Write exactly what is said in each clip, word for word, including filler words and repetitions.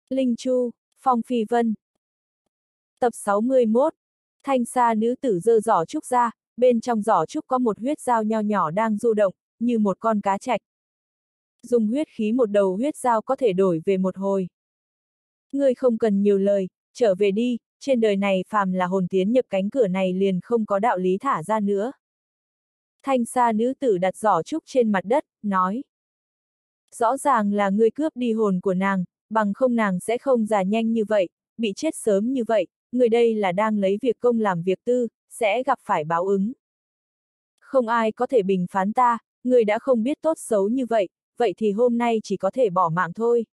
Linh Chu, Phong Phi Vân. Tập sáu mươi mốt. Thanh sa nữ tử giơ giỏ trúc ra, bên trong giỏ trúc có một huyết dao nho nhỏ đang du động, như một con cá trạch. Dùng huyết khí một đầu huyết dao có thể đổi về một hồi. Ngươi không cần nhiều lời, trở về đi, trên đời này phàm là hồn tiến nhập cánh cửa này liền không có đạo lý thả ra nữa. Thanh sa nữ tử đặt giỏ trúc trên mặt đất, nói. Rõ ràng là ngươi cướp đi hồn của nàng, bằng không nàng sẽ không già nhanh như vậy, bị chết sớm như vậy, người đây là đang lấy việc công làm việc tư, sẽ gặp phải báo ứng. Không ai có thể bình phán ta, người đã không biết tốt xấu như vậy, vậy thì hôm nay chỉ có thể bỏ mạng thôi.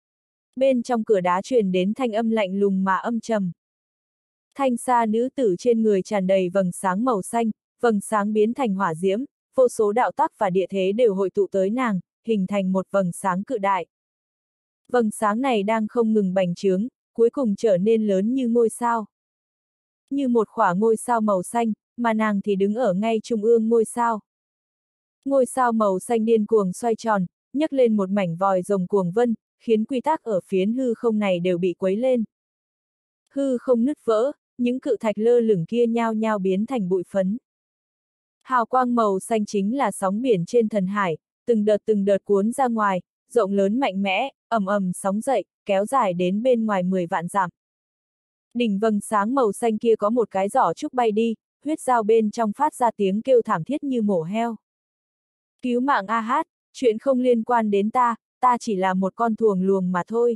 Bên trong cửa đá truyền đến thanh âm lạnh lùng mà âm trầm. Thanh sa nữ tử trên người tràn đầy vầng sáng màu xanh, vầng sáng biến thành hỏa diễm, vô số đạo tắc và địa thế đều hội tụ tới nàng, hình thành một vầng sáng cự đại. Vầng sáng này đang không ngừng bành trướng, cuối cùng trở nên lớn như ngôi sao. Như một khỏa ngôi sao màu xanh, mà nàng thì đứng ở ngay trung ương ngôi sao. Ngôi sao màu xanh điên cuồng xoay tròn, nhấc lên một mảnh vòi rồng cuồng vân, khiến quy tắc ở phiến hư không này đều bị quấy lên. Hư không nứt vỡ, những cự thạch lơ lửng kia nhao nhao biến thành bụi phấn. Hào quang màu xanh chính là sóng biển trên thần hải, từng đợt từng đợt cuốn ra ngoài, rộng lớn mạnh mẽ, ầm ầm sóng dậy, kéo dài đến bên ngoài mười vạn dặm. Đỉnh vầng sáng màu xanh kia có một cái giỏ trúc bay đi, huyết dao bên trong phát ra tiếng kêu thảm thiết như mổ heo. Cứu mạng a hát, chuyện không liên quan đến ta, ta chỉ là một con thuồng luồng mà thôi.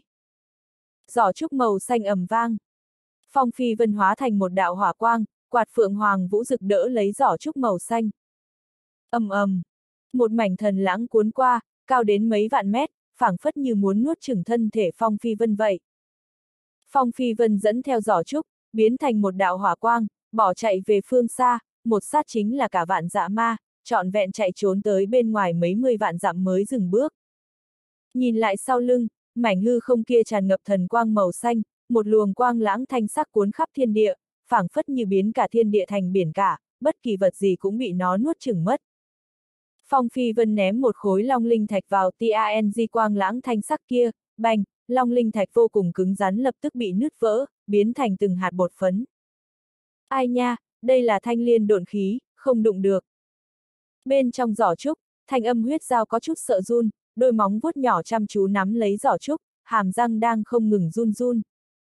Giỏ trúc màu xanh ầm vang. Phong Phi Vân hóa thành một đạo hỏa quang, quạt phượng hoàng vũ rực đỡ lấy giỏ trúc màu xanh. Ầm ầm, một mảnh thần lãng cuốn qua, cao đến mấy vạn mét, phảng phất như muốn nuốt chửng thân thể Phong Phi Vân vậy. Phong Phi Vân dẫn theo giỏ trúc, biến thành một đạo hỏa quang, bỏ chạy về phương xa, một sát chính là cả vạn dạ ma, trọn vẹn chạy trốn tới bên ngoài mấy mươi vạn dặm mới dừng bước. Nhìn lại sau lưng, mảnh hư không kia tràn ngập thần quang màu xanh, một luồng quang lãng thanh sắc cuốn khắp thiên địa, phảng phất như biến cả thiên địa thành biển cả, bất kỳ vật gì cũng bị nó nuốt chửng mất. Phong Phi Vân ném một khối long linh thạch vào tang quang lãng thanh sắc kia, bành, long linh thạch vô cùng cứng rắn lập tức bị nứt vỡ, biến thành từng hạt bột phấn. Ai nha, đây là thanh liên độn khí, không đụng được. Bên trong giỏ trúc, thanh âm huyết dao có chút sợ run, đôi móng vuốt nhỏ chăm chú nắm lấy giỏ trúc, hàm răng đang không ngừng run run.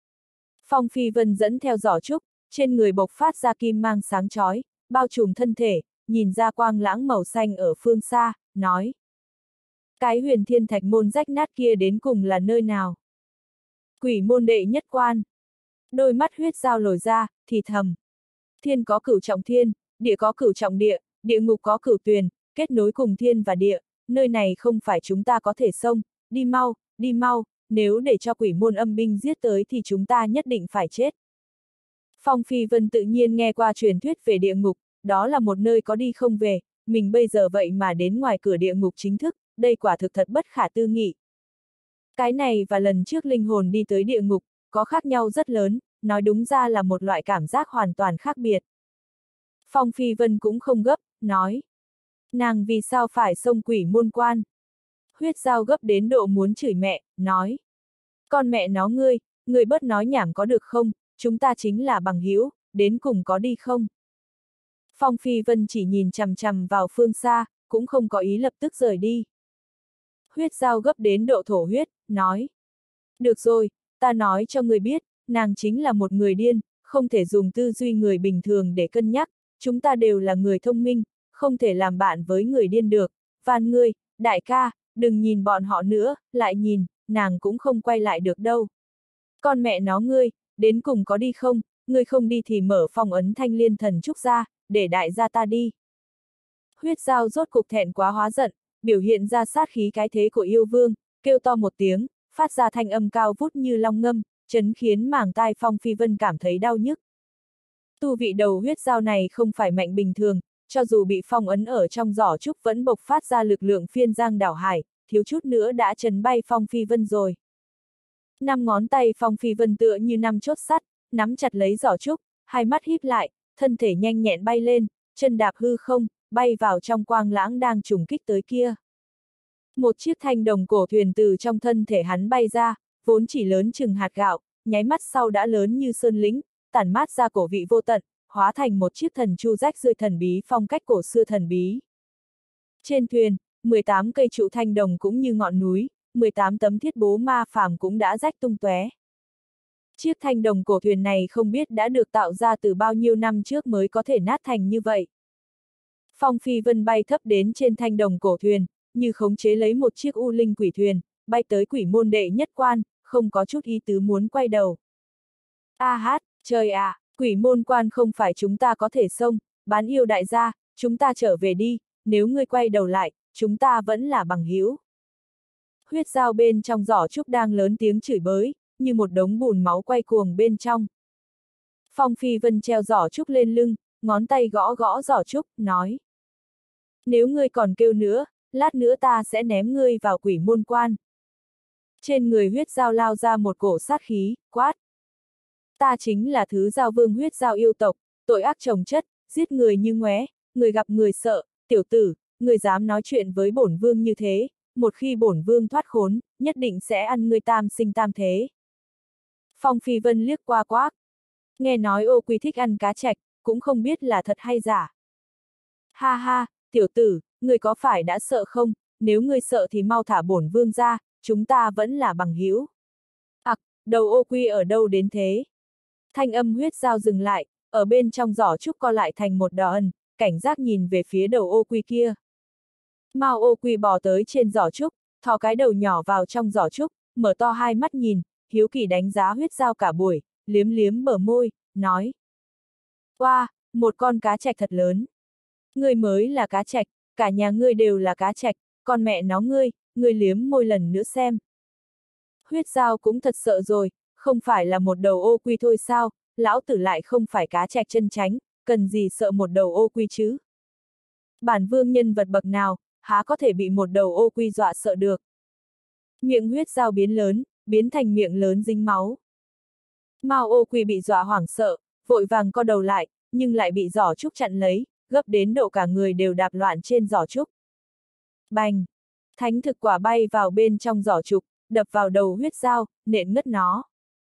Phong Phi Vân dẫn theo giỏ trúc, trên người bộc phát ra kim mang sáng chói, bao trùm thân thể, nhìn ra quang lãng màu xanh ở phương xa, nói. Cái huyền thiên thạch môn rách nát kia đến cùng là nơi nào? Quỷ môn đệ nhất quan. Đôi mắt huyết dao lồi ra, thì thầm. Thiên có cửu trọng thiên, địa có cửu trọng địa, địa ngục có cửu tuyền, kết nối cùng thiên và địa, nơi này không phải chúng ta có thể xông, đi mau, đi mau, nếu để cho quỷ môn âm binh giết tới thì chúng ta nhất định phải chết. Phong Phi Vân tự nhiên nghe qua truyền thuyết về địa ngục, đó là một nơi có đi không về, mình bây giờ vậy mà đến ngoài cửa địa ngục chính thức, đây quả thực thật bất khả tư nghị. Cái này và lần trước linh hồn đi tới địa ngục, có khác nhau rất lớn, nói đúng ra là một loại cảm giác hoàn toàn khác biệt. Phong Phi Vân cũng không gấp, nói. Nàng vì sao phải xông quỷ môn quan? Huyết dao gấp đến độ muốn chửi mẹ, nói. Con mẹ nó ngươi, ngươi bớt nói nhảm có được không, chúng ta chính là bằng hữu, đến cùng có đi không? Phong Phi Vân chỉ nhìn chằm chằm vào phương xa, cũng không có ý lập tức rời đi. Huyết dao gấp đến độ thổ huyết, nói. Được rồi, ta nói cho người biết, nàng chính là một người điên, không thể dùng tư duy người bình thường để cân nhắc, chúng ta đều là người thông minh, không thể làm bạn với người điên được, van ngươi, đại ca, đừng nhìn bọn họ nữa, lại nhìn, nàng cũng không quay lại được đâu. Con mẹ nó ngươi, đến cùng có đi không, ngươi không đi thì mở phong ấn thanh liên thần trúc ra, để đại gia ta đi. Huyết dao rốt cục thẹn quá hóa giận, biểu hiện ra sát khí cái thế của yêu vương, kêu to một tiếng, phát ra thanh âm cao vút như long ngâm, chấn khiến màng tai Phong Phi Vân cảm thấy đau nhức. Tu vị đầu huyết dao này không phải mạnh bình thường, cho dù bị phong ấn ở trong giỏ trúc vẫn bộc phát ra lực lượng phiên giang đảo hải, thiếu chút nữa đã chấn bay Phong Phi Vân rồi. Năm ngón tay Phong Phi Vân tựa như năm chốt sắt, nắm chặt lấy giỏ trúc, hai mắt híp lại, thân thể nhanh nhẹn bay lên, chân đạp hư không, bay vào trong quang lãng đang trùng kích tới kia. Một chiếc thanh đồng cổ thuyền từ trong thân thể hắn bay ra, vốn chỉ lớn chừng hạt gạo, nháy mắt sau đã lớn như sơn lĩnh, tản mát ra cổ vị vô tận, hóa thành một chiếc thần chu rách rơi thần bí phong cách cổ xưa thần bí. Trên thuyền, mười tám cây trụ thanh đồng cũng như ngọn núi, mười tám tấm thiết bố ma phàm cũng đã rách tung tóe. Chiếc thanh đồng cổ thuyền này không biết đã được tạo ra từ bao nhiêu năm trước mới có thể nát thành như vậy. Phong Phi Vân bay thấp đến trên thanh đồng cổ thuyền, như khống chế lấy một chiếc u linh quỷ thuyền, bay tới quỷ môn đệ nhất quan, không có chút ý tứ muốn quay đầu. A hát, trời à, quỷ môn quan không phải chúng ta có thể xông, bán yêu đại gia, chúng ta trở về đi, nếu ngươi quay đầu lại, chúng ta vẫn là bằng hữu. Huyết dao bên trong giỏ trúc đang lớn tiếng chửi bới, như một đống bùn máu quay cuồng bên trong. Phong Phi Vân treo giỏ trúc lên lưng, ngón tay gõ gõ giỏ trúc, nói. Nếu ngươi còn kêu nữa, lát nữa ta sẽ ném ngươi vào quỷ môn quan. Trên người huyết dao lao ra một cổ sát khí, quát. Ta chính là thứ giao vương huyết dao yêu tộc, tội ác chồng chất, giết người như ngoé, người gặp người sợ, tiểu tử, người dám nói chuyện với bổn vương như thế, một khi bổn vương thoát khốn, nhất định sẽ ăn ngươi tam sinh tam thế. Phong Phi Vân liếc qua quát. Nghe nói Ô Quy thích ăn cá trạch, cũng không biết là thật hay giả. Ha ha, tiểu tử, ngươi có phải đã sợ không, nếu ngươi sợ thì mau thả bổn vương ra, chúng ta vẫn là bằng hữu. Ặc, đầu Ô Quy ở đâu đến thế? Thanh âm huyết dao dừng lại, ở bên trong giỏ trúc co lại thành một đỏ ẩn, cảnh giác nhìn về phía đầu Ô Quy kia. Mao Ô Quy bò tới trên giỏ trúc, thò cái đầu nhỏ vào trong giỏ trúc, mở to hai mắt nhìn, hiếu kỳ đánh giá huyết dao cả buổi, liếm liếm bờ môi, nói. Oa, wow, một con cá trạch thật lớn. Ngươi mới là cá trạch, cả nhà ngươi đều là cá trạch, con mẹ nó ngươi, ngươi liếm môi lần nữa xem. Huyết dao cũng thật sợ rồi, không phải là một đầu Ô Quy thôi sao, lão tử lại không phải cá trạch chân chánh, cần gì sợ một đầu Ô Quy chứ. Bản vương nhân vật bậc nào, há có thể bị một đầu Ô Quy dọa sợ được. Miệng huyết dao biến lớn, biến thành miệng lớn dính máu. Mao Ô Quy bị dọa hoảng sợ, vội vàng co đầu lại, nhưng lại bị giỏ trúc chặn lấy, gấp đến độ cả người đều đạp loạn trên giỏ trúc. Bành! Thánh thực quả bay vào bên trong giỏ trúc, đập vào đầu huyết dao, nện ngất nó.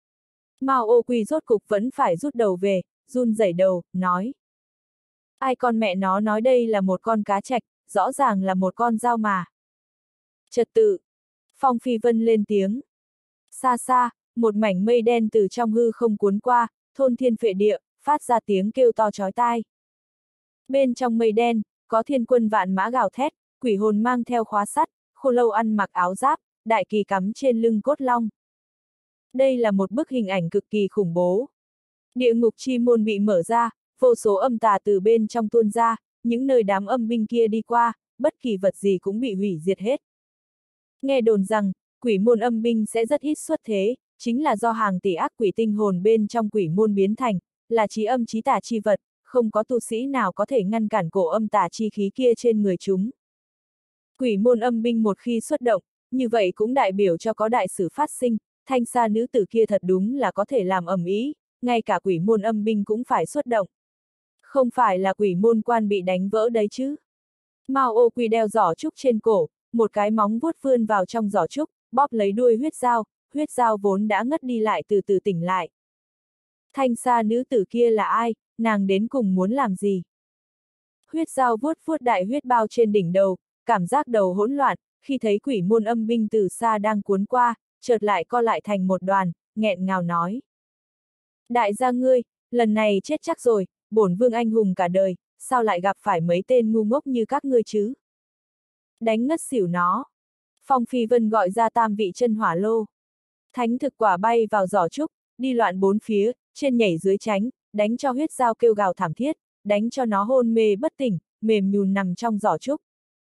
Mao Ô Quy rốt cục vẫn phải rút đầu về, run rẩy đầu, nói. Ai con mẹ nó nói đây là một con cá trạch, rõ ràng là một con dao mà. Trật tự! Phong Phi Vân lên tiếng. Xa xa, một mảnh mây đen từ trong hư không cuốn qua, thôn thiên phệ địa, phát ra tiếng kêu to chói tai. Bên trong mây đen, có thiên quân vạn mã gào thét, quỷ hồn mang theo khóa sắt, khô lâu ăn mặc áo giáp, đại kỳ cắm trên lưng cốt long. Đây là một bức hình ảnh cực kỳ khủng bố. Địa ngục chi môn bị mở ra, vô số âm tà từ bên trong tuôn ra, những nơi đám âm binh kia đi qua, bất kỳ vật gì cũng bị hủy diệt hết. Nghe đồn rằng, quỷ môn âm binh sẽ rất ít xuất thế, chính là do hàng tỷ ác quỷ tinh hồn bên trong quỷ môn biến thành, là trí âm trí tà chi vật, không có tu sĩ nào có thể ngăn cản cổ âm tà chi khí kia trên người chúng. Quỷ môn âm binh một khi xuất động, như vậy cũng đại biểu cho có đại sự phát sinh, thanh sa nữ tử kia thật đúng là có thể làm ầm ĩ, ngay cả quỷ môn âm binh cũng phải xuất động. Không phải là quỷ môn quan bị đánh vỡ đấy chứ. Mao Ô Quy đeo giỏ trúc trên cổ, một cái móng vuốt vươn vào trong giỏ trúc, bóp lấy đuôi huyết dao, huyết dao vốn đã ngất đi lại từ từ tỉnh lại. Thanh sa nữ tử kia là ai, nàng đến cùng muốn làm gì? Huyết dao vuốt vuốt đại huyết bao trên đỉnh đầu, cảm giác đầu hỗn loạn, khi thấy quỷ môn âm binh từ xa đang cuốn qua, chợt lại co lại thành một đoàn, nghẹn ngào nói. Đại gia ngươi, lần này chết chắc rồi, bổn vương anh hùng cả đời, sao lại gặp phải mấy tên ngu ngốc như các ngươi chứ? Đánh ngất xỉu nó. Phong Phi Vân gọi ra tam vị chân hỏa lô. Thánh thực quả bay vào giỏ trúc, đi loạn bốn phía, trên nhảy dưới tránh, đánh cho huyết dao kêu gào thảm thiết, đánh cho nó hôn mê bất tỉnh, mềm nhùn nằm trong giỏ trúc.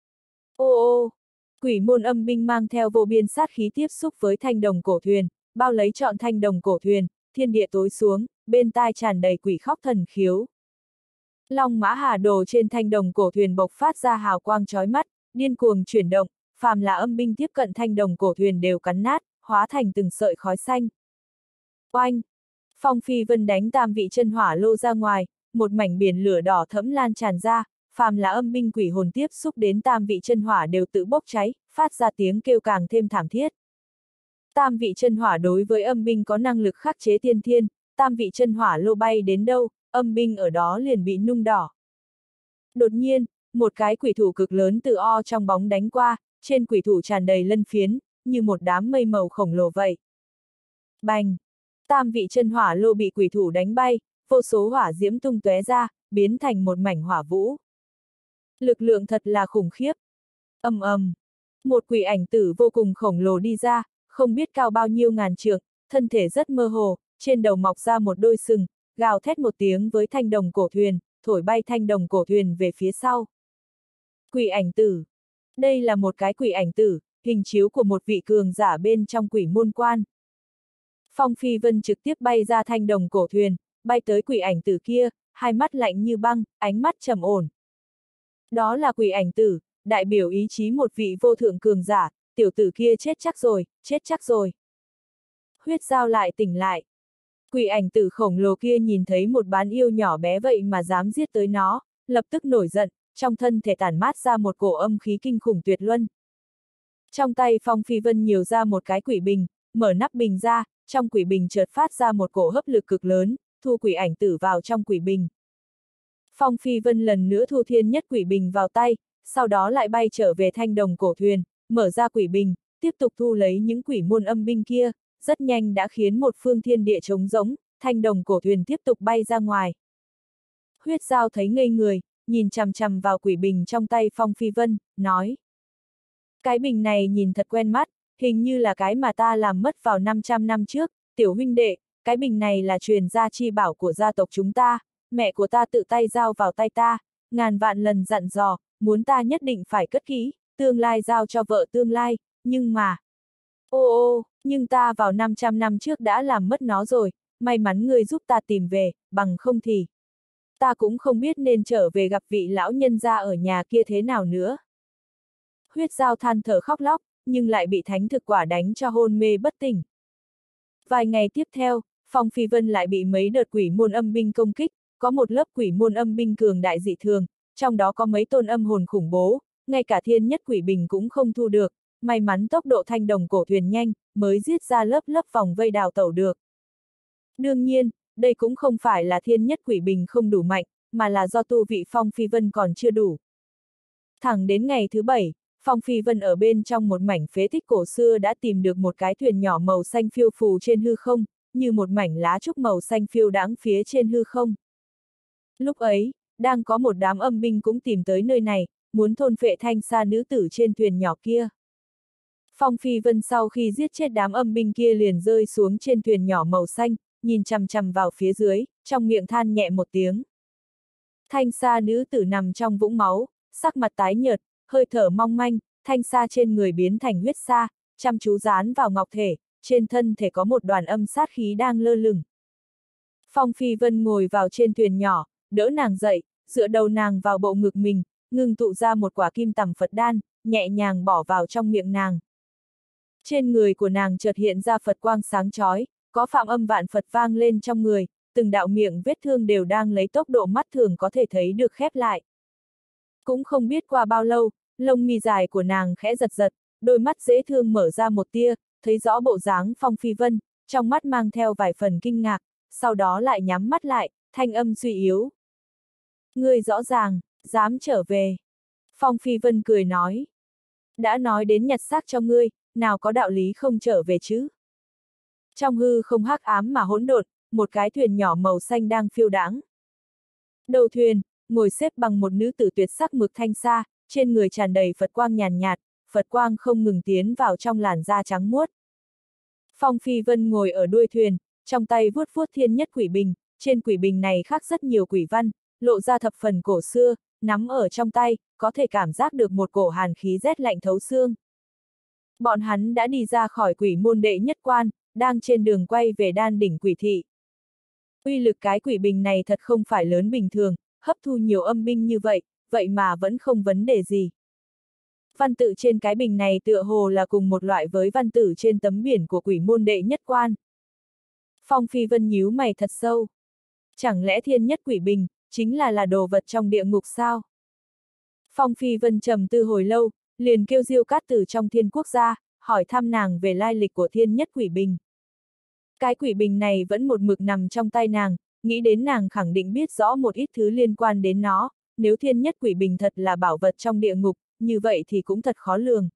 Ô ô! Quỷ môn âm binh mang theo vô biên sát khí tiếp xúc với thanh đồng cổ thuyền, bao lấy trọn thanh đồng cổ thuyền, thiên địa tối xuống, bên tai tràn đầy quỷ khóc thần khiếu. Long mã hà đồ trên thanh đồng cổ thuyền bộc phát ra hào quang chói mắt, điên cuồng chuyển động, phàm là âm binh tiếp cận thanh đồng cổ thuyền đều cắn nát, hóa thành từng sợi khói xanh. Oanh! Phong Phi Vân đánh tam vị chân hỏa lô ra ngoài, một mảnh biển lửa đỏ thẫm lan tràn ra, phàm là âm binh quỷ hồn tiếp xúc đến tam vị chân hỏa đều tự bốc cháy, phát ra tiếng kêu càng thêm thảm thiết. Tam vị chân hỏa đối với âm binh có năng lực khắc chế tiên thiên, tam vị chân hỏa lô bay đến đâu, âm binh ở đó liền bị nung đỏ. Đột nhiên, một cái quỷ thủ cực lớn từ o trong bóng đánh qua, trên quỷ thủ tràn đầy lân phiến, như một đám mây màu khổng lồ vậy. Bành! Tam vị chân hỏa lô bị quỷ thủ đánh bay, vô số hỏa diễm tung tóe ra, biến thành một mảnh hỏa vũ. Lực lượng thật là khủng khiếp. Ầm ầm! Một quỷ ảnh tử vô cùng khổng lồ đi ra, không biết cao bao nhiêu ngàn trượng, thân thể rất mơ hồ, trên đầu mọc ra một đôi sừng, gào thét một tiếng với thanh đồng cổ thuyền, thổi bay thanh đồng cổ thuyền về phía sau. Quỷ ảnh tử. Đây là một cái quỷ ảnh tử, hình chiếu của một vị cường giả bên trong quỷ môn quan. Phong Phi Vân trực tiếp bay ra thanh đồng cổ thuyền, bay tới quỷ ảnh tử kia, hai mắt lạnh như băng, ánh mắt trầm ổn. Đó là quỷ ảnh tử, đại biểu ý chí một vị vô thượng cường giả, tiểu tử kia chết chắc rồi, chết chắc rồi. Huyết Giao lại tỉnh lại. Quỷ ảnh tử khổng lồ kia nhìn thấy một bán yêu nhỏ bé vậy mà dám giết tới nó, lập tức nổi giận, trong thân thể tản mát ra một cổ âm khí kinh khủng tuyệt luân. Trong tay Phong Phi Vân nhiều ra một cái quỷ bình, mở nắp bình ra, trong quỷ bình chợt phát ra một cổ hấp lực cực lớn, thu quỷ ảnh tử vào trong quỷ bình. Phong Phi Vân lần nữa thu thiên nhất quỷ bình vào tay, sau đó lại bay trở về thanh đồng cổ thuyền, mở ra quỷ bình, tiếp tục thu lấy những quỷ môn âm binh kia, rất nhanh đã khiến một phương thiên địa trống rỗng, thanh đồng cổ thuyền tiếp tục bay ra ngoài. Huyết Giao thấy ngây người, nhìn chằm chằm vào quỷ bình trong tay Phong Phi Vân, nói. Cái bình này nhìn thật quen mắt, hình như là cái mà ta làm mất vào năm trăm năm trước, tiểu huynh đệ, cái bình này là truyền gia chi bảo của gia tộc chúng ta, mẹ của ta tự tay giao vào tay ta, ngàn vạn lần dặn dò, muốn ta nhất định phải cất kỹ, tương lai giao cho vợ tương lai, nhưng mà... Ô ô, nhưng ta vào năm trăm năm trước đã làm mất nó rồi, may mắn ngươi giúp ta tìm về, bằng không thì... Ta cũng không biết nên trở về gặp vị lão nhân gia ở nhà kia thế nào nữa. Huyết Giao than thở khóc lóc, nhưng lại bị thánh thực quả đánh cho hôn mê bất tỉnh. Vài ngày tiếp theo, Phong Phi Vân lại bị mấy đợt quỷ môn âm binh công kích, có một lớp quỷ môn âm binh cường đại dị thường, trong đó có mấy tôn âm hồn khủng bố, ngay cả thiên nhất quỷ bình cũng không thu được, may mắn tốc độ thanh đồng cổ thuyền nhanh, mới giết ra lớp lớp vòng vây đào tẩu được. Đương nhiên, đây cũng không phải là thiên nhất quỷ bình không đủ mạnh, mà là do tu vị Phong Phi Vân còn chưa đủ. Thẳng đến ngày thứ bảy, Phong Phi Vân ở bên trong một mảnh phế tích cổ xưa đã tìm được một cái thuyền nhỏ màu xanh phiêu phù trên hư không, như một mảnh lá trúc màu xanh phiêu đãng phía trên hư không. Lúc ấy, đang có một đám âm binh cũng tìm tới nơi này, muốn thôn phệ Thanh Sa nữ tử trên thuyền nhỏ kia. Phong Phi Vân sau khi giết chết đám âm binh kia liền rơi xuống trên thuyền nhỏ màu xanh, nhìn chằm chằm vào phía dưới, trong miệng than nhẹ một tiếng. Thanh Sa nữ tử nằm trong vũng máu, sắc mặt tái nhợt, hơi thở mong manh, thanh sa trên người biến thành huyết sa, chăm chú dán vào ngọc thể, trên thân thể có một đoàn âm sát khí đang lơ lửng. Phong Phi Vân ngồi vào trên thuyền nhỏ, đỡ nàng dậy, dựa đầu nàng vào bộ ngực mình, ngưng tụ ra một quả kim tằm Phật đan, nhẹ nhàng bỏ vào trong miệng nàng. Trên người của nàng chợt hiện ra Phật quang sáng chói, có phạm âm vạn Phật vang lên trong người, từng đạo miệng vết thương đều đang lấy tốc độ mắt thường có thể thấy được khép lại. Cũng không biết qua bao lâu, lông mi dài của nàng khẽ giật giật, đôi mắt dễ thương mở ra một tia, thấy rõ bộ dáng Phong Phi Vân, trong mắt mang theo vài phần kinh ngạc, sau đó lại nhắm mắt lại, thanh âm suy yếu. Ngươi rõ ràng, dám trở về. Phong Phi Vân cười nói. Đã nói đến nhặt xác cho ngươi, nào có đạo lý không trở về chứ. Trong hư không hắc ám mà hỗn độn, một cái thuyền nhỏ màu xanh đang phiêu đãng. Đầu thuyền, ngồi xếp bằng một nữ tử tuyệt sắc mực thanh sa, trên người tràn đầy Phật quang nhàn nhạt, Phật quang không ngừng tiến vào trong làn da trắng muốt. Phong Phi Vân ngồi ở đuôi thuyền, trong tay vuốt vuốt thiên nhất quỷ bình, trên quỷ bình này khắc rất nhiều quỷ văn, lộ ra thập phần cổ xưa, nắm ở trong tay, có thể cảm giác được một cổ hàn khí rét lạnh thấu xương. Bọn hắn đã đi ra khỏi quỷ môn đệ nhất quan, đang trên đường quay về đan đỉnh quỷ thị. Uy lực cái quỷ bình này thật không phải lớn bình thường, hấp thu nhiều âm binh như vậy, vậy mà vẫn không vấn đề gì. Văn tự trên cái bình này tựa hồ là cùng một loại với văn tự trên tấm biển của quỷ môn đệ nhất quan. Phong Phi Vân nhíu mày thật sâu. Chẳng lẽ thiên nhất quỷ bình, chính là là đồ vật trong địa ngục sao? Phong Phi Vân trầm tư hồi lâu, liền kêu Diêu Cát Tử trong thiên quốc ra, hỏi thăm nàng về lai lịch của thiên nhất quỷ bình. Cái quỷ bình này vẫn một mực nằm trong tay nàng, nghĩ đến nàng khẳng định biết rõ một ít thứ liên quan đến nó, nếu thiên nhất quỷ bình thật là bảo vật trong địa ngục, như vậy thì cũng thật khó lường.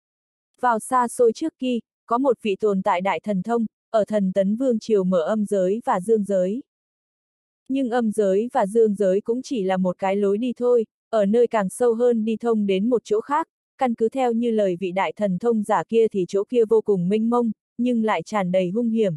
Vào xa xôi trước kia, có một vị tồn tại đại thần thông, ở thần tấn vương triều mở âm giới và dương giới. Nhưng âm giới và dương giới cũng chỉ là một cái lối đi thôi, ở nơi càng sâu hơn đi thông đến một chỗ khác, căn cứ theo như lời vị đại thần thông giả kia thì chỗ kia vô cùng mênh mông, nhưng lại tràn đầy hung hiểm.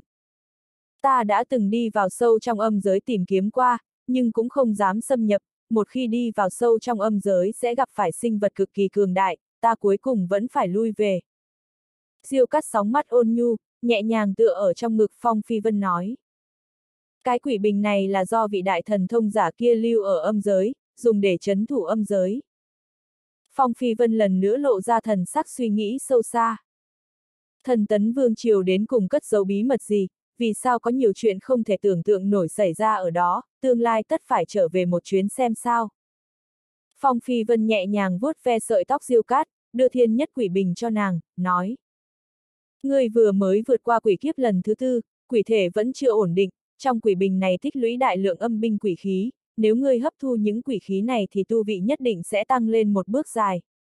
Ta đã từng đi vào sâu trong âm giới tìm kiếm qua, nhưng cũng không dám xâm nhập, một khi đi vào sâu trong âm giới sẽ gặp phải sinh vật cực kỳ cường đại, ta cuối cùng vẫn phải lui về. Diêu Cát sóng mắt ôn nhu, nhẹ nhàng tựa ở trong ngực Phong Phi Vân nói. Cái quỷ bình này là do vị đại thần thông giả kia lưu ở âm giới, dùng để trấn thủ âm giới. Phong Phi Vân lần nữa lộ ra thần sắc suy nghĩ sâu xa. Thần tấn vương triều đến cùng cất giấu bí mật gì, vì sao có nhiều chuyện không thể tưởng tượng nổi xảy ra ở đó, tương lai tất phải trở về một chuyến xem sao. Phong Phi Vân nhẹ nhàng vuốt ve sợi tóc Diêu Cát, đưa thiên nhất quỷ bình cho nàng, nói. Ngươi vừa mới vượt qua quỷ kiếp lần thứ tư, quỷ thể vẫn chưa ổn định, trong quỷ bình này tích lũy đại lượng âm binh quỷ khí, nếu ngươi hấp thu những quỷ khí này thì tu vị nhất định sẽ tăng lên một bước dài.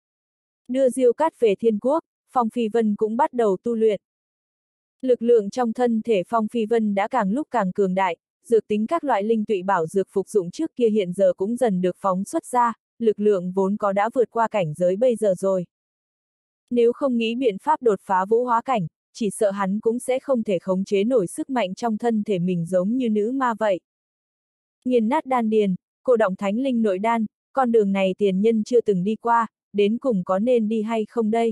Đưa Diêu Cát về thiên quốc, Phong Phi Vân cũng bắt đầu tu luyện. Lực lượng trong thân thể Phong Phi Vân đã càng lúc càng cường đại, dược tính các loại linh tụy bảo dược phục dụng trước kia hiện giờ cũng dần được phóng xuất ra, lực lượng vốn có đã vượt qua cảnh giới bây giờ rồi. Nếu không nghĩ biện pháp đột phá vũ hóa cảnh, chỉ sợ hắn cũng sẽ không thể khống chế nổi sức mạnh trong thân thể mình giống như nữ ma vậy. Nghiền nát đan điền, cô động thánh linh nội đan, con đường này tiền nhân chưa từng đi qua, đến cùng có nên đi hay không đây?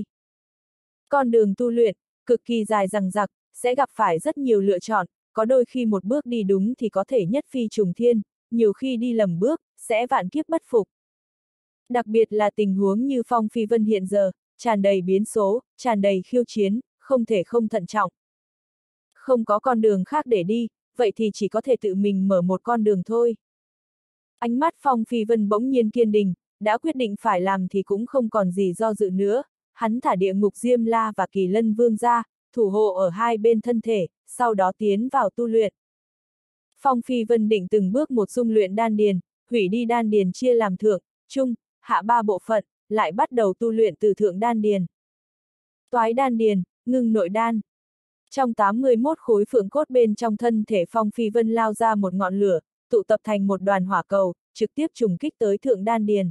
Con đường tu luyện, cực kỳ dài dằng dặc, sẽ gặp phải rất nhiều lựa chọn, có đôi khi một bước đi đúng thì có thể nhất phi trùng thiên, nhiều khi đi lầm bước, sẽ vạn kiếp bất phục. Đặc biệt là tình huống như Phong Phi Vân hiện giờ, tràn đầy biến số, tràn đầy khiêu chiến, không thể không thận trọng. Không có con đường khác để đi, vậy thì chỉ có thể tự mình mở một con đường thôi. Ánh mắt Phong Phi Vân bỗng nhiên kiên định, đã quyết định phải làm thì cũng không còn gì do dự nữa, hắn thả địa ngục Diêm La và Kỳ Lân Vương ra, thủ hộ ở hai bên thân thể, sau đó tiến vào tu luyện. Phong Phi Vân định từng bước một dung luyện đan điền, hủy đi đan điền chia làm thượng, trung, hạ ba bộ phận, lại bắt đầu tu luyện từ thượng đan điền. Toái đan điền, ngưng nội đan. Trong tám mươi mốt khối phượng cốt bên trong thân thể Phong Phi Vân lao ra một ngọn lửa, tụ tập thành một đoàn hỏa cầu, trực tiếp trùng kích tới thượng đan điền.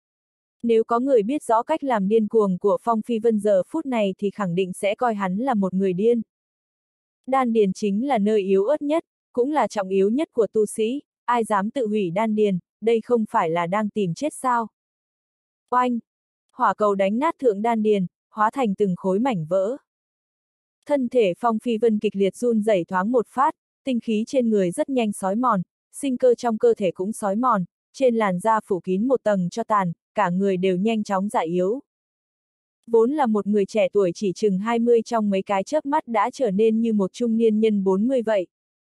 Nếu có người biết rõ cách làm điên cuồng của Phong Phi Vân giờ phút này thì khẳng định sẽ coi hắn là một người điên. Đan điền chính là nơi yếu ớt nhất, cũng là trọng yếu nhất của tu sĩ, ai dám tự hủy đan điền, đây không phải là đang tìm chết sao? Oanh! Hỏa cầu đánh nát thượng đan điền, hóa thành từng khối mảnh vỡ. Thân thể Phong Phi Vân kịch liệt run rẩy thoáng một phát, tinh khí trên người rất nhanh xói mòn, sinh cơ trong cơ thể cũng xói mòn, trên làn da phủ kín một tầng cho tàn, cả người đều nhanh chóng già yếu. Vốn là một người trẻ tuổi chỉ chừng hai mươi trong mấy cái chớp mắt đã trở nên như một trung niên nhân bốn mươi vậy.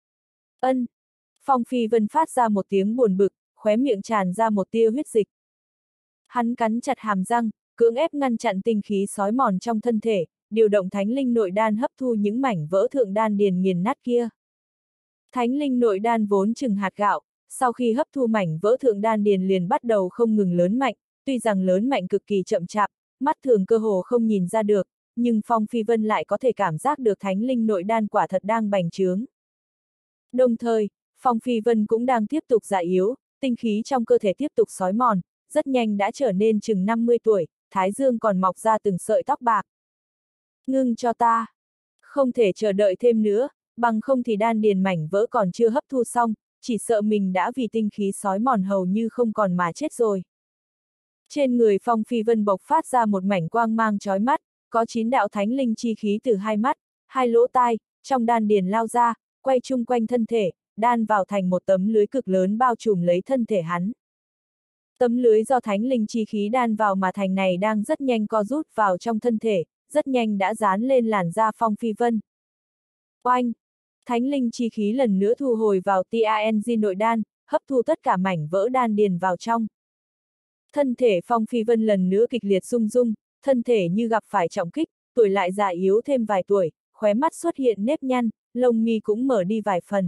Ân! Phong Phi Vân phát ra một tiếng buồn bực, khóe miệng tràn ra một tia huyết dịch. Hắn cắn chặt hàm răng, cưỡng ép ngăn chặn tinh khí xói mòn trong thân thể, điều động thánh linh nội đan hấp thu những mảnh vỡ thượng đan điền nghiền nát kia. Thánh linh nội đan vốn chừng hạt gạo, sau khi hấp thu mảnh vỡ thượng đan điền liền bắt đầu không ngừng lớn mạnh, tuy rằng lớn mạnh cực kỳ chậm chạp, mắt thường cơ hồ không nhìn ra được, nhưng Phong Phi Vân lại có thể cảm giác được thánh linh nội đan quả thật đang bành trướng. Đồng thời, Phong Phi Vân cũng đang tiếp tục già yếu, tinh khí trong cơ thể tiếp tục xói mòn, rất nhanh đã trở nên chừng năm mươi tuổi, thái dương còn mọc ra từng sợi tóc bạc. Ngưng cho ta! Không thể chờ đợi thêm nữa, bằng không thì đan điền mảnh vỡ còn chưa hấp thu xong, chỉ sợ mình đã vì tinh khí xói mòn hầu như không còn mà chết rồi. Trên người Phong Phi Vân bộc phát ra một mảnh quang mang chói mắt, có chín đạo thánh linh chi khí từ hai mắt, hai lỗ tai, trong đan điền lao ra, quay chung quanh thân thể, đan vào thành một tấm lưới cực lớn bao trùm lấy thân thể hắn. Tấm lưới do thánh linh chi khí đan vào mà thành này đang rất nhanh co rút vào trong thân thể, rất nhanh đã dán lên làn da Phong Phi Vân. Oanh! Thánh linh chi khí lần nữa thu hồi vào tang nội đan, hấp thu tất cả mảnh vỡ đan điền vào trong. Thân thể Phong Phi Vân lần nữa kịch liệt rung rung, thân thể như gặp phải trọng kích, tuổi lại già yếu thêm vài tuổi, khóe mắt xuất hiện nếp nhăn, lông mi cũng mở đi vài phần.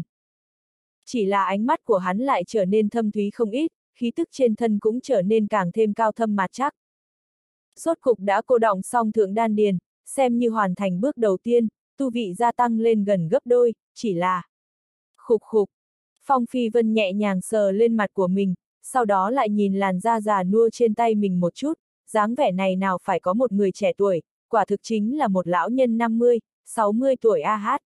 Chỉ là ánh mắt của hắn lại trở nên thâm thúy không ít, khí tức trên thân cũng trở nên càng thêm cao thâm mạt chắc. Rốt cục đã cô đọng xong thượng đan điền, xem như hoàn thành bước đầu tiên, tu vị gia tăng lên gần gấp đôi, chỉ là... Khục khục. Phong Phi Vân nhẹ nhàng sờ lên mặt của mình, sau đó lại nhìn làn da già nua trên tay mình một chút, dáng vẻ này nào phải có một người trẻ tuổi, quả thực chính là một lão nhân năm mươi, sáu mươi tuổi a hát.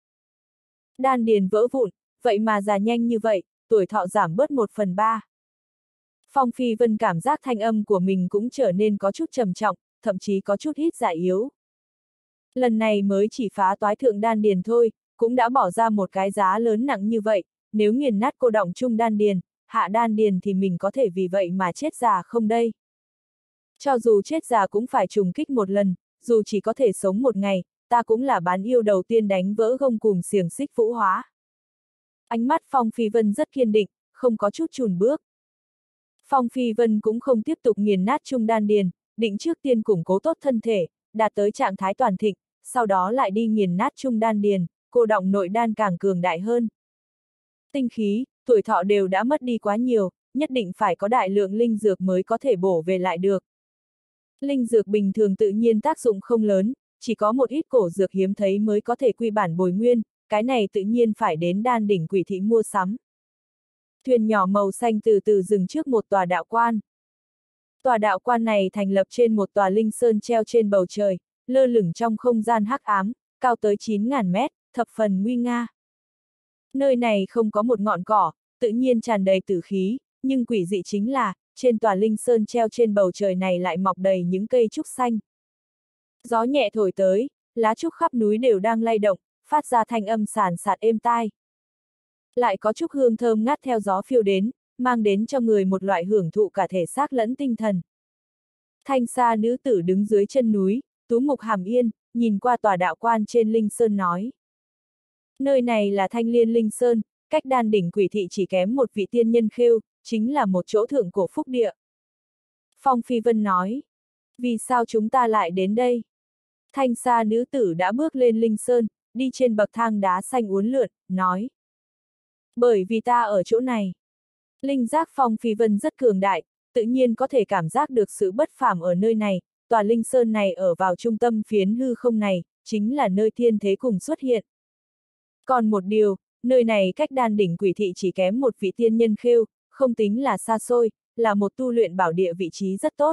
Đan điền vỡ vụn, vậy mà già nhanh như vậy, tuổi thọ giảm bớt một phần ba. Phong Phi Vân cảm giác thanh âm của mình cũng trở nên có chút trầm trọng, thậm chí có chút hít dạ yếu. Lần này mới chỉ phá toái thượng đan điền thôi, cũng đã bỏ ra một cái giá lớn nặng như vậy, nếu nghiền nát cô đọng trung đan điền, hạ đan điền thì mình có thể vì vậy mà chết già không đây? Cho dù chết già cũng phải trùng kích một lần, dù chỉ có thể sống một ngày, ta cũng là bán yêu đầu tiên đánh vỡ gông cùm xiềng xích vũ hóa. Ánh mắt Phong Phi Vân rất kiên định, không có chút chùn bước. Phong Phi Vân cũng không tiếp tục nghiền nát trung đan điền, định trước tiên củng cố tốt thân thể, đạt tới trạng thái toàn thịnh, sau đó lại đi nghiền nát trung đan điền, cô đọng nội đan càng cường đại hơn. Tinh khí, tuổi thọ đều đã mất đi quá nhiều, nhất định phải có đại lượng linh dược mới có thể bổ về lại được. Linh dược bình thường tự nhiên tác dụng không lớn, chỉ có một ít cổ dược hiếm thấy mới có thể quy bản bồi nguyên, cái này tự nhiên phải đến đan đỉnh quỷ thị mua sắm. Thuyền nhỏ màu xanh từ từ dừng trước một tòa đạo quan. Tòa đạo quan này thành lập trên một tòa linh sơn treo trên bầu trời, lơ lửng trong không gian hắc ám, cao tới chín nghìn mét, thập phần nguy nga. Nơi này không có một ngọn cỏ, tự nhiên tràn đầy tử khí, nhưng quỷ dị chính là, trên tòa linh sơn treo trên bầu trời này lại mọc đầy những cây trúc xanh. Gió nhẹ thổi tới, lá trúc khắp núi đều đang lay động, phát ra thanh âm sàn sạt êm tai. Lại có chút hương thơm ngát theo gió phiêu đến, mang đến cho người một loại hưởng thụ cả thể xác lẫn tinh thần. Thanh sa nữ tử đứng dưới chân núi, tú mục hàm yên, nhìn qua tòa đạo quan trên linh sơn nói. Nơi này là Thanh Liên Linh Sơn, cách đan đỉnh quỷ thị chỉ kém một vị tiên nhân khêu, chính là một chỗ thượng cổ phúc địa. Phong Phi Vân nói. Vì sao chúng ta lại đến đây? Thanh sa nữ tử đã bước lên Linh Sơn, đi trên bậc thang đá xanh uốn lượn, nói. Bởi vì ta ở chỗ này. Linh giác Phong Phi Vân rất cường đại, tự nhiên có thể cảm giác được sự bất phàm ở nơi này, tòa Linh Sơn này ở vào trung tâm phiến hư không này, chính là nơi thiên thế cùng xuất hiện. Còn một điều, nơi này cách đan đỉnh quỷ thị chỉ kém một vị tiên nhân khêu, không tính là xa xôi, là một tu luyện bảo địa vị trí rất tốt.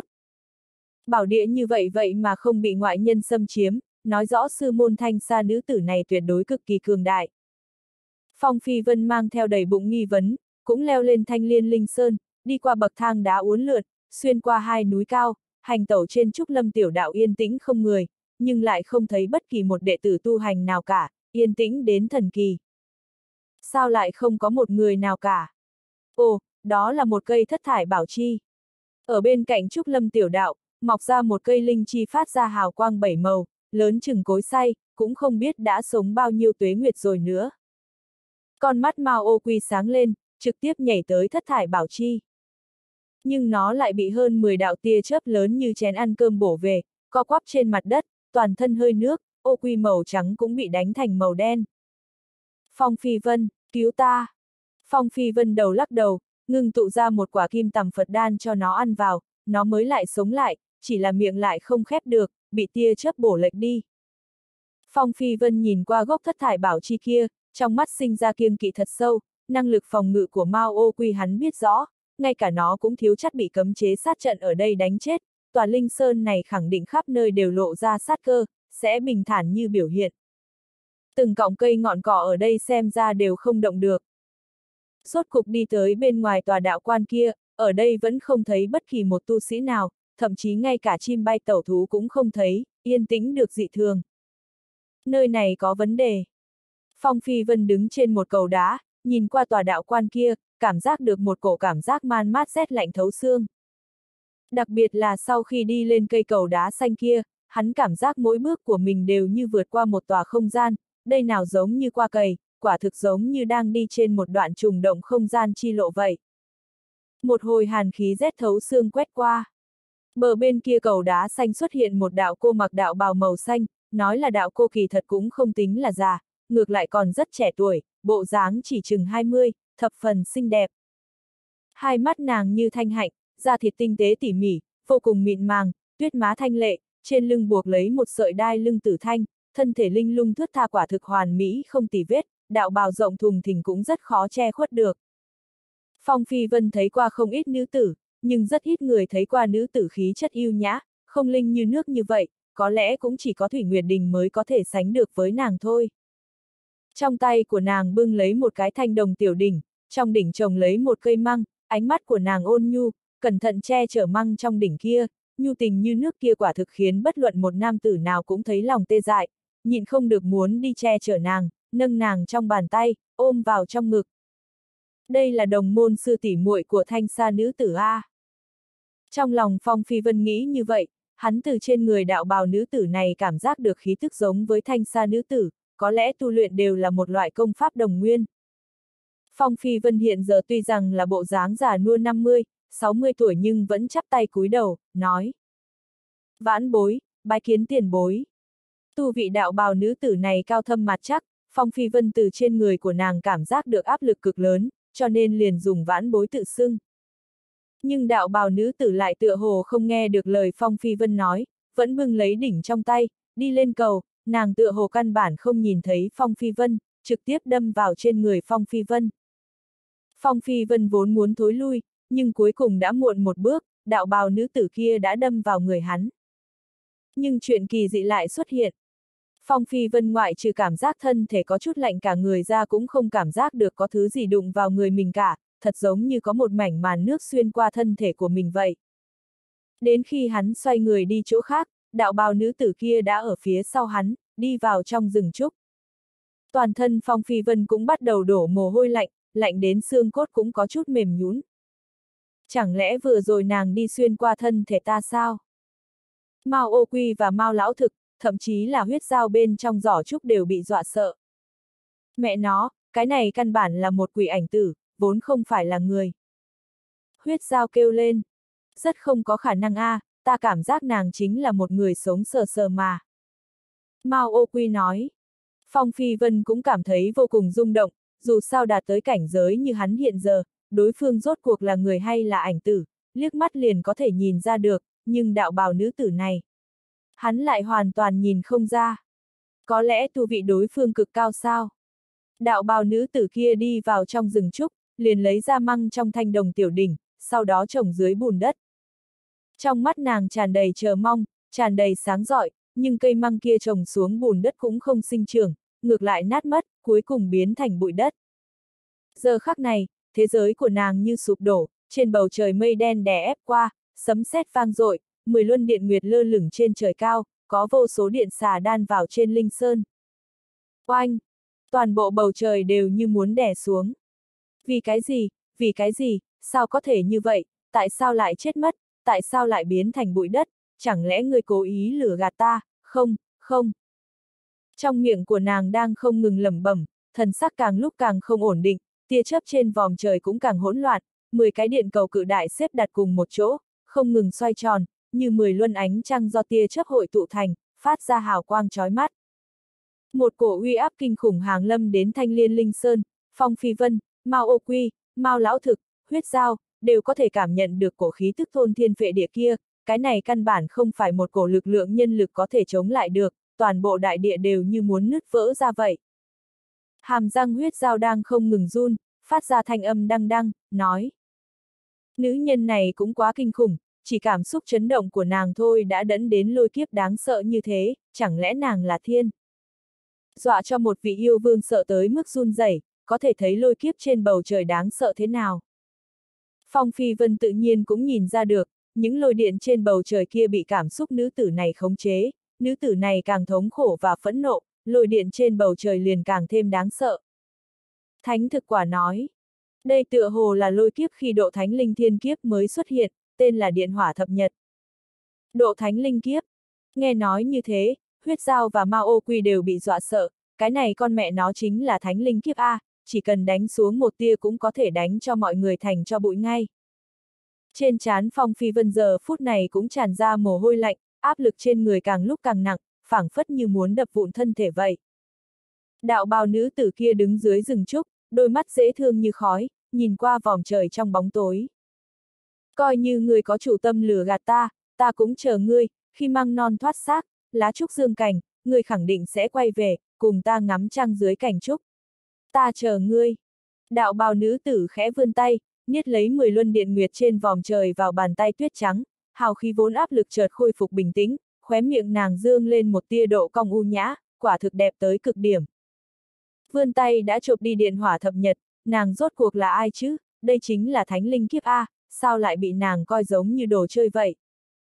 Bảo địa như vậy vậy mà không bị ngoại nhân xâm chiếm, nói rõ sư môn thanh sa nữ tử này tuyệt đối cực kỳ cường đại. Phong Phi Vân mang theo đầy bụng nghi vấn, cũng leo lên Thanh Liên Linh Sơn, đi qua bậc thang đá uốn lượn, xuyên qua hai núi cao, hành tẩu trên trúc lâm tiểu đạo yên tĩnh không người, nhưng lại không thấy bất kỳ một đệ tử tu hành nào cả, yên tĩnh đến thần kỳ. Sao lại không có một người nào cả? Ồ, đó là một cây thất thải bảo chi. Ở bên cạnh trúc lâm tiểu đạo, mọc ra một cây linh chi phát ra hào quang bảy màu, lớn chừng cối xay, cũng không biết đã sống bao nhiêu tuế nguyệt rồi nữa. Con mắt Mao Ô Quy sáng lên, trực tiếp nhảy tới thất thải bảo chi. Nhưng nó lại bị hơn mười đạo tia chớp lớn như chén ăn cơm bổ về, co quắp trên mặt đất, toàn thân hơi nước, ô quy màu trắng cũng bị đánh thành màu đen. Phong Phi Vân, cứu ta! Phong Phi Vân đầu lắc đầu, ngưng tụ ra một quả kim tằm Phật đan cho nó ăn vào, nó mới lại sống lại, chỉ là miệng lại không khép được, bị tia chớp bổ lệch đi. Phong Phi Vân nhìn qua gốc thất thải bảo chi kia, trong mắt sinh ra kiêng kỵ thật sâu, năng lực phòng ngự của Mao Ô Quy hắn biết rõ, ngay cả nó cũng thiếu chắc bị cấm chế sát trận ở đây đánh chết, tòa Linh Sơn này khẳng định khắp nơi đều lộ ra sát cơ, sẽ bình thản như biểu hiện. Từng cọng cây ngọn cỏ ở đây xem ra đều không động được. Rốt cục đi tới bên ngoài tòa đạo quan kia, ở đây vẫn không thấy bất kỳ một tu sĩ nào, thậm chí ngay cả chim bay tẩu thú cũng không thấy, yên tĩnh được dị thường. Nơi này có vấn đề. Phong Phi Vân đứng trên một cầu đá, nhìn qua tòa đạo quan kia, cảm giác được một cổ cảm giác man mát rét lạnh thấu xương. Đặc biệt là sau khi đi lên cây cầu đá xanh kia, hắn cảm giác mỗi bước của mình đều như vượt qua một tòa không gian, đây nào giống như qua cày, quả thực giống như đang đi trên một đoạn trùng động không gian chi lộ vậy. Một hồi hàn khí rét thấu xương quét qua. Bờ bên kia cầu đá xanh xuất hiện một đạo cô mặc đạo bào màu xanh, nói là đạo cô kỳ thật cũng không tính là già, ngược lại còn rất trẻ tuổi, bộ dáng chỉ chừng hai mươi, thập phần xinh đẹp. Hai mắt nàng như thanh hạnh, da thịt tinh tế tỉ mỉ, vô cùng mịn màng, tuyết má thanh lệ, trên lưng buộc lấy một sợi đai lưng tử thanh, thân thể linh lung thướt tha quả thực hoàn mỹ không tì vết, đạo bào rộng thùng thình cũng rất khó che khuất được. Phong Phi Vân thấy qua không ít nữ tử, nhưng rất ít người thấy qua nữ tử khí chất yêu nhã, không linh như nước như vậy, có lẽ cũng chỉ có Thủy Nguyệt Đình mới có thể sánh được với nàng thôi. Trong tay của nàng bưng lấy một cái thanh đồng tiểu đỉnh, trong đỉnh trồng lấy một cây măng, ánh mắt của nàng ôn nhu, cẩn thận che chở măng trong đỉnh kia, nhu tình như nước kia quả thực khiến bất luận một nam tử nào cũng thấy lòng tê dại, nhịn không được muốn đi che chở nàng, nâng nàng trong bàn tay, ôm vào trong ngực. Đây là đồng môn sư tỷ muội của Thanh Sa nữ tử A. Trong lòng Phong Phi Vân nghĩ như vậy, hắn từ trên người đạo bào nữ tử này cảm giác được khí tức giống với Thanh Sa nữ tử, có lẽ tu luyện đều là một loại công pháp đồng nguyên. Phong Phi Vân hiện giờ tuy rằng là bộ dáng già nua năm mươi, sáu mươi tuổi nhưng vẫn chắp tay cúi đầu, nói. Vãn bối, bái kiến tiền bối. Tu vị đạo bào nữ tử này cao thâm mặt chắc, Phong Phi Vân từ trên người của nàng cảm giác được áp lực cực lớn, cho nên liền dùng vãn bối tự xưng. Nhưng đạo bào nữ tử lại tựa hồ không nghe được lời Phong Phi Vân nói, vẫn bưng lấy đỉnh trong tay, đi lên cầu, nàng tựa hồ căn bản không nhìn thấy Phong Phi Vân, trực tiếp đâm vào trên người Phong Phi Vân. Phong Phi Vân vốn muốn thối lui, nhưng cuối cùng đã muộn một bước, đạo bào nữ tử kia đã đâm vào người hắn. Nhưng chuyện kỳ dị lại xuất hiện. Phong Phi Vân ngoại trừ cảm giác thân thể có chút lạnh cả người ra cũng không cảm giác được có thứ gì đụng vào người mình cả, thật giống như có một mảnh màn nước xuyên qua thân thể của mình vậy. Đến khi hắn xoay người đi chỗ khác, đạo bào nữ tử kia đã ở phía sau hắn, đi vào trong rừng trúc. Toàn thân Phong Phi Vân cũng bắt đầu đổ mồ hôi lạnh, lạnh đến xương cốt cũng có chút mềm nhũn. Chẳng lẽ vừa rồi nàng đi xuyên qua thân thể ta sao? Mao Ô Quy và Mao Lão Thực, thậm chí là huyết dao bên trong giỏ trúc đều bị dọa sợ. Mẹ nó, cái này căn bản là một quỷ ảnh tử, vốn không phải là người. Huyết dao kêu lên. Rất không có khả năng a, à, ta cảm giác nàng chính là một người sống sờ sờ mà. Mao Ô Quy nói. Phong Phi Vân cũng cảm thấy vô cùng rung động, dù sao đạt tới cảnh giới như hắn hiện giờ, đối phương rốt cuộc là người hay là ảnh tử, liếc mắt liền có thể nhìn ra được, nhưng đạo bào nữ tử này, hắn lại hoàn toàn nhìn không ra. Có lẽ tu vị đối phương cực cao sao? Đạo bào nữ tử kia đi vào trong rừng trúc, liền lấy ra măng trong thanh đồng tiểu đỉnh, sau đó trồng dưới bùn đất. Trong mắt nàng tràn đầy chờ mong, tràn đầy sáng rọi, nhưng cây măng kia trồng xuống bùn đất cũng không sinh trưởng, ngược lại nát mất, cuối cùng biến thành bụi đất. Giờ khắc này, thế giới của nàng như sụp đổ, trên bầu trời mây đen đè ép qua, sấm sét vang dội, mười luân điện nguyệt lơ lửng trên trời cao, có vô số điện xà đan vào trên linh sơn. Oanh! Toàn bộ bầu trời đều như muốn đè xuống. Vì cái gì? Vì cái gì? Sao có thể như vậy? Tại sao lại chết mất? Tại sao lại biến thành bụi đất? Chẳng lẽ người cố ý lừa gạt ta? Không, không. Trong miệng của nàng đang không ngừng lẩm bẩm, thần sắc càng lúc càng không ổn định, tia chớp trên vòm trời cũng càng hỗn loạn, mười cái điện cầu cự đại xếp đặt cùng một chỗ, không ngừng xoay tròn, như mười luân ánh trăng do tia chớp hội tụ thành, phát ra hào quang chói mắt. Một cổ uy áp kinh khủng hàng lâm đến Thanh Liên Linh Sơn, Phong Phi Vân, Mao Ô Quy, Mao Lão Thực, huyết dao, đều có thể cảm nhận được cổ khí tức thôn thiên phệ địa kia, cái này căn bản không phải một cổ lực lượng nhân lực có thể chống lại được, toàn bộ đại địa đều như muốn nứt vỡ ra vậy. Hàm răng huyết dao đang không ngừng run, phát ra thanh âm đăng đăng, nói. Nữ nhân này cũng quá kinh khủng, chỉ cảm xúc chấn động của nàng thôi đã dẫn đến lôi kiếp đáng sợ như thế, chẳng lẽ nàng là thiên? Dọa cho một vị yêu vương sợ tới mức run rẩy, có thể thấy lôi kiếp trên bầu trời đáng sợ thế nào. Phong Phi Vân tự nhiên cũng nhìn ra được, những lôi điện trên bầu trời kia bị cảm xúc nữ tử này khống chế, nữ tử này càng thống khổ và phẫn nộ, lôi điện trên bầu trời liền càng thêm đáng sợ. Thánh thực quả nói, đây tựa hồ là lôi kiếp khi độ thánh linh thiên kiếp mới xuất hiện, tên là điện hỏa thập nhật. Độ thánh linh kiếp, nghe nói như thế, huyết dao và Mao Ô Quy đều bị dọa sợ, cái này con mẹ nó chính là thánh linh kiếp A, chỉ cần đánh xuống một tia cũng có thể đánh cho mọi người thành cho bụi ngay. Trên trán Phong Phi Vân giờ phút này cũng tràn ra mồ hôi lạnh, áp lực trên người càng lúc càng nặng, phảng phất như muốn đập vụn thân thể vậy. Đạo bào nữ tử kia đứng dưới rừng trúc, đôi mắt dễ thương như khói, nhìn qua vòm trời trong bóng tối. Coi như người có chủ tâm lừa gạt ta, ta cũng chờ ngươi, khi măng non thoát xác, lá trúc dương cành, ngươi khẳng định sẽ quay về, cùng ta ngắm trăng dưới cành trúc. Ta chờ ngươi. Đạo bào nữ tử khẽ vươn tay, niết lấy mười luân điện nguyệt trên vòm trời vào bàn tay tuyết trắng, hào khí vốn áp lực chợt khôi phục bình tĩnh, khóe miệng nàng dương lên một tia độ cong u nhã, quả thực đẹp tới cực điểm. Vươn tay đã chộp đi điện hỏa thập nhật, nàng rốt cuộc là ai chứ, đây chính là thánh linh kiếp A, sao lại bị nàng coi giống như đồ chơi vậy?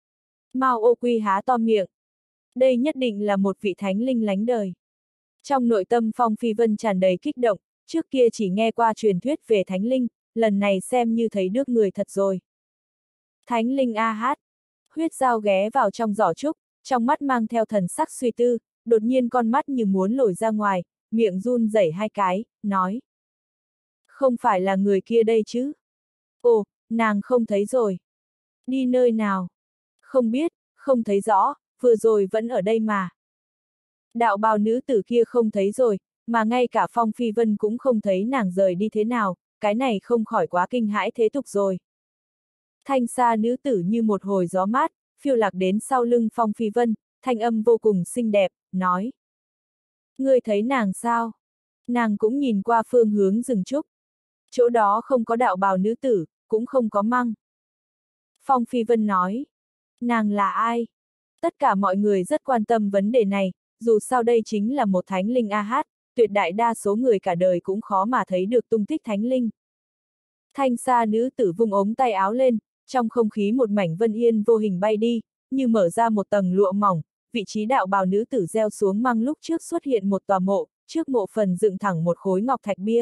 Mao Ô Quy há to miệng. Đây nhất định là một vị thánh linh lánh đời. Trong nội tâm Phong Phi Vân tràn đầy kích động, trước kia chỉ nghe qua truyền thuyết về thánh linh, lần này xem như thấy được người thật rồi. Thánh linh a hát. Huyết dao ghé vào trong giỏ trúc, trong mắt mang theo thần sắc suy tư, đột nhiên con mắt như muốn lồi ra ngoài, miệng run rẩy hai cái, nói. Không phải là người kia đây chứ? Ồ, nàng không thấy rồi. Đi nơi nào? Không biết, không thấy rõ, vừa rồi vẫn ở đây mà. Đạo bào nữ tử kia không thấy rồi, mà ngay cả Phong Phi Vân cũng không thấy nàng rời đi thế nào, cái này không khỏi quá kinh hãi thế tục rồi. Thanh sa nữ tử như một hồi gió mát, phiêu lạc đến sau lưng Phong Phi Vân, thanh âm vô cùng xinh đẹp, nói. Ngươi thấy nàng sao? Nàng cũng nhìn qua phương hướng rừng trúc. Chỗ đó không có đạo bào nữ tử, cũng không có măng. Phong Phi Vân nói. Nàng là ai? Tất cả mọi người rất quan tâm vấn đề này, dù sao đây chính là một thánh linh a hát, tuyệt đại đa số người cả đời cũng khó mà thấy được tung tích thánh linh. Thanh sa nữ tử vung ống tay áo lên, trong không khí một mảnh vân yên vô hình bay đi, như mở ra một tầng lụa mỏng, vị trí đạo bào nữ tử gieo xuống măng lúc trước xuất hiện một tòa mộ, trước mộ phần dựng thẳng một khối ngọc thạch bia.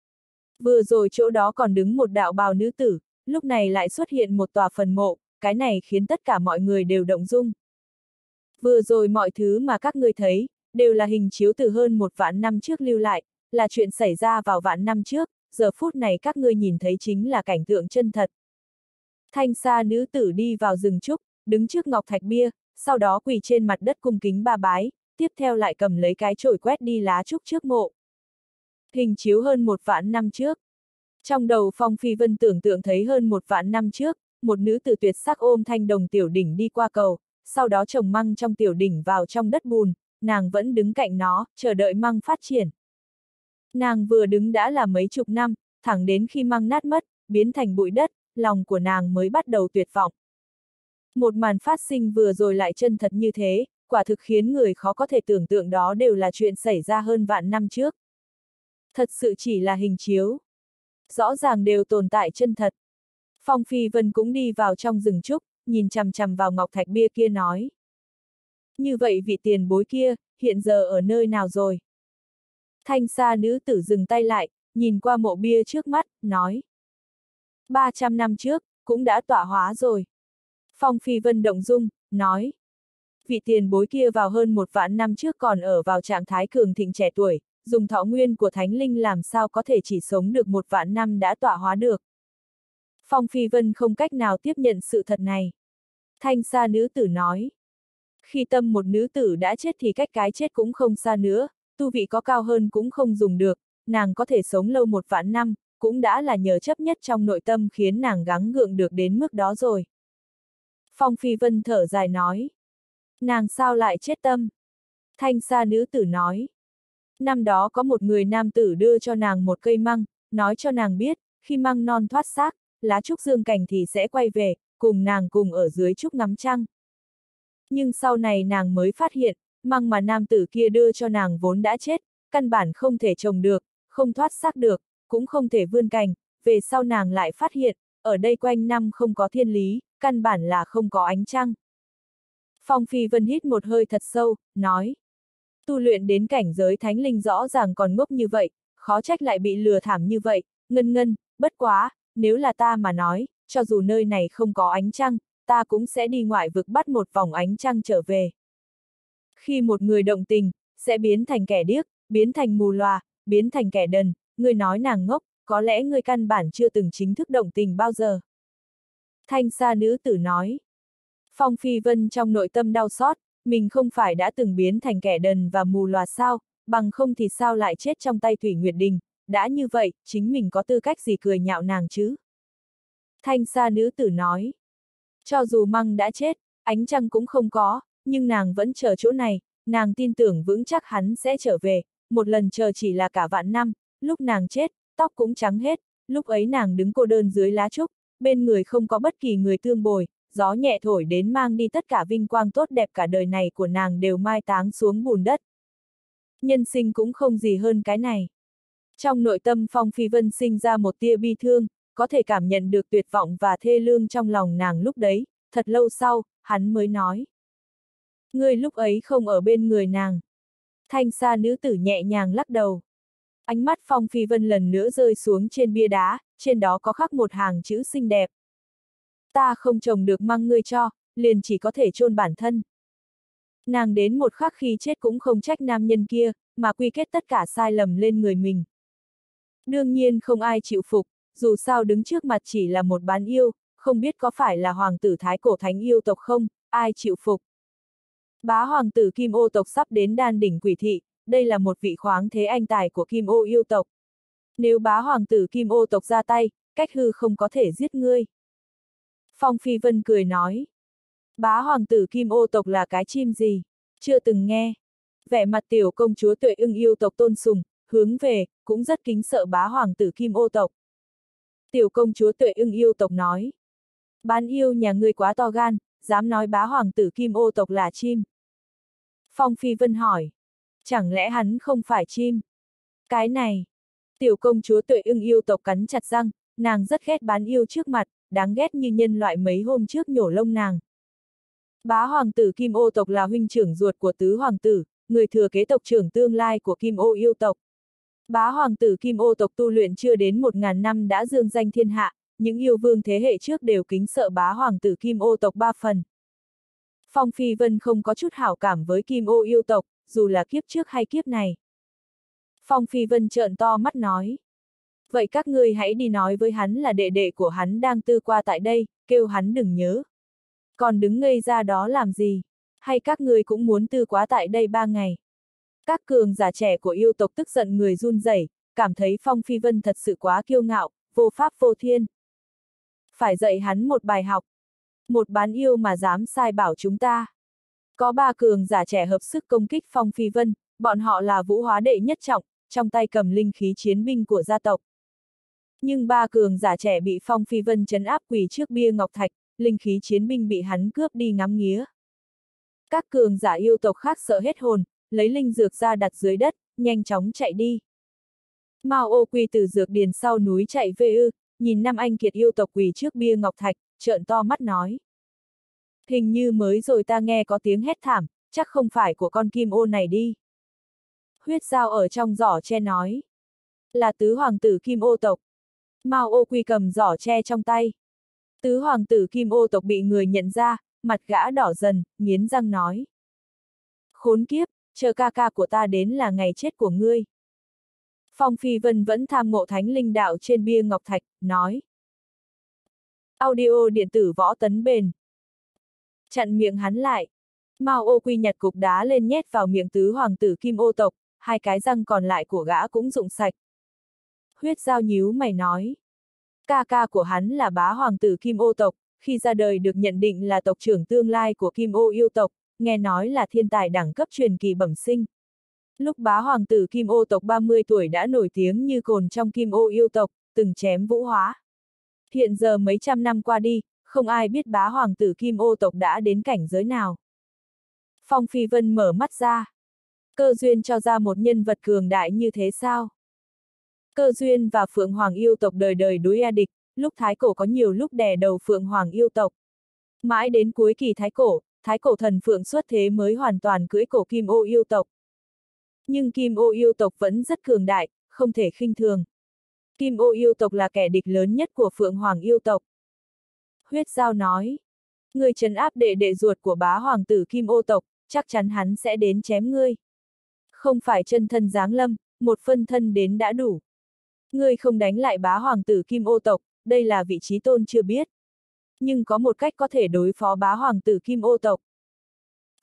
Vừa rồi chỗ đó còn đứng một đạo bào nữ tử, lúc này lại xuất hiện một tòa phần mộ, cái này khiến tất cả mọi người đều động dung. Vừa rồi mọi thứ mà các ngươi thấy, đều là hình chiếu từ hơn một vạn năm trước lưu lại, là chuyện xảy ra vào vạn năm trước, giờ phút này các ngươi nhìn thấy chính là cảnh tượng chân thật. Thanh sa nữ tử đi vào rừng trúc, đứng trước ngọc thạch bia, sau đó quỳ trên mặt đất cung kính ba bái, tiếp theo lại cầm lấy cái chổi quét đi lá trúc trước mộ. Hình chiếu hơn một vạn năm trước. Trong đầu Phong Phi Vân tưởng tượng thấy hơn một vạn năm trước, một nữ tử tuyệt sắc ôm thanh đồng tiểu đỉnh đi qua cầu, sau đó trồng măng trong tiểu đỉnh vào trong đất bùn, nàng vẫn đứng cạnh nó, chờ đợi măng phát triển. Nàng vừa đứng đã là mấy chục năm, thẳng đến khi măng nát mất, biến thành bụi đất, lòng của nàng mới bắt đầu tuyệt vọng. Một màn phát sinh vừa rồi lại chân thật như thế, quả thực khiến người khó có thể tưởng tượng đó đều là chuyện xảy ra hơn vạn năm trước. Thật sự chỉ là hình chiếu. Rõ ràng đều tồn tại chân thật. Phong Phi Vân cũng đi vào trong rừng trúc, nhìn chằm chằm vào ngọc thạch bia kia nói. Như vậy vị tiền bối kia, hiện giờ ở nơi nào rồi? Thanh sa nữ tử dừng tay lại, nhìn qua mộ bia trước mắt, nói. ba trăm năm trước, cũng đã tọa hóa rồi. Phong Phi Vân động dung, nói. Vị tiền bối kia vào hơn một vạn năm trước còn ở vào trạng thái cường thịnh trẻ tuổi, dùng thọ nguyên của thánh linh làm sao có thể chỉ sống được một vạn năm đã tọa hóa được. Phong Phi Vân không cách nào tiếp nhận sự thật này. Thanh sa nữ tử nói. Khi tâm một nữ tử đã chết thì cách cái chết cũng không xa nữa, tu vị có cao hơn cũng không dùng được, nàng có thể sống lâu một vạn năm, cũng đã là nhờ chấp nhất trong nội tâm khiến nàng gắng gượng được đến mức đó rồi. Phong Phi Vân thở dài nói. Nàng sao lại chết tâm? Thanh sa nữ tử nói. Năm đó có một người nam tử đưa cho nàng một cây măng, nói cho nàng biết, khi măng non thoát xác, lá trúc dương cành thì sẽ quay về, cùng nàng cùng ở dưới trúc ngắm trăng. Nhưng sau này nàng mới phát hiện, măng mà nam tử kia đưa cho nàng vốn đã chết, căn bản không thể trồng được, không thoát xác được, cũng không thể vươn cành, về sau nàng lại phát hiện, ở đây quanh năm không có thiên lý, căn bản là không có ánh trăng. Phong Phi Vân hít một hơi thật sâu, nói. Tu luyện đến cảnh giới thánh linh rõ ràng còn ngốc như vậy, khó trách lại bị lừa thảm như vậy, ngân ngân, bất quá, nếu là ta mà nói, cho dù nơi này không có ánh trăng, ta cũng sẽ đi ngoại vực bắt một vòng ánh trăng trở về. Khi một người động tình, sẽ biến thành kẻ điếc, biến thành mù lòa, biến thành kẻ đần, người nói nàng ngốc, có lẽ người căn bản chưa từng chính thức động tình bao giờ. Thanh sa nữ tử nói. Phong Phi Vân trong nội tâm đau xót, mình không phải đã từng biến thành kẻ đần và mù lòa sao, bằng không thì sao lại chết trong tay Thủy Nguyệt Đình, đã như vậy, chính mình có tư cách gì cười nhạo nàng chứ? Thanh sa nữ tử nói. Cho dù Măng đã chết, ánh trăng cũng không có, nhưng nàng vẫn chờ chỗ này, nàng tin tưởng vững chắc hắn sẽ trở về, một lần chờ chỉ là cả vạn năm, lúc nàng chết, tóc cũng trắng hết, lúc ấy nàng đứng cô đơn dưới lá trúc, bên người không có bất kỳ người tương bồi, gió nhẹ thổi đến mang đi tất cả vinh quang tốt đẹp cả đời này của nàng đều mai táng xuống bùn đất. Nhân sinh cũng không gì hơn cái này. Trong nội tâm Phong Phi Vân sinh ra một tia bi thương, có thể cảm nhận được tuyệt vọng và thê lương trong lòng nàng lúc đấy, thật lâu sau, hắn mới nói. Ngươi lúc ấy không ở bên người nàng. Thanh sa nữ tử nhẹ nhàng lắc đầu. Ánh mắt Phong Phi Vân lần nữa rơi xuống trên bia đá, trên đó có khắc một hàng chữ xinh đẹp. Ta không trồng được măng ngươi cho, liền chỉ có thể chôn bản thân. Nàng đến một khắc khi chết cũng không trách nam nhân kia, mà quy kết tất cả sai lầm lên người mình. Đương nhiên không ai chịu phục, dù sao đứng trước mặt chỉ là một bán yêu, không biết có phải là hoàng tử thái cổ thánh yêu tộc không, ai chịu phục. Bá hoàng tử Kim Ô tộc sắp đến đan đỉnh quỷ thị, đây là một vị khoáng thế anh tài của Kim Ô yêu tộc. Nếu bá hoàng tử Kim Ô tộc ra tay, cách hư không có thể giết ngươi. Phong Phi Vân cười nói. Bá hoàng tử Kim Ô tộc là cái chim gì? Chưa từng nghe. Vẻ mặt tiểu công chúa Tuệ Ưng yêu tộc tôn sùng, hướng về, cũng rất kính sợ bá hoàng tử Kim Ô tộc. Tiểu công chúa Tuệ Ưng yêu tộc nói. Bán yêu nhà ngươi quá to gan, dám nói bá hoàng tử Kim Ô tộc là chim. Phong Phi Vân hỏi. Chẳng lẽ hắn không phải chim? Cái này. Tiểu công chúa Tuệ Ưng yêu tộc cắn chặt răng, nàng rất ghét bán yêu trước mặt, đáng ghét như nhân loại mấy hôm trước nhổ lông nàng. Bá hoàng tử Kim Ô tộc là huynh trưởng ruột của tứ hoàng tử, người thừa kế tộc trưởng tương lai của Kim Ô yêu tộc. Bá hoàng tử Kim Ô tộc tu luyện chưa đến một ngàn năm đã dương danh thiên hạ, những yêu vương thế hệ trước đều kính sợ bá hoàng tử Kim Ô tộc ba phần. Phong Phi Vân không có chút hảo cảm với Kim Ô yêu tộc, dù là kiếp trước hay kiếp này. Phong Phi Vân trợn to mắt nói. Vậy các ngươi hãy đi nói với hắn là đệ đệ của hắn đang tư qua tại đây, kêu hắn đừng nhớ. Còn đứng ngây ra đó làm gì? Hay các ngươi cũng muốn tư quá tại đây ba ngày? Các cường giả trẻ của yêu tộc tức giận người run rẩy, cảm thấy Phong Phi Vân thật sự quá kiêu ngạo, vô pháp vô thiên. Phải dạy hắn một bài học. Một bán yêu mà dám sai bảo chúng ta. Có ba cường giả trẻ hợp sức công kích Phong Phi Vân, bọn họ là vũ hóa đệ nhất trọng, trong tay cầm linh khí chiến binh của gia tộc. Nhưng ba cường giả trẻ bị Phong Phi Vân trấn áp quỳ trước bia ngọc thạch, linh khí chiến binh bị hắn cướp đi ngắm nghía. Các cường giả yêu tộc khác sợ hết hồn, lấy linh dược ra đặt dưới đất, nhanh chóng chạy đi. Mao Ô Quy từ dược điền sau núi chạy về ư, nhìn năm anh kiệt yêu tộc quỳ trước bia ngọc thạch, trợn to mắt nói. Hình như mới rồi ta nghe có tiếng hét thảm, chắc không phải của con Kim Ô này đi. Huyết Dao ở trong giỏ tre nói. Là tứ hoàng tử Kim Ô tộc. Mao Ô Quy cầm giỏ tre trong tay. Tứ hoàng tử Kim Ô tộc bị người nhận ra, mặt gã đỏ dần, nghiến răng nói. Khốn kiếp, chờ ca ca của ta đến là ngày chết của ngươi. Phong Phi Vân vẫn tham ngộ thánh linh đạo trên bia ngọc thạch, nói. Audio điện tử võ tấn bền. Chặn miệng hắn lại. Mao Ô Quy nhặt cục đá lên nhét vào miệng tứ hoàng tử Kim Ô tộc, hai cái răng còn lại của gã cũng rụng sạch. Huyết Dao nhíu mày nói. Ca ca của hắn là bá hoàng tử Kim Ô tộc, khi ra đời được nhận định là tộc trưởng tương lai của Kim Ô yêu tộc, nghe nói là thiên tài đẳng cấp truyền kỳ bẩm sinh. Lúc bá hoàng tử Kim Ô tộc ba mươi tuổi đã nổi tiếng như cồn trong Kim Ô yêu tộc, từng chém vũ hóa. Hiện giờ mấy trăm năm qua đi, không ai biết bá hoàng tử Kim Ô tộc đã đến cảnh giới nào. Phong Phi Vân mở mắt ra. Cơ duyên cho ra một nhân vật cường đại như thế sao? Cơ duyên và Phượng Hoàng yêu tộc đời đời đối a địch, lúc Thái Cổ có nhiều lúc đè đầu Phượng Hoàng yêu tộc. Mãi đến cuối kỳ Thái Cổ, Thái Cổ thần Phượng xuất thế mới hoàn toàn cưỡi cổ Kim Ô yêu tộc. Nhưng Kim Ô yêu tộc vẫn rất cường đại, không thể khinh thường. Kim Ô yêu tộc là kẻ địch lớn nhất của Phượng Hoàng yêu tộc. Huyết Dao nói, ngươi trấn áp đệ đệ ruột của bá hoàng tử Kim Ô tộc, chắc chắn hắn sẽ đến chém ngươi. Không phải chân thân giáng lâm, một phân thân đến đã đủ. Ngươi không đánh lại bá hoàng tử Kim Ô tộc, đây là vị trí tôn chưa biết. Nhưng có một cách có thể đối phó bá hoàng tử Kim Ô tộc.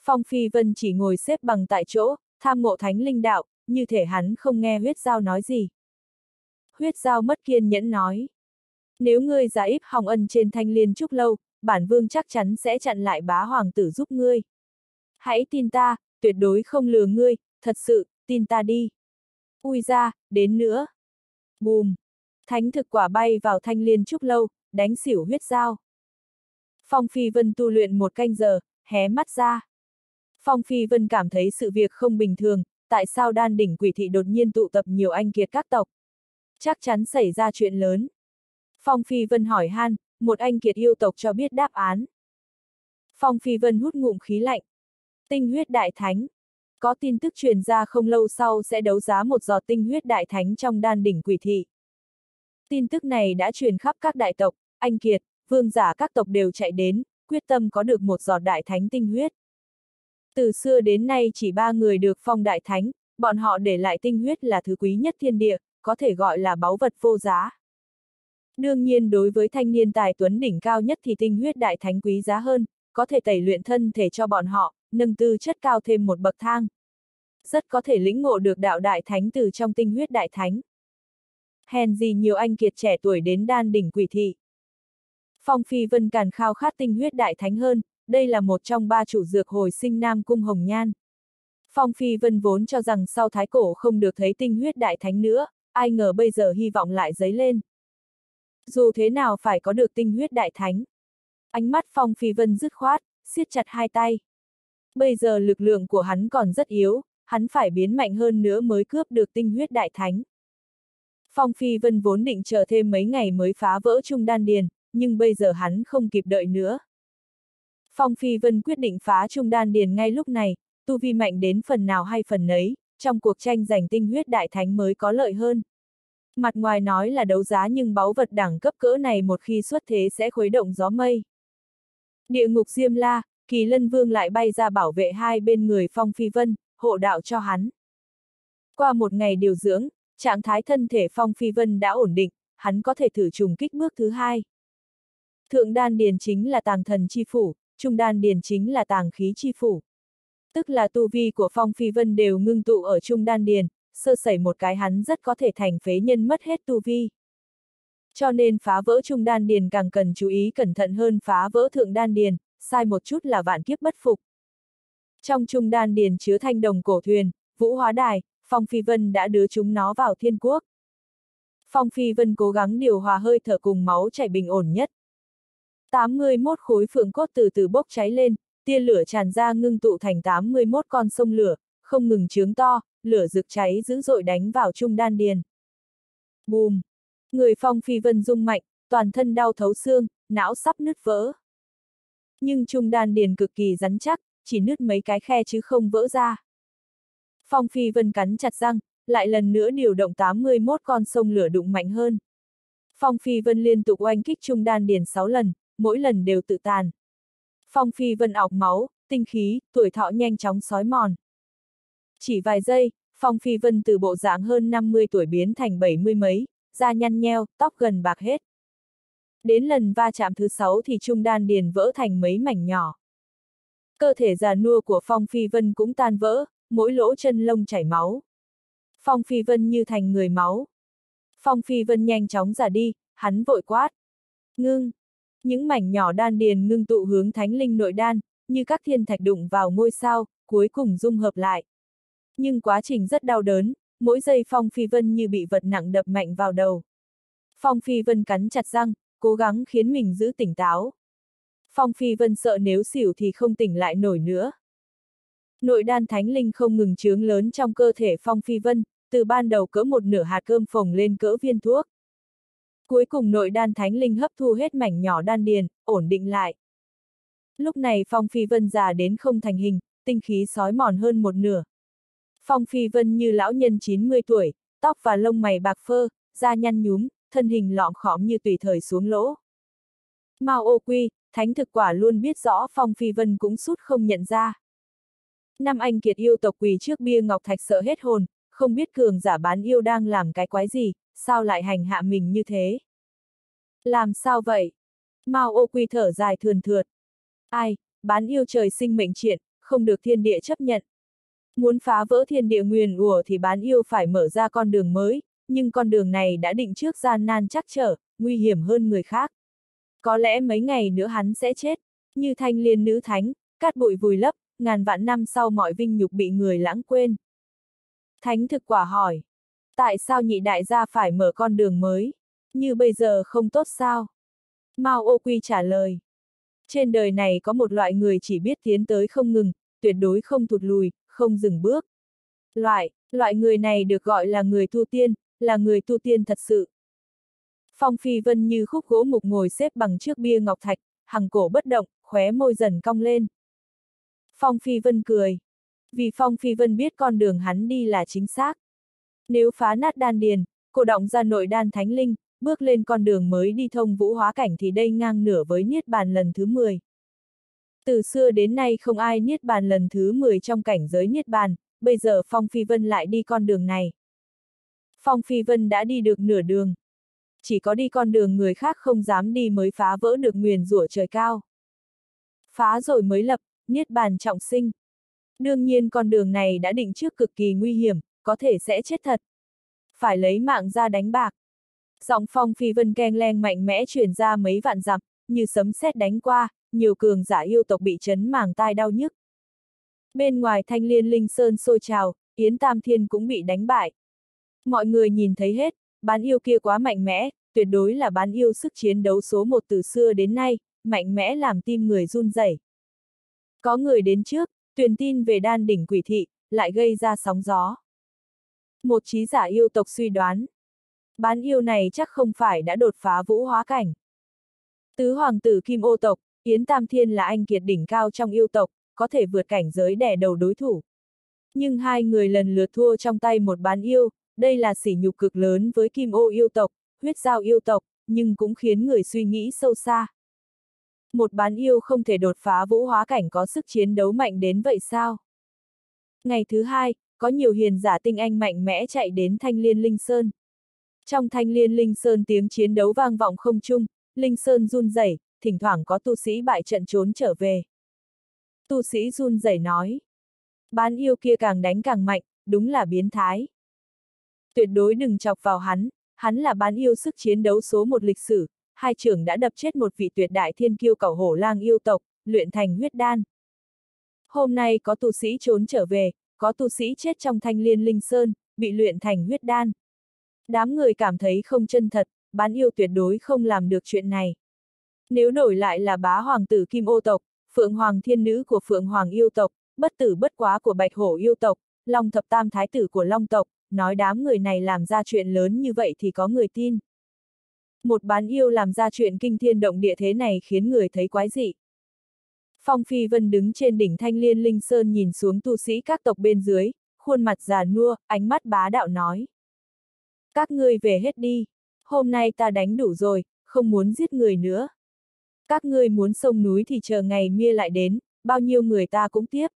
Phong Phi Vân chỉ ngồi xếp bằng tại chỗ, tham ngộ thánh linh đạo, như thể hắn không nghe huyết giao nói gì. Huyết giao mất kiên nhẫn nói. Nếu ngươi giả íp hòng ân trên Thanh Liên Trúc Lâu, bản vương chắc chắn sẽ chặn lại bá hoàng tử giúp ngươi. Hãy tin ta, tuyệt đối không lừa ngươi, thật sự, tin ta đi. Ui ra, đến nữa. Bùm. Thánh thực quả bay vào Thanh Liên Trúc Lâu, đánh xỉu huyết giao. Phong Phi Vân tu luyện một canh giờ, hé mắt ra. Phong Phi Vân cảm thấy sự việc không bình thường, tại sao đan đỉnh quỷ thị đột nhiên tụ tập nhiều anh kiệt các tộc? Chắc chắn xảy ra chuyện lớn. Phong Phi Vân hỏi han, một anh kiệt yêu tộc cho biết đáp án. Phong Phi Vân hút ngụm khí lạnh. Tinh huyết đại thánh. Có tin tức truyền ra không lâu sau sẽ đấu giá một giọt tinh huyết đại thánh trong đan đỉnh quỷ thị. Tin tức này đã truyền khắp các đại tộc, anh kiệt, vương giả các tộc đều chạy đến, quyết tâm có được một giọt đại thánh tinh huyết. Từ xưa đến nay chỉ ba người được phong đại thánh, bọn họ để lại tinh huyết là thứ quý nhất thiên địa, có thể gọi là báu vật vô giá. Đương nhiên đối với thanh niên tài tuấn đỉnh cao nhất thì tinh huyết đại thánh quý giá hơn, có thể tẩy luyện thân thể cho bọn họ, nâng tư chất cao thêm một bậc thang. Rất có thể lĩnh ngộ được đạo đại thánh từ trong tinh huyết đại thánh. Hèn gì nhiều anh kiệt trẻ tuổi đến đan đỉnh quỷ thị. Phong Phi Vân càng khao khát tinh huyết đại thánh hơn, đây là một trong ba chủ dược hồi sinh Nam Cung Hồng Nhan. Phong Phi Vân vốn cho rằng sau thái cổ không được thấy tinh huyết đại thánh nữa, ai ngờ bây giờ hy vọng lại dấy lên. Dù thế nào phải có được tinh huyết đại thánh. Ánh mắt Phong Phi Vân dứt khoát, siết chặt hai tay. Bây giờ lực lượng của hắn còn rất yếu, hắn phải biến mạnh hơn nữa mới cướp được tinh huyết đại thánh. Phong Phi Vân vốn định chờ thêm mấy ngày mới phá vỡ Trung Đan Điền, nhưng bây giờ hắn không kịp đợi nữa. Phong Phi Vân quyết định phá Trung Đan Điền ngay lúc này, tu vi mạnh đến phần nào hay phần nấy, trong cuộc tranh giành tinh huyết đại thánh mới có lợi hơn. Mặt ngoài nói là đấu giá nhưng báu vật đẳng cấp cỡ này một khi xuất thế sẽ khuấy động gió mây. Địa ngục Diêm La, Kỳ Lân Vương lại bay ra bảo vệ hai bên người Phong Phi Vân, hộ đạo cho hắn. Qua một ngày điều dưỡng, trạng thái thân thể Phong Phi Vân đã ổn định, hắn có thể thử trùng kích bước thứ hai. Thượng đan điền chính là tàng thần chi phủ, trung đan điền chính là tàng khí chi phủ. Tức là tu vi của Phong Phi Vân đều ngưng tụ ở trung đan điền, sơ sẩy một cái hắn rất có thể thành phế nhân mất hết tu vi. Cho nên phá vỡ trung đan điền càng cần chú ý cẩn thận hơn phá vỡ thượng đan điền, sai một chút là vạn kiếp bất phục. Trong trung đan điền chứa thanh đồng cổ thuyền, vũ hóa đài, Phong Phi Vân đã đưa chúng nó vào thiên quốc. Phong Phi Vân cố gắng điều hòa hơi thở cùng máu chảy bình ổn nhất. tám mươi mốt khối phượng cốt từ từ bốc cháy lên, tia lửa tràn ra ngưng tụ thành tám mươi mốt con sông lửa, không ngừng chướng to, lửa rực cháy dữ dội đánh vào trung đan điền. Bùm! Người Phong Phi Vân rung mạnh, toàn thân đau thấu xương, não sắp nứt vỡ. Nhưng trung đan điền cực kỳ rắn chắc, chỉ nứt mấy cái khe chứ không vỡ ra. Phong Phi Vân cắn chặt răng, lại lần nữa điều động tám mươi mốt con sông lửa đụng mạnh hơn. Phong Phi Vân liên tục oanh kích trung đan điền sáu lần, mỗi lần đều tự tàn. Phong Phi Vân ọc máu, tinh khí, tuổi thọ nhanh chóng xói mòn. Chỉ vài giây, Phong Phi Vân từ bộ dạng hơn năm mươi tuổi biến thành bảy mươi mấy, da nhăn nheo, tóc gần bạc hết. Đến lần va chạm thứ sáu thì trung đan điền vỡ thành mấy mảnh nhỏ. Cơ thể già nua của Phong Phi Vân cũng tan vỡ, mỗi lỗ chân lông chảy máu. Phong Phi Vân như thành người máu. Phong Phi Vân nhanh chóng già đi, hắn vội quát. Ngưng! Những mảnh nhỏ đan điền ngưng tụ hướng thánh linh nội đan, như các thiên thạch đụng vào ngôi sao, cuối cùng dung hợp lại. Nhưng quá trình rất đau đớn, mỗi giây Phong Phi Vân như bị vật nặng đập mạnh vào đầu. Phong Phi Vân cắn chặt răng, cố gắng khiến mình giữ tỉnh táo. Phong Phi Vân sợ nếu xỉu thì không tỉnh lại nổi nữa. Nội đan thánh linh không ngừng chướng lớn trong cơ thể Phong Phi Vân, từ ban đầu cỡ một nửa hạt cơm phồng lên cỡ viên thuốc. Cuối cùng nội đan thánh linh hấp thu hết mảnh nhỏ đan điền, ổn định lại. Lúc này Phong Phi Vân già đến không thành hình, tinh khí sói mòn hơn một nửa. Phong Phi Vân như lão nhân chín mươi tuổi, tóc và lông mày bạc phơ, da nhăn nhúm, thân hình lõm khóm như tùy thời xuống lỗ. Mao Ô Quy, thánh thực quả luôn biết rõ Phong Phi Vân cũng sút không nhận ra. Năm anh kiệt yêu tộc quỳ trước bia ngọc thạch sợ hết hồn, không biết cường giả bán yêu đang làm cái quái gì, sao lại hành hạ mình như thế? Làm sao vậy? Mao Ô Quy thở dài thườn thượt. Ai, bán yêu trời sinh mệnh triện, không được thiên địa chấp nhận. Muốn phá vỡ thiên địa nguyền rủa thì bán yêu phải mở ra con đường mới, nhưng con đường này đã định trước gian nan trắc trở, nguy hiểm hơn người khác. Có lẽ mấy ngày nữa hắn sẽ chết, như Thanh Liên nữ thánh, cát bụi vùi lấp, ngàn vạn năm sau mọi vinh nhục bị người lãng quên. Thánh thực quả hỏi, tại sao nhị đại gia phải mở con đường mới? Như bây giờ không tốt sao? Mao Ô Quy trả lời, trên đời này có một loại người chỉ biết tiến tới không ngừng, tuyệt đối không thụt lùi, không dừng bước. Loại, loại người này được gọi là người tu tiên, là người tu tiên thật sự. Phong Phi Vân như khúc gỗ mục ngồi xếp bằng trước bia ngọc thạch, hằng cổ bất động, khóe môi dần cong lên. Phong Phi Vân cười. Vì Phong Phi Vân biết con đường hắn đi là chính xác. Nếu phá nát đan điền, cô động ra nội đan thánh linh, bước lên con đường mới đi thông vũ hóa cảnh thì đây ngang nửa với niết bàn lần thứ mười. Từ xưa đến nay không ai niết bàn lần thứ mười trong cảnh giới niết bàn, bây giờ Phong Phi Vân lại đi con đường này. Phong Phi Vân đã đi được nửa đường. Chỉ có đi con đường người khác không dám đi mới phá vỡ được nguyền rủa trời cao. Phá rồi mới lập, niết bàn trọng sinh. Đương nhiên con đường này đã định trước cực kỳ nguy hiểm, có thể sẽ chết thật. Phải lấy mạng ra đánh bạc. Giọng Phong Phi Vân keng leng mạnh mẽ truyền ra mấy vạn dặm, như sấm sét đánh qua, nhiều cường giả yêu tộc bị chấn màng tai đau nhức. Bên ngoài Thanh Liên Linh Sơn sôi trào, Yến Tam Thiên cũng bị đánh bại. Mọi người nhìn thấy hết, bán yêu kia quá mạnh mẽ, tuyệt đối là bán yêu sức chiến đấu số một từ xưa đến nay, mạnh mẽ làm tim người run rẩy. Có người đến trước, truyền tin về đan đỉnh quỷ thị, lại gây ra sóng gió. Một trí giả yêu tộc suy đoán, bán yêu này chắc không phải đã đột phá vũ hóa cảnh. Tứ hoàng tử Kim Ô tộc, Yến Tam Thiên là anh kiệt đỉnh cao trong yêu tộc, có thể vượt cảnh giới đè đầu đối thủ. Nhưng hai người lần lượt thua trong tay một bán yêu, đây là sỉ nhục cực lớn với Kim Ô yêu tộc, huyết giao yêu tộc, nhưng cũng khiến người suy nghĩ sâu xa. Một bán yêu không thể đột phá vũ hóa cảnh có sức chiến đấu mạnh đến vậy sao? Ngày thứ hai, có nhiều hiền giả tinh anh mạnh mẽ chạy đến Thanh Liên Linh Sơn. Trong Thanh Liên Linh Sơn tiếng chiến đấu vang vọng không trung, Linh Sơn run rẩy, thỉnh thoảng có tu sĩ bại trận trốn trở về. Tu sĩ run rẩy nói, bán yêu kia càng đánh càng mạnh, đúng là biến thái. Tuyệt đối đừng chọc vào hắn, hắn là bán yêu sức chiến đấu số một lịch sử, hai trưởng đã đập chết một vị tuyệt đại thiên kiêu cẩu hổ lang yêu tộc, luyện thành huyết đan. Hôm nay có tu sĩ trốn trở về, có tu sĩ chết trong Thanh Liên Linh Sơn, bị luyện thành huyết đan. Đám người cảm thấy không chân thật, bán yêu tuyệt đối không làm được chuyện này. Nếu đổi lại là bá hoàng tử Kim Ô tộc, Phượng Hoàng thiên nữ của Phượng Hoàng yêu tộc, bất tử bất quá của Bạch Hổ yêu tộc, Long thập tam thái tử của Long tộc, nói đám người này làm ra chuyện lớn như vậy thì có người tin. Một bán yêu làm ra chuyện kinh thiên động địa thế này khiến người thấy quái dị. Phong Phi Vân đứng trên đỉnh Thanh Liên Linh Sơn nhìn xuống tu sĩ các tộc bên dưới, khuôn mặt già nua, ánh mắt bá đạo nói. Các ngươi về hết đi, hôm nay ta đánh đủ rồi, không muốn giết người nữa. Các ngươi muốn sông núi thì chờ ngày mia lại đến, bao nhiêu người ta cũng tiếp.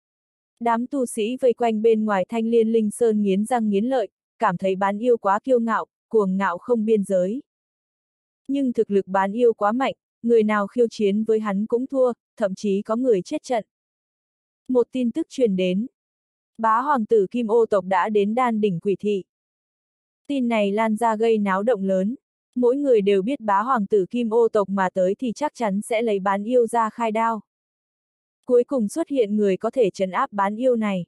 Đám tu sĩ vây quanh bên ngoài Thanh Liên Linh Sơn nghiến răng nghiến lợi, cảm thấy bán yêu quá kiêu ngạo, cuồng ngạo không biên giới. Nhưng thực lực bán yêu quá mạnh, người nào khiêu chiến với hắn cũng thua, thậm chí có người chết trận. Một tin tức truyền đến. Bá hoàng tử Kim Ô tộc đã đến đan đỉnh quỷ thị. Tin này lan ra gây náo động lớn. Mỗi người đều biết bá hoàng tử Kim Ô tộc mà tới thì chắc chắn sẽ lấy bán yêu ra khai đao. Cuối cùng xuất hiện người có thể trấn áp bán yêu này.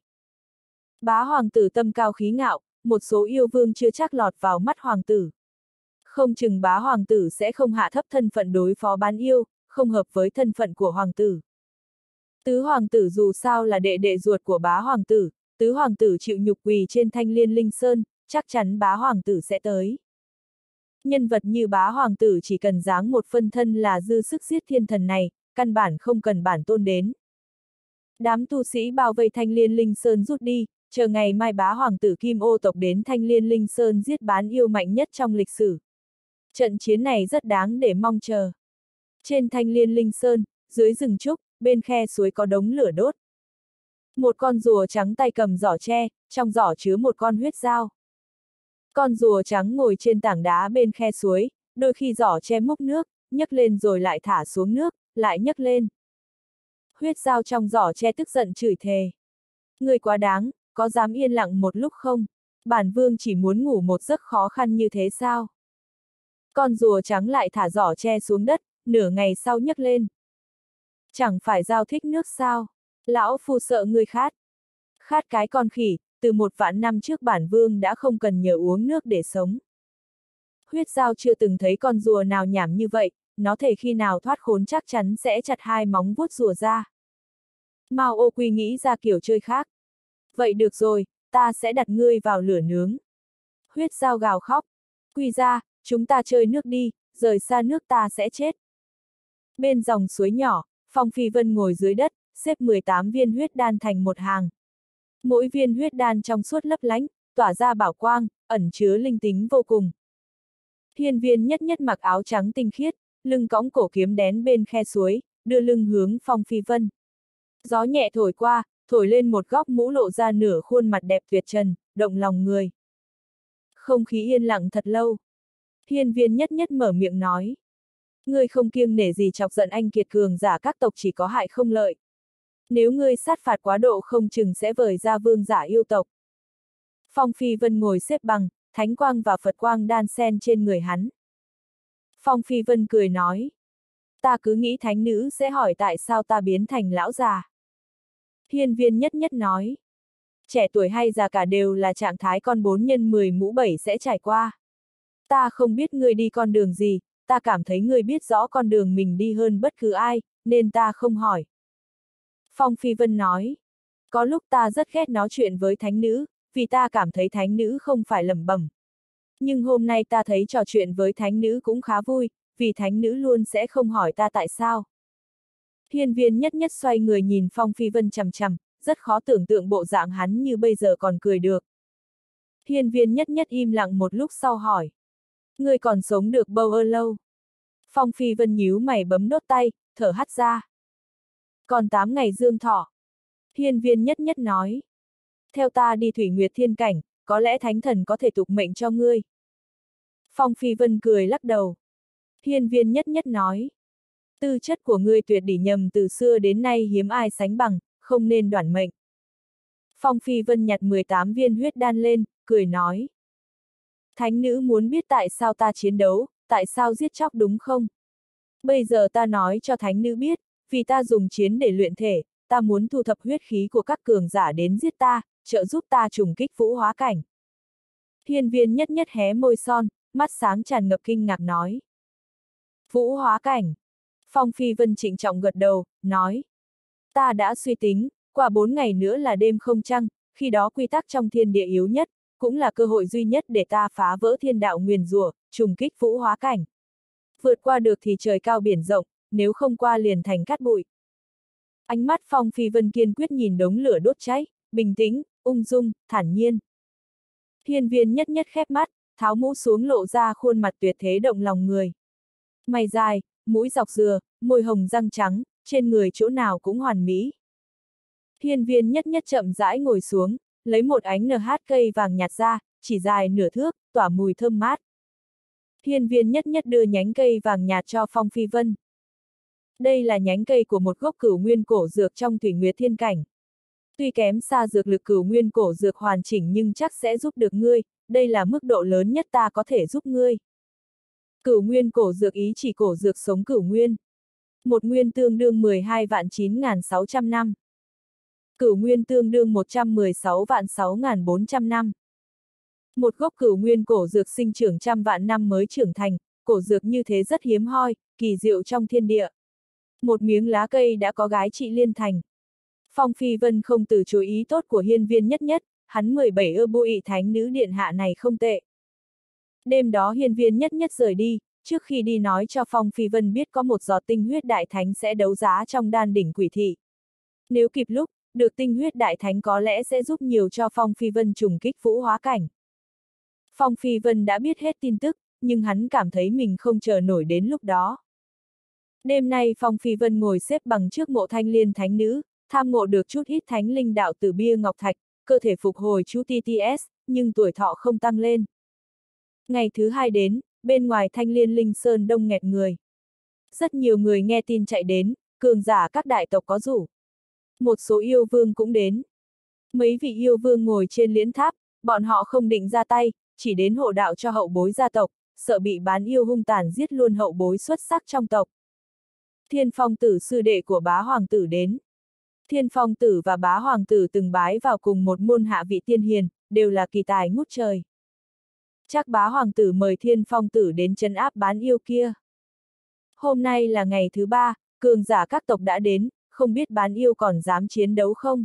Bá hoàng tử tâm cao khí ngạo, một số yêu vương chưa chắc lọt vào mắt hoàng tử. Không chừng bá hoàng tử sẽ không hạ thấp thân phận đối phó bán yêu, không hợp với thân phận của hoàng tử. Tứ hoàng tử dù sao là đệ đệ ruột của bá hoàng tử, tứ hoàng tử chịu nhục quỳ trên Thanh Liên Linh Sơn, chắc chắn bá hoàng tử sẽ tới. Nhân vật như bá hoàng tử chỉ cần giáng một phân thân là dư sức giết thiên thần này, căn bản không cần bản tôn đến. Đám tu sĩ bao vây Thanh Liên Linh Sơn rút đi, chờ ngày mai bá hoàng tử Kim Ô tộc đến Thanh Liên Linh Sơn giết bán yêu mạnh nhất trong lịch sử. Trận chiến này rất đáng để mong chờ. Trên Thanh Liên Linh Sơn, dưới rừng trúc, bên khe suối có đống lửa đốt. Một con rùa trắng tay cầm giỏ tre, trong giỏ chứa một con huyết dao. Con rùa trắng ngồi trên tảng đá bên khe suối, đôi khi giỏ tre múc nước, nhấc lên rồi lại thả xuống nước, lại nhấc lên. Huyết dao trong giỏ tre tức giận chửi thề. Ngươi quá đáng, có dám yên lặng một lúc không? Bản vương chỉ muốn ngủ một giấc khó khăn như thế sao? Con rùa trắng lại thả giỏ tre xuống đất, nửa ngày sau nhấc lên. Chẳng phải dao thích nước sao? Lão phu sợ ngươi khát. Khát cái con khỉ, từ một vạn năm trước bản vương đã không cần nhờ uống nước để sống. Huyết dao chưa từng thấy con rùa nào nhảm như vậy, nó thể khi nào thoát khốn chắc chắn sẽ chặt hai móng vuốt rùa ra. Mao Ô Quy nghĩ ra kiểu chơi khác. Vậy được rồi, ta sẽ đặt ngươi vào lửa nướng. Huyết dao gào khóc. Quy ra, chúng ta chơi nước đi, rời xa nước ta sẽ chết. Bên dòng suối nhỏ, Phong Phi Vân ngồi dưới đất, xếp mười tám viên huyết đan thành một hàng. Mỗi viên huyết đan trong suốt lấp lánh, tỏa ra bảo quang, ẩn chứa linh tính vô cùng. Hiên Viên Nhất Nhất mặc áo trắng tinh khiết, lưng cõng cổ kiếm đén bên khe suối, đưa lưng hướng Phong Phi Vân. Gió nhẹ thổi qua, thổi lên một góc mũ lộ ra nửa khuôn mặt đẹp tuyệt trần, động lòng người. Không khí yên lặng thật lâu. Hiên Viên Nhất Nhất mở miệng nói. Ngươi không kiêng nể gì chọc giận anh kiệt cường giả các tộc chỉ có hại không lợi. Nếu ngươi sát phạt quá độ không chừng sẽ vời ra vương giả yêu tộc. Phong Phi Vân ngồi xếp bằng, thánh quang và Phật quang đan xen trên người hắn. Phong Phi Vân cười nói. Ta cứ nghĩ thánh nữ sẽ hỏi tại sao ta biến thành lão già. Hiên Viên Nhất Nhất nói. Trẻ tuổi hay già cả đều là trạng thái con bốn nhân mười mũ bảy sẽ trải qua. Ta không biết ngươi đi con đường gì, ta cảm thấy ngươi biết rõ con đường mình đi hơn bất cứ ai, nên ta không hỏi. Phong Phi Vân nói. Có lúc ta rất ghét nói chuyện với thánh nữ, vì ta cảm thấy thánh nữ không phải lẩm bẩm. Nhưng hôm nay ta thấy trò chuyện với thánh nữ cũng khá vui, vì thánh nữ luôn sẽ không hỏi ta tại sao. Hiên Viên Nhất Nhất xoay người nhìn Phong Phi Vân chằm chằm, rất khó tưởng tượng bộ dạng hắn như bây giờ còn cười được. Hiên Viên Nhất Nhất im lặng một lúc sau hỏi. Ngươi còn sống được bao ơ lâu? Phong Phi Vân nhíu mày bấm đốt tay, thở hắt ra. Còn tám ngày dương thọ. Hiên Viên Nhất Nhất nói. Theo ta đi Thủy Nguyệt Thiên Cảnh, có lẽ thánh thần có thể tục mệnh cho ngươi. Phong Phi Vân cười lắc đầu. Hiên Viên Nhất Nhất nói. Tư chất của ngươi tuyệt đỉnh nhầm từ xưa đến nay hiếm ai sánh bằng, không nên đoản mệnh. Phong Phi Vân nhặt mười tám viên huyết đan lên, cười nói. Thánh nữ muốn biết tại sao ta chiến đấu, tại sao giết chóc đúng không? Bây giờ ta nói cho thánh nữ biết, vì ta dùng chiến để luyện thể, ta muốn thu thập huyết khí của các cường giả đến giết ta, trợ giúp ta trùng kích vũ hóa cảnh. Hiên Viên Nhất Nhất hé môi son, mắt sáng tràn ngập kinh ngạc nói. Vũ hóa cảnh. Phong Phi Vân trịnh trọng gật đầu, nói. Ta đã suy tính, qua bốn ngày nữa là đêm không trăng, khi đó quy tắc trong thiên địa yếu nhất, cũng là cơ hội duy nhất để ta phá vỡ thiên đạo nguyền rủa, trùng kích vũ hóa cảnh. Vượt qua được thì trời cao biển rộng, nếu không qua liền thành cát bụi. Ánh mắt Phong Phi Vân kiên quyết nhìn đống lửa đốt cháy, bình tĩnh, ung dung, thản nhiên. Hiên Viên Nhất Nhất khép mắt, tháo mũ xuống lộ ra khuôn mặt tuyệt thế động lòng người. Mày dài, mũi dọc dừa, môi hồng răng trắng, trên người chỗ nào cũng hoàn mỹ. Hiên Viên Nhất Nhất chậm rãi ngồi xuống, lấy một ánh en hát cây vàng nhạt ra, chỉ dài nửa thước, tỏa mùi thơm mát. Hiên Viên Nhất Nhất đưa nhánh cây vàng nhạt cho Phong Phi Vân. Đây là nhánh cây của một gốc cửu nguyên cổ dược trong Thủy Nguyệt Thiên Cảnh. Tuy kém xa dược lực cửu nguyên cổ dược hoàn chỉnh nhưng chắc sẽ giúp được ngươi, đây là mức độ lớn nhất ta có thể giúp ngươi. Cửu nguyên cổ dược ý chỉ cổ dược sống cửu nguyên. Một nguyên tương đương mười hai vạn chín nghìn sáu trăm năm. Cửu nguyên tương đương một trăm mười sáu vạn sáu nghìn bốn trăm năm. Một gốc cửu nguyên cổ dược sinh trưởng trăm vạn năm mới trưởng thành, cổ dược như thế rất hiếm hoi, kỳ diệu trong thiên địa. Một miếng lá cây đã có gái trị liên thành. Phong Phi Vân không từ chối ý tốt của Hiên Viên Nhất Nhất, hắn mười bảy ơ bụi thánh nữ điện hạ này không tệ. Đêm đó Hiên Viên Nhất Nhất rời đi, trước khi đi nói cho Phong Phi Vân biết có một giọt tinh huyết đại thánh sẽ đấu giá trong đan đỉnh quỷ thị. Nếu kịp lúc, được tinh huyết đại thánh có lẽ sẽ giúp nhiều cho Phong Phi Vân trùng kích vũ hóa cảnh. Phong Phi Vân đã biết hết tin tức, nhưng hắn cảm thấy mình không chờ nổi đến lúc đó. Đêm nay Phong Phi Vân ngồi xếp bằng trước mộ Thanh Liên thánh nữ, tham ngộ được chút ít thánh linh đạo từ bia ngọc thạch, cơ thể phục hồi chút tê tê ét, nhưng tuổi thọ không tăng lên. Ngày thứ hai đến, bên ngoài Thanh Liên Linh Sơn đông nghẹt người. Rất nhiều người nghe tin chạy đến, cường giả các đại tộc có rủ. Một số yêu vương cũng đến. Mấy vị yêu vương ngồi trên liễn tháp, bọn họ không định ra tay, chỉ đến hộ đạo cho hậu bối gia tộc, sợ bị bán yêu hung tàn giết luôn hậu bối xuất sắc trong tộc. Thiên Phong Tử sư đệ của bá hoàng tử đến. Thiên Phong Tử và bá hoàng tử từng bái vào cùng một môn hạ vị tiên hiền, đều là kỳ tài ngút trời. Chắc bá hoàng tử mời Thiên Phong Tử đến trấn áp bán yêu kia. Hôm nay là ngày thứ ba, cường giả các tộc đã đến, không biết bán yêu còn dám chiến đấu không?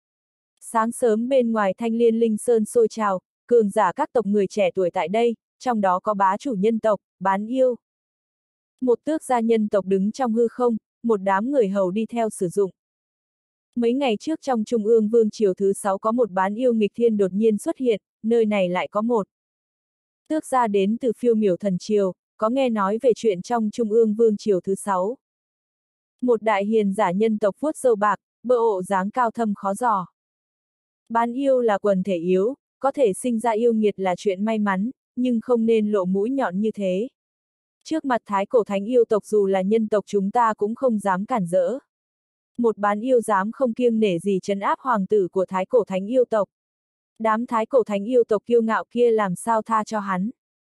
Sáng sớm bên ngoài Thanh Liên Linh Sơn sôi trào, cường giả các tộc người trẻ tuổi tại đây, trong đó có bá chủ nhân tộc, bán yêu. Một tước gia nhân tộc đứng trong hư không, một đám người hầu đi theo sử dụng. Mấy ngày trước trong Trung ương Vương triều thứ sáu có một bán yêu nghịch thiên đột nhiên xuất hiện, nơi này lại có một tước gia đến từ Phiêu Miểu Thần triều, có nghe nói về chuyện trong Trung ương Vương triều thứ sáu. Một đại hiền giả nhân tộc vuốt râu bạc, bờ ộ dáng cao thâm khó dò. Bán yêu là quần thể yếu, có thể sinh ra yêu nghiệt là chuyện may mắn, nhưng không nên lộ mũi nhọn như thế. Trước mặt thái cổ thánh yêu tộc dù là nhân tộc chúng ta cũng không dám cản rỡ. Một bán yêu dám không kiêng nể gì trấn áp hoàng tử của thái cổ thánh yêu tộc. Đám thái cổ thánh yêu tộc kiêu ngạo kia làm sao tha cho hắn.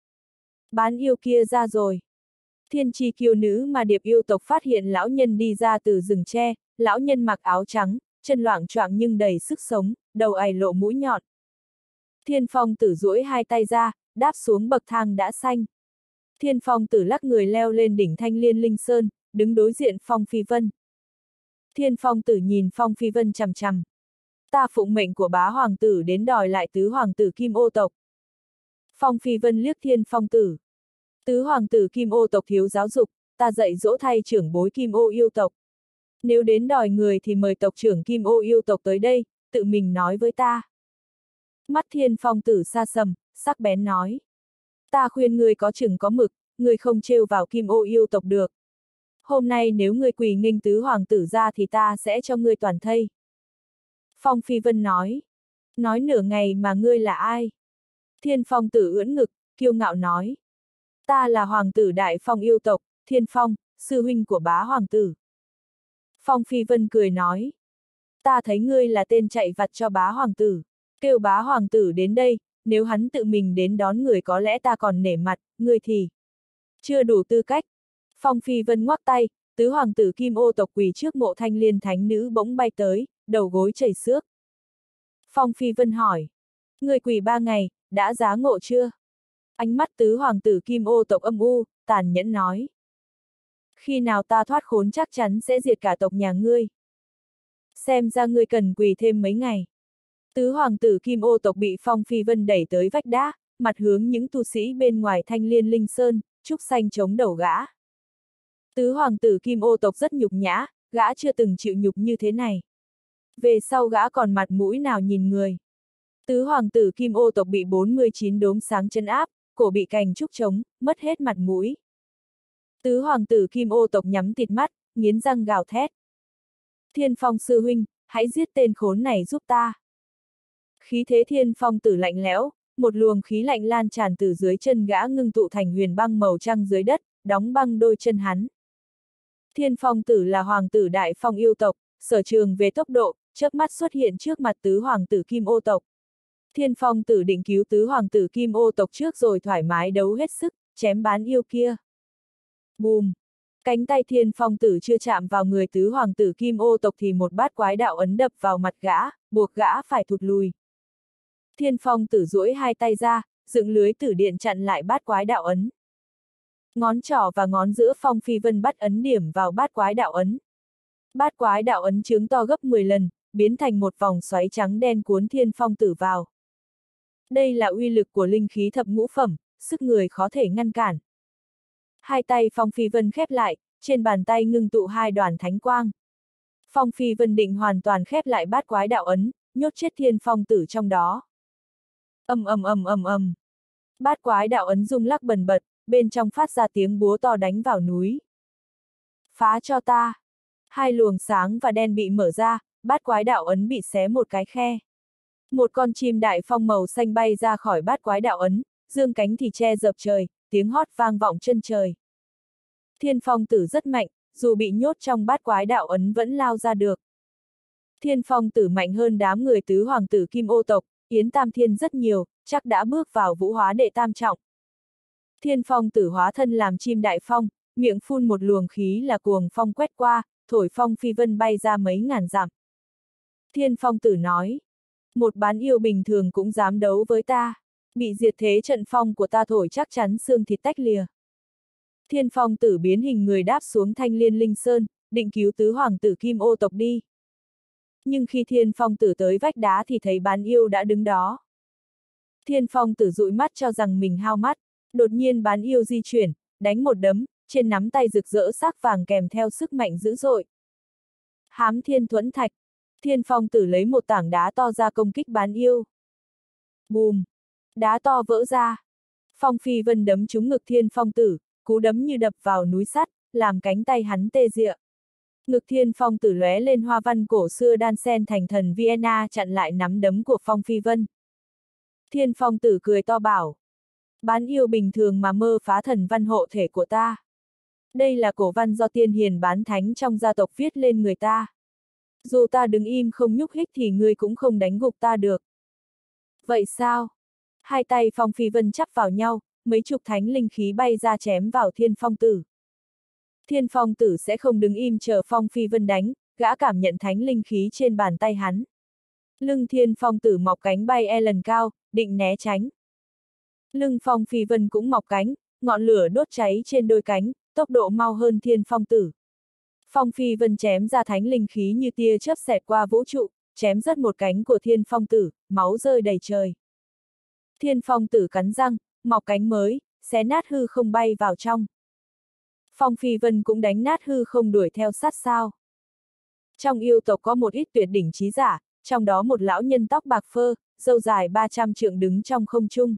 Bán yêu kia ra rồi. Thiên tri kiêu nữ mà điệp yêu tộc phát hiện lão nhân đi ra từ rừng tre, lão nhân mặc áo trắng, chân loạng choạng nhưng đầy sức sống, đầu ày lộ mũi nhọn. Thiên Phong Tử duỗi hai tay ra, đáp xuống bậc thang đã xanh. Thiên Phong Tử lắc người leo lên đỉnh Thanh Liên Linh Sơn, đứng đối diện Phong Phi Vân. Thiên Phong Tử nhìn Phong Phi Vân chằm chằm. Ta phụng mệnh của bá hoàng tử đến đòi lại tứ hoàng tử Kim Ô tộc. Phong Phi Vân liếc Thiên Phong Tử. Tứ hoàng tử Kim Ô tộc thiếu giáo dục, ta dạy dỗ thay trưởng bối Kim Ô yêu tộc. Nếu đến đòi người thì mời tộc trưởng Kim Ô yêu tộc tới đây, tự mình nói với ta. Mắt Thiên Phong Tử xa sầm, sắc bén nói. Ta khuyên ngươi có chừng có mực, ngươi không trêu vào Kim Ô yêu tộc được. Hôm nay nếu ngươi quỳ nghênh tứ hoàng tử ra thì ta sẽ cho ngươi toàn thây. Phong Phi Vân nói. Nói nửa ngày mà ngươi là ai? Thiên Phong Tử ưỡn ngực, kiêu ngạo nói. Ta là hoàng tử Đại Phong yêu tộc, Thiên Phong, sư huynh của bá hoàng tử. Phong Phi Vân cười nói. Ta thấy ngươi là tên chạy vặt cho bá hoàng tử. Kêu bá hoàng tử đến đây, nếu hắn tự mình đến đón người có lẽ ta còn nể mặt, ngươi thì chưa đủ tư cách. Phong Phi Vân ngoắc tay, tứ hoàng tử Kim Ô tộc quỳ trước mộ Thanh Liên thánh nữ bỗng bay tới, đầu gối chảy xước. Phong Phi Vân hỏi. Ngươi quỳ ba ngày, đã giá ngộ chưa? Ánh mắt tứ hoàng tử Kim Ô tộc âm u, tàn nhẫn nói. Khi nào ta thoát khốn chắc chắn sẽ diệt cả tộc nhà ngươi. Xem ra ngươi cần quỳ thêm mấy ngày. Tứ hoàng tử Kim Ô tộc bị Phong Phi Vân đẩy tới vách đá, mặt hướng những tu sĩ bên ngoài Thanh Liên Linh Sơn, trúc xanh chống đầu gã. Tứ hoàng tử Kim Ô tộc rất nhục nhã, gã chưa từng chịu nhục như thế này. Về sau gã còn mặt mũi nào nhìn người. Tứ hoàng tử Kim Ô tộc bị bốn mươi chín đốm sáng chân áp, cổ bị cành trúc chống, mất hết mặt mũi. Tứ hoàng tử Kim Ô tộc nhắm tịt mắt, nghiến răng gào thét. Thiên Phong sư huynh, hãy giết tên khốn này giúp ta. Khí thế Thiên Phong Tử lạnh lẽo, một luồng khí lạnh lan tràn từ dưới chân gã ngưng tụ thành huyền băng màu trắng dưới đất, đóng băng đôi chân hắn. Thiên Phong Tử là hoàng tử Đại Phong yêu tộc, sở trường về tốc độ, chớp mắt xuất hiện trước mặt tứ hoàng tử Kim Ô tộc. Thiên Phong Tử định cứu tứ hoàng tử Kim Ô tộc trước rồi thoải mái đấu hết sức, chém bán yêu kia. Bùm! Cánh tay Thiên Phong Tử chưa chạm vào người tứ hoàng tử Kim Ô tộc thì một bát quái đạo ấn đập vào mặt gã, buộc gã phải thụt lùi. Thiên Phong Tử duỗi hai tay ra, dựng lưới tử điện chặn lại bát quái đạo ấn. Ngón trỏ và ngón giữa Phong Phi Vân bắt ấn điểm vào bát quái đạo ấn. Bát quái đạo ấn trướng to gấp mười lần, biến thành một vòng xoáy trắng đen cuốn Thiên Phong Tử vào. Đây là uy lực của linh khí thập ngũ phẩm, sức người khó thể ngăn cản. Hai tay Phong Phi Vân khép lại, trên bàn tay ngưng tụ hai đoàn thánh quang. Phong Phi Vân định hoàn toàn khép lại bát quái đạo ấn, nhốt chết Thiên Phong Tử trong đó. Ầm ầm ầm ầm ầm. Bát quái đạo ấn rung lắc bần bật, bên trong phát ra tiếng búa to đánh vào núi. Phá cho ta. Hai luồng sáng và đen bị mở ra, bát quái đạo ấn bị xé một cái khe. Một con chim đại phong màu xanh bay ra khỏi bát quái đạo ấn, dương cánh thì che dập trời, tiếng hót vang vọng chân trời. Thiên Phong Tử rất mạnh, dù bị nhốt trong bát quái đạo ấn vẫn lao ra được. Thiên Phong Tử mạnh hơn đám người tứ hoàng tử Kim Ô tộc, Yến Tam Thiên rất nhiều, chắc đã bước vào vũ hóa đệ tam trọng. Thiên Phong Tử hóa thân làm chim đại phong, miệng phun một luồng khí là cuồng phong quét qua, thổi phong phi vân bay ra mấy ngàn dặm. Thiên Phong Tử nói, một bán yêu bình thường cũng dám đấu với ta, bị diệt thế trận phong của ta thổi chắc chắn xương thịt tách lìa. Thiên Phong Tử biến hình người đáp xuống Thanh Liên Linh Sơn, định cứu tứ hoàng tử Kim Ô tộc đi. Nhưng khi Thiên Phong Tử tới vách đá thì thấy bán yêu đã đứng đó. Thiên Phong Tử dụi mắt cho rằng mình hao mắt, đột nhiên bán yêu di chuyển, đánh một đấm, trên nắm tay rực rỡ sắc vàng kèm theo sức mạnh dữ dội. Hám Thiên Thuẫn Thạch, Thiên Phong Tử lấy một tảng đá to ra công kích bán yêu. Bùm! Đá to vỡ ra. Phong Phi Vân đấm trúng ngực Thiên Phong Tử, cú đấm như đập vào núi sắt, làm cánh tay hắn tê rịa. Ngực Thiên Phong Tử lóe lên hoa văn cổ xưa đan xen thành thần Vienna chặn lại nắm đấm của Phong Phi Vân. Thiên Phong Tử cười to bảo, bán yêu bình thường mà mơ phá thần văn hộ thể của ta. Đây là cổ văn do tiên hiền bán thánh trong gia tộc viết lên người ta. Dù ta đứng im không nhúc nhích thì ngươi cũng không đánh gục ta được. Vậy sao? Hai tay Phong Phi Vân chắp vào nhau, mấy chục thánh linh khí bay ra chém vào Thiên Phong Tử. Thiên Phong Tử sẽ không đứng im chờ Phong Phi Vân đánh, gã cảm nhận thánh linh khí trên bàn tay hắn. Lưng Thiên Phong Tử mọc cánh bay e lần cao, định né tránh. Lưng Phong Phi Vân cũng mọc cánh, ngọn lửa đốt cháy trên đôi cánh, tốc độ mau hơn Thiên Phong Tử. Phong Phi Vân chém ra thánh linh khí như tia chớp xẹt qua vũ trụ, chém rớt một cánh của Thiên Phong Tử, máu rơi đầy trời. Thiên Phong Tử cắn răng, mọc cánh mới, xé nát hư không bay vào trong. Phong Phi Vân cũng đánh nát hư không đuổi theo sát sao. Trong yêu tộc có một ít tuyệt đỉnh trí giả, trong đó một lão nhân tóc bạc phơ, râu dài ba trăm trượng đứng trong không trung.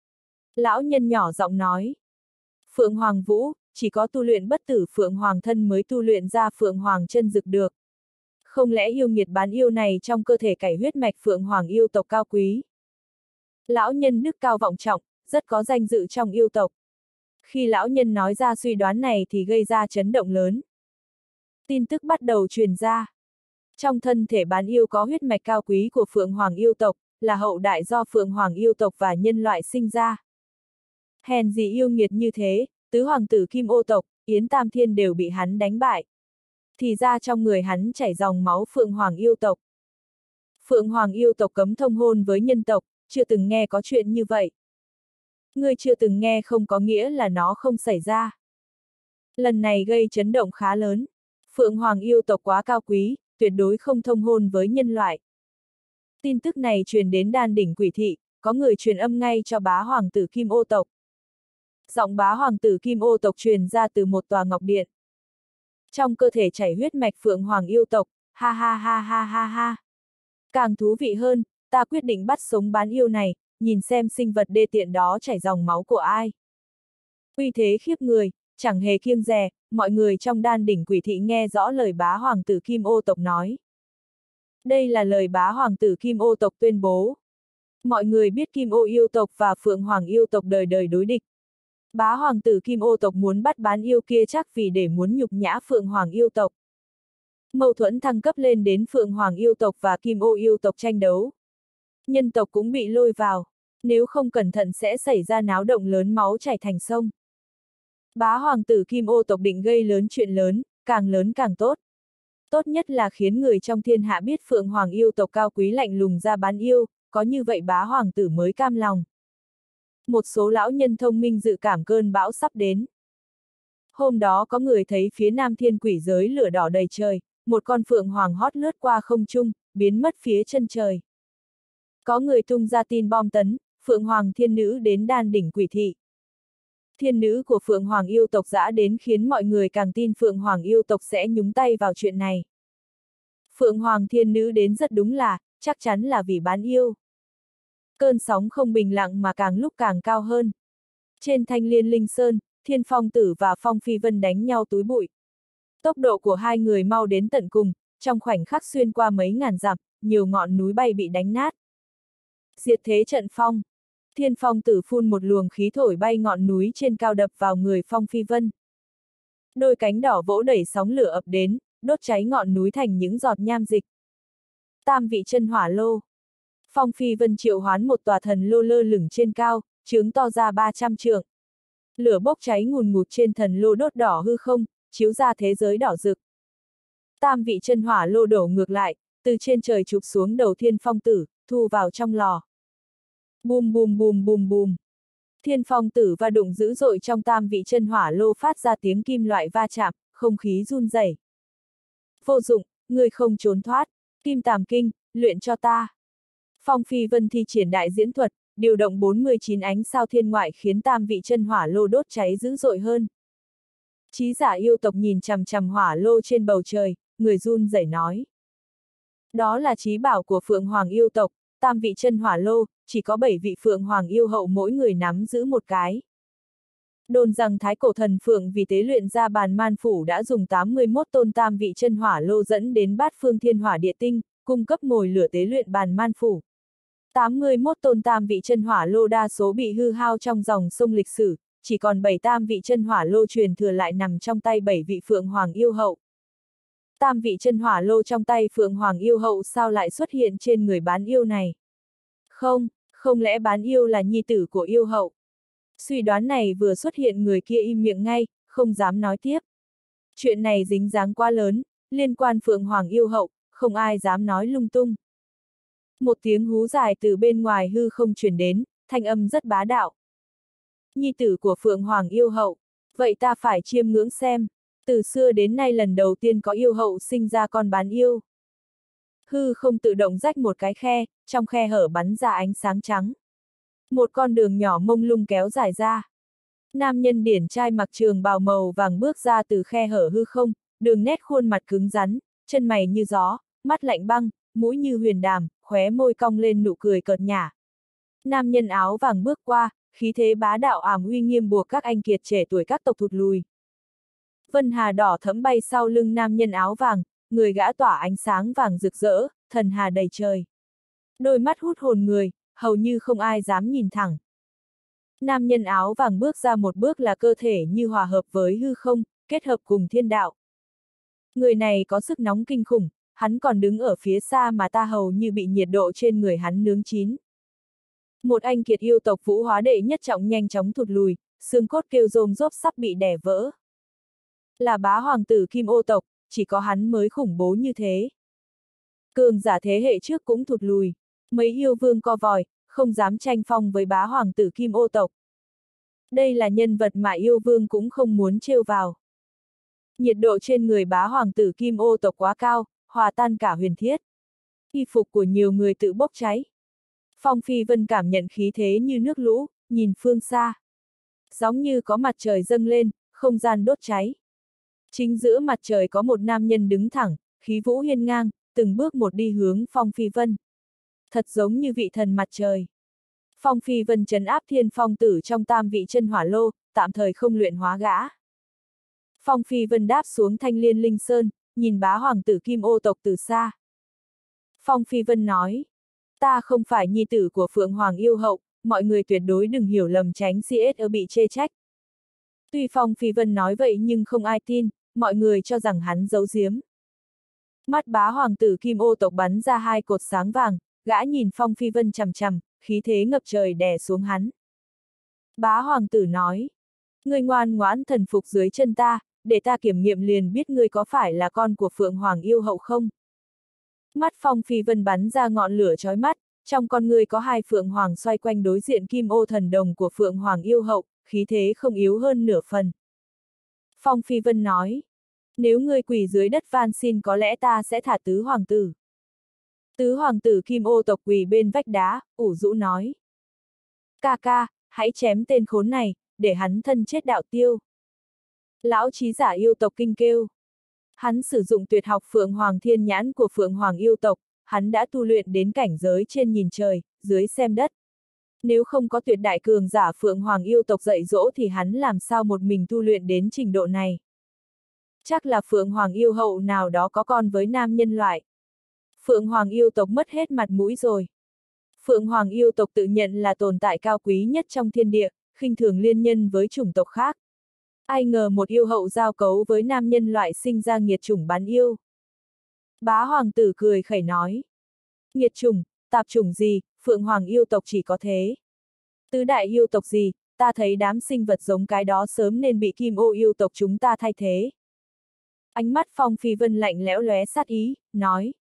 Lão nhân nhỏ giọng nói, Phượng Hoàng Vũ, chỉ có tu luyện bất tử Phượng Hoàng thân mới tu luyện ra Phượng Hoàng chân dực được. Không lẽ yêu nghiệt bán yêu này trong cơ thể cải huyết mạch Phượng Hoàng yêu tộc cao quý? Lão nhân đức cao vọng trọng, rất có danh dự trong yêu tộc. Khi lão nhân nói ra suy đoán này thì gây ra chấn động lớn. Tin tức bắt đầu truyền ra. Trong thân thể bán yêu có huyết mạch cao quý của Phượng Hoàng yêu tộc, là hậu đại do Phượng Hoàng yêu tộc và nhân loại sinh ra. Hèn gì yêu nghiệt như thế, tứ hoàng tử Kim Ô tộc, Yến Tam Thiên đều bị hắn đánh bại. Thì ra trong người hắn chảy dòng máu Phượng Hoàng yêu tộc. Phượng Hoàng yêu tộc cấm thông hôn với nhân tộc, chưa từng nghe có chuyện như vậy. Ngươi chưa từng nghe không có nghĩa là nó không xảy ra. Lần này gây chấn động khá lớn. Phượng Hoàng yêu tộc quá cao quý, tuyệt đối không thông hôn với nhân loại. Tin tức này truyền đến đan đỉnh quỷ thị, có người truyền âm ngay cho bá hoàng tử Kim Ô tộc. Giọng bá hoàng tử Kim Ô tộc truyền ra từ một tòa ngọc điện. Trong cơ thể chảy huyết mạch Phượng Hoàng yêu tộc, ha ha ha ha ha ha. Càng thú vị hơn, ta quyết định bắt sống bán yêu này, nhìn xem sinh vật đê tiện đó chảy dòng máu của ai. Uy thế khiếp người, chẳng hề kiêng dè, mọi người trong đan đỉnh quỷ thị nghe rõ lời bá hoàng tử Kim Ô tộc nói. Đây là lời bá hoàng tử Kim Ô tộc tuyên bố. Mọi người biết Kim Ô yêu tộc và Phượng Hoàng yêu tộc đời đời đối địch. Bá hoàng tử Kim Ô tộc muốn bắt bán yêu kia chắc vì để muốn nhục nhã Phượng Hoàng yêu tộc. Mâu thuẫn thăng cấp lên đến Phượng Hoàng yêu tộc và Kim Ô yêu tộc tranh đấu. Nhân tộc cũng bị lôi vào, nếu không cẩn thận sẽ xảy ra náo động lớn máu chảy thành sông. Bá hoàng tử Kim Ô tộc định gây lớn chuyện lớn, càng lớn càng tốt. Tốt nhất là khiến người trong thiên hạ biết Phượng Hoàng yêu tộc cao quý lạnh lùng ra bán yêu, có như vậy bá hoàng tử mới cam lòng. Một số lão nhân thông minh dự cảm cơn bão sắp đến. Hôm đó có người thấy phía nam thiên quỷ giới lửa đỏ đầy trời, một con Phượng Hoàng hót lướt qua không trung, biến mất phía chân trời. Có người tung ra tin bom tấn, Phượng Hoàng thiên nữ đến đan đỉnh quỷ thị. Thiên nữ của Phượng Hoàng yêu tộc dã đến khiến mọi người càng tin Phượng Hoàng yêu tộc sẽ nhúng tay vào chuyện này. Phượng Hoàng thiên nữ đến rất đúng là, chắc chắn là vì bán yêu. Cơn sóng không bình lặng mà càng lúc càng cao hơn. Trên Thanh Liên Linh Sơn, Thiên Phong Tử và Phong Phi Vân đánh nhau túi bụi. Tốc độ của hai người mau đến tận cùng, trong khoảnh khắc xuyên qua mấy ngàn dặm, nhiều ngọn núi bay bị đánh nát. Diệt thế trận phong. Thiên Phong Tử phun một luồng khí thổi bay ngọn núi trên cao đập vào người Phong Phi Vân. Đôi cánh đỏ vỗ đẩy sóng lửa ập đến, đốt cháy ngọn núi thành những giọt nham dịch. Tam vị chân hỏa lô. Phong Phi Vân triệu hoán một tòa thần lô lơ lửng trên cao, trướng to ra ba trăm trượng. Lửa bốc cháy ngùn ngụt trên thần lô đốt đỏ hư không, chiếu ra thế giới đỏ rực. Tam vị chân hỏa lô đổ ngược lại, từ trên trời chụp xuống đầu Thiên Phong Tử, thu vào trong lò. Bùm bùm bùm bùm bùm. Thiên Phong Tử va đụng dữ dội trong tam vị chân hỏa lô phát ra tiếng kim loại va chạm, không khí run rẩy. Vô dụng, ngươi không trốn thoát, Kim Tàm Kinh, luyện cho ta. Phong Phi Vân thi triển đại diễn thuật, điều động bốn mươi chín ánh sao thiên ngoại khiến tam vị chân hỏa lô đốt cháy dữ dội hơn. Chí giả yêu tộc nhìn chằm chằm hỏa lô trên bầu trời, người run rẩy nói. Đó là chí bảo của Phượng Hoàng yêu tộc, tam vị chân hỏa lô, chỉ có bảy vị Phượng Hoàng yêu hậu mỗi người nắm giữ một cái. Đồn rằng Thái Cổ Thần Phượng vì tế luyện ra bàn man phủ đã dùng tám mươi mốt tôn tam vị chân hỏa lô dẫn đến bát phương thiên hỏa địa tinh, cung cấp mồi lửa tế luyện bàn man phủ. tám mươi mốt tôn tam vị chân hỏa lô đa số bị hư hao trong dòng sông lịch sử, chỉ còn bảy tam vị chân hỏa lô truyền thừa lại nằm trong tay bảy vị Phượng Hoàng yêu hậu. Tam vị chân hỏa lô trong tay Phượng Hoàng yêu hậu sao lại xuất hiện trên người bán yêu này? Không, không lẽ bán yêu là nhi tử của yêu hậu? Suy đoán này vừa xuất hiện người kia im miệng ngay, không dám nói tiếp. Chuyện này dính dáng quá lớn, liên quan Phượng Hoàng yêu hậu, không ai dám nói lung tung. Một tiếng hú dài từ bên ngoài hư không truyền đến, thanh âm rất bá đạo. Nhi tử của Phượng Hoàng yêu hậu, vậy ta phải chiêm ngưỡng xem. Từ xưa đến nay lần đầu tiên có yêu hậu sinh ra con bán yêu. Hư không tự động rách một cái khe, trong khe hở bắn ra ánh sáng trắng. Một con đường nhỏ mông lung kéo dài ra. Nam nhân điển trai mặc trường bào màu vàng bước ra từ khe hở hư không, đường nét khuôn mặt cứng rắn, chân mày như gió, mắt lạnh băng, mũi như huyền đàm, khóe môi cong lên nụ cười cợt nhả. Nam nhân áo vàng bước qua, khí thế bá đạo ảm uy nghiêm buộc các anh kiệt trẻ tuổi các tộc thụt lùi. Vân hà đỏ thẫm bay sau lưng nam nhân áo vàng, người gã tỏa ánh sáng vàng rực rỡ, thần hà đầy trời. Đôi mắt hút hồn người, hầu như không ai dám nhìn thẳng. Nam nhân áo vàng bước ra một bước là cơ thể như hòa hợp với hư không, kết hợp cùng thiên đạo. Người này có sức nóng kinh khủng, hắn còn đứng ở phía xa mà ta hầu như bị nhiệt độ trên người hắn nướng chín. Một anh kiệt yêu tộc Vũ Hóa đệ nhất trọng nhanh chóng thụt lùi, xương cốt kêu rôm rốp sắp bị đè vỡ. Là bá hoàng tử Kim Ô tộc, chỉ có hắn mới khủng bố như thế. Cường giả thế hệ trước cũng thụt lùi, mấy yêu vương co vòi, không dám tranh phong với bá hoàng tử Kim Ô tộc. Đây là nhân vật mà yêu vương cũng không muốn trêu vào. Nhiệt độ trên người bá hoàng tử Kim Ô tộc quá cao, hòa tan cả huyền thiết. Y phục của nhiều người tự bốc cháy. Phong Phi Vân cảm nhận khí thế như nước lũ, nhìn phương xa. Giống như có mặt trời dâng lên, không gian đốt cháy. Chính giữa mặt trời có một nam nhân đứng thẳng, khí vũ hiên ngang, từng bước một đi hướng Phong Phi Vân. Thật giống như vị thần mặt trời. Phong Phi Vân trấn áp Thiên Phong Tử trong tam vị chân hỏa lô, tạm thời không luyện hóa gã. Phong Phi Vân đáp xuống Thanh Liên Linh Sơn, nhìn bá hoàng tử Kim Ô tộc từ xa. Phong Phi Vân nói, ta không phải nhi tử của Phượng Hoàng yêu hậu, mọi người tuyệt đối đừng hiểu lầm tránh xê ét ở bị chê trách. Tuy Phong Phi Vân nói vậy nhưng không ai tin, mọi người cho rằng hắn giấu giếm. Mắt bá hoàng tử Kim Ô tộc bắn ra hai cột sáng vàng, gã nhìn Phong Phi Vân chằm chằm, khí thế ngập trời đè xuống hắn. Bá hoàng tử nói, ngươi ngoan ngoãn thần phục dưới chân ta, để ta kiểm nghiệm liền biết ngươi có phải là con của Phượng Hoàng yêu hậu không. Mắt Phong Phi Vân bắn ra ngọn lửa chói mắt, trong con ngươi có hai Phượng Hoàng xoay quanh đối diện Kim Ô thần đồng của Phượng Hoàng yêu hậu, khí thế không yếu hơn nửa phần. Phong Phi Vân nói, nếu ngươi quỳ dưới đất van xin có lẽ ta sẽ thả tứ hoàng tử. Tứ hoàng tử Kim Ô tộc quỳ bên vách đá, ủ rũ nói. Ca ca, hãy chém tên khốn này, để hắn thân chết đạo tiêu. Lão trí giả yêu tộc kinh kêu. Hắn sử dụng tuyệt học Phượng Hoàng Thiên Nhãn của Phượng Hoàng yêu tộc, hắn đã tu luyện đến cảnh giới trên nhìn trời, dưới xem đất. Nếu không có tuyệt đại cường giả Phượng Hoàng yêu tộc dạy dỗ thì hắn làm sao một mình tu luyện đến trình độ này. Chắc là Phượng Hoàng yêu hậu nào đó có con với nam nhân loại. Phượng Hoàng yêu tộc mất hết mặt mũi rồi. Phượng Hoàng yêu tộc tự nhận là tồn tại cao quý nhất trong thiên địa, khinh thường liên nhân với chủng tộc khác. Ai ngờ một yêu hậu giao cấu với nam nhân loại sinh ra nghiệt chủng bán yêu. Bá hoàng tử cười khẩy nói. Nghiệt chủng, tạp chủng gì, phượng hoàng yêu tộc chỉ có thế. Tứ đại yêu tộc gì, ta thấy đám sinh vật giống cái đó sớm nên bị kim ô yêu tộc chúng ta thay thế. Ánh mắt Phong Phi Vân lạnh lẽo lóe sát ý, nói.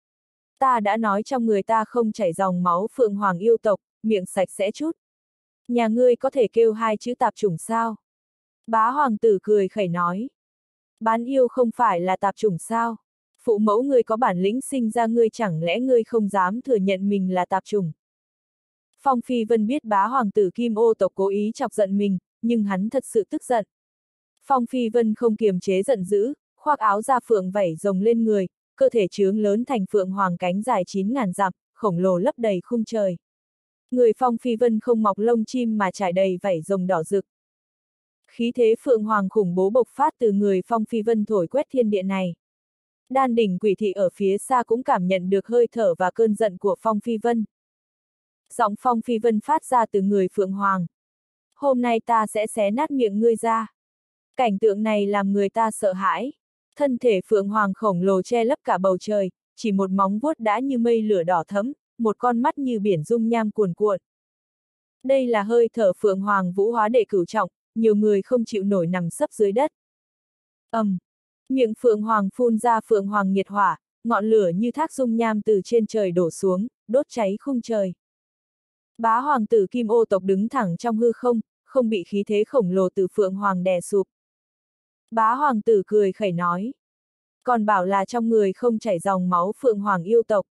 Ta đã nói trong người ta không chảy dòng máu phượng hoàng yêu tộc, miệng sạch sẽ chút. Nhà ngươi có thể kêu hai chữ tạp chủng sao? Bá hoàng tử cười khẩy nói. Bán yêu không phải là tạp chủng sao? Phụ mẫu ngươi có bản lĩnh sinh ra ngươi, chẳng lẽ ngươi không dám thừa nhận mình là tạp chủng? Phong Phi Vân biết bá hoàng tử kim ô tộc cố ý chọc giận mình, nhưng hắn thật sự tức giận. Phong Phi Vân không kiềm chế giận dữ, khoác áo da phượng vảy rồng lên người, cơ thể trướng lớn thành phượng hoàng cánh dài chín ngàn dặm, khổng lồ lấp đầy khung trời. Người Phong Phi Vân không mọc lông chim mà trải đầy vảy rồng đỏ rực. Khí thế phượng hoàng khủng bố bộc phát từ người Phong Phi Vân thổi quét thiên địa này. Đan đỉnh quỷ thị ở phía xa cũng cảm nhận được hơi thở và cơn giận của Phong Phi Vân. Giọng Phong Phi Vân phát ra từ người phượng hoàng. Hôm nay ta sẽ xé nát miệng ngươi ra. Cảnh tượng này làm người ta sợ hãi. Thân thể phượng hoàng khổng lồ che lấp cả bầu trời, chỉ một móng vuốt đã như mây lửa đỏ thẫm, một con mắt như biển dung nham cuồn cuộn. Đây là hơi thở phượng hoàng vũ hóa đệ cửu trọng, nhiều người không chịu nổi nằm sấp dưới đất. ầm, um, miệng phượng hoàng phun ra phượng hoàng nhiệt hỏa, ngọn lửa như thác dung nham từ trên trời đổ xuống, đốt cháy khung trời. Bá hoàng tử kim ô tộc đứng thẳng trong hư không, không bị khí thế khổng lồ từ phượng hoàng đè sụp. Bá hoàng tử cười khẩy nói. Còn bảo là trong người không chảy dòng máu phượng hoàng yêu tộc.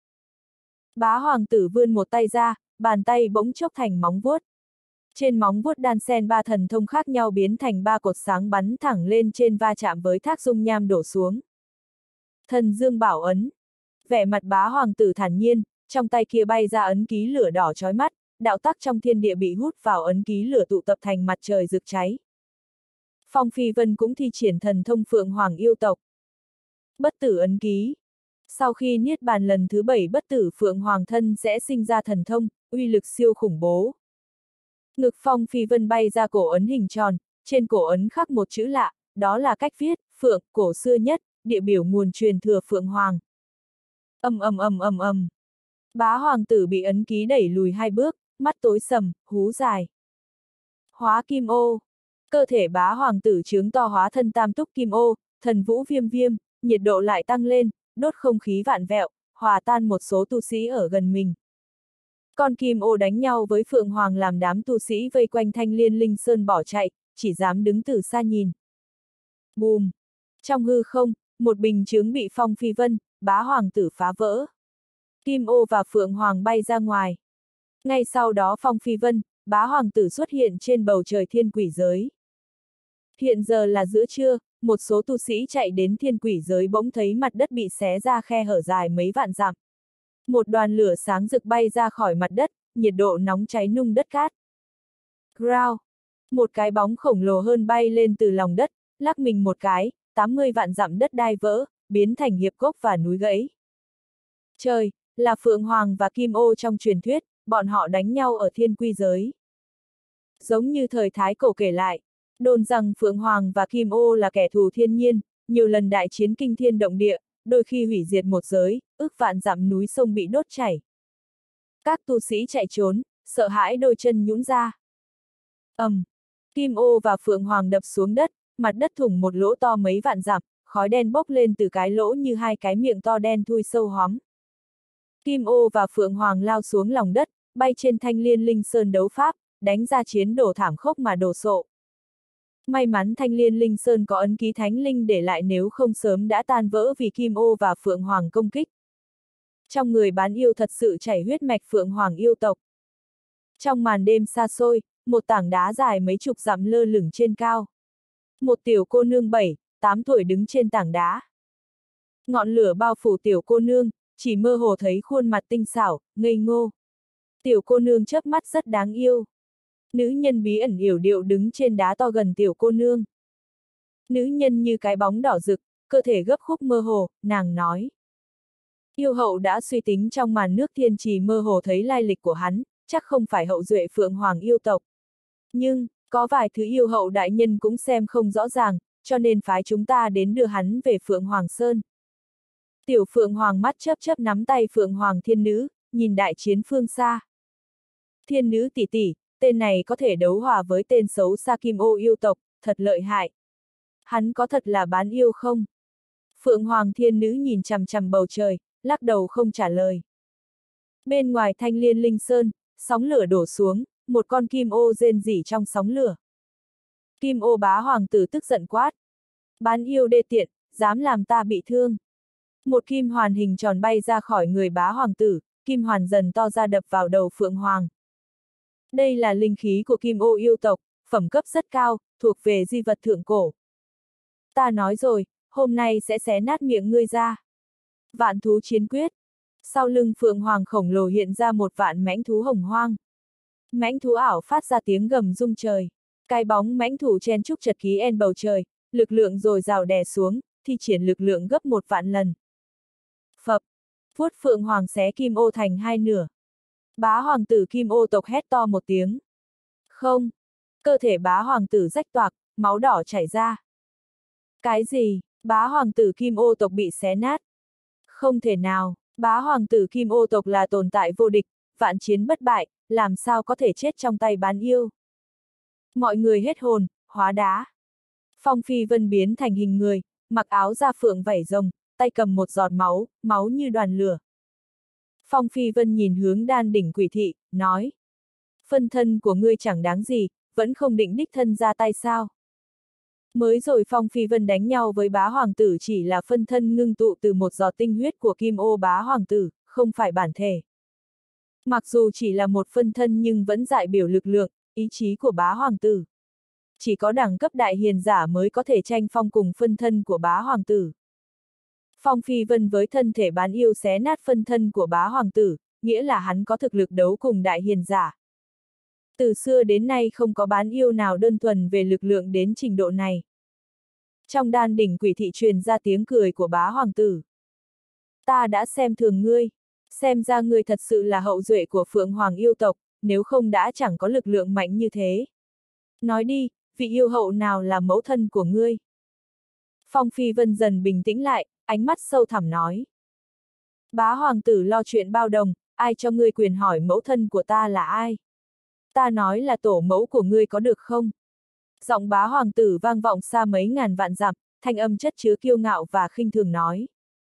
Bá hoàng tử vươn một tay ra, bàn tay bỗng chốc thành móng vuốt. Trên móng vuốt đan xen ba thần thông khác nhau biến thành ba cột sáng bắn thẳng lên trên va chạm với thác dung nham đổ xuống. Thần dương bảo ấn. Vẻ mặt bá hoàng tử thản nhiên, trong tay kia bay ra ấn ký lửa đỏ chói mắt, đạo tắc trong thiên địa bị hút vào ấn ký lửa tụ tập thành mặt trời rực cháy. Phong Phi Vân cũng thi triển thần thông phượng hoàng yêu tộc. Bất tử ấn ký. Sau khi niết bàn lần thứ bảy bất tử phượng hoàng thân sẽ sinh ra thần thông, uy lực siêu khủng bố. Ngực Phong Phi Vân bay ra cổ ấn hình tròn, trên cổ ấn khắc một chữ lạ, đó là cách viết, phượng, cổ xưa nhất, địa biểu nguồn truyền thừa phượng hoàng. Ầm ầm ầm ầm ầm. Bá hoàng tử bị ấn ký đẩy lùi hai bước, mắt tối sầm, hú dài. Hóa kim ô. Cơ thể bá hoàng tử trướng to hóa thân tam túc kim ô, thần vũ viêm viêm, nhiệt độ lại tăng lên, đốt không khí vạn vẹo, hòa tan một số tu sĩ ở gần mình. Con kim ô đánh nhau với phượng hoàng làm đám tu sĩ vây quanh Thanh Liên Linh Sơn bỏ chạy, chỉ dám đứng từ xa nhìn. Bùm! Trong hư không, một bình chướng bị Phong Phi Vân, bá hoàng tử phá vỡ. Kim ô và phượng hoàng bay ra ngoài. Ngay sau đó Phong Phi Vân, bá hoàng tử xuất hiện trên bầu trời thiên quỷ giới. Hiện giờ là giữa trưa, một số tu sĩ chạy đến thiên quỷ giới bỗng thấy mặt đất bị xé ra khe hở dài mấy vạn dặm. Một đoàn lửa sáng rực bay ra khỏi mặt đất, nhiệt độ nóng cháy nung đất cát. Ground! Một cái bóng khổng lồ hơn bay lên từ lòng đất, lắc mình một cái, tám mươi vạn dặm đất đai vỡ, biến thành hiệp gốc và núi gãy. Trời, là phượng hoàng và kim ô trong truyền thuyết, bọn họ đánh nhau ở thiên quy giới. Giống như thời Thái Cổ kể lại, đồn rằng phượng hoàng và kim ô là kẻ thù thiên nhiên, nhiều lần đại chiến kinh thiên động địa, đôi khi hủy diệt một giới, ước vạn dặm núi sông bị đốt chảy. Các tu sĩ chạy trốn, sợ hãi đôi chân nhũn ra. ầm, um, kim ô và phượng hoàng đập xuống đất, mặt đất thủng một lỗ to mấy vạn dặm, khói đen bốc lên từ cái lỗ như hai cái miệng to đen thui sâu hóm. Kim ô và phượng hoàng lao xuống lòng đất, bay trên Thanh Liên Linh Sơn đấu pháp, đánh ra chiến đổ thảm khốc mà đổ sộ. May mắn Thanh Liên Linh Sơn có ấn ký thánh linh để lại, nếu không sớm đã tan vỡ vì kim ô và phượng hoàng công kích. Trong người bán yêu thật sự chảy huyết mạch phượng hoàng yêu tộc. Trong màn đêm xa xôi, một tảng đá dài mấy chục dặm lơ lửng trên cao. Một tiểu cô nương bảy, tám tuổi đứng trên tảng đá. Ngọn lửa bao phủ tiểu cô nương, chỉ mơ hồ thấy khuôn mặt tinh xảo, ngây ngô. Tiểu cô nương chớp mắt rất đáng yêu. Nữ nhân bí ẩn yểu điệu đứng trên đá to gần tiểu cô nương. Nữ nhân như cái bóng đỏ rực, cơ thể gấp khúc mơ hồ, nàng nói. Yêu hậu đã suy tính trong màn nước thiên trì mơ hồ thấy lai lịch của hắn, chắc không phải hậu duệ phượng hoàng yêu tộc. Nhưng, Có vài thứ yêu hậu đại nhân cũng xem không rõ ràng, cho nên phái chúng ta đến đưa hắn về Phượng Hoàng Sơn. Tiểu Phượng Hoàng mắt chớp chớp nắm tay Phượng Hoàng Thiên Nữ, nhìn đại chiến phương xa. Thiên Nữ tỷ tỷ, tên này có thể đấu hòa với tên xấu xa Kim Ô yêu tộc, thật lợi hại. Hắn có thật là bán yêu không? Phượng Hoàng Thiên Nữ nhìn chằm chằm bầu trời, lắc đầu không trả lời. Bên ngoài Thanh Liên Linh Sơn, sóng lửa đổ xuống, một con kim ô rên rỉ trong sóng lửa. Kim ô bá hoàng tử tức giận quát. Bán yêu đê tiện, dám làm ta bị thương. Một kim hoàn hình tròn bay ra khỏi người bá hoàng tử, kim hoàn dần to ra đập vào đầu Phượng Hoàng. Đây là linh khí của kim ô yêu tộc, phẩm cấp rất cao, thuộc về di vật thượng cổ. Ta nói rồi, hôm nay sẽ xé nát miệng ngươi ra. Vạn thú chiến quyết. Sau lưng Phượng Hoàng khổng lồ hiện ra một vạn mãnh thú hồng hoang. Mãnh thú ảo phát ra tiếng gầm rung trời. Cái bóng mãnh thú chen trúc chật ký en bầu trời, lực lượng dồi dào đè xuống, thi triển lực lượng gấp một vạn lần. Phập. Vuốt Phượng Hoàng xé kim ô thành hai nửa. Bá hoàng tử kim ô tộc hét to một tiếng. Không. Cơ thể bá hoàng tử rách toạc, máu đỏ chảy ra. Cái gì? Bá hoàng tử kim ô tộc bị xé nát. Không thể nào, bá hoàng tử kim ô tộc là tồn tại vô địch, vạn chiến bất bại, làm sao có thể chết trong tay bán yêu. Mọi người hết hồn, hóa đá. Phong Phi Vân biến thành hình người, mặc áo da phượng vảy rồng, tay cầm một giọt máu, máu như đoàn lửa. Phong Phi Vân nhìn hướng đan đỉnh quỷ thị, nói. Phân thân của ngươi chẳng đáng gì, vẫn không định đích thân ra tay sao. Mới rồi Phong Phi Vân đánh nhau với bá hoàng tử chỉ là phân thân ngưng tụ từ một giọt tinh huyết của kim ô bá hoàng tử, không phải bản thể. Mặc dù chỉ là một phân thân nhưng vẫn đại biểu lực lượng, ý chí của bá hoàng tử. Chỉ có đẳng cấp đại hiền giả mới có thể tranh phong cùng phân thân của bá hoàng tử. Phong Phi Vân với thân thể bán yêu xé nát phân thân của bá hoàng tử, nghĩa là hắn có thực lực đấu cùng đại hiền giả. Từ xưa đến nay không có bán yêu nào đơn thuần về lực lượng đến trình độ này. Trong đan đỉnh quỷ thị truyền ra tiếng cười của bá hoàng tử. Ta đã xem thường ngươi, xem ra ngươi thật sự là hậu duệ của Phượng Hoàng yêu tộc, nếu không đã chẳng có lực lượng mạnh như thế. Nói đi, vị yêu hậu nào là mẫu thân của ngươi? Phong Phi Vân dần bình tĩnh lại, ánh mắt sâu thẳm nói. Bá hoàng tử lo chuyện bao đồng, ai cho ngươi quyền hỏi mẫu thân của ta là ai? Ta nói là tổ mẫu của ngươi có được không? Giọng bá hoàng tử vang vọng xa mấy ngàn vạn dặm, thanh âm chất chứa kiêu ngạo và khinh thường nói.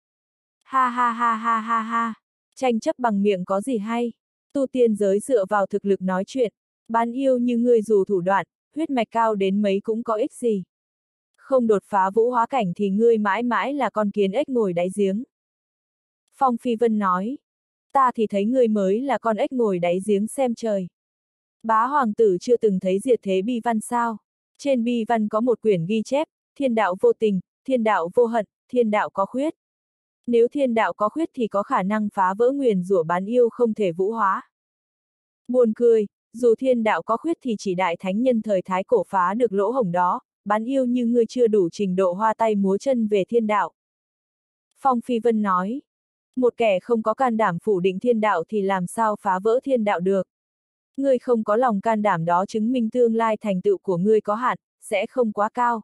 Ha ha ha ha ha ha, tranh chấp bằng miệng có gì hay? Tu tiên giới dựa vào thực lực nói chuyện, bán yêu như ngươi dù thủ đoạn, huyết mạch cao đến mấy cũng có ích gì. Không đột phá vũ hóa cảnh thì ngươi mãi mãi là con kiến ếch ngồi đáy giếng. Phong Phi Vân nói, ta thì thấy ngươi mới là con ếch ngồi đáy giếng xem trời. Bá hoàng tử chưa từng thấy diệt thế bi văn sao? Trên bi văn có một quyển ghi chép, thiên đạo vô tình, thiên đạo vô hận, thiên đạo có khuyết. Nếu thiên đạo có khuyết thì có khả năng phá vỡ nguyền rủa bán yêu không thể vũ hóa. Buồn cười, dù thiên đạo có khuyết thì chỉ đại thánh nhân thời thái cổ phá được lỗ hổng đó, bán yêu như ngươi chưa đủ trình độ hoa tay múa chân về thiên đạo. Phong Phi Vân nói, một kẻ không có can đảm phủ định thiên đạo thì làm sao phá vỡ thiên đạo được. Ngươi không có lòng can đảm đó chứng minh tương lai thành tựu của ngươi có hạn, sẽ không quá cao.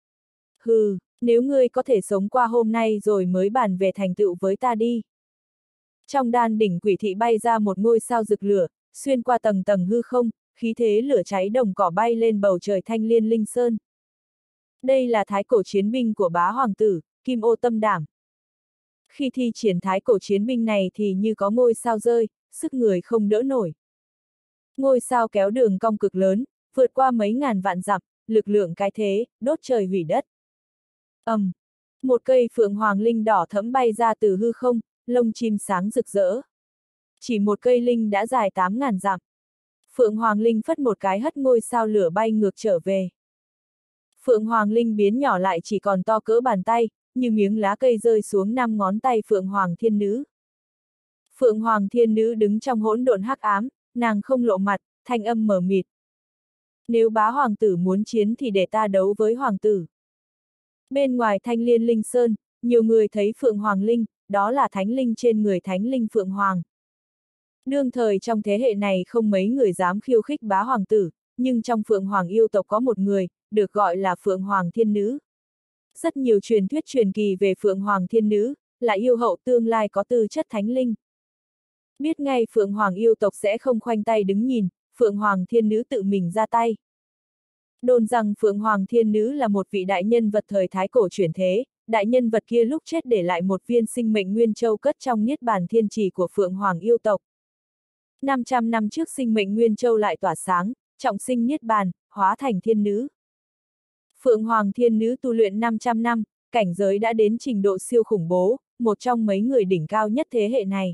Hừ, nếu ngươi có thể sống qua hôm nay rồi mới bàn về thành tựu với ta đi. Trong đan đỉnh quỷ thị bay ra một ngôi sao rực lửa, xuyên qua tầng tầng hư không, khí thế lửa cháy đồng cỏ bay lên bầu trời Thanh Liên Linh Sơn. Đây là thái cổ chiến binh của bá hoàng tử, Kim Ô Tâm Đảm. Khi thi triển thái cổ chiến binh này thì như có ngôi sao rơi, sức người không đỡ nổi. Ngôi sao kéo đường cong cực lớn, vượt qua mấy ngàn vạn dặm, lực lượng cái thế, đốt trời hủy đất. ầm, um, một cây phượng hoàng linh đỏ thẫm bay ra từ hư không, lông chim sáng rực rỡ. Chỉ một cây linh đã dài tám ngàn dặm. Phượng hoàng linh phất một cái hất ngôi sao lửa bay ngược trở về. Phượng hoàng linh biến nhỏ lại chỉ còn to cỡ bàn tay, như miếng lá cây rơi xuống năm ngón tay Phượng Hoàng Thiên Nữ. Phượng Hoàng Thiên Nữ đứng trong hỗn độn hắc ám, nàng không lộ mặt, thanh âm mờ mịt. Nếu bá hoàng tử muốn chiến thì để ta đấu với hoàng tử. Bên ngoài Thanh Liên Linh Sơn, nhiều người thấy Phượng Hoàng Linh, đó là thánh linh trên người thánh linh Phượng Hoàng. Đương thời trong thế hệ này không mấy người dám khiêu khích bá hoàng tử, nhưng trong Phượng Hoàng yêu tộc có một người, được gọi là Phượng Hoàng Thiên Nữ. Rất nhiều truyền thuyết truyền kỳ về Phượng Hoàng Thiên Nữ, là yêu hậu tương lai có tư chất thánh linh. Biết ngay Phượng Hoàng yêu tộc sẽ không khoanh tay đứng nhìn, Phượng Hoàng Thiên Nữ tự mình ra tay. Đồn rằng Phượng Hoàng Thiên Nữ là một vị đại nhân vật thời Thái Cổ chuyển thế, đại nhân vật kia lúc chết để lại một viên sinh mệnh Nguyên Châu cất trong Niết Bàn Thiên Trì của Phượng Hoàng yêu tộc. năm trăm năm trước sinh mệnh Nguyên Châu lại tỏa sáng, trọng sinh Niết Bàn, hóa thành Thiên Nữ. Phượng Hoàng Thiên Nữ tu luyện năm trăm năm, cảnh giới đã đến trình độ siêu khủng bố, một trong mấy người đỉnh cao nhất thế hệ này.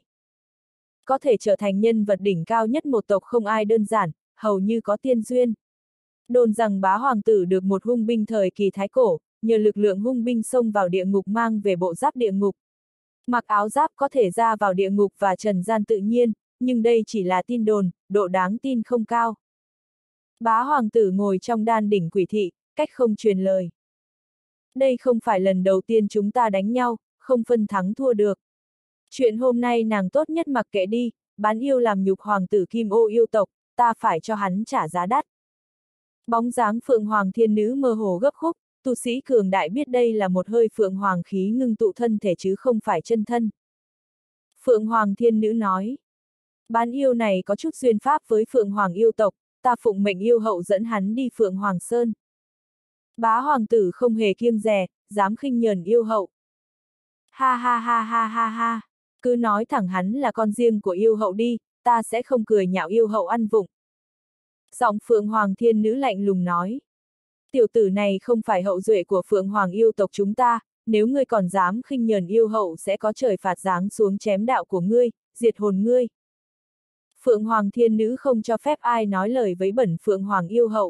Có thể trở thành nhân vật đỉnh cao nhất một tộc không ai đơn giản, hầu như có tiên duyên. Đồn rằng bá hoàng tử được một hung binh thời kỳ Thái Cổ, nhờ lực lượng hung binh xông vào địa ngục mang về bộ giáp địa ngục. Mặc áo giáp có thể ra vào địa ngục và trần gian tự nhiên, nhưng đây chỉ là tin đồn, độ đáng tin không cao. Bá hoàng tử ngồi trong đan đỉnh quỷ thị, cách không truyền lời. Đây không phải lần đầu tiên chúng ta đánh nhau, không phân thắng thua được. Chuyện hôm nay nàng tốt nhất mặc kệ đi, bán yêu làm nhục hoàng tử Kim Ô yêu tộc, ta phải cho hắn trả giá đắt. Bóng dáng Phượng Hoàng Thiên Nữ mơ hồ gấp khúc, tu sĩ cường đại biết đây là một hơi Phượng Hoàng khí ngưng tụ thân thể chứ không phải chân thân. Phượng Hoàng Thiên Nữ nói, bán yêu này có chút duyên pháp với Phượng Hoàng yêu tộc, ta phụng mệnh yêu hậu dẫn hắn đi Phượng Hoàng Sơn. Bá hoàng tử không hề kiêng dè, dám khinh nhờn yêu hậu. Ha ha ha ha ha ha, cứ nói thẳng hắn là con riêng của yêu hậu đi, ta sẽ không cười nhạo yêu hậu ăn vụng. Giọng Phượng Hoàng Thiên Nữ lạnh lùng nói. Tiểu tử này không phải hậu duệ của Phượng Hoàng yêu tộc chúng ta, nếu ngươi còn dám khinh nhờn yêu hậu sẽ có trời phạt giáng xuống chém đạo của ngươi, diệt hồn ngươi. Phượng Hoàng Thiên Nữ không cho phép ai nói lời vấy bẩn Phượng Hoàng yêu hậu.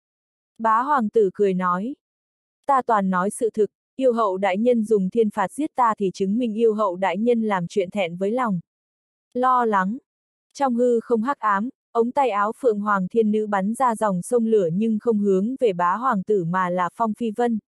Bá hoàng tử cười nói. Ta toàn nói sự thực, yêu hậu đại nhân dùng thiên phạt giết ta thì chứng minh yêu hậu đại nhân làm chuyện thẹn với lòng. Lo lắng. Trong hư không hắc ám, ống tay áo Phượng Hoàng Thiên Nữ bắn ra dòng sông lửa nhưng không hướng về bá hoàng tử mà là Phong Phi Vân.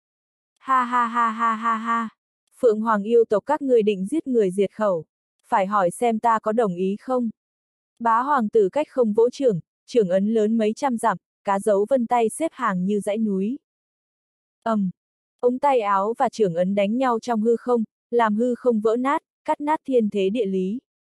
Ha ha ha ha ha ha. Phượng Hoàng yêu tộc các người định giết người diệt khẩu. Phải hỏi xem ta có đồng ý không? Bá hoàng tử cách không vỗ trưởng, trưởng ấn lớn mấy trăm dặm, cá dấu vân tay xếp hàng như dãy núi. ầm, um, ống tay áo và trưởng ấn đánh nhau trong hư không, làm hư không vỡ nát, cắt nát thiên thế địa lý.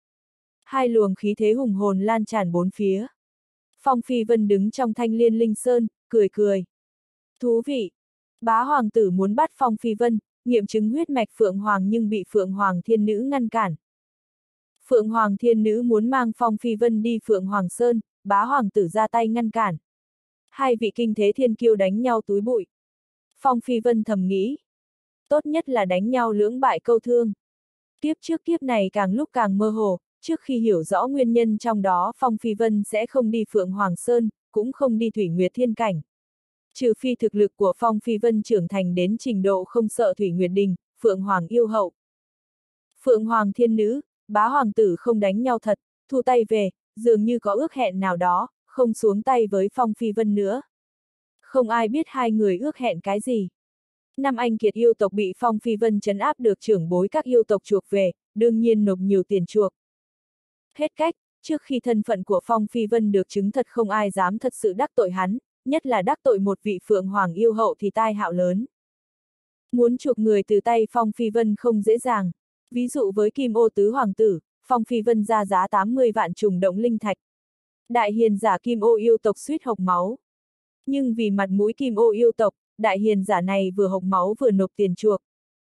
Hai luồng khí thế hùng hồn lan tràn bốn phía. Phong Phi Vân đứng trong Thanh Liên Linh Sơn, cười cười. Thú vị. Bá hoàng tử muốn bắt Phong Phi Vân, nghiệm chứng huyết mạch Phượng Hoàng nhưng bị Phượng Hoàng Thiên Nữ ngăn cản. Phượng Hoàng Thiên Nữ muốn mang Phong Phi Vân đi Phượng Hoàng Sơn, bá hoàng tử ra tay ngăn cản. Hai vị kinh thế thiên kiêu đánh nhau túi bụi. Phong Phi Vân thầm nghĩ. Tốt nhất là đánh nhau lưỡng bại câu thương. Kiếp trước kiếp này càng lúc càng mơ hồ, trước khi hiểu rõ nguyên nhân trong đó Phong Phi Vân sẽ không đi Phượng Hoàng Sơn, cũng không đi Thủy Nguyệt Thiên Cảnh. Trừ phi thực lực của Phong Phi Vân trưởng thành đến trình độ không sợ Thủy Nguyệt Đình, Phượng Hoàng yêu hậu. Phượng Hoàng Thiên Nữ, bá hoàng tử không đánh nhau thật, thu tay về, dường như có ước hẹn nào đó, không xuống tay với Phong Phi Vân nữa. Không ai biết hai người ước hẹn cái gì. Năm anh kiệt yêu tộc bị Phong Phi Vân trấn áp được trưởng bối các yêu tộc chuộc về, đương nhiên nộp nhiều tiền chuộc. Hết cách, trước khi thân phận của Phong Phi Vân được chứng thật không ai dám thật sự đắc tội hắn, nhất là đắc tội một vị Phượng Hoàng yêu hậu thì tai hạo lớn. Muốn chuộc người từ tay Phong Phi Vân không dễ dàng. Ví dụ với Kim Ô Tứ Hoàng tử, Phong Phi Vân ra giá tám mươi vạn trùng động linh thạch. Đại hiền giả Kim Ô yêu tộc suýt hộc máu. Nhưng vì mặt mũi Kim Ô yêu tộc, đại hiền giả này vừa hộc máu vừa nộp tiền chuộc.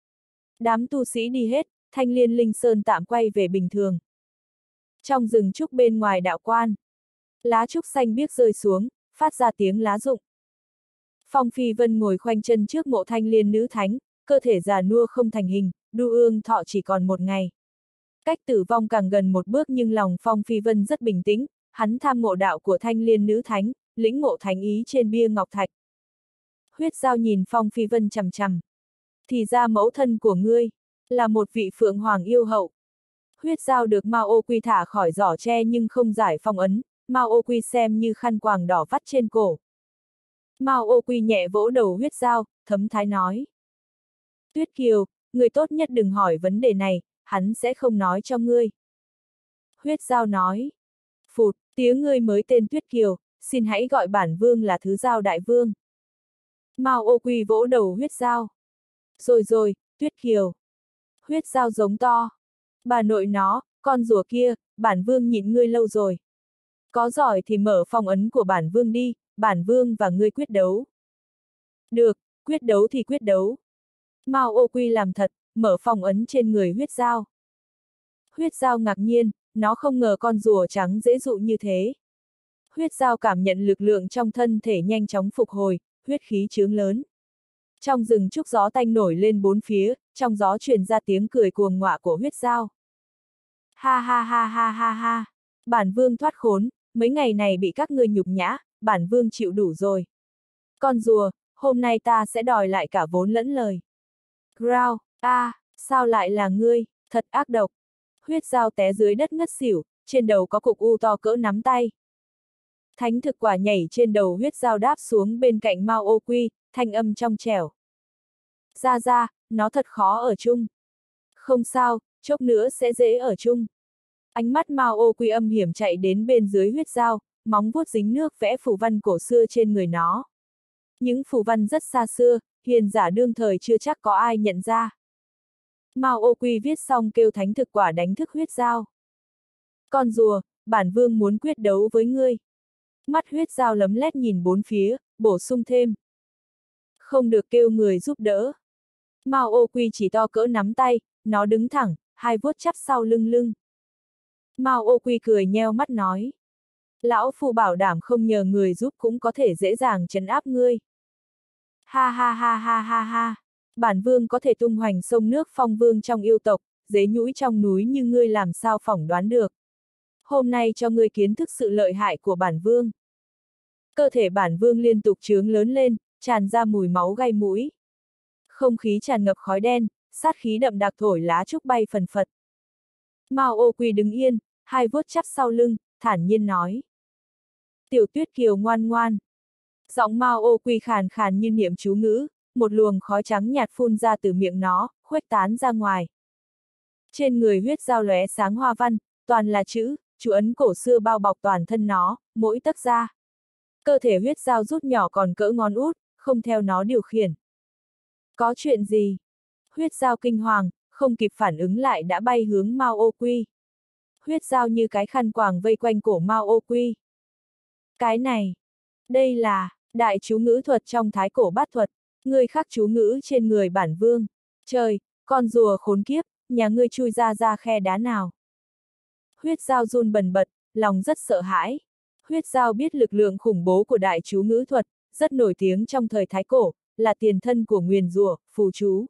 Đám tu sĩ đi hết, Thanh Liên Linh Sơn tạm quay về bình thường. Trong rừng trúc bên ngoài đạo quan, lá trúc xanh biếc rơi xuống, phát ra tiếng lá rụng. Phong Phi Vân ngồi khoanh chân trước mộ Thanh Liên nữ thánh, cơ thể già nua không thành hình, đu ương thọ chỉ còn một ngày. Cách tử vong càng gần một bước nhưng lòng Phong Phi Vân rất bình tĩnh, hắn tham ngộ đạo của Thanh Liên nữ thánh, lĩnh ngộ thánh ý trên bia ngọc thạch. Huyết Giao nhìn Phong Phi Vân chằm chằm. Thì ra mẫu thân của ngươi, là một vị Phượng Hoàng yêu hậu. Huyết Giao được Mao Ô Quy thả khỏi giỏ tre nhưng không giải phong ấn, Mao Ô Quy xem như khăn quàng đỏ vắt trên cổ. Mao Ô Quy nhẹ vỗ đầu Huyết Giao, thấm thái nói. Tuyết Kiều, người tốt nhất đừng hỏi vấn đề này, hắn sẽ không nói cho ngươi. Huyết Giao nói. Phụt, tía ngươi mới tên Tuyết Kiều, xin hãy gọi bản vương là Thứ Giao đại vương. Mao Ô Quy vỗ đầu huyết dao. Rồi rồi, Tuyết Kiều. Huyết dao giống to. Bà nội nó, con rùa kia, bản vương nhịn ngươi lâu rồi. Có giỏi thì mở phong ấn của bản vương đi, bản vương và ngươi quyết đấu. Được, quyết đấu thì quyết đấu. Mao Ô Quy làm thật, mở phong ấn trên người huyết dao. Huyết dao ngạc nhiên, nó không ngờ con rùa trắng dễ dụ như thế. Huyết dao cảm nhận lực lượng trong thân thể nhanh chóng phục hồi, huyết khí chướng lớn. Trong rừng trúc gió tanh nổi lên bốn phía, trong gió truyền ra tiếng cười cuồng ngọa của huyết dao. Ha ha ha ha ha ha, bản vương thoát khốn, mấy ngày này bị các ngươi nhục nhã, bản vương chịu đủ rồi. Con rùa, hôm nay ta sẽ đòi lại cả vốn lẫn lời. Growl, a, à, sao lại là ngươi, thật ác độc. Huyết dao té dưới đất ngất xỉu, trên đầu có cục u to cỡ nắm tay. Thánh thực quả nhảy trên đầu huyết dao đáp xuống bên cạnh Mao Ô Quy, thanh âm trong trẻo. Ra ra, nó thật khó ở chung. Không sao, chốc nữa sẽ dễ ở chung. Ánh mắt Mao Ô Quy âm hiểm chạy đến bên dưới huyết dao, móng vuốt dính nước vẽ phù văn cổ xưa trên người nó. Những phù văn rất xa xưa, hiền giả đương thời chưa chắc có ai nhận ra. Mao Ô Quy viết xong kêu thánh thực quả đánh thức huyết dao. Con rùa, bản vương muốn quyết đấu với ngươi. Mắt huyết dao lấm lét nhìn bốn phía, bổ sung thêm. Không được kêu người giúp đỡ. Mao Ô Quy chỉ to cỡ nắm tay, nó đứng thẳng, hai vuốt chắp sau lưng lưng. Mao Ô Quy cười nheo mắt nói. Lão phu bảo đảm không nhờ người giúp cũng có thể dễ dàng trấn áp ngươi. Ha ha ha ha ha ha. Bản vương có thể tung hoành sông nước phong vương trong yêu tộc, dế nhũi trong núi như ngươi làm sao phỏng đoán được. Hôm nay cho ngươi kiến thức sự lợi hại của bản vương. Cơ thể bản vương liên tục chướng lớn lên, tràn ra mùi máu gai mũi. Không khí tràn ngập khói đen, sát khí đậm đặc thổi lá trúc bay phần phật. Mao Ô Quy đứng yên, hai vuốt chắp sau lưng, thản nhiên nói. Tiểu Tuyết Kiều ngoan ngoan. Giọng Mao Ô Quy khàn khàn như niệm chú ngữ, một luồng khói trắng nhạt phun ra từ miệng nó, khuếch tán ra ngoài. Trên người huyết dao lóe sáng hoa văn, toàn là chữ, chú ấn cổ xưa bao bọc toàn thân nó, mỗi tấc da. Cơ thể huyết dao rút nhỏ còn cỡ ngón út, không theo nó điều khiển. Có chuyện gì? Huyết dao kinh hoàng, không kịp phản ứng lại đã bay hướng Mao Ô Quy. Huyết dao như cái khăn quàng vây quanh cổ Mao Ô Quy. Cái này, đây là đại chú ngữ thuật trong thái cổ bát thuật, ngươi khắc chú ngữ trên người bản vương. Trời, con rùa khốn kiếp, nhà ngươi chui ra ra khe đá nào. Huyết dao run bần bật, lòng rất sợ hãi. Huyết dao biết lực lượng khủng bố của đại chú ngữ thuật, rất nổi tiếng trong thời thái cổ, là tiền thân của nguyền rủa, phù chú.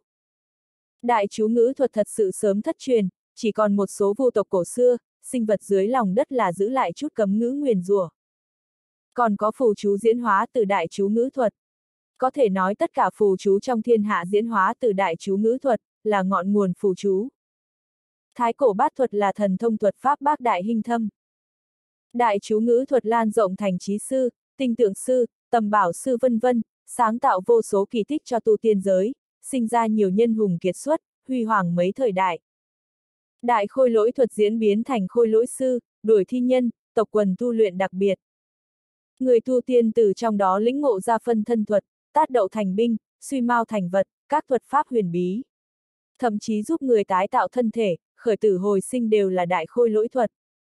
Đại chú ngữ thuật thật sự sớm thất truyền, chỉ còn một số vu tộc cổ xưa, sinh vật dưới lòng đất là giữ lại chút cấm ngữ nguyền rủa. Còn có phù chú diễn hóa từ đại chú ngữ thuật. Có thể nói tất cả phù chú trong thiên hạ diễn hóa từ đại chú ngữ thuật, là ngọn nguồn phù chú. Thái cổ bát thuật là thần thông thuật pháp bác đại hinh thâm. Đại chú ngữ thuật lan rộng thành trí sư, tinh tượng sư, tầm bảo sư vân vân, sáng tạo vô số kỳ tích cho tu tiên giới, sinh ra nhiều nhân hùng kiệt xuất, huy hoàng mấy thời đại. Đại khôi lỗi thuật diễn biến thành khôi lỗi sư, đuổi thi nhân, tộc quần tu luyện đặc biệt. Người tu tiên từ trong đó lĩnh ngộ ra phân thân thuật, tát đậu thành binh, suy mao thành vật, các thuật pháp huyền bí. Thậm chí giúp người tái tạo thân thể, khởi tử hồi sinh đều là đại khôi lỗi thuật.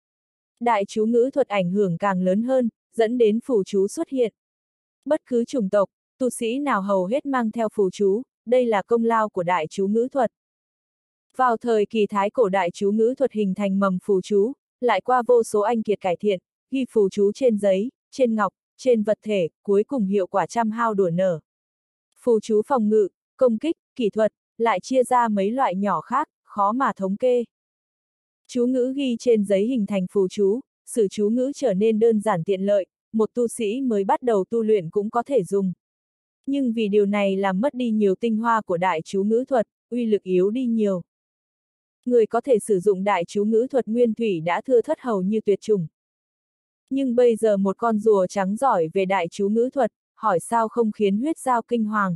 Đại chú ngữ thuật ảnh hưởng càng lớn hơn, dẫn đến phù chú xuất hiện. Bất cứ chủng tộc, tu sĩ nào hầu hết mang theo phù chú, đây là công lao của đại chú ngữ thuật. Vào thời kỳ thái cổ đại chú ngữ thuật hình thành mầm phù chú, lại qua vô số anh kiệt cải thiện, ghi phù chú trên giấy, trên ngọc, trên vật thể, cuối cùng hiệu quả trăm hao đùa nở. Phù chú phòng ngự, công kích, kỹ thuật, lại chia ra mấy loại nhỏ khác, khó mà thống kê. Chú ngữ ghi trên giấy hình thành phù chú, sử chú ngữ trở nên đơn giản tiện lợi, một tu sĩ mới bắt đầu tu luyện cũng có thể dùng. Nhưng vì điều này làm mất đi nhiều tinh hoa của đại chú ngữ thuật, uy lực yếu đi nhiều. Người có thể sử dụng đại chú ngữ thuật nguyên thủy đã thưa thớt hầu như tuyệt chủng. Nhưng bây giờ một con rùa trắng giỏi về đại chú ngữ thuật, hỏi sao không khiến huyết dao kinh hoàng.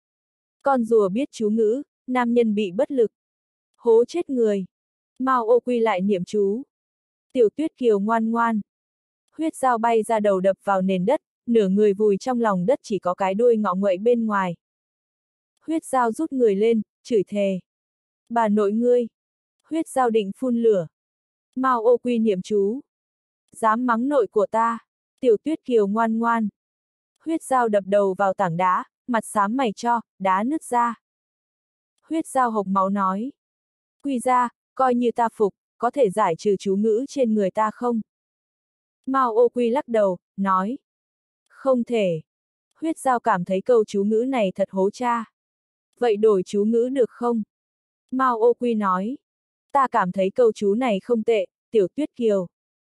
Con rùa biết chú ngữ, nam nhân bị bất lực. Hố chết người. Mao Ô Quy lại niệm chú. Tiểu Tuyết Kiều ngoan ngoan. Huyết dao bay ra đầu đập vào nền đất, nửa người vùi trong lòng đất chỉ có cái đuôi ngọ nguậy bên ngoài. Huyết dao rút người lên, chửi thề. Bà nội ngươi! Huyết dao định phun lửa. Mao Ô Quy niệm chú. Dám mắng nội của ta, Tiểu Tuyết Kiều ngoan ngoan. Huyết dao đập đầu vào tảng đá, mặt xám mày cho, đá nứt ra. Huyết dao hộc máu nói. Quy ra, coi như ta phục, có thể giải trừ chú ngữ trên người ta không? Mao Ô Quy lắc đầu, nói. Không thể. Huyết dao cảm thấy câu chú ngữ này thật hố cha. Vậy đổi chú ngữ được không? Mao Ô Quy nói. Ta cảm thấy câu chú này không tệ, Tiểu Tuyết Kiều.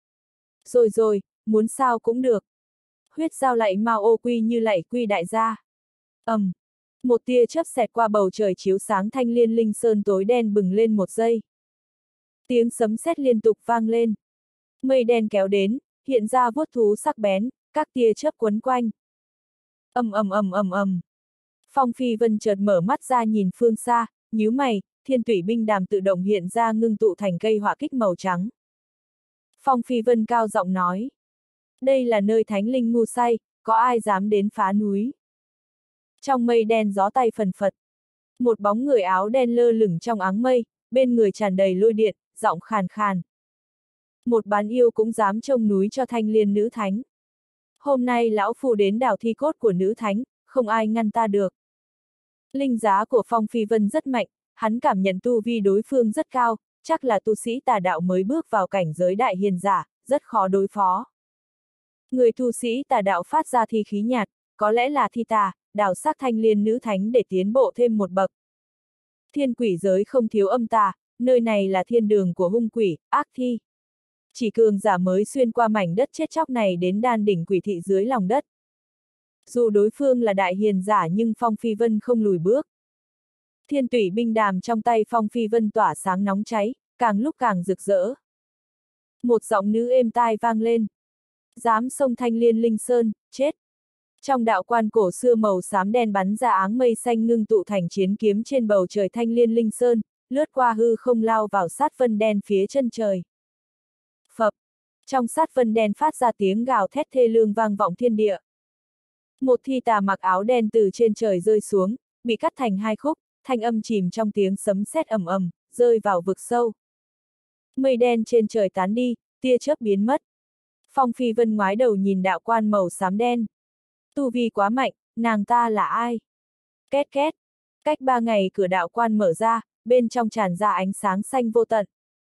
Rồi rồi, muốn sao cũng được. Huyết dao lạy Mao Ô Quy như lạy Quy đại gia. ầm, um, một tia chớp xẹt qua bầu trời chiếu sáng Thanh Liên Linh Sơn tối đen bừng lên một giây. Tiếng sấm sét liên tục vang lên. Mây đen kéo đến, hiện ra vuốt thú sắc bén, các tia chớp quấn quanh. ầm ầm ầm ầm ầm. Phong Phi Vân chợt mở mắt ra nhìn phương xa, nhíu mày, thiên tủy binh đàm tự động hiện ra ngưng tụ thành cây hỏa kích màu trắng. Phong Phi Vân cao giọng nói. Đây là nơi thánh linh ngu say, có ai dám đến phá núi? Trong mây đen gió tay phần phật. Một bóng người áo đen lơ lửng trong áng mây, bên người tràn đầy lôi điện, giọng khàn khàn. Một bán yêu cũng dám trông núi cho Thanh Liên nữ thánh. Hôm nay lão phu đến đào thi cốt của nữ thánh, không ai ngăn ta được. Linh giá của Phong Phi Vân rất mạnh, hắn cảm nhận tu vi đối phương rất cao, chắc là tu sĩ tà đạo mới bước vào cảnh giới đại hiền giả, rất khó đối phó. Người tu sĩ tà đạo phát ra thi khí nhạt, có lẽ là thi tà, đào xác Thanh Liên nữ thánh để tiến bộ thêm một bậc. Thiên quỷ giới không thiếu âm tà, nơi này là thiên đường của hung quỷ, ác thi. Chỉ cường giả mới xuyên qua mảnh đất chết chóc này đến đan đỉnh quỷ thị dưới lòng đất. Dù đối phương là đại hiền giả nhưng Phong Phi Vân không lùi bước. Thiên tủy binh đàm trong tay Phong Phi Vân tỏa sáng nóng cháy, càng lúc càng rực rỡ. Một giọng nữ êm tai vang lên. Dám xông Thanh Liên Linh Sơn, chết. Trong đạo quan cổ xưa màu xám đen bắn ra áng mây xanh ngưng tụ thành chiến kiếm trên bầu trời Thanh Liên Linh Sơn, lướt qua hư không lao vào sát vân đen phía chân trời. Phập. Trong sát vân đen phát ra tiếng gào thét thê lương vang vọng thiên địa. Một thi tà mặc áo đen từ trên trời rơi xuống, bị cắt thành hai khúc, thanh âm chìm trong tiếng sấm sét ầm ầm, rơi vào vực sâu. Mây đen trên trời tán đi, tia chớp biến mất. Phong Phi Vân ngoái đầu nhìn đạo quan màu xám đen. Tu vi quá mạnh, nàng ta là ai? Két két. Cách ba ngày cửa đạo quan mở ra, bên trong tràn ra ánh sáng xanh vô tận.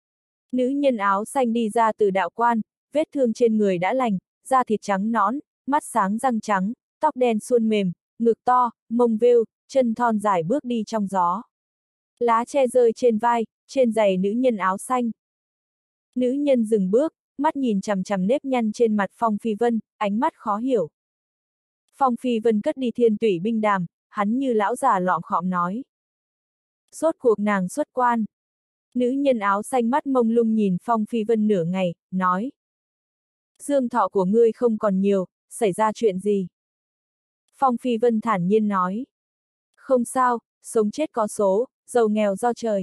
Nữ nhân áo xanh đi ra từ đạo quan, vết thương trên người đã lành, da thịt trắng nõn, mắt sáng răng trắng, tóc đen suôn mềm, ngực to, mông vêu, chân thon dài bước đi trong gió. Lá tre rơi trên vai, trên giày nữ nhân áo xanh. Nữ nhân dừng bước, mắt nhìn chằm chằm nếp nhăn trên mặt Phong Phi Vân, ánh mắt khó hiểu. Phong Phi Vân cất đi thiên tủy binh đàm, hắn như lão già lọm khọm nói. Rốt cuộc nàng xuất quan. Nữ nhân áo xanh mắt mông lung nhìn Phong Phi Vân nửa ngày, nói. Dương thọ của ngươi không còn nhiều, xảy ra chuyện gì? Phong Phi Vân thản nhiên nói. Không sao, sống chết có số, giàu nghèo do trời.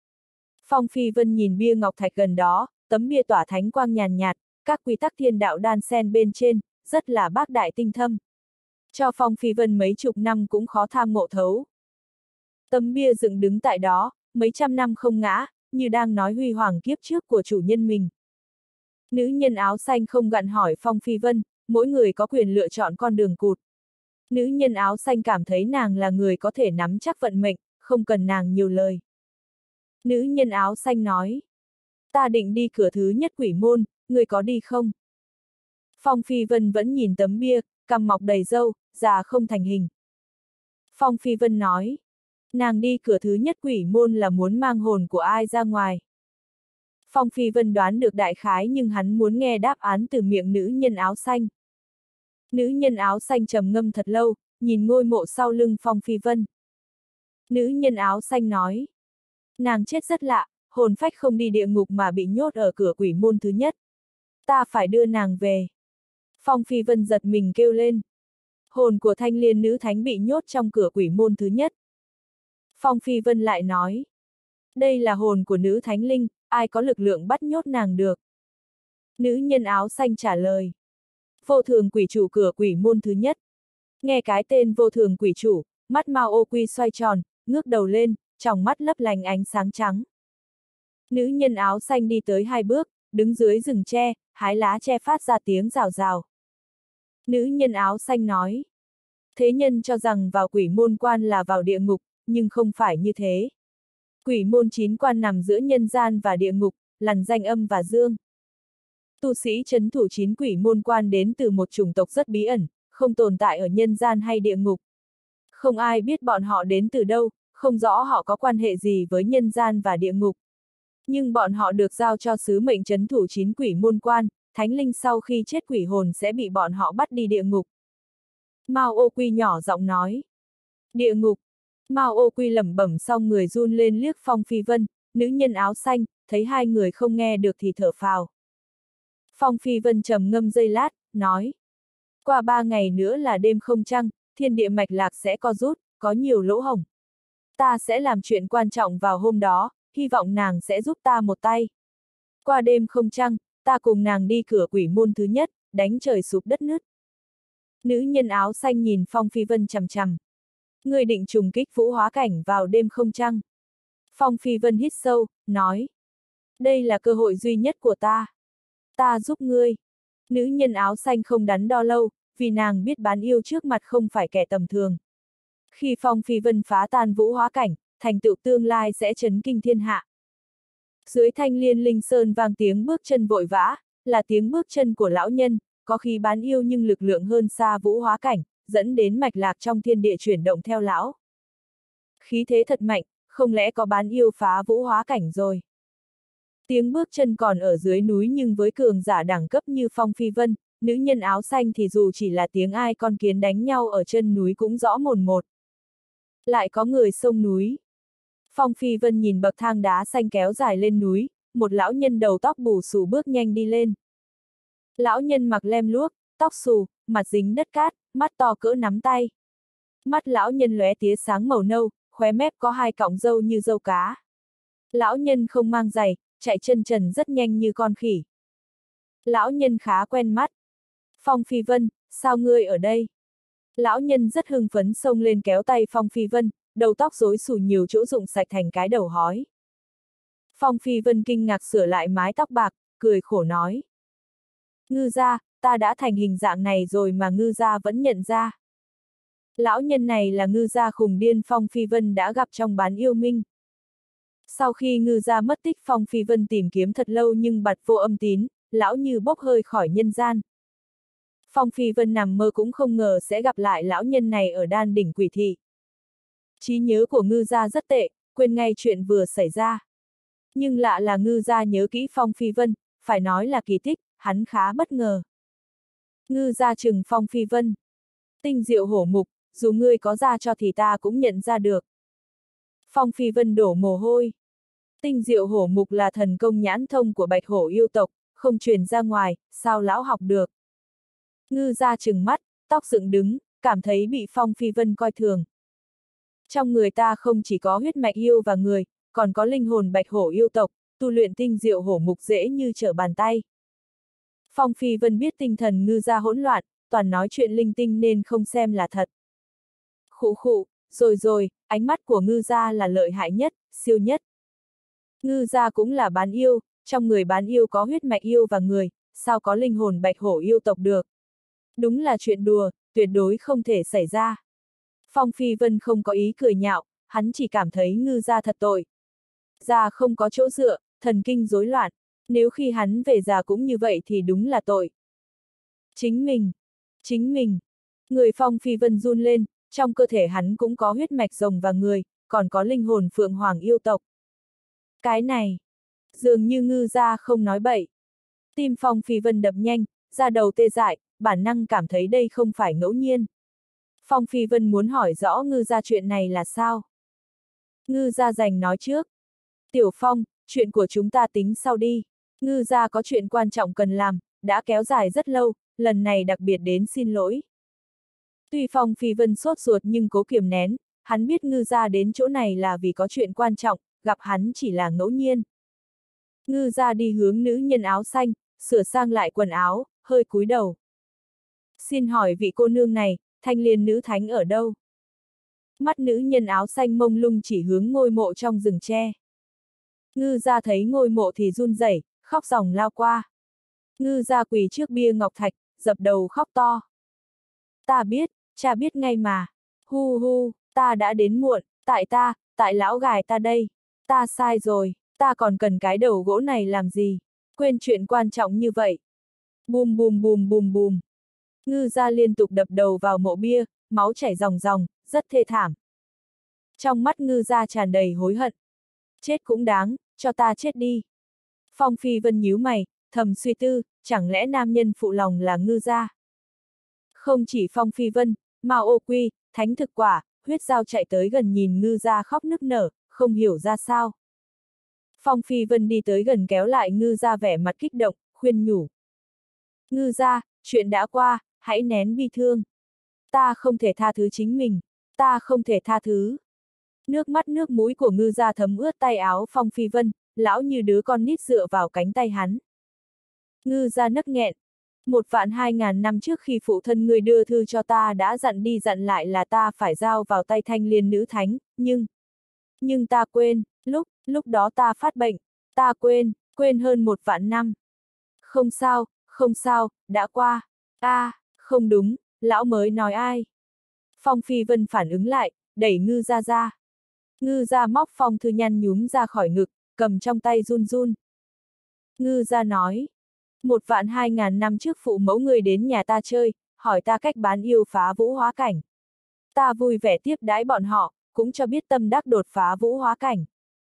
Phong Phi Vân nhìn bia ngọc thạch gần đó, tấm bia tỏa thánh quang nhàn nhạt, các quy tắc thiên đạo đan xen bên trên, rất là bác đại tinh thâm. Cho Phong Phi Vân mấy chục năm cũng khó tham ngộ thấu. Tấm bia dựng đứng tại đó, mấy trăm năm không ngã, như đang nói huy hoàng kiếp trước của chủ nhân mình. Nữ nhân áo xanh không gặn hỏi Phong Phi Vân, mỗi người có quyền lựa chọn con đường cụt. Nữ nhân áo xanh cảm thấy nàng là người có thể nắm chắc vận mệnh, không cần nàng nhiều lời. Nữ nhân áo xanh nói. Ta định đi cửa thứ nhất quỷ môn, người có đi không? Phong Phi Vân vẫn nhìn tấm bia, cằm mọc đầy râu, già không thành hình. Phong Phi Vân nói. Nàng đi cửa thứ nhất quỷ môn là muốn mang hồn của ai ra ngoài. Phong Phi Vân đoán được đại khái nhưng hắn muốn nghe đáp án từ miệng nữ nhân áo xanh. Nữ nhân áo xanh trầm ngâm thật lâu, nhìn ngôi mộ sau lưng Phong Phi Vân. Nữ nhân áo xanh nói. Nàng chết rất lạ, hồn phách không đi địa ngục mà bị nhốt ở cửa quỷ môn thứ nhất. Ta phải đưa nàng về. Phong Phi Vân giật mình kêu lên. Hồn của Thanh Liên nữ thánh bị nhốt trong cửa quỷ môn thứ nhất. Phong Phi Vân lại nói. Đây là hồn của nữ thánh linh, ai có lực lượng bắt nhốt nàng được. Nữ nhân áo xanh trả lời. Vô thường quỷ chủ cửa quỷ môn thứ nhất. Nghe cái tên vô thường quỷ chủ, mắt Mao Ô Quy xoay tròn, ngước đầu lên, tròng mắt lấp lánh ánh sáng trắng. Nữ nhân áo xanh đi tới hai bước, đứng dưới rừng tre, hái lá tre phát ra tiếng rào rào. Nữ nhân áo xanh nói. Thế nhân cho rằng vào quỷ môn quan là vào địa ngục, nhưng không phải như thế. Quỷ môn chín quan nằm giữa nhân gian và địa ngục, lằn danh âm và dương. Tu sĩ trấn thủ chín quỷ môn quan đến từ một chủng tộc rất bí ẩn, không tồn tại ở nhân gian hay địa ngục. Không ai biết bọn họ đến từ đâu, không rõ họ có quan hệ gì với nhân gian và địa ngục. Nhưng bọn họ được giao cho sứ mệnh trấn thủ chín quỷ môn quan, thánh linh sau khi chết quỷ hồn sẽ bị bọn họ bắt đi địa ngục. Mao Ô Quy nhỏ giọng nói. Địa ngục. Mao Ô Quy lẩm bẩm xong người run lên liếc Phong Phi Vân, nữ nhân áo xanh, thấy hai người không nghe được thì thở phào. Phong Phi Vân trầm ngâm giây lát, nói. Qua ba ngày nữa là đêm không trăng, thiên địa mạch lạc sẽ co rút, có nhiều lỗ hổng. Ta sẽ làm chuyện quan trọng vào hôm đó, hy vọng nàng sẽ giúp ta một tay. Qua đêm không trăng, ta cùng nàng đi cửa quỷ môn thứ nhất, đánh trời sụp đất nứt. Nữ nhân áo xanh nhìn Phong Phi Vân chằm chằm. Người định trùng kích vũ hóa cảnh vào đêm không trăng. Phong Phi Vân hít sâu, nói. Đây là cơ hội duy nhất của ta. Ta giúp ngươi. Nữ nhân áo xanh không đắn đo lâu, vì nàng biết bán yêu trước mặt không phải kẻ tầm thường. Khi Phong Phi Vân phá tan vũ hóa cảnh, thành tựu tương lai sẽ chấn kinh thiên hạ. Dưới thanh liên linh sơn vang tiếng bước chân vội vã, là tiếng bước chân của lão nhân, có khi bán yêu nhưng lực lượng hơn xa vũ hóa cảnh, dẫn đến mạch lạc trong thiên địa chuyển động theo lão. Khí thế thật mạnh, không lẽ có bán yêu phá vũ hóa cảnh rồi. Tiếng bước chân còn ở dưới núi nhưng với cường giả đẳng cấp như Phong Phi Vân, nữ nhân áo xanh thì dù chỉ là tiếng ai con kiến đánh nhau ở chân núi cũng rõ mồn một. Lại có người xông núi. Phong Phi Vân nhìn bậc thang đá xanh kéo dài lên núi, một lão nhân đầu tóc bù xù bước nhanh đi lên. Lão nhân mặc lem luốc, tóc xù, mặt dính đất cát, mắt to cỡ nắm tay. Mắt lão nhân lóe tía sáng màu nâu, khóe mép có hai cọng râu như râu cá. Lão nhân không mang giày, chạy chân trần rất nhanh như con khỉ. Lão nhân khá quen mắt. Phong Phi Vân, sao ngươi ở đây? Lão nhân rất hưng phấn xông lên kéo tay Phong Phi Vân, đầu tóc rối xù nhiều chỗ rụng sạch thành cái đầu hói. Phong Phi Vân kinh ngạc sửa lại mái tóc bạc, cười khổ nói. Ngư gia, ta đã thành hình dạng này rồi mà ngư gia vẫn nhận ra. Lão nhân này là ngư gia khùng điên Phong Phi Vân đã gặp trong bán yêu minh. Sau khi ngư gia mất tích Phong Phi Vân tìm kiếm thật lâu nhưng bặt vô âm tín, lão như bốc hơi khỏi nhân gian. Phong Phi Vân nằm mơ cũng không ngờ sẽ gặp lại lão nhân này ở đan đỉnh quỷ thị. Trí nhớ của ngư gia rất tệ, quên ngay chuyện vừa xảy ra. Nhưng lạ là ngư gia nhớ kỹ Phong Phi Vân, phải nói là kỳ tích, hắn khá bất ngờ. Ngư gia trừng Phong Phi Vân. Tinh diệu hổ mục, dù ngươi có ra cho thì ta cũng nhận ra được. Phong Phi Vân đổ mồ hôi. Tinh diệu hổ mục là thần công nhãn thông của bạch hổ yêu tộc, không truyền ra ngoài, sao lão học được. Ngư gia trừng mắt, tóc dựng đứng, cảm thấy bị Phong Phi Vân coi thường. Trong người ta không chỉ có huyết mạch yêu và người, còn có linh hồn bạch hổ yêu tộc, tu luyện tinh diệu hổ mục dễ như trở bàn tay. Phong Phi Vân biết tinh thần ngư gia hỗn loạn, toàn nói chuyện linh tinh nên không xem là thật. Khụ khụ, rồi rồi, ánh mắt của ngư gia là lợi hại nhất, siêu nhất. Ngư gia cũng là bán yêu, trong người bán yêu có huyết mạch yêu và người, sao có linh hồn bạch hổ yêu tộc được. Đúng là chuyện đùa, tuyệt đối không thể xảy ra. Phong Phi Vân không có ý cười nhạo, hắn chỉ cảm thấy ngư gia thật tội. Gia không có chỗ dựa, thần kinh rối loạn, nếu khi hắn về già cũng như vậy thì đúng là tội. Chính mình, chính mình. Người Phong Phi Vân run lên, trong cơ thể hắn cũng có huyết mạch rồng và người, còn có linh hồn phượng hoàng yêu tộc. Cái này, dường như ngư gia không nói bậy. Tim Phong Phi Vân đập nhanh, da đầu tê dại, bản năng cảm thấy đây không phải ngẫu nhiên. Phong Phi Vân muốn hỏi rõ ngư gia chuyện này là sao. Ngư gia giành nói trước. Tiểu Phong, chuyện của chúng ta tính sau đi. Ngư gia có chuyện quan trọng cần làm, đã kéo dài rất lâu, lần này đặc biệt đến xin lỗi. Tuy Phong Phi Vân sốt ruột nhưng cố kiềm nén, hắn biết ngư gia đến chỗ này là vì có chuyện quan trọng, gặp hắn chỉ là ngẫu nhiên. Ngư gia đi hướng nữ nhân áo xanh, sửa sang lại quần áo, hơi cúi đầu. Xin hỏi vị cô nương này, Thanh Liên nữ thánh ở đâu? Mắt nữ nhân áo xanh mông lung chỉ hướng ngôi mộ trong rừng tre. Ngư gia thấy ngôi mộ thì run rẩy, khóc ròng lao qua. Ngư gia quỳ trước bia ngọc thạch, dập đầu khóc to. Ta biết, cha biết ngay mà. Hu hu, ta đã đến muộn, tại ta, tại lão gài ta đây. Ta sai rồi, ta còn cần cái đầu gỗ này làm gì? Quên chuyện quan trọng như vậy. Bùm bùm bùm bùm bùm. Ngư gia liên tục đập đầu vào mộ bia, máu chảy ròng ròng, rất thê thảm. Trong mắt ngư gia tràn đầy hối hận. Chết cũng đáng, cho ta chết đi. Phong Phi Vân nhíu mày, thầm suy tư, chẳng lẽ nam nhân phụ lòng là ngư gia? Không chỉ Phong Phi Vân, Mao Ô Quy, Thánh Thực Quả, Huyết Giao chạy tới gần nhìn ngư gia khóc nức nở, không hiểu ra sao. Phong Phi Vân đi tới gần kéo lại ngư gia vẻ mặt kích động, khuyên nhủ. Ngư gia, chuyện đã qua, hãy nén bi thương. Ta không thể tha thứ chính mình, ta không thể tha thứ. Nước mắt nước mũi của ngư gia thấm ướt tay áo Phong Phi Vân, lão như đứa con nít dựa vào cánh tay hắn. Ngư gia nấc nghẹn. Một vạn hai ngàn năm trước khi phụ thân người đưa thư cho ta đã dặn đi dặn lại là ta phải giao vào tay Thanh Liên nữ thánh, nhưng... Nhưng ta quên, lúc, lúc đó ta phát bệnh, ta quên, quên hơn một vạn năm. Không sao, không sao, đã qua. A, à, không đúng, lão mới nói ai. Phong Phi Vân phản ứng lại, đẩy ngư gia ra. Ngư gia móc phong thư nhăn nhúm ra khỏi ngực, cầm trong tay run run. Ngư gia nói, một vạn hai ngàn năm trước phụ mẫu người đến nhà ta chơi, hỏi ta cách bán yêu phá vũ hóa cảnh. Ta vui vẻ tiếp đãi bọn họ, cũng cho biết tâm đắc đột phá vũ hóa cảnh.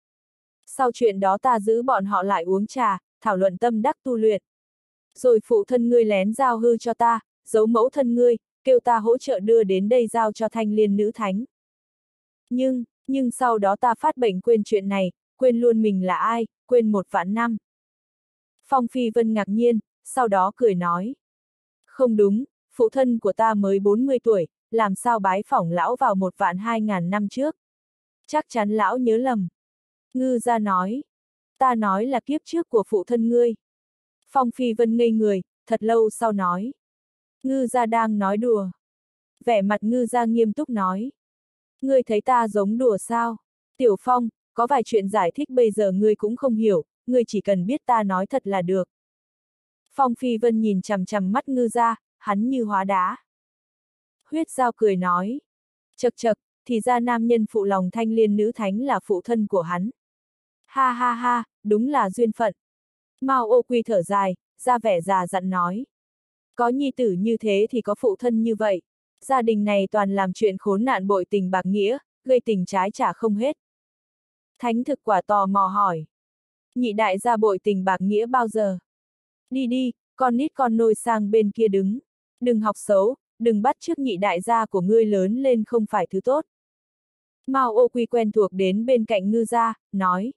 Sau chuyện đó ta giữ bọn họ lại uống trà, thảo luận tâm đắc tu luyện. Rồi phụ thân ngươi lén giao hư cho ta, giấu mẫu thân ngươi, kêu ta hỗ trợ đưa đến đây giao cho Thanh Liên nữ thánh. Nhưng, nhưng sau đó ta phát bệnh quên chuyện này, quên luôn mình là ai, quên một vạn năm. Phong Phi Vân ngạc nhiên, sau đó cười nói. Không đúng, phụ thân của ta mới bốn mươi tuổi, làm sao bái phỏng lão vào một vạn hai ngàn năm trước. Chắc chắn lão nhớ lầm. Ngư gia nói. Ta nói là kiếp trước của phụ thân ngươi. Phong Phi Vân ngây người, thật lâu sau nói. Ngư gia đang nói đùa. Vẻ mặt ngư gia nghiêm túc nói. Ngươi thấy ta giống đùa sao? Tiểu Phong, có vài chuyện giải thích bây giờ ngươi cũng không hiểu, ngươi chỉ cần biết ta nói thật là được. Phong Phi Vân nhìn chằm chằm mắt ngư gia, hắn như hóa đá. Huyết Giao cười nói. Chật chật, thì ra nam nhân phụ lòng Thanh Liên nữ thánh là phụ thân của hắn. Ha ha ha, đúng là duyên phận. Mao Ô Quy thở dài, ra vẻ già dặn nói. Có nhi tử như thế thì có phụ thân như vậy. Gia đình này toàn làm chuyện khốn nạn bội tình bạc nghĩa, gây tình trái trả không hết. Thánh Thực Quả tò mò hỏi. Nhị đại gia bội tình bạc nghĩa bao giờ? Đi đi, con nít con nôi sang bên kia đứng. Đừng học xấu, đừng bắt chước nhị đại gia của ngươi lớn lên không phải thứ tốt. Mao Ô Quy quen thuộc đến bên cạnh ngư gia, nói.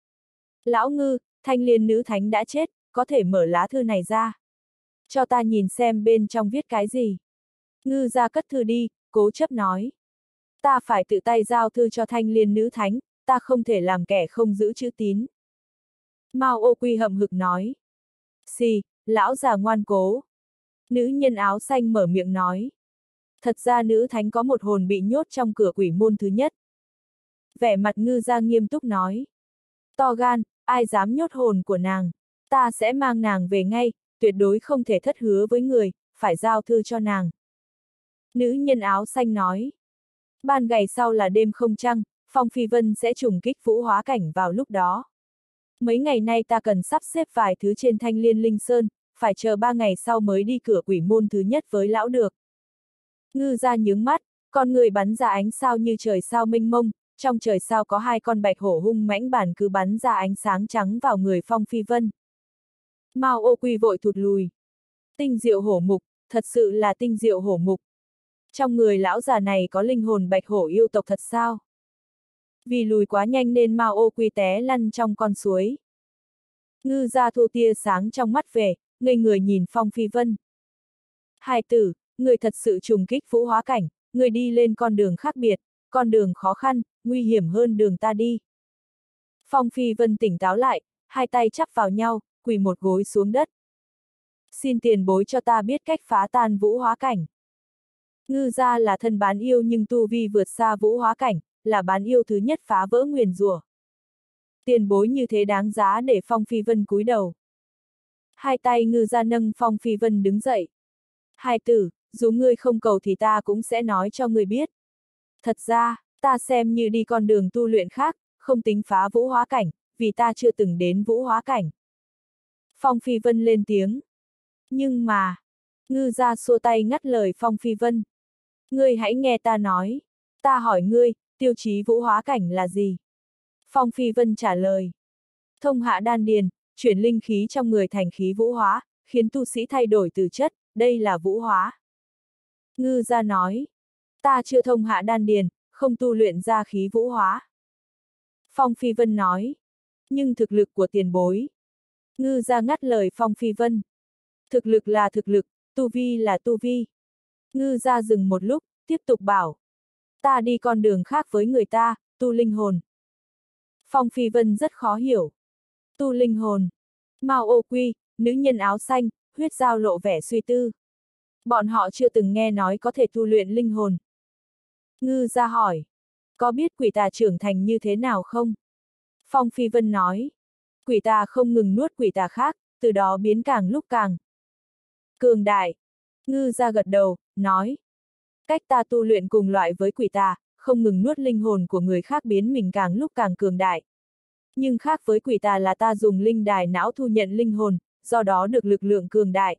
Lão ngư, Thanh Liên nữ thánh đã chết, có thể mở lá thư này ra. Cho ta nhìn xem bên trong viết cái gì. Ngư gia cất thư đi, cố chấp nói. Ta phải tự tay giao thư cho Thanh Liên nữ thánh, ta không thể làm kẻ không giữ chữ tín. Mao Ô Quy hậm hực nói. Xì, lão già ngoan cố. Nữ nhân áo xanh mở miệng nói. Thật ra nữ thánh có một hồn bị nhốt trong cửa quỷ môn thứ nhất. Vẻ mặt ngư gia nghiêm túc nói. To gan, ai dám nhốt hồn của nàng, ta sẽ mang nàng về ngay, tuyệt đối không thể thất hứa với người, phải giao thư cho nàng. Nữ nhân áo xanh nói. Ban ngày sau là đêm không trăng, Phong Phi Vân sẽ trùng kích vũ hóa cảnh vào lúc đó. Mấy ngày nay ta cần sắp xếp vài thứ trên Thanh Liên Linh Sơn, phải chờ ba ngày sau mới đi cửa quỷ môn thứ nhất với lão được. Ngư gia nhướng mắt, con người bắn ra ánh sao như trời sao mênh mông, trong trời sao có hai con bạch hổ hung mãnh bản cứ bắn ra ánh sáng trắng vào người Phong Phi Vân. Mao Ô Quy vội thụt lùi. Tinh diệu hổ mục, thật sự là tinh diệu hổ mục. Trong người lão già này có linh hồn bạch hổ yêu tộc thật sao? Vì lùi quá nhanh nên Mao Ô Quy té lăn trong con suối. Ngư gia thu tia sáng trong mắt về, ngây người nhìn Phong Phi Vân. Hài tử, người thật sự trùng kích vũ hóa cảnh, người đi lên con đường khác biệt, con đường khó khăn, nguy hiểm hơn đường ta đi. Phong Phi Vân tỉnh táo lại, hai tay chắp vào nhau, quỳ một gối xuống đất. Xin tiền bối cho ta biết cách phá tan vũ hóa cảnh. Ngư gia là thân bán yêu nhưng tu vi vượt xa vũ hóa cảnh, là bán yêu thứ nhất phá vỡ nguyền rủa. Tiền bối như thế đáng giá để Phong Phi Vân cúi đầu. Hai tay ngư gia nâng Phong Phi Vân đứng dậy. Hai tử, dù ngươi không cầu thì ta cũng sẽ nói cho ngươi biết. Thật ra, ta xem như đi con đường tu luyện khác, không tính phá vũ hóa cảnh, vì ta chưa từng đến vũ hóa cảnh. Phong Phi Vân lên tiếng. Nhưng mà, ngư gia xua tay ngắt lời Phong Phi Vân. Ngươi hãy nghe ta nói. Ta hỏi ngươi, tiêu chí vũ hóa cảnh là gì? Phong Phi Vân trả lời. Thông hạ đan điền, chuyển linh khí trong người thành khí vũ hóa, khiến tu sĩ thay đổi từ chất, đây là vũ hóa. Ngư gia nói. Ta chưa thông hạ đan điền, không tu luyện ra khí vũ hóa. Phong Phi Vân nói. Nhưng thực lực của tiền bối. Ngư gia ngắt lời Phong Phi Vân. Thực lực là thực lực, tu vi là tu vi. Ngư gia dừng một lúc, tiếp tục bảo. Ta đi con đường khác với người ta, tu linh hồn. Phong Phi Vân rất khó hiểu. Tu linh hồn. Mao Ô Quy, nữ nhân áo xanh, huyết giao lộ vẻ suy tư. Bọn họ chưa từng nghe nói có thể tu luyện linh hồn. Ngư gia hỏi. Có biết quỷ tà trưởng thành như thế nào không? Phong Phi Vân nói. Quỷ tà không ngừng nuốt quỷ tà khác, từ đó biến càng lúc càng cường đại. Ngư gia gật đầu, nói. Cách ta tu luyện cùng loại với quỷ tà, không ngừng nuốt linh hồn của người khác biến mình càng lúc càng cường đại. Nhưng khác với quỷ tà là ta dùng linh đài não thu nhận linh hồn, do đó được lực lượng cường đại.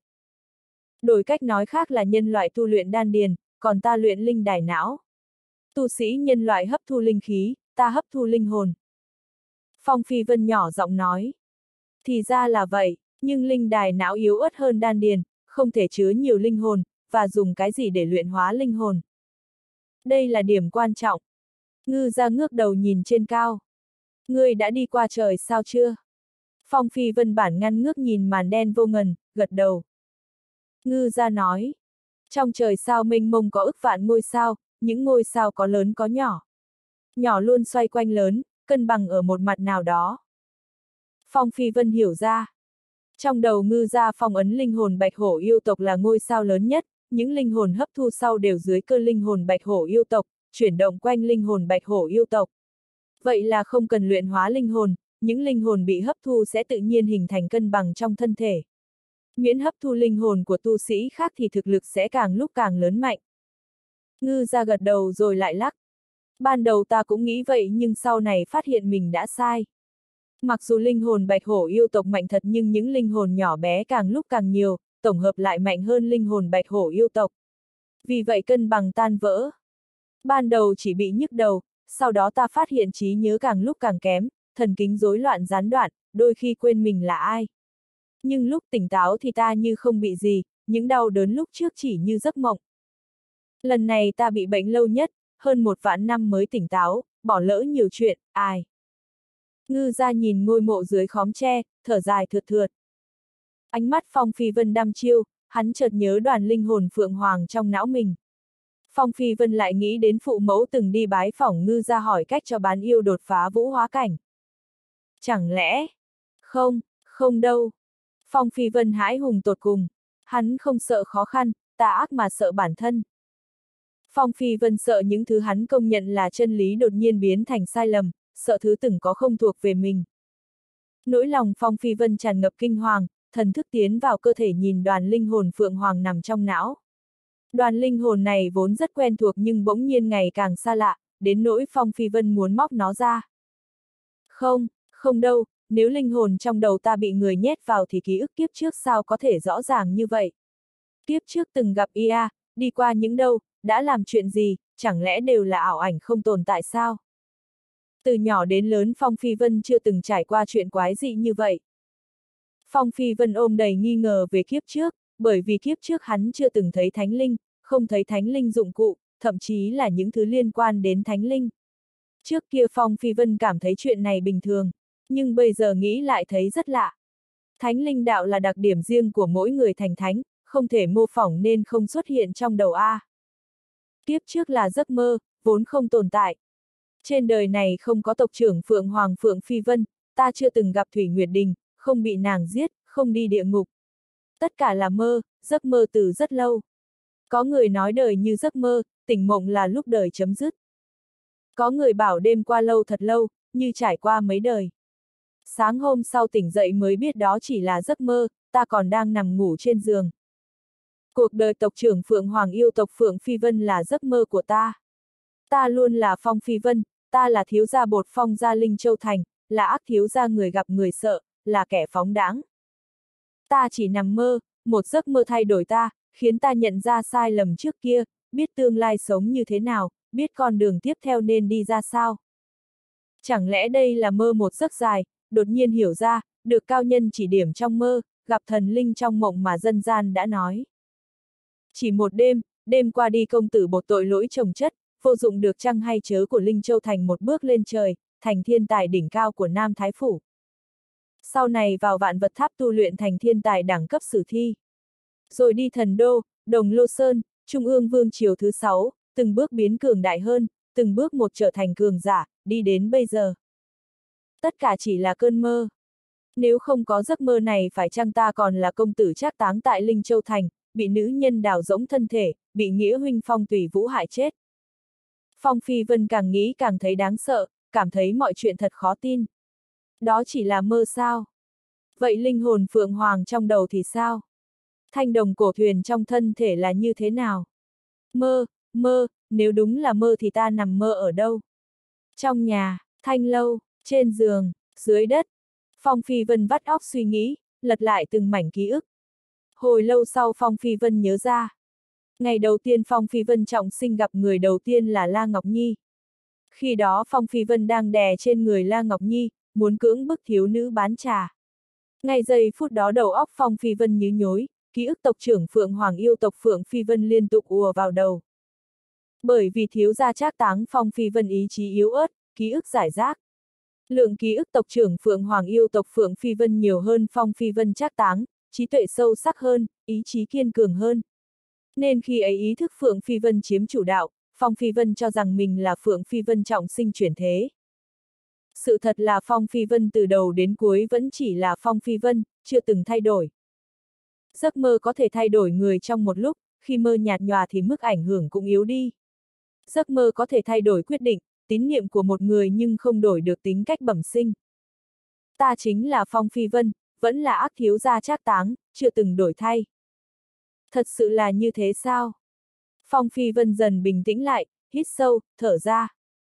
Đổi cách nói khác là nhân loại tu luyện đan điền, còn ta luyện linh đài não. Tu sĩ nhân loại hấp thu linh khí, ta hấp thu linh hồn. Phong Phi Vân nhỏ giọng nói. Thì ra là vậy, nhưng linh đài não yếu ớt hơn đan điền, không thể chứa nhiều linh hồn, và dùng cái gì để luyện hóa linh hồn. Đây là điểm quan trọng. Ngư gia ngước đầu nhìn trên cao. Ngươi đã đi qua trời sao chưa? Phong Phi Vân bản ngăn ngước nhìn màn đen vô ngần, gật đầu. Ngư gia nói. Trong trời sao mênh mông có ức vạn ngôi sao, những ngôi sao có lớn có nhỏ. Nhỏ luôn xoay quanh lớn, cân bằng ở một mặt nào đó. Phong Phi Vân hiểu ra. Trong đầu ngư gia phong ấn linh hồn bạch hổ yêu tộc là ngôi sao lớn nhất, những linh hồn hấp thu sau đều dưới cơ linh hồn bạch hổ yêu tộc, chuyển động quanh linh hồn bạch hổ yêu tộc. Vậy là không cần luyện hóa linh hồn, những linh hồn bị hấp thu sẽ tự nhiên hình thành cân bằng trong thân thể. Miễn hấp thu linh hồn của tu sĩ khác thì thực lực sẽ càng lúc càng lớn mạnh. Ngư gia gật đầu rồi lại lắc. Ban đầu ta cũng nghĩ vậy nhưng sau này phát hiện mình đã sai. Mặc dù linh hồn bạch hổ yêu tộc mạnh thật nhưng những linh hồn nhỏ bé càng lúc càng nhiều, tổng hợp lại mạnh hơn linh hồn bạch hổ yêu tộc. Vì vậy cân bằng tan vỡ. Ban đầu chỉ bị nhức đầu, sau đó ta phát hiện trí nhớ càng lúc càng kém, thần kinh rối loạn gián đoạn, đôi khi quên mình là ai. Nhưng lúc tỉnh táo thì ta như không bị gì, những đau đớn lúc trước chỉ như giấc mộng. Lần này ta bị bệnh lâu nhất, hơn một vạn năm mới tỉnh táo, bỏ lỡ nhiều chuyện, ai. Ngư gia nhìn ngôi mộ dưới khóm tre, thở dài thượt thượt. Ánh mắt Phong Phi Vân đăm chiêu, hắn chợt nhớ đoàn linh hồn Phượng Hoàng trong não mình. Phong Phi Vân lại nghĩ đến phụ mẫu từng đi bái phỏng ngư gia hỏi cách cho bán yêu đột phá vũ hóa cảnh. Chẳng lẽ? Không, không đâu. Phong Phi Vân hãi hùng tột cùng. Hắn không sợ khó khăn, tà ác mà sợ bản thân. Phong Phi Vân sợ những thứ hắn công nhận là chân lý đột nhiên biến thành sai lầm, sợ thứ từng có không thuộc về mình. Nỗi lòng Phong Phi Vân tràn ngập kinh hoàng, thần thức tiến vào cơ thể nhìn đoàn linh hồn Phượng Hoàng nằm trong não. Đoàn linh hồn này vốn rất quen thuộc nhưng bỗng nhiên ngày càng xa lạ, đến nỗi Phong Phi Vân muốn móc nó ra. Không, không đâu, nếu linh hồn trong đầu ta bị người nhét vào thì ký ức kiếp trước sao có thể rõ ràng như vậy. Kiếp trước từng gặp i a, đi qua những đâu, đã làm chuyện gì, chẳng lẽ đều là ảo ảnh không tồn tại sao? Từ nhỏ đến lớn Phong Phi Vân chưa từng trải qua chuyện quái dị như vậy. Phong Phi Vân ôm đầy nghi ngờ về kiếp trước, bởi vì kiếp trước hắn chưa từng thấy thánh linh, không thấy thánh linh dụng cụ, thậm chí là những thứ liên quan đến thánh linh. Trước kia Phong Phi Vân cảm thấy chuyện này bình thường, nhưng bây giờ nghĩ lại thấy rất lạ. Thánh linh đạo là đặc điểm riêng của mỗi người thành thánh, không thể mô phỏng nên không xuất hiện trong đầu A. Kiếp trước là giấc mơ, vốn không tồn tại. Trên đời này không có tộc trưởng Phượng Hoàng Phượng Phi Vân, ta chưa từng gặp Thủy Nguyệt Đình, không bị nàng giết, không đi địa ngục. Tất cả là mơ, giấc mơ từ rất lâu. Có người nói đời như giấc mơ, tỉnh mộng là lúc đời chấm dứt. Có người bảo đêm qua lâu thật lâu, như trải qua mấy đời. Sáng hôm sau tỉnh dậy mới biết đó chỉ là giấc mơ, ta còn đang nằm ngủ trên giường. Cuộc đời tộc trưởng Phượng Hoàng yêu tộc Phượng Phi Vân là giấc mơ của ta. Ta luôn là Phong Phi Vân, ta là thiếu gia bột Phong gia Linh Châu Thành, là ác thiếu gia người gặp người sợ, là kẻ phóng đãng. Ta chỉ nằm mơ, một giấc mơ thay đổi ta, khiến ta nhận ra sai lầm trước kia, biết tương lai sống như thế nào, biết con đường tiếp theo nên đi ra sao. Chẳng lẽ đây là mơ một giấc dài, đột nhiên hiểu ra, được cao nhân chỉ điểm trong mơ, gặp thần linh trong mộng mà dân gian đã nói. Chỉ một đêm, đêm qua đi công tử bột tội lỗi chồng chất, vô dụng được chăng hay chớ của Linh Châu Thành một bước lên trời, thành thiên tài đỉnh cao của Nam Thái Phủ. Sau này vào vạn vật tháp tu luyện thành thiên tài đẳng cấp sử thi. Rồi đi thần đô, Đồng Lô Sơn, Trung ương Vương triều thứ sáu, từng bước biến cường đại hơn, từng bước một trở thành cường giả, đi đến bây giờ. Tất cả chỉ là cơn mơ. Nếu không có giấc mơ này phải chăng ta còn là công tử trác táng tại Linh Châu Thành, bị nữ nhân đào rỗng thân thể, bị nghĩa huynh Phong Tùy Vũ hại chết. Phong Phi Vân càng nghĩ càng thấy đáng sợ, cảm thấy mọi chuyện thật khó tin. Đó chỉ là mơ sao? Vậy linh hồn Phượng Hoàng trong đầu thì sao? Thanh đồng cổ thuyền trong thân thể là như thế nào? Mơ, mơ, nếu đúng là mơ thì ta nằm mơ ở đâu? Trong nhà, thanh lâu, trên giường, dưới đất. Phong Phi Vân vắt óc suy nghĩ, lật lại từng mảnh ký ức. Hồi lâu sau Phong Phi Vân nhớ ra. Ngày đầu tiên Phong Phi Vân trọng sinh gặp người đầu tiên là La Ngọc Nhi. Khi đó Phong Phi Vân đang đè trên người La Ngọc Nhi, muốn cưỡng bức thiếu nữ bán trà. Ngay giây phút đó đầu óc Phong Phi Vân nhứ nhối, ký ức tộc trưởng Phượng Hoàng yêu tộc Phượng Phi Vân liên tục ùa vào đầu. Bởi vì thiếu gia trác táng Phong Phi Vân ý chí yếu ớt, ký ức giải rác. Lượng ký ức tộc trưởng Phượng Hoàng yêu tộc Phượng Phi Vân nhiều hơn Phong Phi Vân trác táng, trí tuệ sâu sắc hơn, ý chí kiên cường hơn. Nên khi ấy ý thức Phượng Phi Vân chiếm chủ đạo, Phong Phi Vân cho rằng mình là Phượng Phi Vân trọng sinh chuyển thế. Sự thật là Phong Phi Vân từ đầu đến cuối vẫn chỉ là Phong Phi Vân, chưa từng thay đổi. Giấc mơ có thể thay đổi người trong một lúc, khi mơ nhạt nhòa thì mức ảnh hưởng cũng yếu đi. Giấc mơ có thể thay đổi quyết định, tín niệm của một người nhưng không đổi được tính cách bẩm sinh. Ta chính là Phong Phi Vân, vẫn là ác thiếu gia trác táng, chưa từng đổi thay. Thật sự là như thế sao? Phong Phi Vân dần bình tĩnh lại, hít sâu, thở ra.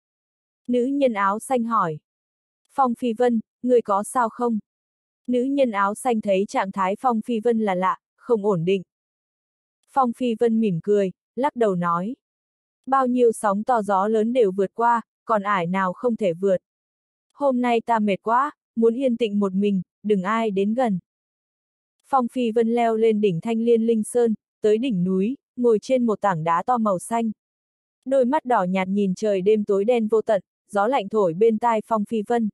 Nữ nhân áo xanh hỏi. Phong Phi Vân, người có sao không? Nữ nhân áo xanh thấy trạng thái Phong Phi Vân là lạ, không ổn định. Phong Phi Vân mỉm cười, lắc đầu nói. Bao nhiêu sóng to gió lớn đều vượt qua, còn ải nào không thể vượt. Hôm nay ta mệt quá, muốn yên tĩnh một mình, đừng ai đến gần. Phong Phi Vân leo lên đỉnh Thanh Liên Linh Sơn, tới đỉnh núi, ngồi trên một tảng đá to màu xanh. Đôi mắt đỏ nhạt nhìn trời đêm tối đen vô tận, gió lạnh thổi bên tai Phong Phi Vân.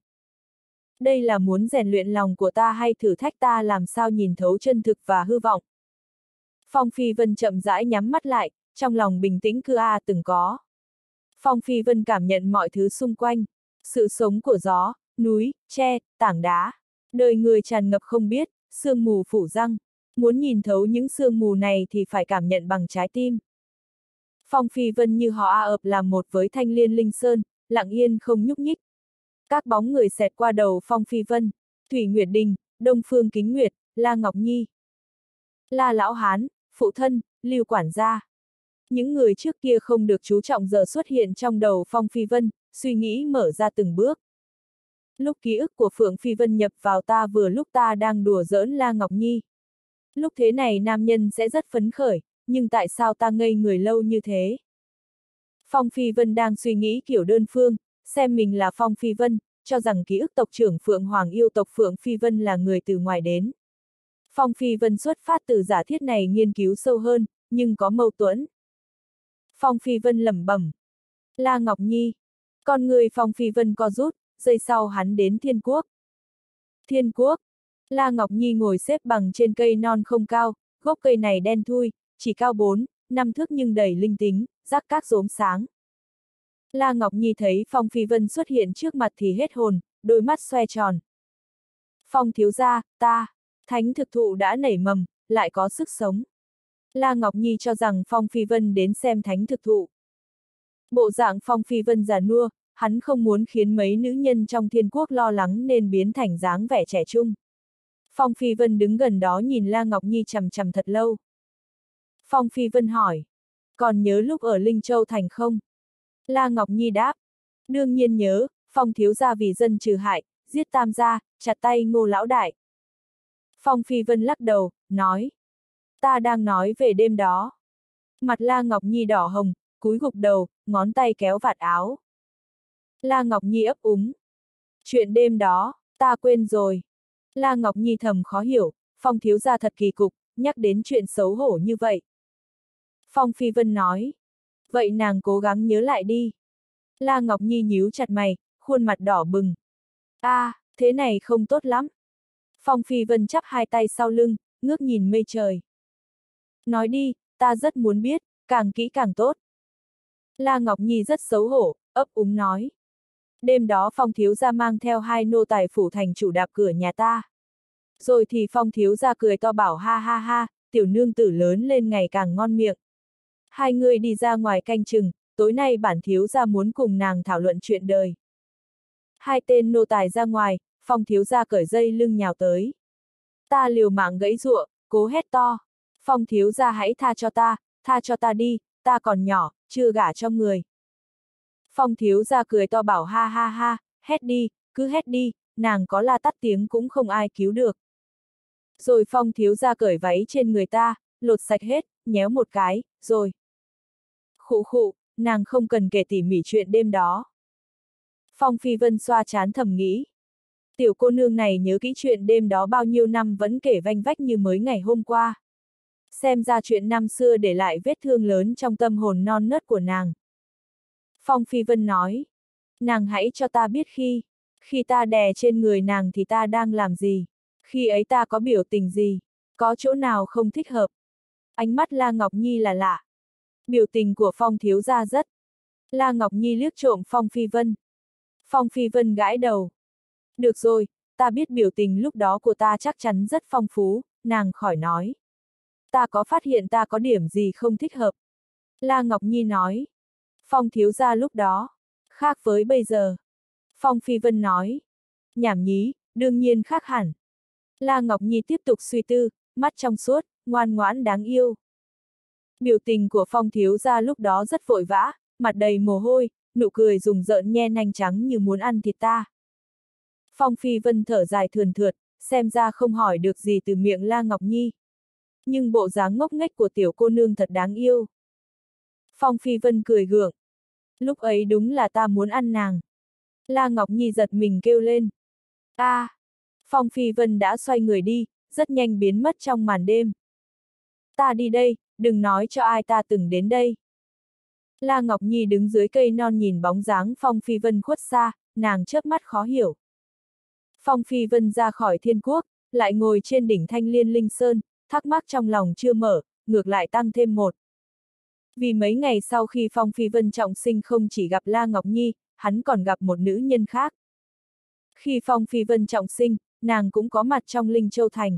Đây là muốn rèn luyện lòng của ta hay thử thách ta làm sao nhìn thấu chân thực và hư vọng? Phong Phi Vân chậm rãi nhắm mắt lại, trong lòng bình tĩnh cứ a từng có. Phong Phi Vân cảm nhận mọi thứ xung quanh, sự sống của gió, núi, tre, tảng đá. Đời người tràn ngập không biết, sương mù phủ răng. Muốn nhìn thấu những sương mù này thì phải cảm nhận bằng trái tim. Phong Phi Vân như họ a ập làm một với Thanh Liên Linh Sơn, lặng yên không nhúc nhích. Các bóng người xẹt qua đầu Phong Phi Vân, Thủy Nguyệt Đình, Đông Phương Kính Nguyệt, La Ngọc Nhi, La Lão Hán, phụ thân, Lưu quản gia. Những người trước kia không được chú trọng giờ xuất hiện trong đầu Phong Phi Vân, suy nghĩ mở ra từng bước. Lúc ký ức của Phượng Phi Vân nhập vào ta vừa lúc ta đang đùa giỡn La Ngọc Nhi. Lúc thế này nam nhân sẽ rất phấn khởi, nhưng tại sao ta ngây người lâu như thế? Phong Phi Vân đang suy nghĩ kiểu đơn phương, xem mình là Phong Phi Vân, cho rằng ký ức tộc trưởng Phượng Hoàng yêu tộc Phượng Phi Vân là người từ ngoài đến. Phong Phi Vân xuất phát từ giả thiết này nghiên cứu sâu hơn, nhưng có mâu thuẫn. Phong Phi Vân lẩm bẩm. La Ngọc Nhi. Con người Phong Phi Vân co rút, giây sau hắn đến Thiên Quốc. Thiên Quốc. La Ngọc Nhi ngồi xếp bằng trên cây non không cao, gốc cây này đen thui, chỉ cao bốn, năm thước nhưng đầy linh tính, rác các rốm sáng. La Ngọc Nhi thấy Phong Phi Vân xuất hiện trước mặt thì hết hồn, đôi mắt xoe tròn. Phong thiếu gia, ta, thánh thực thụ đã nảy mầm, lại có sức sống. La Ngọc Nhi cho rằng Phong Phi Vân đến xem thánh thực thụ. Bộ dạng Phong Phi Vân già nua, hắn không muốn khiến mấy nữ nhân trong thiên quốc lo lắng nên biến thành dáng vẻ trẻ trung. Phong Phi Vân đứng gần đó nhìn La Ngọc Nhi chằm chằm thật lâu. Phong Phi Vân hỏi, còn nhớ lúc ở Linh Châu Thành không? La Ngọc Nhi đáp, đương nhiên nhớ, Phong thiếu gia vì dân trừ hại, giết Tam gia, chặt tay Ngô lão đại. Phong Phi Vân lắc đầu, nói, ta đang nói về đêm đó. Mặt La Ngọc Nhi đỏ hồng, cúi gục đầu, ngón tay kéo vạt áo. La Ngọc Nhi ấp úng. Chuyện đêm đó, ta quên rồi. La Ngọc Nhi thầm khó hiểu, Phong thiếu gia thật kỳ cục, nhắc đến chuyện xấu hổ như vậy. Phong Phi Vân nói, vậy nàng cố gắng nhớ lại đi. La Ngọc Nhi nhíu chặt mày, khuôn mặt đỏ bừng. A, à, thế này không tốt lắm. Phong Phi Vân chắp hai tay sau lưng, ngước nhìn mây trời. Nói đi, ta rất muốn biết, càng kỹ càng tốt. La Ngọc Nhi rất xấu hổ, ấp úng nói. Đêm đó Phong thiếu gia mang theo hai nô tài phủ thành chủ đạp cửa nhà ta. Rồi thì Phong thiếu gia cười to bảo ha ha ha, tiểu nương tử lớn lên ngày càng ngon miệng. Hai người đi ra ngoài canh chừng, tối nay bản thiếu gia muốn cùng nàng thảo luận chuyện đời. Hai tên nô tài ra ngoài, Phong thiếu gia cởi dây lưng nhào tới. Ta liều mạng gãy giụa, cố hét to. Phong thiếu gia hãy tha cho ta, tha cho ta đi, ta còn nhỏ, chưa gả cho người. Phong thiếu gia cười to bảo ha ha ha, hét đi, cứ hét đi, nàng có la tắt tiếng cũng không ai cứu được. Rồi Phong thiếu gia cởi váy trên người ta, lột sạch hết, nhéo một cái, rồi. Khụ khụ, nàng không cần kể tỉ mỉ chuyện đêm đó. Phong Phi Vân xoa trán thầm nghĩ. Tiểu cô nương này nhớ kỹ chuyện đêm đó bao nhiêu năm vẫn kể vanh vách như mới ngày hôm qua. Xem ra chuyện năm xưa để lại vết thương lớn trong tâm hồn non nớt của nàng. Phong Phi Vân nói, nàng hãy cho ta biết khi, khi ta đè trên người nàng thì ta đang làm gì, khi ấy ta có biểu tình gì, có chỗ nào không thích hợp. Ánh mắt La Ngọc Nhi là lạ. Biểu tình của Phong thiếu gia rất. La Ngọc Nhi liếc trộm Phong Phi Vân. Phong Phi Vân gãi đầu. Được rồi, ta biết biểu tình lúc đó của ta chắc chắn rất phong phú, nàng khỏi nói. Ta có phát hiện ta có điểm gì không thích hợp. La Ngọc Nhi nói. Phong thiếu gia lúc đó, khác với bây giờ. Phong Phi Vân nói. Nhảm nhí, đương nhiên khác hẳn. La Ngọc Nhi tiếp tục suy tư, mắt trong suốt, ngoan ngoãn đáng yêu. Biểu tình của Phong thiếu gia lúc đó rất vội vã, mặt đầy mồ hôi, nụ cười rùng rợn nhe nanh trắng như muốn ăn thịt ta. Phong Phi Vân thở dài thườn thượt, xem ra không hỏi được gì từ miệng La Ngọc Nhi. Nhưng bộ dáng ngốc nghếch của tiểu cô nương thật đáng yêu. Phong Phi Vân cười gượng. Lúc ấy đúng là ta muốn ăn nàng. La Ngọc Nhi giật mình kêu lên. A! À, Phong Phi Vân đã xoay người đi, rất nhanh biến mất trong màn đêm. Ta đi đây, đừng nói cho ai ta từng đến đây. La Ngọc Nhi đứng dưới cây non nhìn bóng dáng Phong Phi Vân khuất xa, nàng chớp mắt khó hiểu. Phong Phi Vân ra khỏi thiên quốc, lại ngồi trên đỉnh Thanh Liên Linh Sơn, thắc mắc trong lòng chưa mở, ngược lại tăng thêm một. Vì mấy ngày sau khi Phong Phi Vân trọng sinh không chỉ gặp La Ngọc Nhi, hắn còn gặp một nữ nhân khác. Khi Phong Phi Vân trọng sinh, nàng cũng có mặt trong Linh Châu Thành.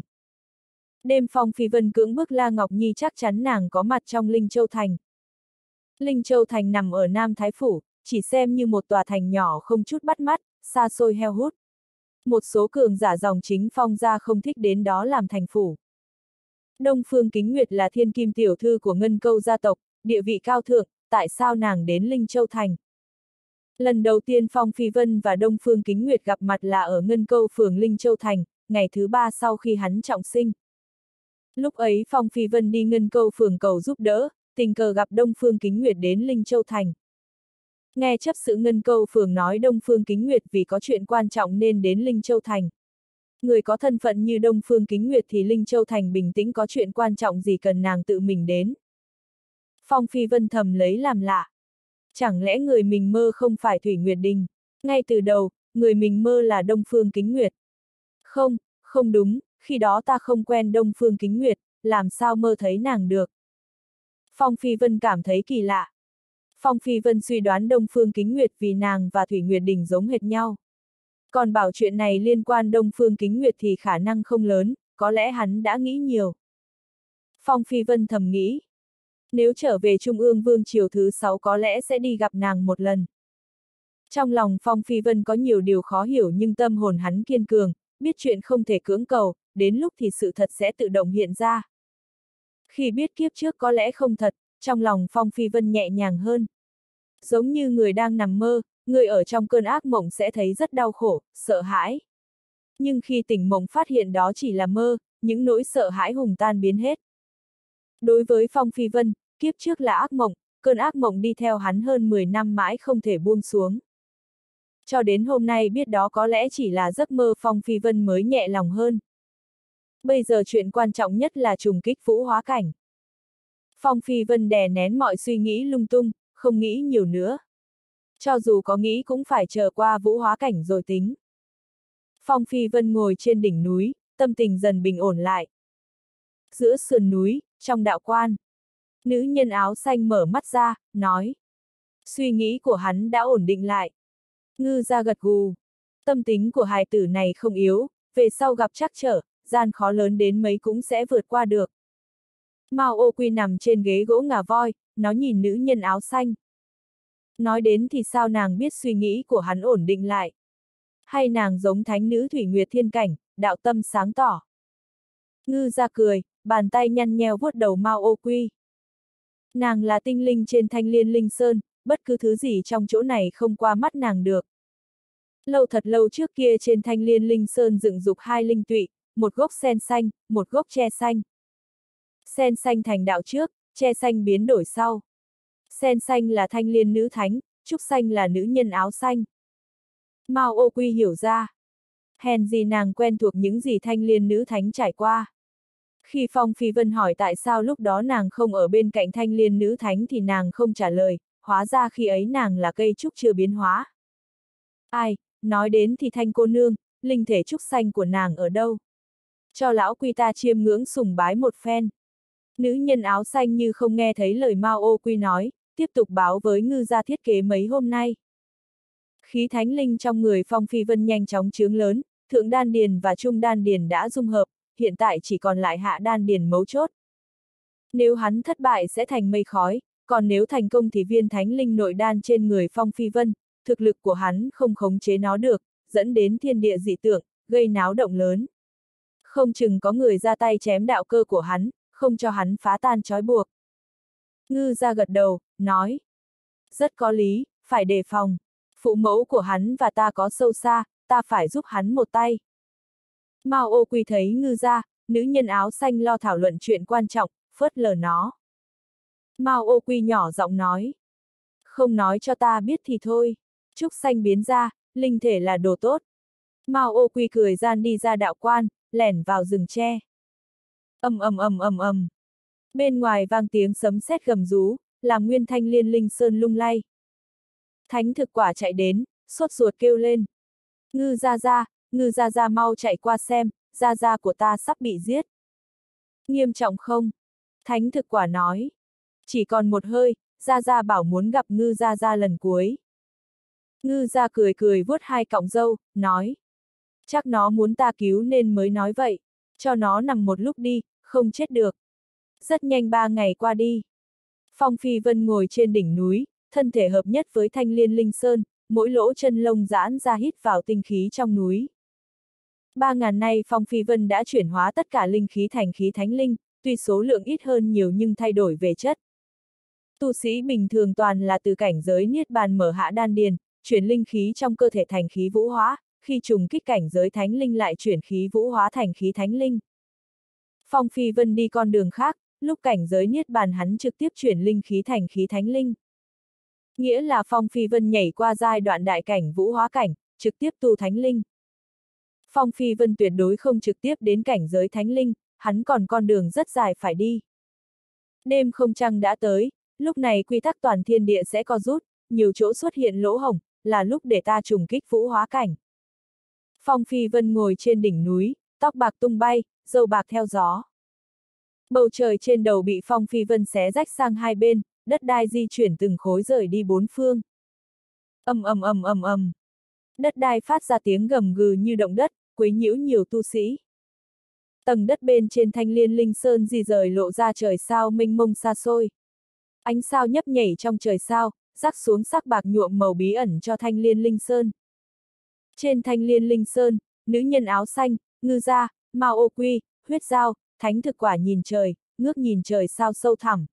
Đêm Phong Phi Vân cưỡng bức La Ngọc Nhi chắc chắn nàng có mặt trong Linh Châu Thành. Linh Châu Thành nằm ở Nam Thái Phủ, chỉ xem như một tòa thành nhỏ không chút bắt mắt, xa xôi heo hút. Một số cường giả dòng chính Phong gia không thích đến đó làm thành phủ. Đông Phương Kính Nguyệt là thiên kim tiểu thư của Ngân Câu gia tộc, địa vị cao thượng, tại sao nàng đến Linh Châu Thành? Lần đầu tiên Phong Phi Vân và Đông Phương Kính Nguyệt gặp mặt là ở Ngân Câu phường Linh Châu Thành, ngày thứ ba sau khi hắn trọng sinh. Lúc ấy Phong Phi Vân đi Ngân Câu phường cầu giúp đỡ, tình cờ gặp Đông Phương Kính Nguyệt đến Linh Châu Thành. Nghe chấp sự Ngân Câu phường nói Đông Phương Kính Nguyệt vì có chuyện quan trọng nên đến Linh Châu Thành. Người có thân phận như Đông Phương Kính Nguyệt thì Linh Châu Thành bình tĩnh có chuyện quan trọng gì cần nàng tự mình đến. Phong Phi Vân thầm lấy làm lạ. Chẳng lẽ người mình mơ không phải Thủy Nguyệt Đình? Ngay từ đầu, người mình mơ là Đông Phương Kính Nguyệt. Không, không đúng, khi đó ta không quen Đông Phương Kính Nguyệt, làm sao mơ thấy nàng được? Phong Phi Vân cảm thấy kỳ lạ. Phong Phi Vân suy đoán Đông Phương Kính Nguyệt vì nàng và Thủy Nguyệt Đình giống hệt nhau. Còn bảo chuyện này liên quan Đông Phương Kính Nguyệt thì khả năng không lớn, có lẽ hắn đã nghĩ nhiều. Phong Phi Vân thầm nghĩ. Nếu trở về Trung ương Vương triều thứ sáu có lẽ sẽ đi gặp nàng một lần. Trong lòng Phong Phi Vân có nhiều điều khó hiểu nhưng tâm hồn hắn kiên cường, biết chuyện không thể cưỡng cầu, đến lúc thì sự thật sẽ tự động hiện ra. Khi biết kiếp trước có lẽ không thật, trong lòng Phong Phi Vân nhẹ nhàng hơn. Giống như người đang nằm mơ, người ở trong cơn ác mộng sẽ thấy rất đau khổ, sợ hãi. Nhưng khi tỉnh mộng phát hiện đó chỉ là mơ, những nỗi sợ hãi hùng tan biến hết. Đối với Phong Phi Vân, kiếp trước là ác mộng, cơn ác mộng đi theo hắn hơn mười năm mãi không thể buông xuống. Cho đến hôm nay biết đó có lẽ chỉ là giấc mơ, Phong Phi Vân mới nhẹ lòng hơn. Bây giờ chuyện quan trọng nhất là trùng kích vũ hóa cảnh. Phong Phi Vân đè nén mọi suy nghĩ lung tung, không nghĩ nhiều nữa. Cho dù có nghĩ cũng phải chờ qua vũ hóa cảnh rồi tính. Phong Phi Vân ngồi trên đỉnh núi, tâm tình dần bình ổn lại. Giữa sườn núi, trong đạo quan, nữ nhân áo xanh mở mắt ra, nói. Suy nghĩ của hắn đã ổn định lại. Ngư ra gật gù. Tâm tính của hài tử này không yếu, về sau gặp trắc trở, gian khó lớn đến mấy cũng sẽ vượt qua được. Mao Ô Quy nằm trên ghế gỗ ngà voi, nó nhìn nữ nhân áo xanh. Nói đến thì sao nàng biết suy nghĩ của hắn ổn định lại? Hay nàng giống thánh nữ Thủy Nguyệt Thiên Cảnh, đạo tâm sáng tỏ? Ngư ra cười, bàn tay nhăn nheo vuốt đầu Mao Ô Quy. Nàng là tinh linh trên Thanh Liên Linh Sơn, bất cứ thứ gì trong chỗ này không qua mắt nàng được. Lâu thật lâu trước kia trên Thanh Liên Linh Sơn dựng dục hai linh tụy, một gốc sen xanh, một gốc tre xanh. Sen xanh thành đạo trước, tre xanh biến đổi sau. Sen xanh là Thanh Liên nữ thánh, trúc xanh là nữ nhân áo xanh. Mao Ô Quy hiểu ra. Hèn gì nàng quen thuộc những gì Thanh Liên nữ thánh trải qua. Khi Phong Phi Vân hỏi tại sao lúc đó nàng không ở bên cạnh Thanh Liên nữ thánh thì nàng không trả lời, hóa ra khi ấy nàng là cây trúc chưa biến hóa. Ai, nói đến thì Thanh cô nương, linh thể trúc xanh của nàng ở đâu? Cho lão Quy ta chiêm ngưỡng sùng bái một phen. Nữ nhân áo xanh như không nghe thấy lời Mao Ô Quy nói, tiếp tục báo với ngư gia thiết kế mấy hôm nay. Khí thánh linh trong người Phong Phi Vân nhanh chóng chướng lớn, thượng đan điền và trung đan điền đã dung hợp, hiện tại chỉ còn lại hạ đan điền mấu chốt. Nếu hắn thất bại sẽ thành mây khói, còn nếu thành công thì viên thánh linh nội đan trên người Phong Phi Vân, thực lực của hắn không khống chế nó được, dẫn đến thiên địa dị tượng, gây náo động lớn. Không chừng có người ra tay chém đạo cơ của hắn, không cho hắn phá tan trói buộc. Ngư ra gật đầu, nói. Rất có lý, phải đề phòng. Phụ mẫu của hắn và ta có sâu xa, ta phải giúp hắn một tay. Mao Ô Quy thấy ngư ra, nữ nhân áo xanh lo thảo luận chuyện quan trọng, phớt lờ nó. Mao Ô Quy nhỏ giọng nói. Không nói cho ta biết thì thôi. Trúc xanh biến ra, linh thể là đồ tốt. Mao Ô Quy cười gian đi ra đạo quan, lẻn vào rừng tre. Ầm ầm ầm ầm ầm. Bên ngoài vang tiếng sấm sét gầm rú, làm nguyên Thanh Liên Linh Sơn lung lay. Thánh thực quả chạy đến, sốt ruột kêu lên. Ngư ra ra, ngư ra ra mau chạy qua xem, ra ra của ta sắp bị giết. Nghiêm trọng không? Thánh thực quả nói. Chỉ còn một hơi, ra ra bảo muốn gặp ngư ra ra lần cuối. Ngư ra cười cười vuốt hai cọng râu, nói. Chắc nó muốn ta cứu nên mới nói vậy, cho nó nằm một lúc đi, không chết được. Rất nhanh ba ngày qua đi. Phong Phi Vân ngồi trên đỉnh núi, thân thể hợp nhất với Thanh Liên Linh Sơn, mỗi lỗ chân lông giãn ra hít vào tinh khí trong núi. Ba ngàn nay Phong Phi Vân đã chuyển hóa tất cả linh khí thành khí thánh linh, tuy số lượng ít hơn nhiều nhưng thay đổi về chất. Tu sĩ bình thường toàn là từ cảnh giới niết bàn mở hạ đan điền, chuyển linh khí trong cơ thể thành khí vũ hóa, khi trùng kích cảnh giới thánh linh lại chuyển khí vũ hóa thành khí thánh linh. Phong Phi Vân đi con đường khác, lúc cảnh giới niết bàn hắn trực tiếp chuyển linh khí thành khí thánh linh. Nghĩa là Phong Phi Vân nhảy qua giai đoạn đại cảnh vũ hóa cảnh, trực tiếp tu thánh linh. Phong Phi Vân tuyệt đối không trực tiếp đến cảnh giới thánh linh, hắn còn con đường rất dài phải đi. Đêm không trăng đã tới, lúc này quy tắc toàn thiên địa sẽ co rút, nhiều chỗ xuất hiện lỗ hổng, là lúc để ta trùng kích vũ hóa cảnh. Phong Phi Vân ngồi trên đỉnh núi, tóc bạc tung bay, râu bạc theo gió. Bầu trời trên đầu bị Phong Phi Vân xé rách sang hai bên, đất đai di chuyển từng khối rời đi bốn phương. Ầm ầm ầm ầm ầm. Đất đai phát ra tiếng gầm gừ như động đất, quấy nhiễu nhiều tu sĩ. Tầng đất bên trên Thanh Liên Linh Sơn di rời lộ ra trời sao mênh mông xa xôi. Ánh sao nhấp nhảy trong trời sao, rắc xuống sắc bạc nhuộm màu bí ẩn cho Thanh Liên Linh Sơn. Trên Thanh Liên Linh Sơn, nữ nhân áo xanh, ngư gia, Mao Ô Quy, huyết dao, thánh thực quả nhìn trời, ngước nhìn trời sao sâu thẳm.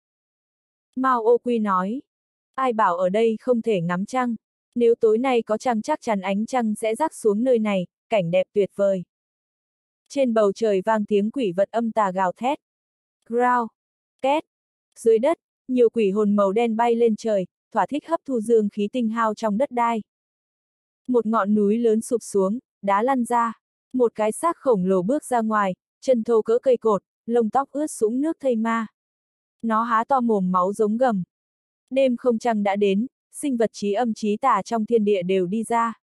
Mao Ô Quy nói, ai bảo ở đây không thể ngắm trăng, nếu tối nay có trăng chắc chắn ánh trăng sẽ rắc xuống nơi này, cảnh đẹp tuyệt vời. Trên bầu trời vang tiếng quỷ vật âm tà gào thét. Growl, két, dưới đất, nhiều quỷ hồn màu đen bay lên trời, thỏa thích hấp thu dương khí tinh hao trong đất đai. Một ngọn núi lớn sụp xuống, đá lăn ra, một cái xác khổng lồ bước ra ngoài, chân thô cỡ cây cột, lông tóc ướt sũng nước thây ma. Nó há to mồm máu giống gầm. Đêm không trăng đã đến, sinh vật trí âm trí tà trong thiên địa đều đi ra.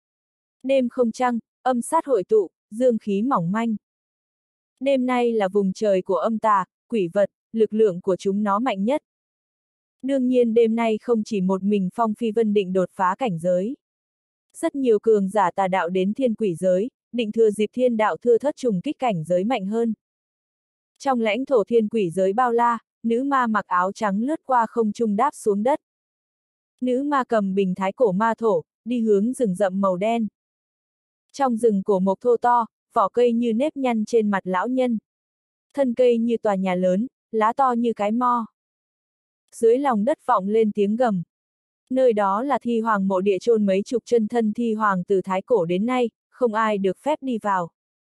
Đêm không trăng, âm sát hội tụ, dương khí mỏng manh. Đêm nay là vùng trời của âm tà, quỷ vật, lực lượng của chúng nó mạnh nhất. Đương nhiên đêm nay không chỉ một mình Phong Phi Vân định đột phá cảnh giới. Rất nhiều cường giả tà đạo đến thiên quỷ giới, định thừa dịp thiên đạo thưa thất trùng kích cảnh giới mạnh hơn. Trong lãnh thổ thiên quỷ giới bao la, nữ ma mặc áo trắng lướt qua không trung đáp xuống đất. Nữ ma cầm bình thái cổ ma thổ, đi hướng rừng rậm màu đen. Trong rừng cổ mộc thô to, vỏ cây như nếp nhăn trên mặt lão nhân. Thân cây như tòa nhà lớn, lá to như cái mo. Dưới lòng đất vọng lên tiếng gầm. Nơi đó là thi hoàng mộ địa chôn mấy chục chân thân thi hoàng từ thái cổ đến nay, không ai được phép đi vào.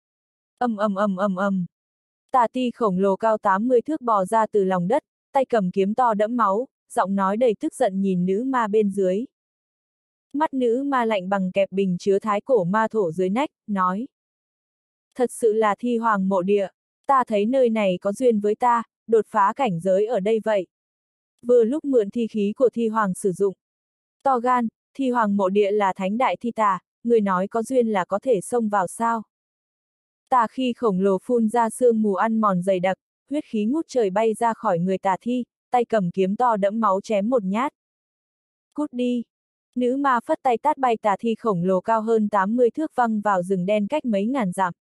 Ầm ầm ầm ầm ầm. Tà ti khổng lồ cao tám mươi thước bò ra từ lòng đất, tay cầm kiếm to đẫm máu, giọng nói đầy tức giận nhìn nữ ma bên dưới. Mắt nữ ma lạnh bằng kẹp bình chứa thái cổ ma thổ dưới nách, nói. Thật sự là thi hoàng mộ địa, ta thấy nơi này có duyên với ta, đột phá cảnh giới ở đây vậy. Vừa lúc mượn thi khí của thi hoàng sử dụng. To gan, thi hoàng mộ địa là thánh đại thi tà, người nói có duyên là có thể xông vào sao. Tà khi khổng lồ phun ra sương mù ăn mòn dày đặc, huyết khí ngút trời bay ra khỏi người tà thi, tay cầm kiếm to đẫm máu chém một nhát. Cút đi! Nữ ma phất tay tát bay tà thi khổng lồ cao hơn tám mươi thước văng vào rừng đen cách mấy ngàn dặm.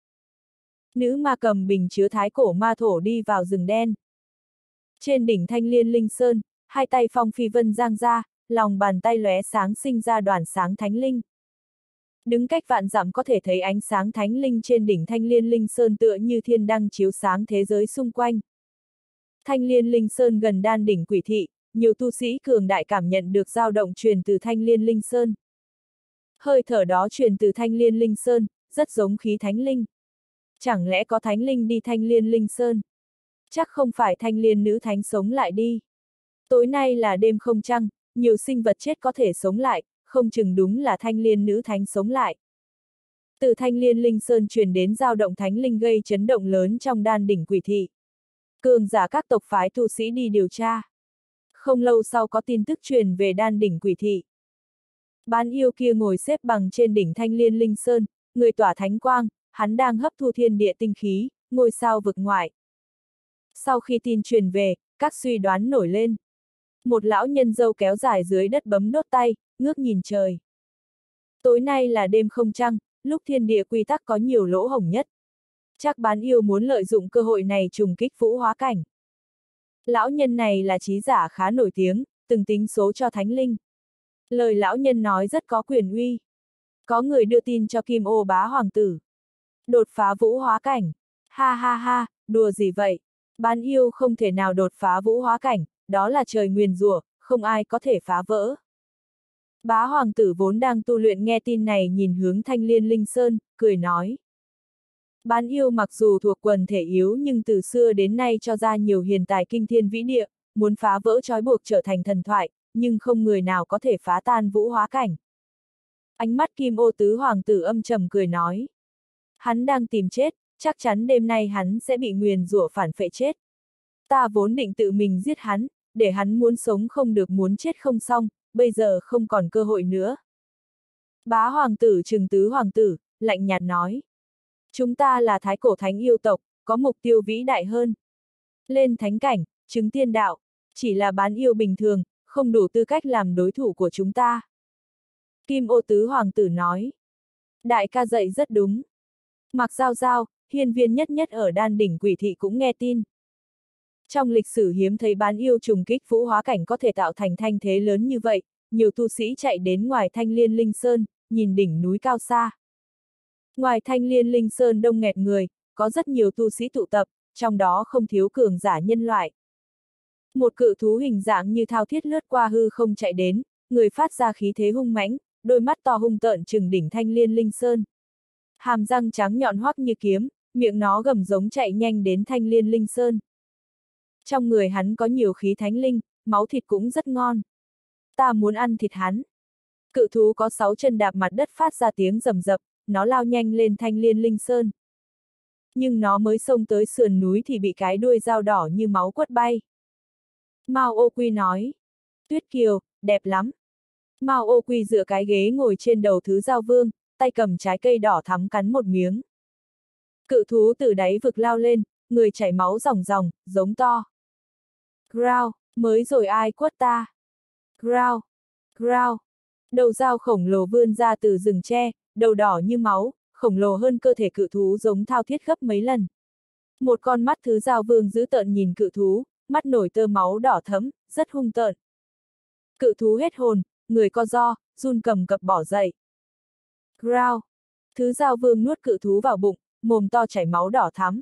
Nữ ma cầm bình chứa thái cổ ma thổ đi vào rừng đen. Trên đỉnh Thanh Liên Linh Sơn, hai tay Phong Phi Vân giang ra, lòng bàn tay lóe sáng sinh ra đoàn sáng thánh linh. Đứng cách vạn dặm có thể thấy ánh sáng thánh linh trên đỉnh Thanh Liên Linh Sơn tựa như thiên đăng chiếu sáng thế giới xung quanh. Thanh Liên Linh Sơn gần đan đỉnh quỷ thị, nhiều tu sĩ cường đại cảm nhận được dao động truyền từ Thanh Liên Linh Sơn. Hơi thở đó truyền từ Thanh Liên Linh Sơn, rất giống khí thánh linh. Chẳng lẽ có thánh linh đi Thanh Liên Linh Sơn? Chắc không phải Thanh Liên nữ thánh sống lại đi. Tối nay là đêm không trăng, nhiều sinh vật chết có thể sống lại, không chừng đúng là Thanh Liên nữ thánh sống lại. Từ Thanh Liên Linh Sơn truyền đến dao động thánh linh gây chấn động lớn trong đan đỉnh quỷ thị. Cường giả các tộc phái tu sĩ đi điều tra. Không lâu sau có tin tức truyền về đan đỉnh quỷ thị. Bán yêu kia ngồi xếp bằng trên đỉnh Thanh Liên Linh Sơn, người tỏa thánh quang, hắn đang hấp thu thiên địa tinh khí, ngôi sao vực ngoại. Sau khi tin truyền về, các suy đoán nổi lên. Một lão nhân râu kéo dài dưới đất bấm đốt tay, ngước nhìn trời. Tối nay là đêm không trăng, lúc thiên địa quy tắc có nhiều lỗ hổng nhất. Chắc bán yêu muốn lợi dụng cơ hội này trùng kích vũ hóa cảnh. Lão nhân này là trí giả khá nổi tiếng, từng tính số cho thánh linh. Lời lão nhân nói rất có quyền uy. Có người đưa tin cho Kim Ô Bá Hoàng tử. Đột phá vũ hóa cảnh. Ha ha ha, đùa gì vậy? Bán yêu không thể nào đột phá vũ hóa cảnh, đó là trời nguyền rủa, không ai có thể phá vỡ. Bá Hoàng tử vốn đang tu luyện nghe tin này nhìn hướng Thanh Liên Linh Sơn, cười nói. Bán yêu mặc dù thuộc quần thể yếu nhưng từ xưa đến nay cho ra nhiều hiền tài kinh thiên vĩ địa, muốn phá vỡ trói buộc trở thành thần thoại, nhưng không người nào có thể phá tan vũ hóa cảnh. Ánh mắt Kim Ô tứ hoàng tử âm trầm cười nói. Hắn đang tìm chết, chắc chắn đêm nay hắn sẽ bị nguyền rủa phản phệ chết. Ta vốn định tự mình giết hắn, để hắn muốn sống không được muốn chết không xong, bây giờ không còn cơ hội nữa. Bá hoàng tử trừng tứ hoàng tử, lạnh nhạt nói. Chúng ta là thái cổ thánh yêu tộc, có mục tiêu vĩ đại hơn. Lên thánh cảnh, chứng tiên đạo, chỉ là bán yêu bình thường, không đủ tư cách làm đối thủ của chúng ta. Kim Ô tứ hoàng tử nói. Đại ca dạy rất đúng. Mặc Giao Giao, hiên viên nhất nhất ở đan đỉnh quỷ thị cũng nghe tin. Trong lịch sử hiếm thấy bán yêu trùng kích vũ hóa cảnh có thể tạo thành thanh thế lớn như vậy, nhiều tu sĩ chạy đến ngoài Thanh Liên Linh Sơn, nhìn đỉnh núi cao xa. Ngoài Thanh Liên Linh Sơn đông nghẹt người, có rất nhiều tu sĩ tụ tập, trong đó không thiếu cường giả nhân loại. Một cự thú hình dạng như thao thiết lướt qua hư không chạy đến, người phát ra khí thế hung mãnh, đôi mắt to hung tợn trừng đỉnh Thanh Liên Linh Sơn. Hàm răng trắng nhọn hoắc như kiếm, miệng nó gầm giống chạy nhanh đến Thanh Liên Linh Sơn. Trong người hắn có nhiều khí thánh linh, máu thịt cũng rất ngon. Ta muốn ăn thịt hắn. Cự thú có sáu chân đạp mặt đất phát ra tiếng rầm rập, nó lao nhanh lên Thanh Liên Linh Sơn. Nhưng nó mới xông tới sườn núi thì bị cái đuôi dao đỏ như máu quất bay. Mao Ô Quy nói. Tuyết Kiều, đẹp lắm. Mao Ô Quy dựa cái ghế ngồi trên đầu thứ giao vương, tay cầm trái cây đỏ thắm cắn một miếng. Cự thú từ đáy vực lao lên, người chảy máu ròng ròng, giống to. Growl, mới rồi ai quất ta? Growl, growl. Đầu dao khổng lồ vươn ra từ rừng tre, đầu đỏ như máu, khổng lồ hơn cơ thể cự thú giống thao thiết gấp mấy lần. Một con mắt thứ giao vương dữ tợn nhìn cự thú, mắt nổi tơ máu đỏ thẫm, rất hung tợn. Cự thú hết hồn, người co ro, run cầm cập bỏ dậy. Growl. Thứ giao vương nuốt cự thú vào bụng, mồm to chảy máu đỏ thắm.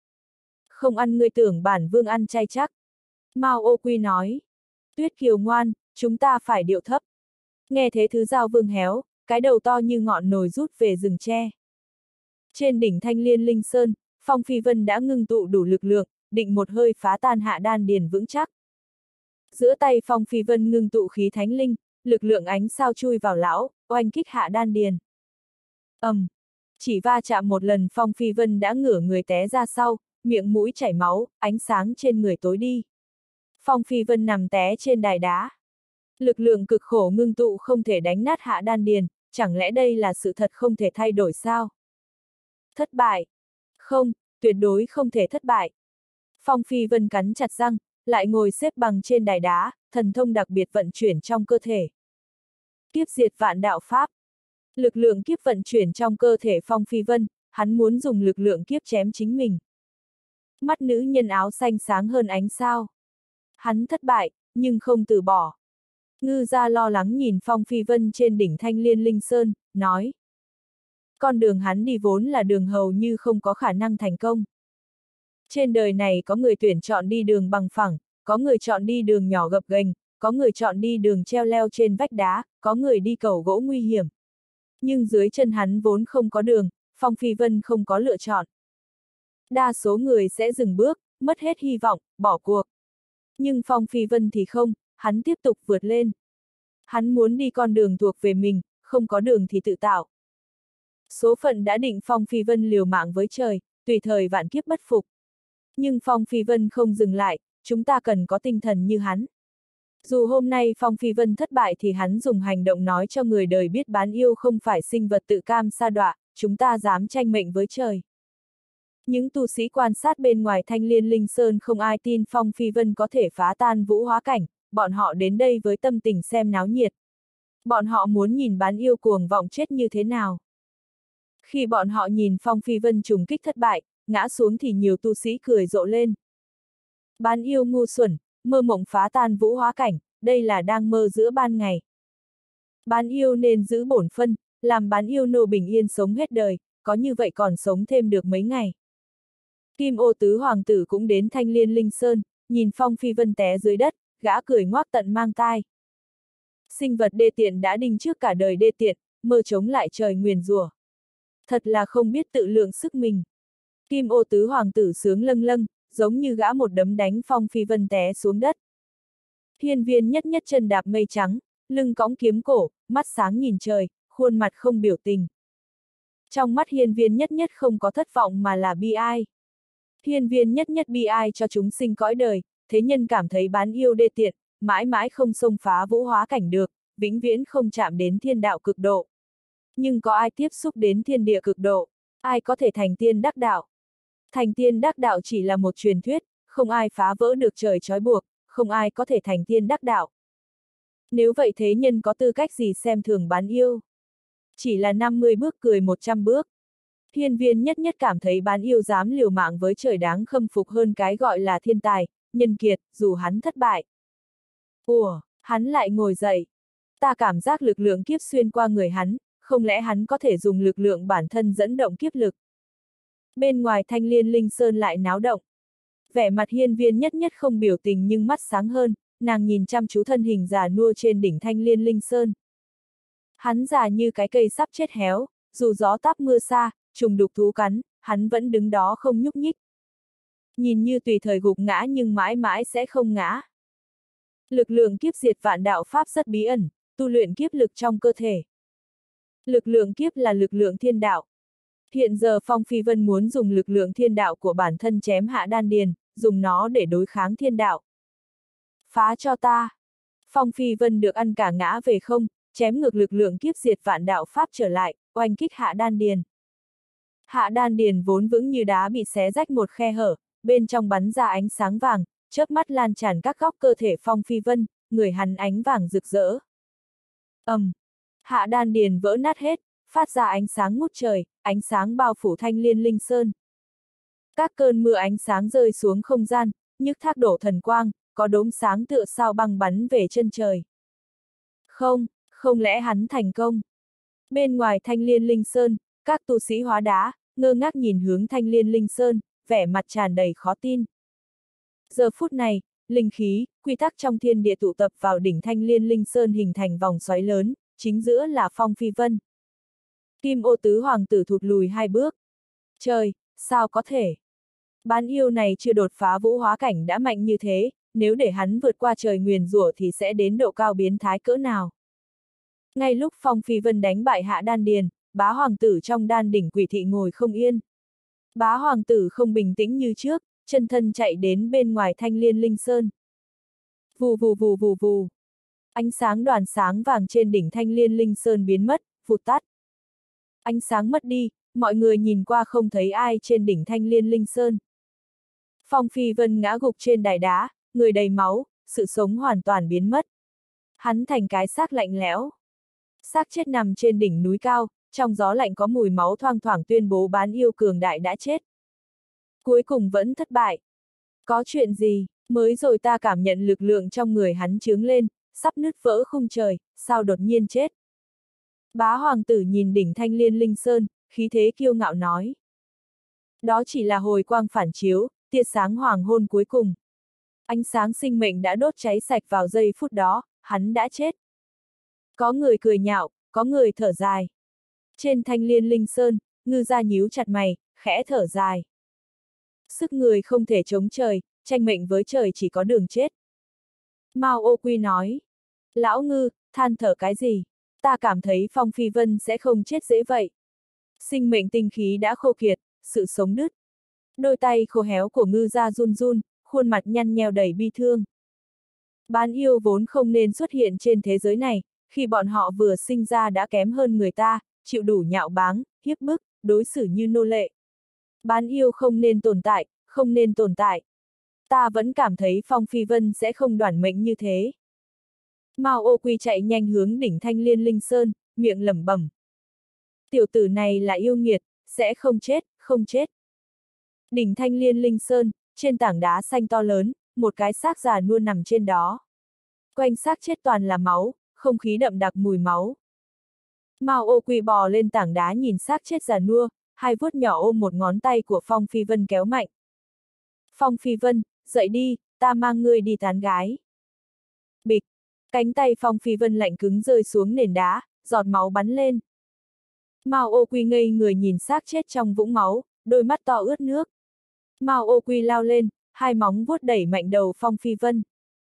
Không ăn ngươi tưởng bản vương ăn chay chắc. Mao Ô Quy nói. Tuyết Kiều ngoan, chúng ta phải điệu thấp. Nghe thế thứ giao vương héo, cái đầu to như ngọn nồi rút về rừng tre. Trên đỉnh Thanh Liên Linh Sơn, Phong Phi Vân đã ngưng tụ đủ lực lượng, định một hơi phá tan hạ đan điền vững chắc. Giữa tay Phong Phi Vân ngưng tụ khí thánh linh, lực lượng ánh sao chui vào lão, oanh kích hạ đan điền. ầm, um, chỉ va chạm một lần Phong Phi Vân đã ngửa người té ra sau, miệng mũi chảy máu, ánh sáng trên người tối đi. Phong Phi Vân nằm té trên đài đá. Lực lượng cực khổ ngưng tụ không thể đánh nát hạ đan điền, chẳng lẽ đây là sự thật không thể thay đổi sao? Thất bại. Không, tuyệt đối không thể thất bại. Phong Phi Vân cắn chặt răng, lại ngồi xếp bằng trên đài đá, thần thông đặc biệt vận chuyển trong cơ thể. Kiếp diệt vạn đạo pháp. Lực lượng kiếp vận chuyển trong cơ thể Phong Phi Vân, hắn muốn dùng lực lượng kiếp chém chính mình. Mắt nữ nhân áo xanh sáng hơn ánh sao. Hắn thất bại, nhưng không từ bỏ. Ngư gia lo lắng nhìn Phong Phi Vân trên đỉnh Thanh Liên Linh Sơn, nói. Con đường hắn đi vốn là đường hầu như không có khả năng thành công. Trên đời này có người tuyển chọn đi đường bằng phẳng, có người chọn đi đường nhỏ gập ghềnh, có người chọn đi đường treo leo trên vách đá, có người đi cầu gỗ nguy hiểm. Nhưng dưới chân hắn vốn không có đường, Phong Phi Vân không có lựa chọn. Đa số người sẽ dừng bước, mất hết hy vọng, bỏ cuộc. Nhưng Phong Phi Vân thì không, hắn tiếp tục vượt lên. Hắn muốn đi con đường thuộc về mình, không có đường thì tự tạo. Số phận đã định Phong Phi Vân liều mạng với trời, tùy thời vạn kiếp bất phục. Nhưng Phong Phi Vân không dừng lại, chúng ta cần có tinh thần như hắn. Dù hôm nay Phong Phi Vân thất bại thì hắn dùng hành động nói cho người đời biết bán yêu không phải sinh vật tự cam sa đọa, chúng ta dám tranh mệnh với trời. Những tu sĩ quan sát bên ngoài Thanh Liên Linh Sơn không ai tin Phong Phi Vân có thể phá tan vũ hóa cảnh, bọn họ đến đây với tâm tình xem náo nhiệt. Bọn họ muốn nhìn bán yêu cuồng vọng chết như thế nào. Khi bọn họ nhìn Phong Phi Vân trùng kích thất bại, ngã xuống thì nhiều tu sĩ cười rộ lên. Bán yêu ngu xuẩn, mơ mộng phá tan vũ hóa cảnh, đây là đang mơ giữa ban ngày. Bán yêu nên giữ bổn phân, làm bán yêu nô bình yên sống hết đời, có như vậy còn sống thêm được mấy ngày. Kim Ô Tứ Hoàng tử cũng đến Thanh Liên Linh Sơn, nhìn Phong Phi Vân té dưới đất, gã cười ngoác tận mang tai. Sinh vật đê tiện đã đinh trước cả đời đê tiện, mơ chống lại trời nguyền rủa. Thật là không biết tự lượng sức mình. Kim Ô Tứ Hoàng tử sướng lâng lâng, giống như gã một đấm đánh Phong Phi Vân té xuống đất. Hiên viên nhất nhất chân đạp mây trắng, lưng cõng kiếm cổ, mắt sáng nhìn trời, khuôn mặt không biểu tình. Trong mắt hiên viên nhất nhất không có thất vọng mà là bi ai. Hiên viên nhất nhất bi ai cho chúng sinh cõi đời, thế nhân cảm thấy bán yêu đê tiện, mãi mãi không xông phá vũ hóa cảnh được, vĩnh viễn không chạm đến thiên đạo cực độ. Nhưng có ai tiếp xúc đến thiên địa cực độ, ai có thể thành tiên đắc đạo? Thành tiên đắc đạo chỉ là một truyền thuyết, không ai phá vỡ được trời trói buộc, không ai có thể thành tiên đắc đạo. Nếu vậy thế nhân có tư cách gì xem thường bán yêu? Chỉ là năm mươi bước cười một trăm bước. Hiên viên nhất nhất cảm thấy bán yêu dám liều mạng với trời đáng khâm phục hơn cái gọi là thiên tài, nhân kiệt, dù hắn thất bại. Ủa, hắn lại ngồi dậy. Ta cảm giác lực lượng kiếp xuyên qua người hắn, không lẽ hắn có thể dùng lực lượng bản thân dẫn động kiếp lực. Bên ngoài Thanh Liên Linh Sơn lại náo động. Vẻ mặt hiên viên nhất nhất không biểu tình nhưng mắt sáng hơn, nàng nhìn chăm chú thân hình già nua trên đỉnh Thanh Liên Linh Sơn. Hắn già như cái cây sắp chết héo, dù gió táp mưa xa, trùng đục thú cắn, hắn vẫn đứng đó không nhúc nhích. Nhìn như tùy thời gục ngã nhưng mãi mãi sẽ không ngã. Lực lượng kiếp diệt vạn đạo pháp rất bí ẩn, tu luyện kiếp lực trong cơ thể. Lực lượng kiếp là lực lượng thiên đạo. Hiện giờ Phong Phi Vân muốn dùng lực lượng thiên đạo của bản thân chém Hạ Đan Điền, dùng nó để đối kháng thiên đạo. Phá cho ta! Phong Phi Vân được ăn cả ngã về không, chém ngược lực lượng kiếp diệt vạn đạo pháp trở lại, oanh kích Hạ Đan Điền. Hạ Đan Điền vốn vững như đá bị xé rách một khe hở, bên trong bắn ra ánh sáng vàng, chớp mắt lan tràn các góc cơ thể Phong Phi Vân, người hắn ánh vàng rực rỡ. ầm, um, Hạ Đan Điền vỡ nát hết, phát ra ánh sáng ngút trời, ánh sáng bao phủ Thanh Liên Linh Sơn. Các cơn mưa ánh sáng rơi xuống không gian, nhức thác đổ thần quang, có đốm sáng tựa sao băng bắn về chân trời. Không, không lẽ hắn thành công? Bên ngoài Thanh Liên Linh Sơn, các tu sĩ hóa đá, ngơ ngác nhìn hướng Thanh Liên Linh Sơn, vẻ mặt tràn đầy khó tin. Giờ phút này, linh khí, quy tắc trong thiên địa tụ tập vào đỉnh Thanh Liên Linh Sơn hình thành vòng xoáy lớn, chính giữa là Phong Phi Vân. Kim ô tứ hoàng tử thụt lùi hai bước. Trời, sao có thể? Bán yêu này chưa đột phá vũ hóa cảnh đã mạnh như thế, nếu để hắn vượt qua trời nguyền rủa thì sẽ đến độ cao biến thái cỡ nào? Ngay lúc Phong Phi Vân đánh bại Hạ Đan Điền, bá hoàng tử trong đan đỉnh quỷ thị ngồi không yên. Bá hoàng tử không bình tĩnh như trước, chân thân chạy đến bên ngoài Thanh Liên Linh Sơn. Vù vù vù vù vù. Ánh sáng đoàn sáng vàng trên đỉnh Thanh Liên Linh Sơn biến mất, vụt tắt. Ánh sáng mất đi, mọi người nhìn qua không thấy ai trên đỉnh Thanh Liên Linh Sơn. Phong Phi Vân ngã gục trên đài đá, người đầy máu, sự sống hoàn toàn biến mất. Hắn thành cái xác lạnh lẽo. Xác chết nằm trên đỉnh núi cao, trong gió lạnh có mùi máu thoang thoảng tuyên bố bán yêu cường đại đã chết. Cuối cùng vẫn thất bại. Có chuyện gì, mới rồi ta cảm nhận lực lượng trong người hắn trướng lên, sắp nứt vỡ khung trời, sao đột nhiên chết. Bá hoàng tử nhìn đỉnh Thanh Liên Linh Sơn, khí thế kiêu ngạo nói. Đó chỉ là hồi quang phản chiếu, tia sáng hoàng hôn cuối cùng. Ánh sáng sinh mệnh đã đốt cháy sạch vào giây phút đó, hắn đã chết. Có người cười nhạo, có người thở dài. Trên Thanh Liên Linh Sơn, ngư gia nhíu chặt mày, khẽ thở dài. Sức người không thể chống trời, tranh mệnh với trời chỉ có đường chết. Mao Ô Quy nói. Lão ngư, than thở cái gì? Ta cảm thấy Phong Phi Vân sẽ không chết dễ vậy. Sinh mệnh tinh khí đã khô kiệt, sự sống đứt. Đôi tay khô héo của ngư gia run run, khuôn mặt nhăn nheo đầy bi thương. Bán yêu vốn không nên xuất hiện trên thế giới này, khi bọn họ vừa sinh ra đã kém hơn người ta, chịu đủ nhạo báng, hiếp bức, đối xử như nô lệ. Bán yêu không nên tồn tại, không nên tồn tại. Ta vẫn cảm thấy Phong Phi Vân sẽ không đoản mệnh như thế. Mao Ô Quy chạy nhanh hướng đỉnh Thanh Liên Linh Sơn, miệng lẩm bẩm. Tiểu tử này là yêu nghiệt, sẽ không chết, không chết. Đỉnh Thanh Liên Linh Sơn, trên tảng đá xanh to lớn, một cái xác già nua nằm trên đó. Quanh xác chết toàn là máu, không khí đậm đặc mùi máu. Mao Ô Quy bò lên tảng đá nhìn xác chết già nua, hai vuốt nhỏ ôm một ngón tay của Phong Phi Vân kéo mạnh. Phong Phi Vân, dậy đi, ta mang ngươi đi tán gái. Bịch, cánh tay Phong Phi Vân lạnh cứng rơi xuống nền đá, giọt máu bắn lên. Mao Ô Quy ngây người nhìn xác chết trong vũng máu, đôi mắt to ướt nước. Mao Ô Quy lao lên, hai móng vuốt đẩy mạnh đầu Phong Phi Vân.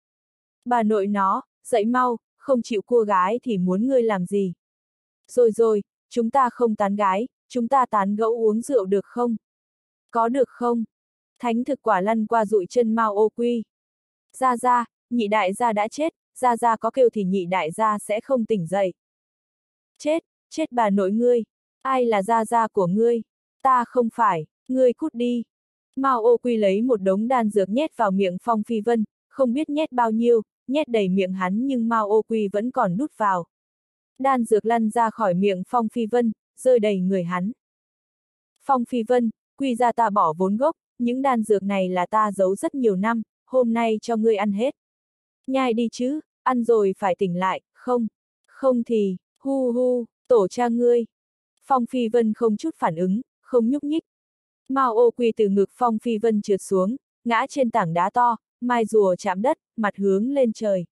Bà nội nó, dậy mau, không chịu cua gái thì muốn ngươi làm gì? Rồi rồi, chúng ta không tán gái, chúng ta tán gẫu uống rượu được không? Có được không? Thánh thực quả lăn qua dụi chân Mao Ô Quy. Gia Gia, nhị đại gia đã chết, Gia Gia có kêu thì nhị đại gia sẽ không tỉnh dậy. Chết, chết bà nội ngươi, ai là Gia Gia của ngươi? Ta không phải, ngươi cút đi. Mao Ô Quy lấy một đống đan dược nhét vào miệng Phong Phi Vân, không biết nhét bao nhiêu, nhét đầy miệng hắn nhưng Mao Ô Quy vẫn còn đút vào. Đan dược lăn ra khỏi miệng Phong Phi Vân, rơi đầy người hắn. Phong Phi Vân, quy ra ta bỏ vốn gốc, những đan dược này là ta giấu rất nhiều năm, hôm nay cho ngươi ăn hết. Nhai đi chứ, ăn rồi phải tỉnh lại, không, không thì, hu hu, tổ cha ngươi. Phong Phi Vân không chút phản ứng, không nhúc nhích. Mao Ô Quy từ ngực Phong Phi Vân trượt xuống, ngã trên tảng đá to, mai rùa chạm đất, mặt hướng lên trời.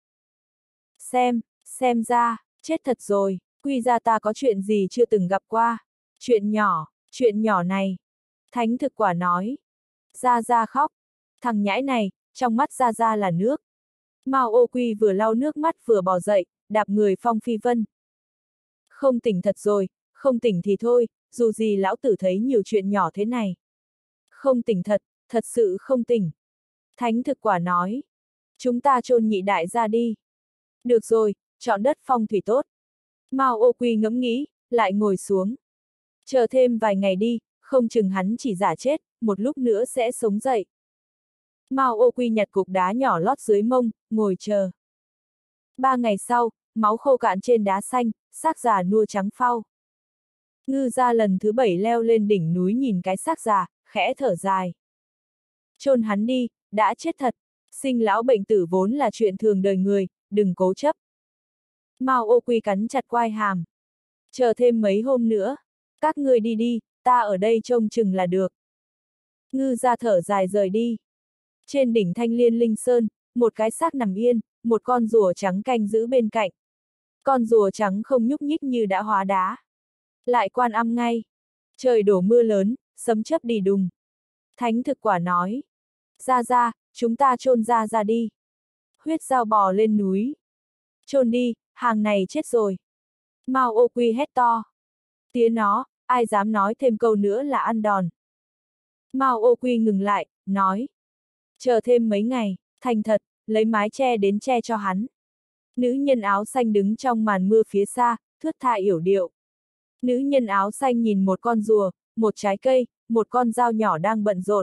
Xem, xem ra, chết thật rồi, quy ra ta có chuyện gì chưa từng gặp qua. Chuyện nhỏ, chuyện nhỏ này. Thánh thực quả nói. Gia Gia khóc. Thằng nhãi này, trong mắt Gia Gia là nước. Mao Ô Quy vừa lau nước mắt vừa bò dậy, đạp người Phong Phi Vân. Không tỉnh thật rồi, không tỉnh thì thôi, dù gì lão tử thấy nhiều chuyện nhỏ thế này. Không tỉnh thật, thật sự không tỉnh. Thánh thực quả nói. Chúng ta chôn nhị đại gia đi. Được rồi, chọn đất phong thủy tốt. Mao Ô Quy ngẫm nghĩ, lại ngồi xuống. Chờ thêm vài ngày đi, không chừng hắn chỉ giả chết, một lúc nữa sẽ sống dậy. Mao Ô Quy nhặt cục đá nhỏ lót dưới mông, ngồi chờ. Ba ngày sau, máu khô cạn trên đá xanh, xác già nua trắng phau. Ngư gia lần thứ bảy leo lên đỉnh núi nhìn cái xác già, khẽ thở dài. Chôn hắn đi, đã chết thật. Sinh lão bệnh tử vốn là chuyện thường đời người, đừng cố chấp. Mao Ô Quy cắn chặt quai hàm. Chờ thêm mấy hôm nữa. Các ngươi đi đi, ta ở đây trông chừng là được. Ngư gia thở dài rời đi. Trên đỉnh Thanh Liên Linh Sơn, một cái xác nằm yên, một con rùa trắng canh giữ bên cạnh. Con rùa trắng không nhúc nhích như đã hóa đá. Lại Quan Âm ngay. Trời đổ mưa lớn, sấm chớp đi đùng. Thánh thực quả nói. Ra ra, chúng ta chôn ra ra đi. Huyết dao bò lên núi. Chôn đi, hàng này chết rồi. Mao Ô Quy hét to. Tía nó, ai dám nói thêm câu nữa là ăn đòn. Mao Ô Quy ngừng lại, nói. Chờ thêm mấy ngày, thành thật, lấy mái che đến che cho hắn. Nữ nhân áo xanh đứng trong màn mưa phía xa, thướt tha yểu điệu. Nữ nhân áo xanh nhìn một con rùa, một trái cây, một con dao nhỏ đang bận rộn.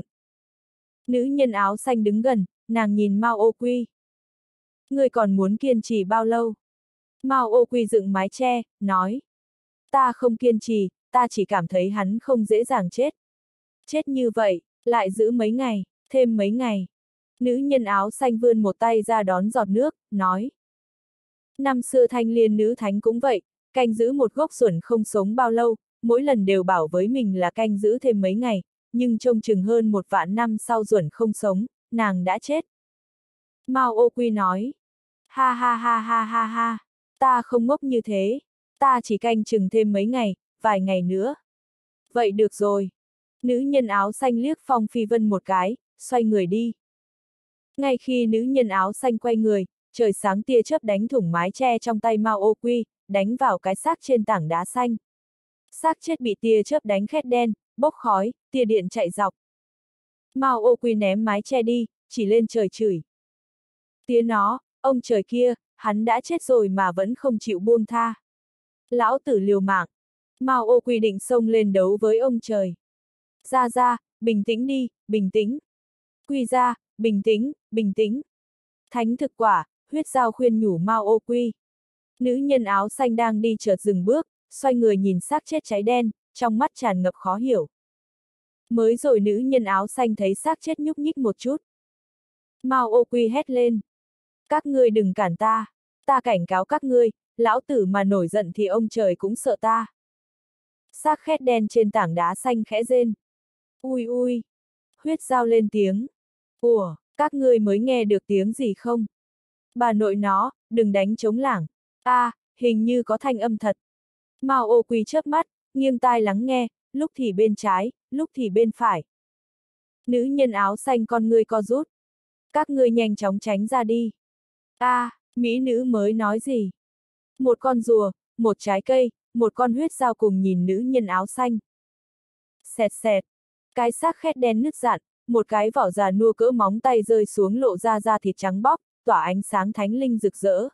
Nữ nhân áo xanh đứng gần, nàng nhìn Mao Ô Quy. Ngươi còn muốn kiên trì bao lâu? Mao Ô Quy dựng mái che, nói. Ta không kiên trì, ta chỉ cảm thấy hắn không dễ dàng chết. Chết như vậy, lại giữ mấy ngày, thêm mấy ngày. Nữ nhân áo xanh vươn một tay ra đón giọt nước, nói. Năm xưa Thanh Liên nữ thánh cũng vậy, canh giữ một gốc xuẩn không sống bao lâu, mỗi lần đều bảo với mình là canh giữ thêm mấy ngày, nhưng trông chừng hơn một vạn năm sau xuẩn không sống, nàng đã chết. Mao Ô Quy nói. Ha ha ha ha ha ha, ta không ngốc như thế, ta chỉ canh chừng thêm mấy ngày, vài ngày nữa. Vậy được rồi. Nữ nhân áo xanh liếc Phong Phi Vân một cái, xoay người đi. Ngay khi nữ nhân áo xanh quay người, trời sáng tia chớp đánh thủng mái che trong tay Mao Ô Quy, đánh vào cái xác trên tảng đá xanh. Xác chết bị tia chớp đánh khét đen, bốc khói, tia điện chạy dọc. Mao Ô Quy ném mái che đi, chỉ lên trời chửi. Tía nó, ông trời kia, hắn đã chết rồi mà vẫn không chịu buông tha. Lão tử liều mạng. Mao Ô Quy định xông lên đấu với ông trời. Ra ra, bình tĩnh đi, bình tĩnh. Quy ra, bình tĩnh, bình tĩnh. Thánh thực quả, huyết dao khuyên nhủ Mao Ô Quy. Nữ nhân áo xanh đang đi chợt dừng bước, xoay người nhìn xác chết cháy đen, trong mắt tràn ngập khó hiểu. Mới rồi nữ nhân áo xanh thấy xác chết nhúc nhích một chút. Mao Ô Quy hét lên. Các ngươi đừng cản ta, ta cảnh cáo các ngươi, lão tử mà nổi giận thì ông trời cũng sợ ta. Xác khét đen trên tảng đá xanh khẽ rên. Ui ui. Huyết dao lên tiếng. Ủa, các ngươi mới nghe được tiếng gì không? Bà nội nó, đừng đánh trống lảng. A, à, hình như có thanh âm thật. Mao Ô Quy chớp mắt, nghiêng tai lắng nghe, lúc thì bên trái, lúc thì bên phải. Nữ nhân áo xanh con ngươi co rút. Các ngươi nhanh chóng tránh ra đi. A, à, mỹ nữ mới nói gì? Một con rùa, một trái cây, một con huyết dao cùng nhìn nữ nhân áo xanh. Xẹt xẹt. Cái xác khét đen nứt rạn, một cái vỏ già nua cỡ móng tay rơi xuống lộ ra da thịt trắng bóc, tỏa ánh sáng thánh linh rực rỡ.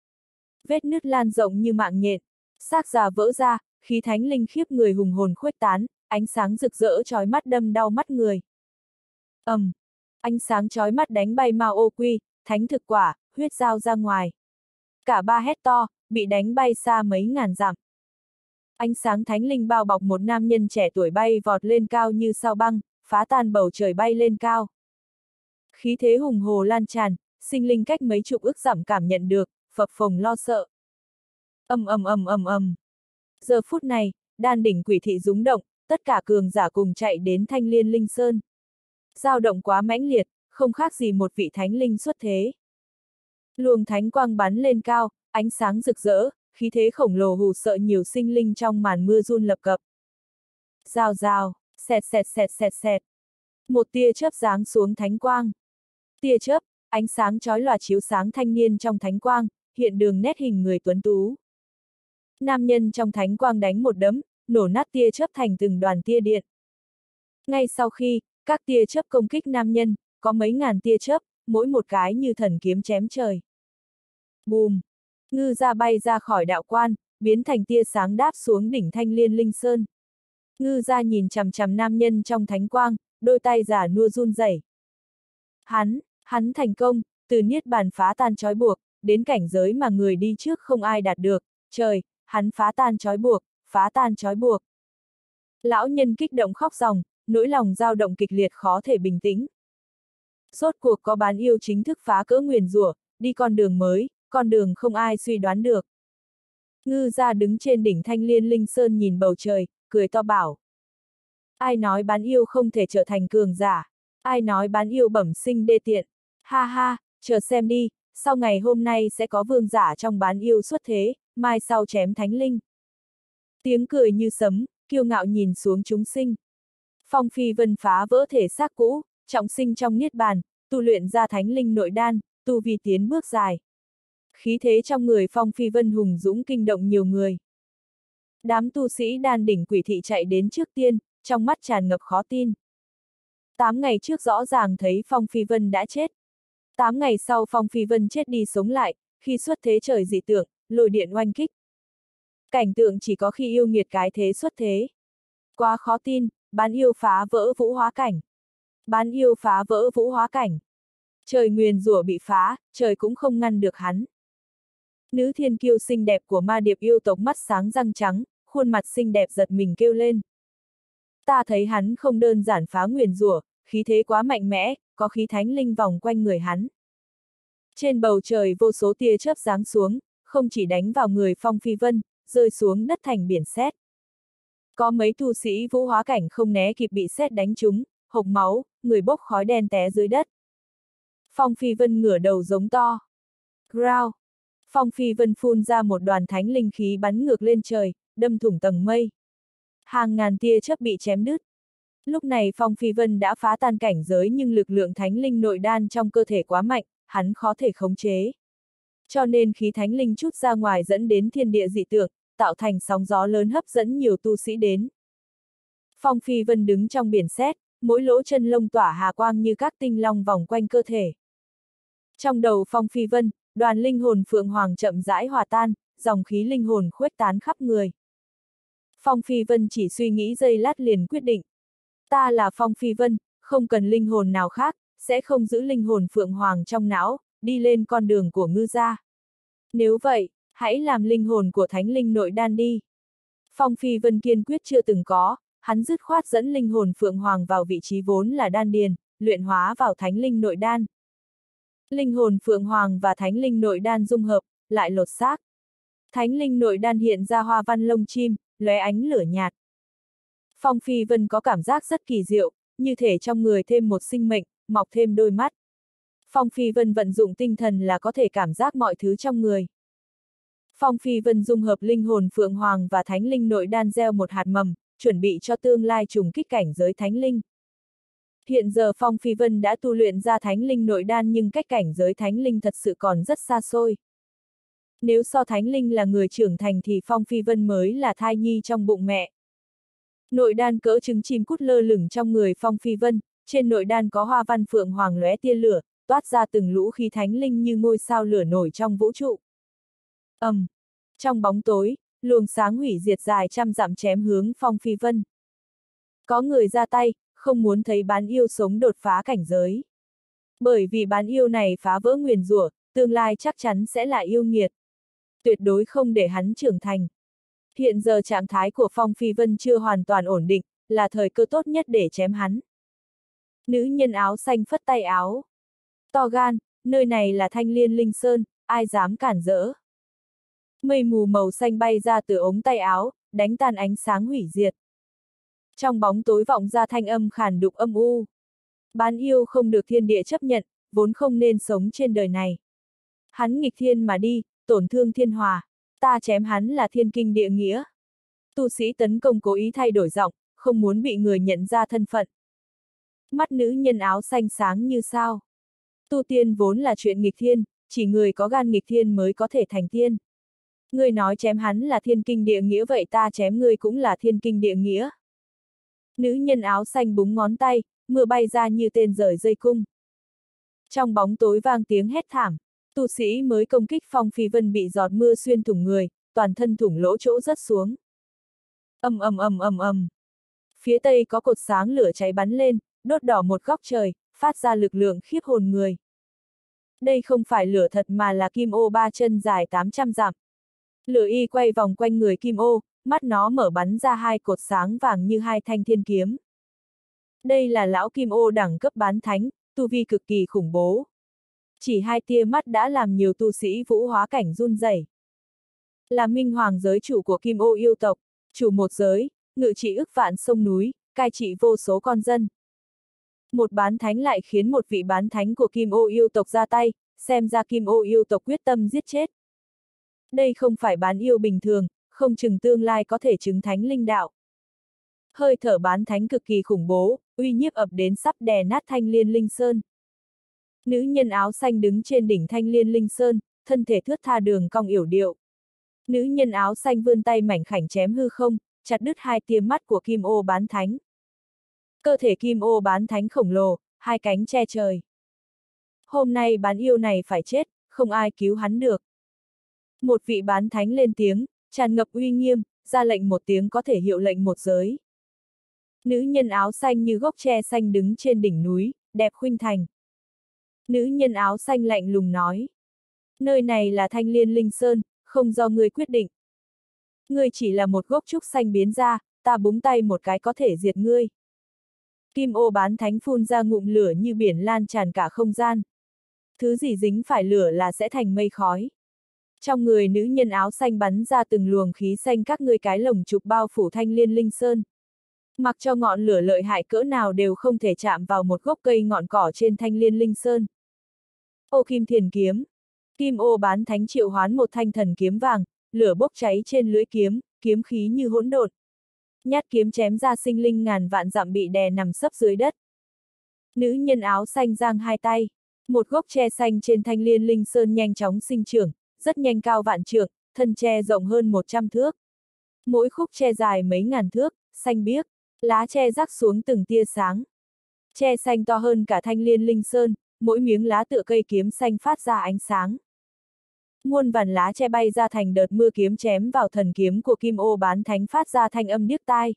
Vết nứt lan rộng như mạng nhện, xác già vỡ ra, khí thánh linh khiếp người hùng hồn khuếch tán, ánh sáng rực rỡ chói mắt đâm đau mắt người. ầm, um, ánh sáng chói mắt đánh bay Mao Ô Quy, thánh thực quả, huyết dao ra ngoài. Cả ba hét to, bị đánh bay xa mấy ngàn dặm. Ánh sáng thánh linh bao bọc một nam nhân trẻ tuổi bay vọt lên cao như sao băng, phá tan bầu trời bay lên cao. Khí thế hùng hồ lan tràn, sinh linh cách mấy chục ức dặm cảm nhận được, phập phồng lo sợ. Ầm ầm ầm ầm ầm. Giờ phút này, đan đỉnh quỷ thị rúng động, tất cả cường giả cùng chạy đến Thanh Liên Linh Sơn. Dao động quá mãnh liệt, không khác gì một vị thánh linh xuất thế. Luồng thánh quang bắn lên cao, ánh sáng rực rỡ, khí thế khổng lồ hù sợ nhiều sinh linh trong màn mưa run lập cập. Rào rào, xẹt xẹt xẹt xẹt xẹt. Một tia chớp giáng xuống thánh quang. Tia chớp, ánh sáng chói lòa chiếu sáng thanh niên trong thánh quang, hiện đường nét hình người tuấn tú. Nam nhân trong thánh quang đánh một đấm, nổ nát tia chớp thành từng đoàn tia điện. Ngay sau khi, các tia chớp công kích nam nhân, có mấy ngàn tia chớp, mỗi một cái như thần kiếm chém trời. Bùm! Ngư ra bay ra khỏi đạo quan, biến thành tia sáng đáp xuống đỉnh Thanh Liên Linh Sơn. Ngư ra nhìn chằm chằm nam nhân trong thánh quang, đôi tay giả nua run rẩy. Hắn, hắn thành công, từ niết bàn phá tan trói buộc, đến cảnh giới mà người đi trước không ai đạt được, trời, hắn phá tan trói buộc, phá tan trói buộc. Lão nhân kích động khóc ròng, nỗi lòng dao động kịch liệt khó thể bình tĩnh. Rốt cuộc có bán yêu chính thức phá cỡ nguyền rủa, đi con đường mới, con đường không ai suy đoán được. Ngư ra đứng trên đỉnh Thanh Liên Linh Sơn nhìn bầu trời, cười to bảo. Ai nói bán yêu không thể trở thành cường giả, ai nói bán yêu bẩm sinh đê tiện, ha ha, chờ xem đi, sau ngày hôm nay sẽ có vương giả trong bán yêu xuất thế, mai sau chém thánh linh. Tiếng cười như sấm, kiêu ngạo nhìn xuống chúng sinh. Phong Phi Vân phá vỡ thể xác cũ, trọng sinh trong niết bàn, tu luyện ra thánh linh nội đan, tu vi tiến bước dài. Khí thế trong người Phong Phi Vân hùng dũng kinh động nhiều người. Đám tu sĩ đan đỉnh quỷ thị chạy đến trước tiên, trong mắt tràn ngập khó tin. Tám ngày trước rõ ràng thấy Phong Phi Vân đã chết. Tám ngày sau Phong Phi Vân chết đi sống lại, khi xuất thế trời dị tượng, lôi điện oanh kích. Cảnh tượng chỉ có khi yêu nghiệt cái thế xuất thế. Quá khó tin, bán yêu phá vỡ vũ hóa cảnh. Bán yêu phá vỡ vũ hóa cảnh. Trời nguyền rủa bị phá, trời cũng không ngăn được hắn. Nữ thiên kiêu xinh đẹp của ma điệp yêu tộc mắt sáng răng trắng, khuôn mặt xinh đẹp giật mình kêu lên. Ta thấy hắn không đơn giản phá nguyền rủa, khí thế quá mạnh mẽ, có khí thánh linh vòng quanh người hắn. Trên bầu trời vô số tia chớp giáng xuống, không chỉ đánh vào người Phong Phi Vân, rơi xuống đất thành biển sét. Có mấy tu sĩ vũ hóa cảnh không né kịp bị sét đánh trúng, hộc máu, người bốc khói đen té dưới đất. Phong Phi Vân ngửa đầu giống to. Growl! Phong Phi Vân phun ra một đoàn thánh linh khí bắn ngược lên trời, đâm thủng tầng mây. Hàng ngàn tia chớp bị chém đứt. Lúc này Phong Phi Vân đã phá tan cảnh giới nhưng lực lượng thánh linh nội đan trong cơ thể quá mạnh, hắn khó thể khống chế. Cho nên khí thánh linh chút ra ngoài dẫn đến thiên địa dị tượng, tạo thành sóng gió lớn hấp dẫn nhiều tu sĩ đến. Phong Phi Vân đứng trong biển sét, mỗi lỗ chân lông tỏa hà quang như các tinh long vòng quanh cơ thể. Trong đầu Phong Phi Vân, đoàn linh hồn Phượng Hoàng chậm rãi hòa tan, dòng khí linh hồn khuếch tán khắp người. Phong Phi Vân chỉ suy nghĩ giây lát liền quyết định. Ta là Phong Phi Vân, không cần linh hồn nào khác, sẽ không giữ linh hồn Phượng Hoàng trong não, đi lên con đường của ngư gia. Nếu vậy, hãy làm linh hồn của thánh linh nội đan đi. Phong Phi Vân kiên quyết chưa từng có, hắn dứt khoát dẫn linh hồn Phượng Hoàng vào vị trí vốn là đan điền, luyện hóa vào thánh linh nội đan. Linh hồn Phượng Hoàng và thánh linh nội đan dung hợp, lại lột xác. Thánh linh nội đan hiện ra hoa văn lông chim, lóe ánh lửa nhạt. Phong Phi Vân có cảm giác rất kỳ diệu, như thể trong người thêm một sinh mệnh, mọc thêm đôi mắt. Phong Phi Vân vận dụng tinh thần là có thể cảm giác mọi thứ trong người. Phong Phi Vân dung hợp linh hồn Phượng Hoàng và thánh linh nội đan gieo một hạt mầm, chuẩn bị cho tương lai trùng kích cảnh giới thánh linh. Hiện giờ Phong Phi Vân đã tu luyện ra thánh linh nội đan nhưng cách cảnh giới thánh linh thật sự còn rất xa xôi. Nếu so thánh linh là người trưởng thành thì Phong Phi Vân mới là thai nhi trong bụng mẹ. Nội đan cỡ trứng chim cút lơ lửng trong người Phong Phi Vân, trên nội đan có hoa văn Phượng Hoàng lóe tia lửa, toát ra từng lũ khí thánh linh như ngôi sao lửa nổi trong vũ trụ. Ầm! Um, trong bóng tối, luồng sáng hủy diệt dài trăm dặm chém hướng Phong Phi Vân. Có người ra tay, không muốn thấy bán yêu sống đột phá cảnh giới. Bởi vì bán yêu này phá vỡ nguyền rủa, tương lai chắc chắn sẽ là yêu nghiệt. Tuyệt đối không để hắn trưởng thành. Hiện giờ trạng thái của Phong Phi Vân chưa hoàn toàn ổn định, là thời cơ tốt nhất để chém hắn. Nữ nhân áo xanh phất tay áo. To gan, nơi này là Thanh Liên Linh Sơn, ai dám cản rỡ. Mây mù màu xanh bay ra từ ống tay áo, đánh tan ánh sáng hủy diệt. Trong bóng tối vọng ra thanh âm khàn đục âm u. Bán yêu không được thiên địa chấp nhận, vốn không nên sống trên đời này. Hắn nghịch thiên mà đi, tổn thương thiên hòa. Ta chém hắn là thiên kinh địa nghĩa. Tu sĩ tấn công cố ý thay đổi giọng, không muốn bị người nhận ra thân phận. Mắt nữ nhân áo xanh sáng như sao. Tu tiên vốn là chuyện nghịch thiên, chỉ người có gan nghịch thiên mới có thể thành tiên. Ngươi nói chém hắn là thiên kinh địa nghĩa, vậy ta chém ngươi cũng là thiên kinh địa nghĩa. Nữ nhân áo xanh búng ngón tay, mưa bay ra như tên rời dây cung. Trong bóng tối vang tiếng hét thảm, tu sĩ mới công kích Phong Phi Vân bị giọt mưa xuyên thủng người, toàn thân thủng lỗ chỗ rớt xuống. Ầm ầm ầm ầm ầm. Phía tây có cột sáng lửa cháy bắn lên, đốt đỏ một góc trời, phát ra lực lượng khiếp hồn người. Đây không phải lửa thật mà là kim ô ba chân dài tám trăm dặm. Lửa y quay vòng quanh người kim ô, mắt nó mở bắn ra hai cột sáng vàng như hai thanh thiên kiếm. Đây là lão kim ô đẳng cấp bán thánh, tu vi cực kỳ khủng bố. Chỉ hai tia mắt đã làm nhiều tu sĩ vũ hóa cảnh run rẩy. Là minh hoàng giới chủ của kim ô yêu tộc, chủ một giới, ngự trị ức vạn sông núi, cai trị vô số con dân. Một bán thánh lại khiến một vị bán thánh của kim ô yêu tộc ra tay, xem ra kim ô yêu tộc quyết tâm giết chết. Đây không phải bán yêu bình thường, không chừng tương lai có thể chứng thánh linh đạo. Hơi thở bán thánh cực kỳ khủng bố, uy nhiếp ập đến sắp đè nát Thanh Liên Linh Sơn. Nữ nhân áo xanh đứng trên đỉnh Thanh Liên Linh Sơn, thân thể thướt tha đường cong yểu điệu. Nữ nhân áo xanh vươn tay mảnh khảnh chém hư không, chặt đứt hai tia mắt của kim ô bán thánh. Cơ thể kim ô bán thánh khổng lồ, hai cánh che trời. Hôm nay bán yêu này phải chết, không ai cứu hắn được. Một vị bán thánh lên tiếng, tràn ngập uy nghiêm, ra lệnh một tiếng có thể hiệu lệnh một giới. Nữ nhân áo xanh như gốc tre xanh đứng trên đỉnh núi, đẹp khuynh thành. Nữ nhân áo xanh lạnh lùng nói. Nơi này là Thanh Liên Linh Sơn, không do ngươi quyết định. Ngươi chỉ là một gốc trúc xanh biến ra, ta búng tay một cái có thể diệt ngươi. Kim ô bán thánh phun ra ngụm lửa như biển lan tràn cả không gian. Thứ gì dính phải lửa là sẽ thành mây khói. Trong người nữ nhân áo xanh bắn ra từng luồng khí xanh, các ngươi cái lồng trục bao phủ Thanh Liên Linh Sơn. Mặc cho ngọn lửa lợi hại cỡ nào đều không thể chạm vào một gốc cây ngọn cỏ trên Thanh Liên Linh Sơn. Ô Kim Thiền Kiếm. Kim ô bán thánh triệu hoán một thanh thần kiếm vàng, lửa bốc cháy trên lưỡi kiếm, kiếm khí như hỗn độn. Nhát kiếm chém ra sinh linh ngàn vạn dặm bị đè nằm sấp dưới đất. Nữ nhân áo xanh giang hai tay. Một gốc tre xanh trên Thanh Liên Linh Sơn nhanh chóng sinh trưởng, rất nhanh cao vạn trượng, thân tre rộng hơn một trăm thước. Mỗi khúc tre dài mấy ngàn thước, xanh biếc, lá tre rắc xuống từng tia sáng. Tre xanh to hơn cả Thanh Liên Linh Sơn, mỗi miếng lá tựa cây kiếm xanh phát ra ánh sáng. Muôn vàn lá tre bay ra thành đợt mưa kiếm chém vào thần kiếm của kim ô bán thánh phát ra thanh âm điếc tai.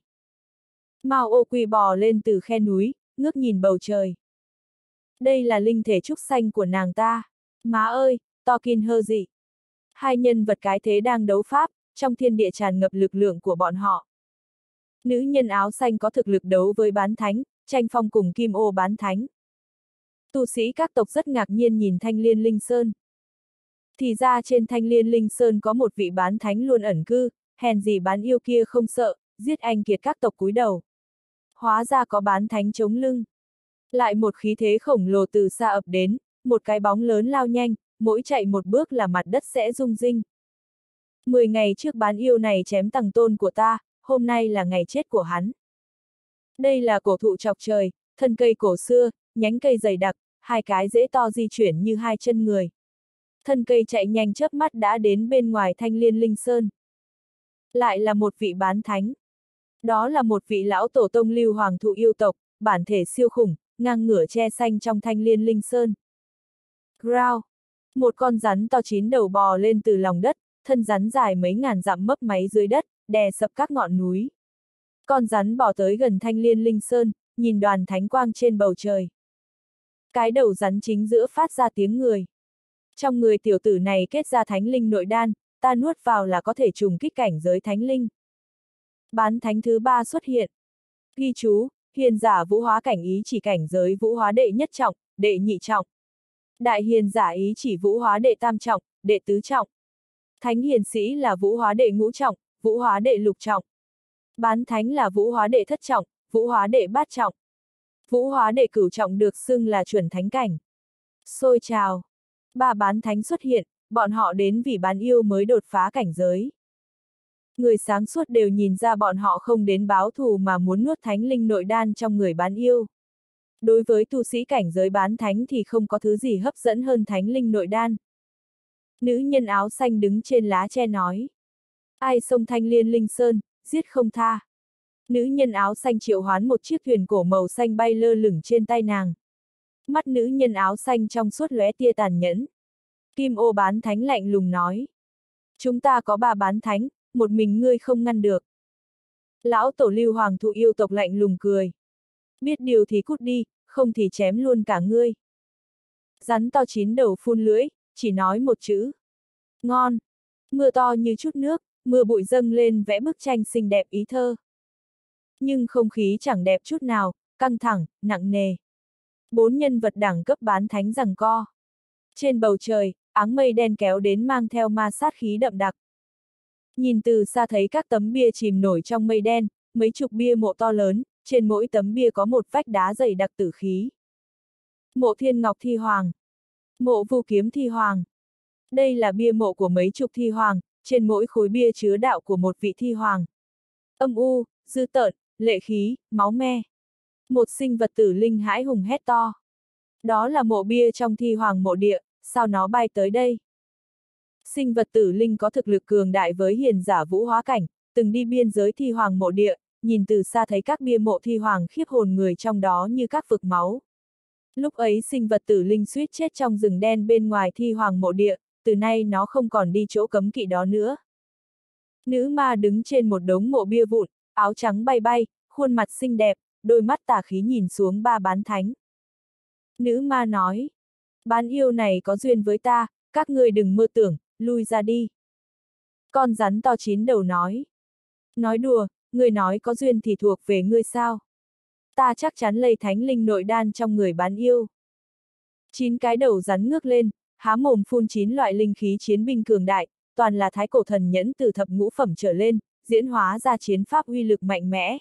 Mao ô quy bò lên từ khe núi, ngước nhìn bầu trời. Đây là linh thể trúc xanh của nàng ta. Má ơi, to kin hơ dị. Hai nhân vật cái thế đang đấu pháp, trong thiên địa tràn ngập lực lượng của bọn họ. Nữ nhân áo xanh có thực lực đấu với bán thánh, tranh phong cùng kim ô bán thánh. Tu sĩ các tộc rất ngạc nhiên nhìn Thanh Liên Linh Sơn. Thì ra trên Thanh Liên Linh Sơn có một vị bán thánh luôn ẩn cư, hèn gì bán yêu kia không sợ, giết anh kiệt các tộc cúi đầu. Hóa ra có bán thánh chống lưng. Lại một khí thế khổng lồ từ xa ập đến, một cái bóng lớn lao nhanh, mỗi chạy một bước là mặt đất sẽ rung rinh. Mười ngày trước bán yêu này chém tầng tôn của ta, hôm nay là ngày chết của hắn. Đây là cổ thụ chọc trời, thân cây cổ xưa, nhánh cây dày đặc, hai cái rễ to di chuyển như hai chân người. Thân cây chạy nhanh chớp mắt đã đến bên ngoài Thanh Liên Linh Sơn. Lại là một vị bán thánh. Đó là một vị lão tổ tông lưu hoàng thụ yêu tộc, bản thể siêu khủng, ngang ngửa tre xanh trong Thanh Liên Linh Sơn. Growl. Một con rắn to chín đầu bò lên từ lòng đất, thân rắn dài mấy ngàn dặm mấp máy dưới đất, đè sập các ngọn núi. Con rắn bò tới gần Thanh Liên Linh Sơn, nhìn đoàn thánh quang trên bầu trời. Cái đầu rắn chính giữa phát ra tiếng người. Trong người tiểu tử này kết ra thánh linh nội đan, ta nuốt vào là có thể trùng kích cảnh giới thánh linh. Bán thánh thứ ba xuất hiện. Ghi chú, hiền giả vũ hóa cảnh ý chỉ cảnh giới vũ hóa đệ nhất trọng, đệ nhị trọng. Đại hiền giả ý chỉ vũ hóa đệ tam trọng, đệ tứ trọng. Thánh hiền sĩ là vũ hóa đệ ngũ trọng, vũ hóa đệ lục trọng. Bán thánh là vũ hóa đệ thất trọng, vũ hóa đệ bát trọng. Vũ hóa đệ cửu trọng được xưng là chuẩn thánh cảnh. Xôi trào. Ba bán thánh xuất hiện, bọn họ đến vì bán yêu mới đột phá cảnh giới. Người sáng suốt đều nhìn ra bọn họ không đến báo thù mà muốn nuốt thánh linh nội đan trong người bán yêu. Đối với tu sĩ cảnh giới bán thánh thì không có thứ gì hấp dẫn hơn thánh linh nội đan. Nữ nhân áo xanh đứng trên lá tre nói. Ai xông Thanh Liên Linh Sơn, giết không tha. Nữ nhân áo xanh triệu hoán một chiếc thuyền cổ màu xanh bay lơ lửng trên tay nàng. Mắt nữ nhân áo xanh trong suốt lóe tia tàn nhẫn. Kim ô bán thánh lạnh lùng nói. Chúng ta có ba bán thánh, một mình ngươi không ngăn được. Lão tổ Lưu Hoàng thụ yêu tộc lạnh lùng cười. Biết điều thì cút đi, không thì chém luôn cả ngươi. Rắn to chín đầu phun lưỡi, chỉ nói một chữ. Ngon. Mưa to như chút nước, mưa bụi dâng lên vẽ bức tranh xinh đẹp ý thơ. Nhưng không khí chẳng đẹp chút nào, căng thẳng, nặng nề. Bốn nhân vật đẳng cấp bán thánh giằng co. Trên bầu trời, áng mây đen kéo đến mang theo ma sát khí đậm đặc. Nhìn từ xa thấy các tấm bia chìm nổi trong mây đen, mấy chục bia mộ to lớn, trên mỗi tấm bia có một vách đá dày đặc tử khí. Mộ Thiên Ngọc Thi Hoàng. Mộ Vu Kiếm Thi Hoàng. Đây là bia mộ của mấy chục thi hoàng, trên mỗi khối bia chứa đạo của một vị thi hoàng. Âm u, dữ tợn, lệ khí, máu me. Một sinh vật tử linh hãi hùng hét to. Đó là mộ bia trong thi hoàng mộ địa, sao nó bay tới đây? Sinh vật tử linh có thực lực cường đại với hiền giả vũ hóa cảnh, từng đi biên giới thi hoàng mộ địa, nhìn từ xa thấy các bia mộ thi hoàng khiếp hồn người trong đó như các vực máu. Lúc ấy sinh vật tử linh suýt chết trong rừng đen bên ngoài thi hoàng mộ địa, từ nay nó không còn đi chỗ cấm kỵ đó nữa. Nữ ma đứng trên một đống mộ bia vụn, áo trắng bay bay, khuôn mặt xinh đẹp, đôi mắt tà khí nhìn xuống ba bán thánh. Nữ ma nói, bán yêu này có duyên với ta, các ngươi đừng mơ tưởng, lui ra đi. Con rắn to chín đầu nói, nói đùa, ngươi nói có duyên thì thuộc về ngươi sao? Ta chắc chắn lây thánh linh nội đan trong người bán yêu. Chín cái đầu rắn ngước lên, há mồm phun chín loại linh khí chiến binh cường đại, toàn là thái cổ thần nhẫn từ thập ngũ phẩm trở lên, diễn hóa ra chiến pháp uy lực mạnh mẽ.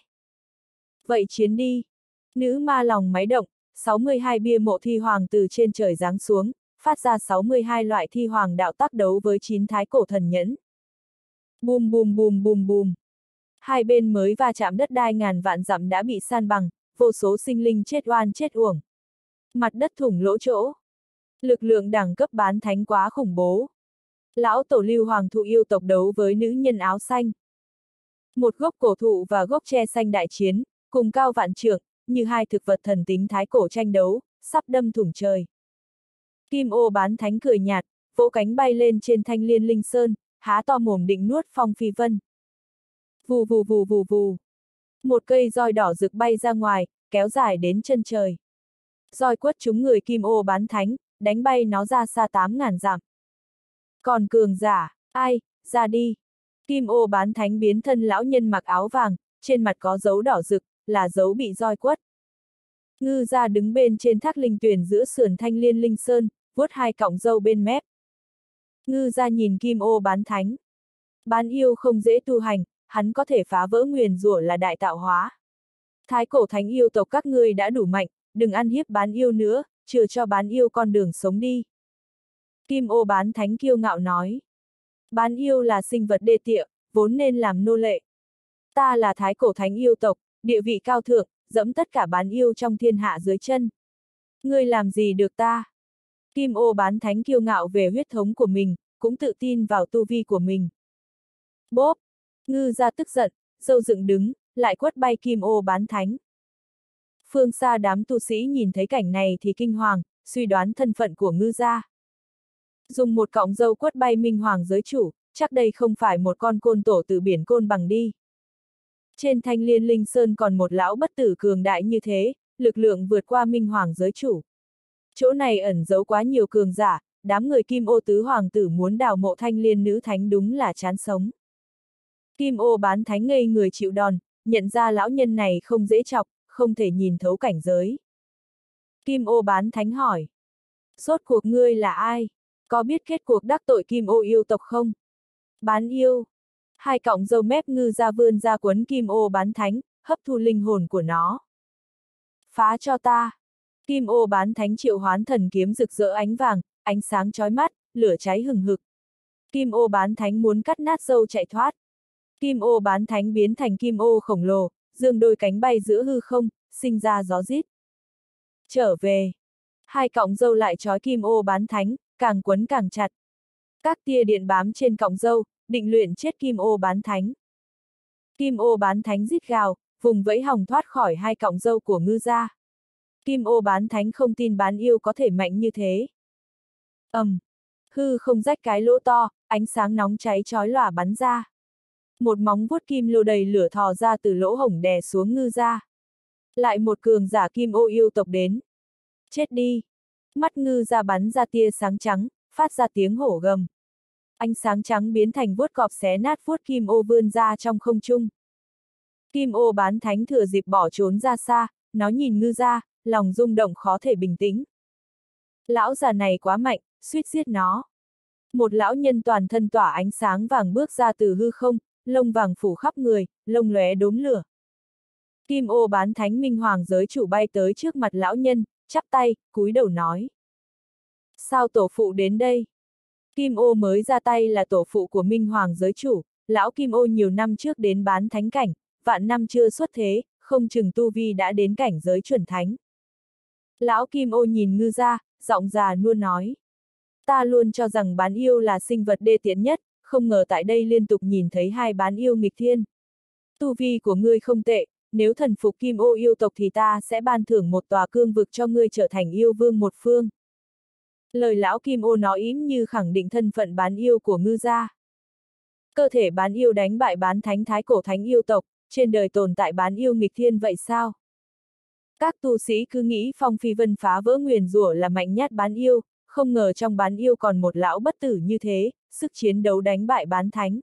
Vậy chiến đi. Nữ ma lòng máy động, sáu mươi hai bia mộ thi hoàng từ trên trời giáng xuống, phát ra sáu mươi hai loại thi hoàng đạo tác đấu với chín thái cổ thần nhẫn. Bùm bùm bùm bùm bùm. Hai bên mới va chạm đất đai ngàn vạn dặm đã bị san bằng, vô số sinh linh chết oan chết uổng. Mặt đất thủng lỗ chỗ. Lực lượng đẳng cấp bán thánh quá khủng bố. Lão tổ Lưu Hoàng thụ yêu tộc đấu với nữ nhân áo xanh. Một gốc cổ thụ và gốc tre xanh đại chiến, cùng cao vạn trượng, như hai thực vật thần tính thái cổ tranh đấu, sắp đâm thủng trời. Kim ô bán thánh cười nhạt, vỗ cánh bay lên trên Thanh Liên Linh Sơn, há to mồm định nuốt Phong Phi Vân. Vù vù vù vù vù. Một cây roi đỏ rực bay ra ngoài, kéo dài đến chân trời. Roi quất trúng người kim ô bán thánh, đánh bay nó ra xa tám ngàn dặm. Còn cường giả, ai, ra đi. Kim ô bán thánh biến thân lão nhân mặc áo vàng, trên mặt có dấu đỏ rực, là dấu bị roi quất. Ngư ra đứng bên trên thác linh tuyền giữa sườn Thanh Liên Linh Sơn, vuốt hai cọng râu bên mép. Ngư ra nhìn kim ô bán thánh. Bán yêu không dễ tu hành, hắn có thể phá vỡ nguyền rủa là đại tạo hóa. Thái cổ thánh yêu tộc các ngươi đã đủ mạnh, đừng ăn hiếp bán yêu nữa, chừa cho bán yêu con đường sống đi. Kim ô bán thánh kiêu ngạo nói. Bán yêu là sinh vật đê tiện, vốn nên làm nô lệ. Ta là thái cổ thánh yêu tộc, địa vị cao thượng, dẫm tất cả bán yêu trong thiên hạ dưới chân. Ngươi làm gì được ta? Kim ô bán thánh kiêu ngạo về huyết thống của mình, cũng tự tin vào tu vi của mình. Bốp! Ngư ra tức giận, râu dựng đứng, lại quất bay kim ô bán thánh. Phương xa đám tu sĩ nhìn thấy cảnh này thì kinh hoàng, suy đoán thân phận của ngư gia. Dùng một cọng râu quất bay minh hoàng giới chủ, chắc đây không phải một con côn tổ từ biển Côn Bằng đi. Trên Thanh Liên Linh Sơn còn một lão bất tử cường đại như thế, lực lượng vượt qua minh hoàng giới chủ. Chỗ này ẩn giấu quá nhiều cường giả, đám người Kim Ô tứ hoàng tử muốn đào mộ Thanh Liên nữ thánh đúng là chán sống. Kim Ô bán thánh ngây người chịu đòn, nhận ra lão nhân này không dễ chọc, không thể nhìn thấu cảnh giới. Kim Ô bán thánh hỏi. Rốt cuộc ngươi là ai? Có biết kết cuộc đắc tội Kim Ô yêu tộc không? Bán yêu. Hai cọng râu mép ngư ra vươn ra quấn Kim Ô bán thánh, hấp thu linh hồn của nó. Phá cho ta. Kim Ô bán thánh triệu hoán thần kiếm rực rỡ ánh vàng, ánh sáng chói mắt, lửa cháy hừng hực. Kim Ô bán thánh muốn cắt nát râu chạy thoát. Kim Ô bán thánh biến thành kim ô khổng lồ, dương đôi cánh bay giữa hư không, sinh ra gió rít. Trở về. Hai cọng râu lại trói Kim Ô bán thánh, càng quấn càng chặt. Các tia điện bám trên cọng râu, định luyện chết Kim Ô bán thánh. Kim Ô bán thánh rít gào, vùng vẫy hòng thoát khỏi hai cọng râu của ngư gia. Kim Ô bán thánh không tin bán yêu có thể mạnh như thế. ầm, um, hư không rách cái lỗ to, ánh sáng nóng cháy chói lòa bắn ra. Một móng vuốt kim lô đầy lửa thò ra từ lỗ hổng đè xuống ngư gia. Lại một cường giả Kim Ô yêu tộc đến. Chết đi! Mắt ngư gia bắn ra tia sáng trắng, phát ra tiếng hổ gầm. Ánh sáng trắng biến thành vuốt cọp xé nát vuốt Kim Ô vươn ra trong không trung. Kim Ô bán thánh thừa dịp bỏ trốn ra xa, nó nhìn ngư gia, lòng rung động khó thể bình tĩnh. Lão già này quá mạnh, suýt giết nó. Một lão nhân toàn thân tỏa ánh sáng vàng bước ra từ hư không, lông vàng phủ khắp người, lông lóe đốm lửa. Kim Ô bán thánh minh hoàng giới chủ bay tới trước mặt lão nhân, chắp tay, cúi đầu nói. Sao tổ phụ đến đây? Kim Ô mới ra tay là tổ phụ của minh hoàng giới chủ, lão Kim Ô nhiều năm trước đến bán thánh cảnh, vạn năm chưa xuất thế, không chừng tu vi đã đến cảnh giới chuẩn thánh. Lão Kim Ô nhìn ngư gia, giọng già nua nói. Ta luôn cho rằng bán yêu là sinh vật đê tiện nhất, không ngờ tại đây liên tục nhìn thấy hai bán yêu nghịch thiên. Tu vi của ngươi không tệ, nếu thần phục Kim Ô yêu tộc thì ta sẽ ban thưởng một tòa cương vực cho ngươi trở thành yêu vương một phương. Lời lão Kim Ô nói im như khẳng định thân phận bán yêu của ngư gia. Cơ thể bán yêu đánh bại bán thánh thái cổ thánh yêu tộc, trên đời tồn tại bán yêu nghịch thiên vậy sao? Các tu sĩ cứ nghĩ Phong Phi Vân phá vỡ nguyền rủa là mạnh nhất bán yêu, không ngờ trong bán yêu còn một lão bất tử như thế, sức chiến đấu đánh bại bán thánh.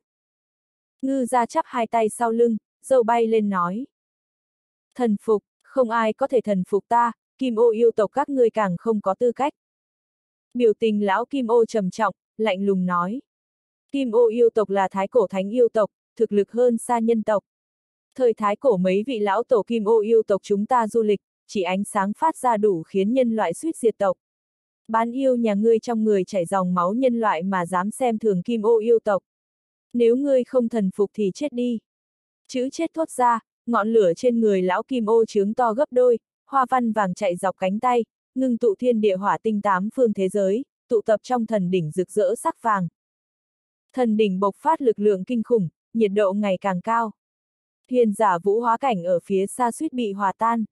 Ngư gia chắp hai tay sau lưng, râu bay lên nói. Thần phục, không ai có thể thần phục ta, Kim Ô yêu tộc các ngươi càng không có tư cách. Biểu tình lão Kim Ô trầm trọng, lạnh lùng nói. Kim Ô yêu tộc là thái cổ thánh yêu tộc, thực lực hơn xa nhân tộc. Thời thái cổ mấy vị lão tổ Kim Ô yêu tộc chúng ta du lịch, chỉ ánh sáng phát ra đủ khiến nhân loại suýt diệt tộc. Bán yêu nhà ngươi trong người chảy dòng máu nhân loại mà dám xem thường Kim Ô yêu tộc. Nếu ngươi không thần phục thì chết đi. Chữ chết thốt ra, ngọn lửa trên người lão Kim Ô trướng to gấp đôi, hoa văn vàng chạy dọc cánh tay, ngưng tụ thiên địa hỏa tinh tám phương thế giới, tụ tập trong thần đỉnh rực rỡ sắc vàng. Thần đỉnh bộc phát lực lượng kinh khủng, nhiệt độ ngày càng cao. Hiền giả vũ hóa cảnh ở phía xa suýt bị hòa tan.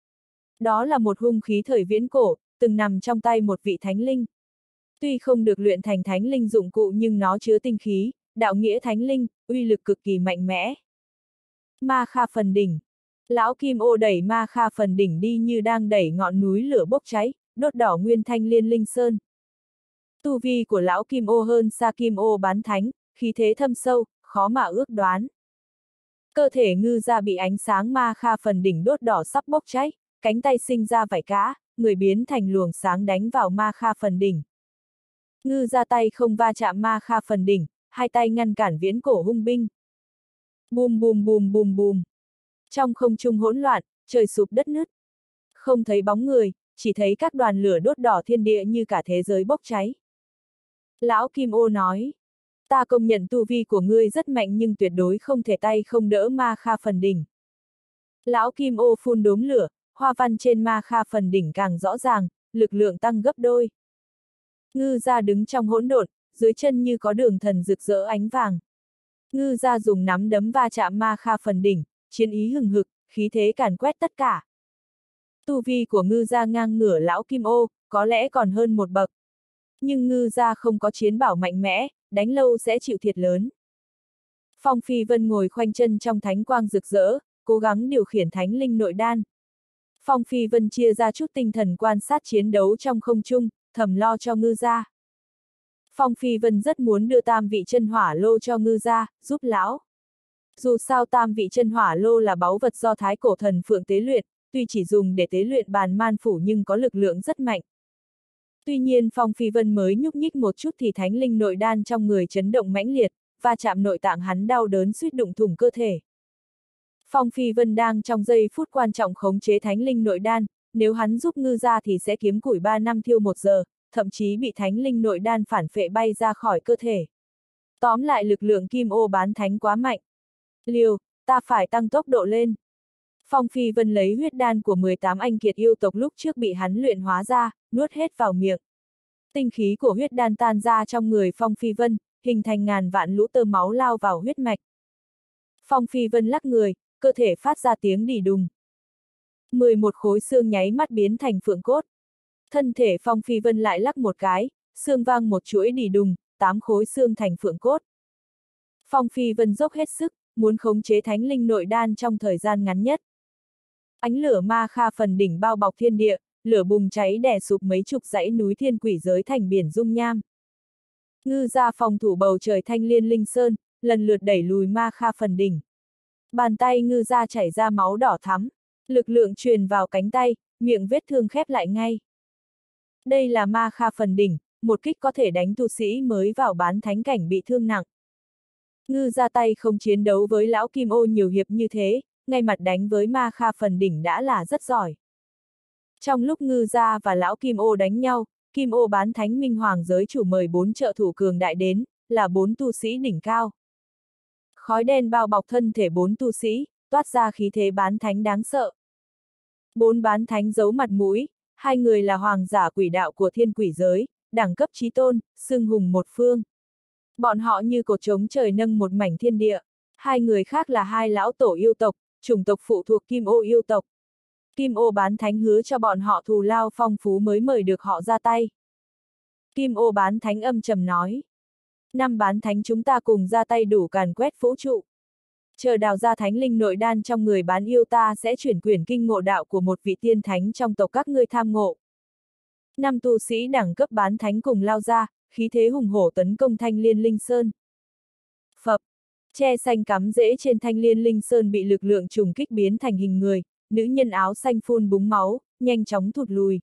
Đó là một hung khí thời viễn cổ, từng nằm trong tay một vị thánh linh. Tuy không được luyện thành thánh linh dụng cụ nhưng nó chứa tinh khí, đạo nghĩa thánh linh, uy lực cực kỳ mạnh mẽ. Ma Kha phần đỉnh. Lão Kim Ô đẩy Ma Kha phần đỉnh đi như đang đẩy ngọn núi lửa bốc cháy, đốt đỏ nguyên thanh liên linh sơn. Tu vi của lão Kim Ô hơn xa Kim Ô bán thánh, khí thế thâm sâu, khó mà ước đoán. Cơ thể ngư gia bị ánh sáng Ma Kha phần đỉnh đốt đỏ sắp bốc cháy, cánh tay sinh ra vảy cá, người biến thành luồng sáng đánh vào Ma Kha phần đỉnh. Ngư gia tay không va chạm Ma Kha phần đỉnh, hai tay ngăn cản viễn cổ hung binh. Bùm bùm bùm bùm bùm. Trong không trung hỗn loạn, trời sụp đất nứt. Không thấy bóng người, chỉ thấy các đoàn lửa đốt đỏ thiên địa như cả thế giới bốc cháy. Lão Kim Ô nói, ta công nhận tu vi của ngươi rất mạnh nhưng tuyệt đối không thể tay không đỡ Ma Kha phần đỉnh. Lão Kim Ô phun đốm lửa, hoa văn trên Ma Kha phần đỉnh càng rõ ràng, lực lượng tăng gấp đôi. Ngư gia đứng trong hỗn độn, dưới chân như có đường thần rực rỡ ánh vàng. Ngư gia dùng nắm đấm va chạm Ma Kha phần đỉnh, chiến ý hừng hực, khí thế càn quét tất cả. Tu vi của ngư gia ngang ngửa lão Kim Ô, có lẽ còn hơn một bậc. Nhưng ngư gia không có chiến bảo mạnh mẽ, đánh lâu sẽ chịu thiệt lớn. Phong Phi Vân ngồi khoanh chân trong thánh quang rực rỡ, cố gắng điều khiển thánh linh nội đan. Phong Phi Vân chia ra chút tinh thần quan sát chiến đấu trong không trung, thầm lo cho ngư gia. Phong Phi Vân rất muốn đưa tam vị chân hỏa lô cho ngư gia, giúp lão. Dù sao tam vị chân hỏa lô là báu vật do thái cổ thần phượng tế luyện, tuy chỉ dùng để tế luyện bàn man phủ nhưng có lực lượng rất mạnh. Tuy nhiên Phong Phi Vân mới nhúc nhích một chút thì thánh linh nội đan trong người chấn động mãnh liệt, và chạm nội tạng hắn đau đớn suýt đụng thủng cơ thể. Phong Phi Vân đang trong giây phút quan trọng khống chế thánh linh nội đan, nếu hắn giúp ngư gia thì sẽ kiếm củi ba năm thiêu một giờ, thậm chí bị thánh linh nội đan phản phệ bay ra khỏi cơ thể. Tóm lại lực lượng kim ô bán thánh quá mạnh. Liều, ta phải tăng tốc độ lên. Phong Phi Vân lấy huyết đan của mười tám anh kiệt yêu tộc lúc trước bị hắn luyện hóa ra, nuốt hết vào miệng. Tinh khí của huyết đan tan ra trong người Phong Phi Vân, hình thành ngàn vạn lũ tơ máu lao vào huyết mạch. Phong Phi Vân lắc người, cơ thể phát ra tiếng đì đùng. mười một khối xương nháy mắt biến thành phượng cốt. Thân thể Phong Phi Vân lại lắc một cái, xương vang một chuỗi đì đùng, tám khối xương thành phượng cốt. Phong Phi Vân dốc hết sức, muốn khống chế thánh linh nội đan trong thời gian ngắn nhất. Ánh lửa ma kha phần đỉnh bao bọc thiên địa, lửa bùng cháy đè sụp mấy chục dãy núi thiên quỷ giới thành biển dung nham. Ngư gia phòng thủ bầu trời thanh liên linh sơn, lần lượt đẩy lùi ma kha phần đỉnh. Bàn tay ngư gia chảy ra máu đỏ thắm, lực lượng truyền vào cánh tay, miệng vết thương khép lại ngay. Đây là ma kha phần đỉnh, một kích có thể đánh tu sĩ mới vào bán thánh cảnh bị thương nặng. Ngư ra tay không chiến đấu với lão Kim Ô nhiều hiệp như thế, ngay mặt đánh với ma kha phần đỉnh đã là rất giỏi. Trong lúc ngư gia và lão Kim Ô đánh nhau, Kim Ô bán thánh minh hoàng giới chủ mời bốn trợ thủ cường đại đến, là bốn tu sĩ đỉnh cao. Khói đen bao bọc thân thể bốn tu sĩ, toát ra khí thế bán thánh đáng sợ. Bốn bán thánh giấu mặt mũi, hai người là hoàng giả quỷ đạo của thiên quỷ giới, đẳng cấp chí tôn, xưng hùng một phương. Bọn họ như cột trống trời nâng một mảnh thiên địa. Hai người khác là hai lão tổ yêu tộc, chủng tộc phụ thuộc Kim Ô yêu tộc. Kim Ô bán thánh hứa cho bọn họ thù lao phong phú mới mời được họ ra tay. Kim Ô bán thánh âm trầm nói. Năm bán thánh chúng ta cùng ra tay đủ càn quét vũ trụ. Chờ đào ra thánh linh nội đan trong người bán yêu ta sẽ chuyển quyển kinh ngộ đạo của một vị tiên thánh trong tộc các ngươi tham ngộ. Năm tu sĩ đẳng cấp bán thánh cùng lao ra, khí thế hùng hổ tấn công thanh liên linh sơn. Phập, tre xanh cắm rễ trên thanh liên linh sơn bị lực lượng trùng kích biến thành hình người, nữ nhân áo xanh phun búng máu, nhanh chóng thụt lùi.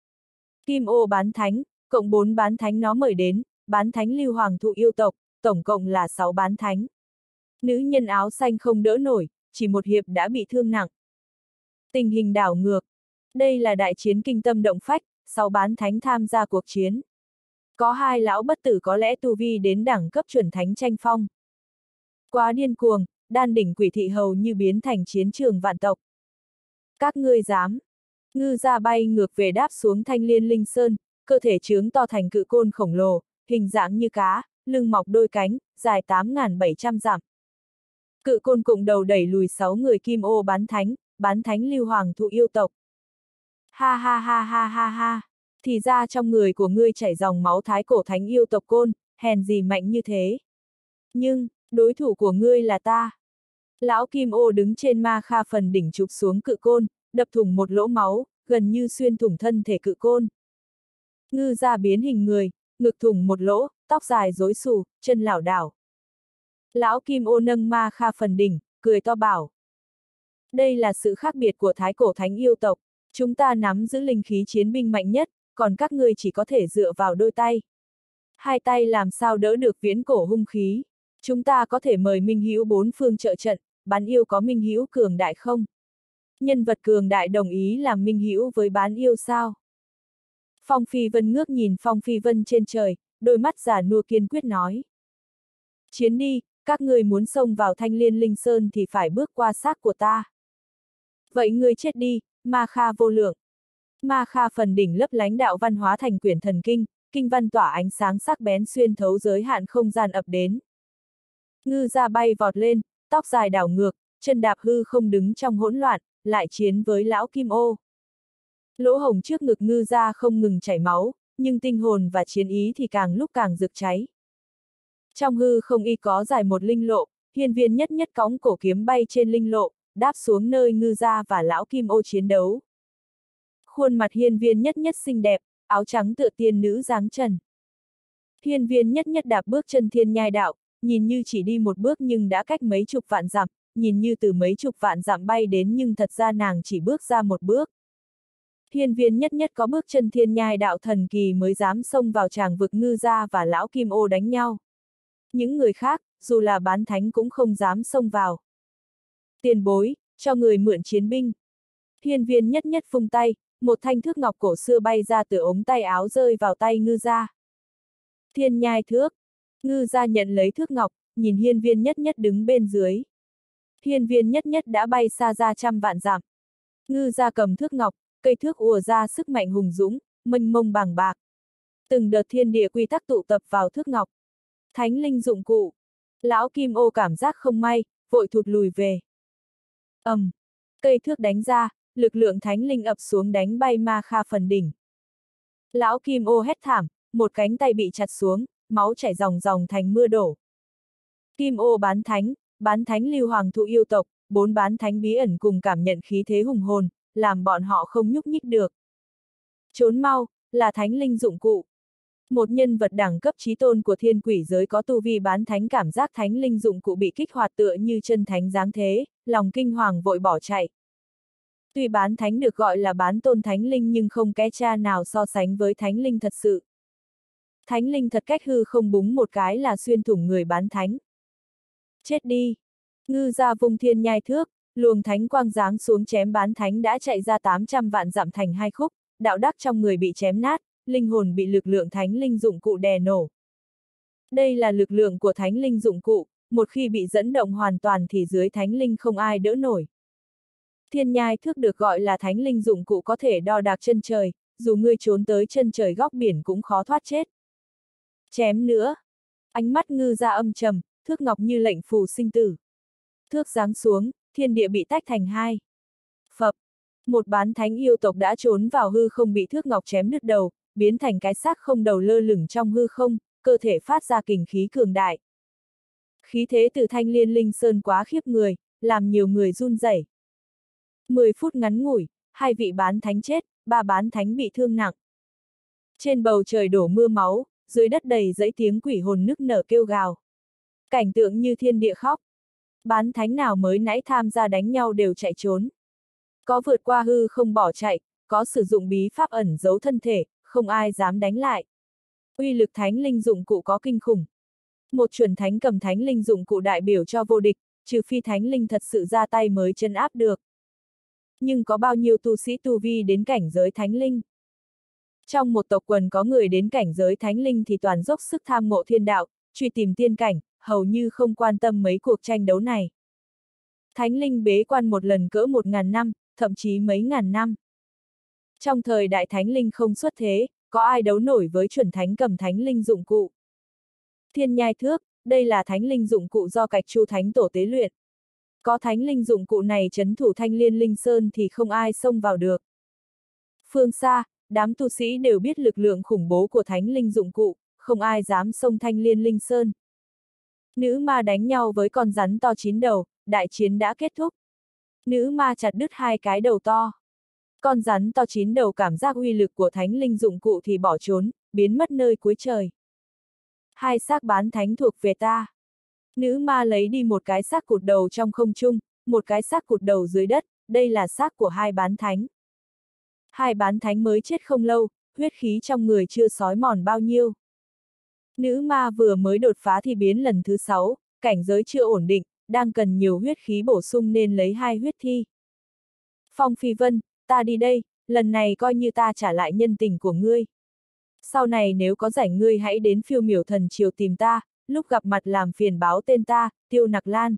Kim Ô bán thánh, cộng bốn bán thánh nó mời đến, bán thánh lưu hoàng thụ yêu tộc, tổng cộng là sáu bán thánh. Nữ nhân áo xanh không đỡ nổi, chỉ một hiệp đã bị thương nặng. Tình hình đảo ngược. Đây là đại chiến kinh tâm động phách, sáu bán thánh tham gia cuộc chiến. Có hai lão bất tử có lẽ tu vi đến đẳng cấp chuẩn thánh tranh phong. Quá điên cuồng, đan đỉnh quỷ thị hầu như biến thành chiến trường vạn tộc. Các ngươi dám. Ngư ra bay ngược về đáp xuống thanh liên linh sơn, cơ thể trướng to thành cự côn khổng lồ, hình dạng như cá, lưng mọc đôi cánh, dài tám nghìn bảy trăm dặm. Cự côn cụng đầu đẩy lùi sáu người Kim Ô bán thánh, bán thánh lưu hoàng thụ yêu tộc. Ha ha ha ha ha ha, thì ra trong người của ngươi chảy dòng máu thái cổ thánh yêu tộc côn, hèn gì mạnh như thế. Nhưng, đối thủ của ngươi là ta. Lão Kim Ô đứng trên ma kha phần đỉnh chụp xuống cự côn, đập thủng một lỗ máu, gần như xuyên thủng thân thể cự côn. Ngư ra biến hình người, ngực thủng một lỗ, tóc dài rối xù, chân lảo đảo. Lão Kim Ô nâng ma kha phần đỉnh, cười to bảo. Đây là sự khác biệt của thái cổ thánh yêu tộc, chúng ta nắm giữ linh khí chiến binh mạnh nhất, còn các ngươi chỉ có thể dựa vào đôi tay. Hai tay làm sao đỡ được viễn cổ hung khí, chúng ta có thể mời minh hữu bốn phương trợ trận, bán yêu có minh hữu cường đại không? Nhân vật cường đại đồng ý làm minh hữu với bán yêu sao? Phong Phi Vân ngước nhìn Phong Phi Vân trên trời, đôi mắt già nua kiên quyết nói. Chiến đi, các ngươi muốn xông vào thanh liên linh sơn thì phải bước qua xác của ta. Vậy ngươi chết đi, ma kha vô lượng. Ma kha phần đỉnh lấp lánh đạo văn hóa thành quyển thần kinh, kinh văn tỏa ánh sáng sắc bén xuyên thấu giới hạn không gian ập đến. Ngư ra bay vọt lên, tóc dài đảo ngược, chân đạp hư không đứng trong hỗn loạn, lại chiến với lão Kim Ô. Lỗ hổng trước ngực ngư ra không ngừng chảy máu, nhưng tinh hồn và chiến ý thì càng lúc càng rực cháy. Trong hư không y có dài một linh lộ, hiên viên nhất nhất cõng cổ kiếm bay trên linh lộ, đáp xuống nơi ngư ra và lão Kim Ô chiến đấu. Khuôn mặt hiên viên nhất nhất xinh đẹp, áo trắng tựa tiên nữ dáng trần. Hiên viên nhất nhất đạp bước chân thiên nhai đạo, nhìn như chỉ đi một bước nhưng đã cách mấy chục vạn dặm, nhìn như từ mấy chục vạn dặm bay đến nhưng thật ra nàng chỉ bước ra một bước. Hiên viên nhất nhất có bước chân thiên nhai đạo thần kỳ mới dám xông vào tràng vực Ngư Gia và lão Kim Ô đánh nhau. Những người khác, dù là bán thánh cũng không dám xông vào. Tiền bối, cho người mượn chiến binh. Hiên viên nhất nhất vung tay, một thanh thước ngọc cổ xưa bay ra từ ống tay áo rơi vào tay Ngư Gia. Thiên nhai thước. Ngư Gia nhận lấy thước ngọc, nhìn hiên viên nhất nhất đứng bên dưới. Hiên viên nhất nhất đã bay xa ra trăm vạn dặm. Ngư Gia cầm thước ngọc, cây thước ùa ra sức mạnh hùng dũng, mênh mông bàng bạc. Từng đợt thiên địa quy tắc tụ tập vào thước ngọc. Thánh linh dụng cụ. Lão Kim Ô cảm giác không may, vội thụt lùi về. ầm, um, cây thước đánh ra, lực lượng thánh linh ập xuống đánh bay Ma Kha phần đỉnh. Lão Kim Ô hét thảm, một cánh tay bị chặt xuống, máu chảy ròng ròng thành mưa đổ. Kim Ô bán thánh, bán thánh lưu hoàng thụ yêu tộc, bốn bán thánh bí ẩn cùng cảm nhận khí thế hùng hồn, làm bọn họ không nhúc nhích được. Trốn mau, là thánh linh dụng cụ. Một nhân vật đẳng cấp chí tôn của thiên quỷ giới có tu vi bán thánh cảm giác thánh linh dụng cụ bị kích hoạt tựa như chân thánh giáng thế, lòng kinh hoàng vội bỏ chạy. Tuy bán thánh được gọi là bán tôn thánh linh nhưng không cái cha nào so sánh với thánh linh thật sự. Thánh linh thật cách hư không búng một cái là xuyên thủng người bán thánh. Chết đi! Ngư Gia vung thiên nhai thước, luồng thánh quang giáng xuống chém bán thánh đã chạy ra tám trăm vạn dặm thành hai khúc, đạo đắc trong người bị chém nát, linh hồn bị lực lượng thánh linh dụng cụ đè nổ. Đây là lực lượng của thánh linh dụng cụ, một khi bị dẫn động hoàn toàn thì dưới thánh linh không ai đỡ nổi. Thiên nhai thước được gọi là thánh linh dụng cụ có thể đo đạc chân trời, dù ngươi trốn tới chân trời góc biển cũng khó thoát chết. Chém nữa! Ánh mắt Ngư Gia âm trầm, thước ngọc như lệnh phù sinh tử. Thước giáng xuống, thiên địa bị tách thành hai. Phập! Một bán thánh yêu tộc đã trốn vào hư không bị thước ngọc chém đứt đầu, biến thành cái xác không đầu lơ lửng trong hư không, cơ thể phát ra kình khí cường đại. Khí thế từ Thanh Liên Linh Sơn quá khiếp người, làm nhiều người run rẩy. Mười phút ngắn ngủi, hai vị bán thánh chết, ba bán thánh bị thương nặng. Trên bầu trời đổ mưa máu, dưới đất đầy dẫy tiếng quỷ hồn nức nở kêu gào. Cảnh tượng như thiên địa khóc. Bán thánh nào mới nãy tham gia đánh nhau đều chạy trốn. Có vượt qua hư không bỏ chạy, có sử dụng bí pháp ẩn giấu thân thể, không ai dám đánh lại. Uy lực thánh linh dụng cụ có kinh khủng. Một chuẩn thánh cầm thánh linh dụng cụ đại biểu cho vô địch, trừ phi thánh linh thật sự ra tay mới chân áp được. Nhưng có bao nhiêu tu sĩ tu vi đến cảnh giới thánh linh? Trong một tộc quần có người đến cảnh giới thánh linh thì toàn dốc sức tham ngộ thiên đạo, truy tìm tiên cảnh, hầu như không quan tâm mấy cuộc tranh đấu này. Thánh linh bế quan một lần cỡ một ngàn năm, thậm chí mấy ngàn năm. Trong thời đại thánh linh không xuất thế, có ai đấu nổi với chuẩn thánh cầm thánh linh dụng cụ? Thiên nhai thước, đây là thánh linh dụng cụ do Cạch Chu Thánh Tổ tế luyện. Có thánh linh dụng cụ này trấn thủ Thanh Liên Linh Sơn thì không ai xông vào được. Phương xa, đám tu sĩ đều biết lực lượng khủng bố của thánh linh dụng cụ, không ai dám xông Thanh Liên Linh Sơn. Nữ ma đánh nhau với con rắn to chín đầu, đại chiến đã kết thúc. Nữ ma chặt đứt hai cái đầu to. Con rắn to chín đầu cảm giác uy lực của thánh linh dụng cụ thì bỏ trốn, biến mất nơi cuối trời. Hai xác bán thánh thuộc về ta. Nữ ma lấy đi một cái xác cụt đầu trong không trung, một cái xác cụt đầu dưới đất, đây là xác của hai bán thánh. Hai bán thánh mới chết không lâu, huyết khí trong người chưa sói mòn bao nhiêu. Nữ ma vừa mới đột phá thì biến lần thứ sáu, cảnh giới chưa ổn định, đang cần nhiều huyết khí bổ sung nên lấy hai huyết thi. Phong Phi Vân, ta đi đây, lần này coi như ta trả lại nhân tình của ngươi. Sau này nếu có rảnh ngươi hãy đến Phiêu Miểu Thần Triều tìm ta, lúc gặp mặt làm phiền báo tên ta, Tiêu Nặc Lan.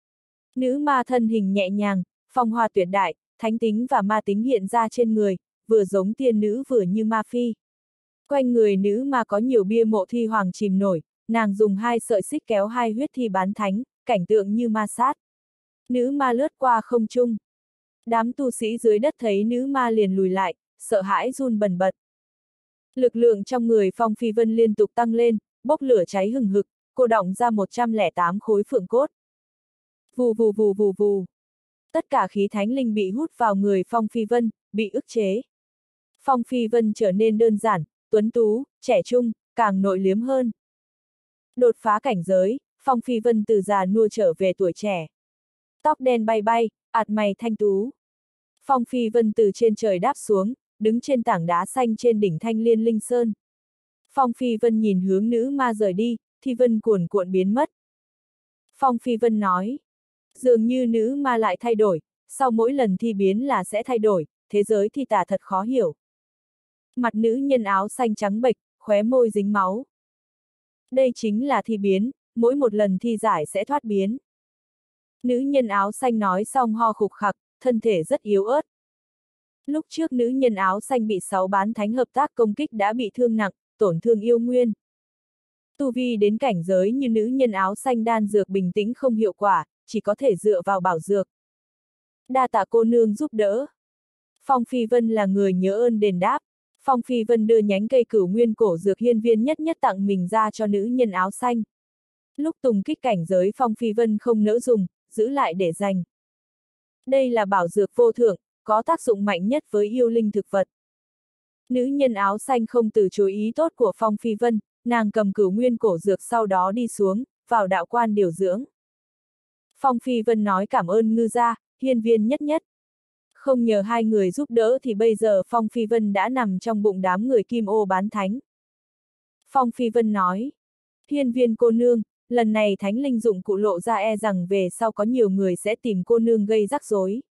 Nữ ma thân hình nhẹ nhàng, phong hoa tuyệt đại, thánh tính và ma tính hiện ra trên người, vừa giống tiên nữ vừa như ma phi. Quanh người nữ ma có nhiều bia mộ thi hoàng chìm nổi, nàng dùng hai sợi xích kéo hai huyết thi bán thánh, cảnh tượng như ma sát. Nữ ma lướt qua không trung. Đám tu sĩ dưới đất thấy nữ ma liền lùi lại, sợ hãi run bần bật. Lực lượng trong người Phong Phi Vân liên tục tăng lên, bốc lửa cháy hừng hực, cô đọng ra một trăm lẻ tám khối phượng cốt. Vù vù vù vù vù. Tất cả khí thánh linh bị hút vào người Phong Phi Vân, bị ức chế. Phong Phi Vân trở nên đơn giản, tuấn tú, trẻ trung, càng nội liếm hơn. Đột phá cảnh giới, Phong Phi Vân từ già nua trở về tuổi trẻ. Tóc đen bay bay, ạt mày thanh tú. Phong Phi Vân từ trên trời đáp xuống, đứng trên tảng đá xanh trên đỉnh Thanh Liên Linh Sơn. Phong Phi Vân nhìn hướng nữ ma rời đi, thi vân cuồn cuộn biến mất. Phong Phi Vân nói, dường như nữ ma lại thay đổi, sau mỗi lần thi biến là sẽ thay đổi, thế giới thi tả thật khó hiểu. Mặt nữ nhân áo xanh trắng bệch, khóe môi dính máu. Đây chính là thi biến, mỗi một lần thi giải sẽ thoát biến. Nữ nhân áo xanh nói xong ho khục khặc, thân thể rất yếu ớt. Lúc trước nữ nhân áo xanh bị sáu bán thánh hợp tác công kích đã bị thương nặng, tổn thương yêu nguyên. Tu vi đến cảnh giới như nữ nhân áo xanh đan dược bình tĩnh không hiệu quả, chỉ có thể dựa vào bảo dược. Đa tạ cô nương giúp đỡ. Phong Phi Vân là người nhớ ơn đền đáp. Phong Phi Vân đưa nhánh cây cửu nguyên cổ dược hiên viên nhất nhất tặng mình ra cho nữ nhân áo xanh. Lúc tùng kích cảnh giới Phong Phi Vân không nỡ dùng, giữ lại để dành. Đây là bảo dược vô thượng, có tác dụng mạnh nhất với yêu linh thực vật. Nữ nhân áo xanh không từ chối ý tốt của Phong Phi Vân, nàng cầm cửu nguyên cổ dược sau đó đi xuống, vào đạo quan điều dưỡng. Phong Phi Vân nói cảm ơn ngư gia, hiên viên nhất nhất. Không nhờ hai người giúp đỡ thì bây giờ Phong Phi Vân đã nằm trong bụng đám người kim ô bán thánh. Phong Phi Vân nói, hiên viên cô nương, lần này thánh linh dụng cụ lộ ra e rằng về sau có nhiều người sẽ tìm cô nương gây rắc rối.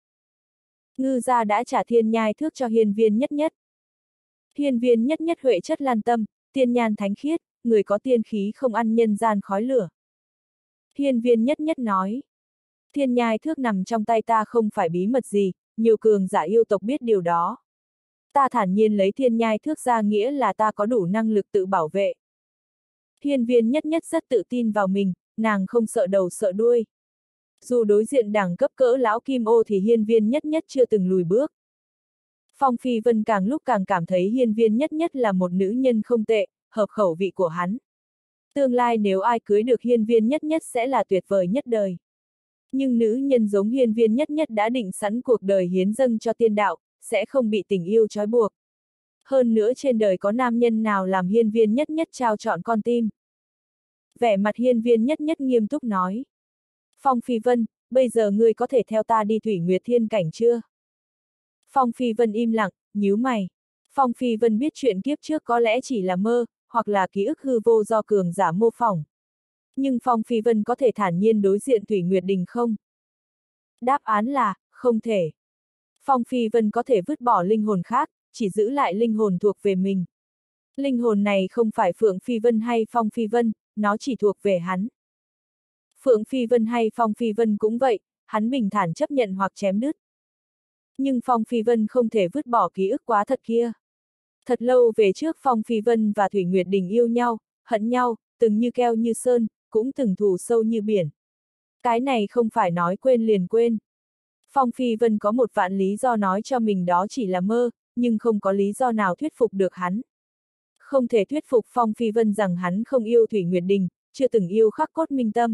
Ngư gia đã trả thiên nhai thước cho hiên viên nhất nhất. Hiên viên nhất nhất huệ chất lan tâm, tiên nhan thánh khiết, người có tiên khí không ăn nhân gian khói lửa. Hiên viên nhất nhất nói, thiên nhai thước nằm trong tay ta không phải bí mật gì, nhiều cường giả yêu tộc biết điều đó. Ta thản nhiên lấy thiên nhai thước ra nghĩa là ta có đủ năng lực tự bảo vệ. Hiên viên nhất nhất rất tự tin vào mình, nàng không sợ đầu sợ đuôi. Dù đối diện đẳng cấp cỡ lão kim ô thì hiên viên nhất nhất chưa từng lùi bước. Phong Phi Vân càng lúc càng cảm thấy hiên viên nhất nhất là một nữ nhân không tệ, hợp khẩu vị của hắn. Tương lai nếu ai cưới được hiên viên nhất nhất sẽ là tuyệt vời nhất đời. Nhưng nữ nhân giống hiên viên nhất nhất đã định sẵn cuộc đời hiến dâng cho tiên đạo, sẽ không bị tình yêu trói buộc. Hơn nữa trên đời có nam nhân nào làm hiên viên nhất nhất trao chọn con tim. Vẻ mặt hiên viên nhất nhất nghiêm túc nói. Phong Phi Vân, bây giờ ngươi có thể theo ta đi Thủy Nguyệt Thiên Cảnh chưa? Phong Phi Vân im lặng, nhíu mày. Phong Phi Vân biết chuyện kiếp trước có lẽ chỉ là mơ, hoặc là ký ức hư vô do cường giả mô phỏng. Nhưng Phong Phi Vân có thể thản nhiên đối diện Thủy Nguyệt Đình không? Đáp án là, không thể. Phong Phi Vân có thể vứt bỏ linh hồn khác, chỉ giữ lại linh hồn thuộc về mình. Linh hồn này không phải Phượng Phi Vân hay Phong Phi Vân, nó chỉ thuộc về hắn. Phượng Phi Vân hay Phong Phi Vân cũng vậy, hắn bình thản chấp nhận hoặc chém đứt. Nhưng Phong Phi Vân không thể vứt bỏ ký ức quá thật kia. Thật lâu về trước Phong Phi Vân và Thủy Nguyệt Đình yêu nhau, hận nhau, từng như keo như sơn, cũng từng thù sâu như biển. Cái này không phải nói quên liền quên. Phong Phi Vân có một vạn lý do nói cho mình đó chỉ là mơ, nhưng không có lý do nào thuyết phục được hắn. Không thể thuyết phục Phong Phi Vân rằng hắn không yêu Thủy Nguyệt Đình, chưa từng yêu khắc cốt minh tâm.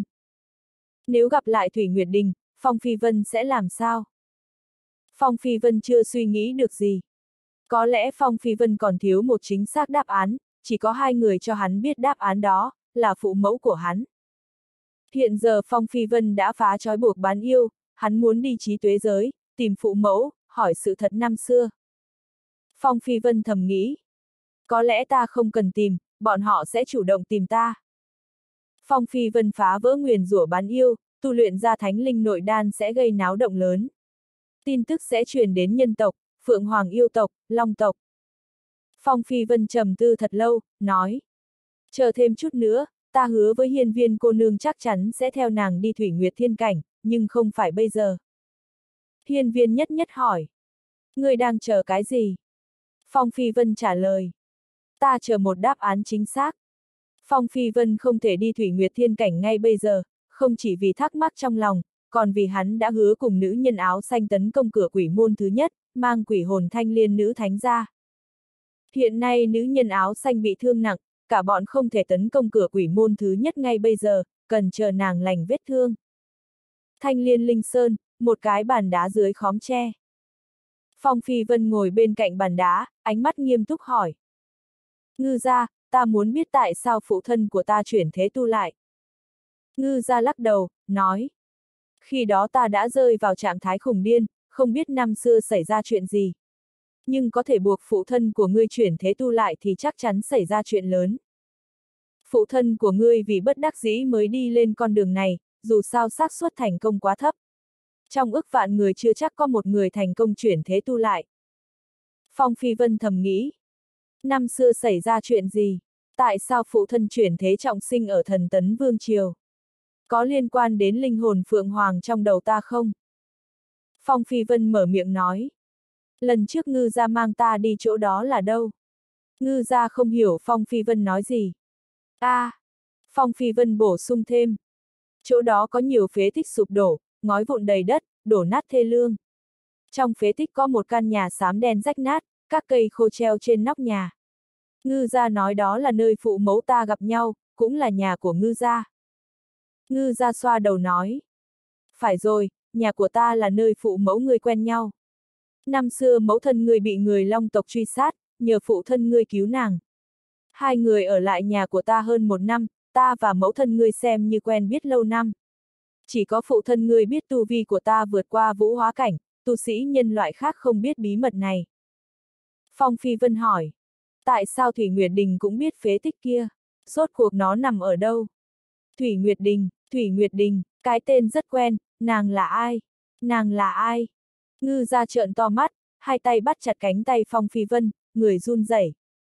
Nếu gặp lại Thủy Nguyệt Đình, Phong Phi Vân sẽ làm sao? Phong Phi Vân chưa suy nghĩ được gì. Có lẽ Phong Phi Vân còn thiếu một chính xác đáp án, chỉ có hai người cho hắn biết đáp án đó, là phụ mẫu của hắn. Hiện giờ Phong Phi Vân đã phá trói buộc bán yêu, hắn muốn đi trí tuế giới, tìm phụ mẫu, hỏi sự thật năm xưa. Phong Phi Vân thầm nghĩ. Có lẽ ta không cần tìm, bọn họ sẽ chủ động tìm ta. Phong Phi Vân phá vỡ nguyền rủa bán yêu, tu luyện ra thánh linh nội đan sẽ gây náo động lớn. Tin tức sẽ truyền đến nhân tộc, Phượng Hoàng yêu tộc, Long tộc. Phong Phi Vân trầm tư thật lâu, nói. Chờ thêm chút nữa, ta hứa với hiên viên cô nương chắc chắn sẽ theo nàng đi Thủy Nguyệt Thiên Cảnh, nhưng không phải bây giờ. Hiên viên nhất nhất hỏi. Ngươi đang chờ cái gì? Phong Phi Vân trả lời. Ta chờ một đáp án chính xác. Phong Phi Vân không thể đi Thủy Nguyệt Thiên Cảnh ngay bây giờ, không chỉ vì thắc mắc trong lòng, còn vì hắn đã hứa cùng nữ nhân áo xanh tấn công cửa quỷ môn thứ nhất, mang quỷ hồn thanh liên nữ thánh ra. Hiện nay nữ nhân áo xanh bị thương nặng, cả bọn không thể tấn công cửa quỷ môn thứ nhất ngay bây giờ, cần chờ nàng lành vết thương. Thanh liên linh sơn, một cái bàn đá dưới khóm tre. Phong Phi Vân ngồi bên cạnh bàn đá, ánh mắt nghiêm túc hỏi. Ngư gia, ta muốn biết tại sao phụ thân của ta chuyển thế tu lại. Ngư gia lắc đầu, nói. Khi đó ta đã rơi vào trạng thái khủng điên, không biết năm xưa xảy ra chuyện gì. Nhưng có thể buộc phụ thân của ngươi chuyển thế tu lại thì chắc chắn xảy ra chuyện lớn. Phụ thân của ngươi vì bất đắc dĩ mới đi lên con đường này, dù sao xác suất thành công quá thấp. Trong ức vạn người chưa chắc có một người thành công chuyển thế tu lại. Phong Phi Vân thầm nghĩ. Năm xưa xảy ra chuyện gì? Tại sao phụ thân chuyển thế trọng sinh ở Thần Tấn Vương Triều? Có liên quan đến linh hồn Phượng Hoàng trong đầu ta không? Phong Phi Vân mở miệng nói. Lần trước Ngư gia mang ta đi chỗ đó là đâu? Ngư gia không hiểu Phong Phi Vân nói gì. A, à, Phong Phi Vân bổ sung thêm. Chỗ đó có nhiều phế tích sụp đổ, ngói vụn đầy đất, đổ nát thê lương. Trong phế tích có một căn nhà xám đen rách nát, các cây khô treo trên nóc nhà. Ngư gia nói đó là nơi phụ mẫu ta gặp nhau, cũng là nhà của Ngư gia. Ngư gia xoa đầu nói. Phải rồi, nhà của ta là nơi phụ mẫu ngươi quen nhau. Năm xưa mẫu thân ngươi bị người Long tộc truy sát, nhờ phụ thân ngươi cứu nàng. Hai người ở lại nhà của ta hơn một năm, ta và mẫu thân ngươi xem như quen biết lâu năm. Chỉ có phụ thân ngươi biết tu vi của ta vượt qua vũ hóa cảnh, tu sĩ nhân loại khác không biết bí mật này. Phong Phi Vân hỏi. Tại sao Thủy Nguyệt Đình cũng biết phế tích kia? Rốt cuộc nó nằm ở đâu? Thủy Nguyệt Đình, Thủy Nguyệt Đình, cái tên rất quen, nàng là ai? Nàng là ai? Ngư gia trợn to mắt, hai tay bắt chặt cánh tay Phong Phi Vân, người run rẩy.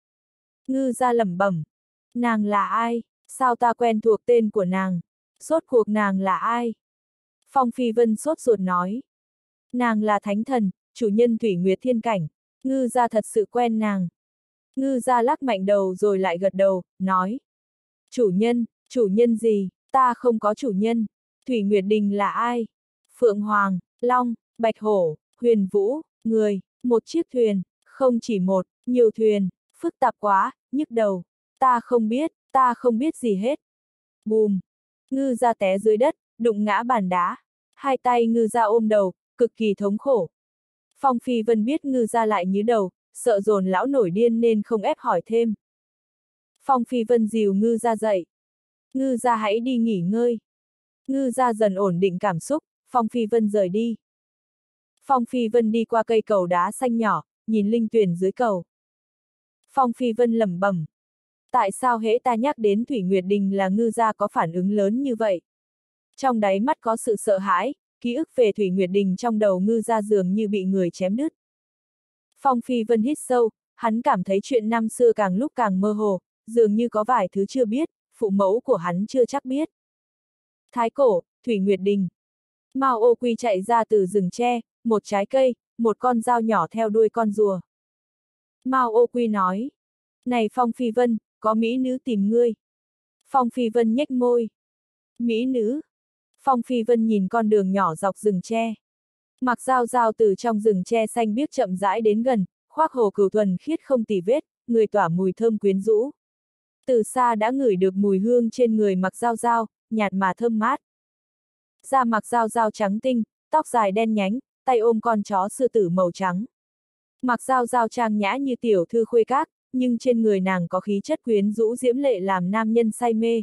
Ngư gia lẩm bẩm. Nàng là ai? Sao ta quen thuộc tên của nàng? Rốt cuộc nàng là ai? Phong Phi Vân sốt ruột nói. Nàng là thánh thần, chủ nhân Thủy Nguyệt Thiên Cảnh. Ngư gia thật sự quen nàng. Ngư gia lắc mạnh đầu rồi lại gật đầu, nói. Chủ nhân, chủ nhân gì? Ta không có chủ nhân. Thủy Nguyệt Đình là ai? Phượng Hoàng, Long, Bạch Hổ, Huyền Vũ, người, một chiếc thuyền, không chỉ một, nhiều thuyền, phức tạp quá, nhức đầu. Ta không biết, ta không biết gì hết. Bùm! Ngư gia té dưới đất, đụng ngã bàn đá. Hai tay Ngư gia ôm đầu, cực kỳ thống khổ. Phong Phi Vân biết Ngư gia lại nhíu đầu, sợ dồn lão nổi điên nên không ép hỏi thêm. Phong Phi Vân dìu Ngư gia dậy. Ngư gia hãy đi nghỉ ngơi. Ngư gia dần ổn định cảm xúc, Phong Phi Vân rời đi. Phong Phi Vân đi qua cây cầu đá xanh nhỏ, nhìn linh tuyền dưới cầu. Phong Phi Vân lẩm bẩm. Tại sao hễ ta nhắc đến Thủy Nguyệt Đình là Ngư gia có phản ứng lớn như vậy? Trong đáy mắt có sự sợ hãi, ký ức về Thủy Nguyệt Đình trong đầu Ngư gia dường như bị người chém đứt. Phong Phi Vân hít sâu, hắn cảm thấy chuyện năm xưa càng lúc càng mơ hồ, dường như có vài thứ chưa biết, phụ mẫu của hắn chưa chắc biết. Thái cổ, Thủy Nguyệt Đình. Mao Ô Quy chạy ra từ rừng tre, một trái cây, một con dao nhỏ theo đuôi con rùa. Mao Ô Quy nói. Này Phong Phi Vân, có mỹ nữ tìm ngươi. Phong Phi Vân nhếch môi. Mỹ nữ. Phong Phi Vân nhìn con đường nhỏ dọc rừng tre. Mặc dao dao từ trong rừng tre xanh biếc chậm rãi đến gần, khoác hồ cửu thuần khiết không tì vết, người tỏa mùi thơm quyến rũ. Từ xa đã ngửi được mùi hương trên người Mặc dao dao, nhạt mà thơm mát. Da Mặc dao dao trắng tinh, tóc dài đen nhánh, tay ôm con chó sư tử màu trắng. Mặc dao dao trang nhã như tiểu thư khuê các, nhưng trên người nàng có khí chất quyến rũ diễm lệ làm nam nhân say mê.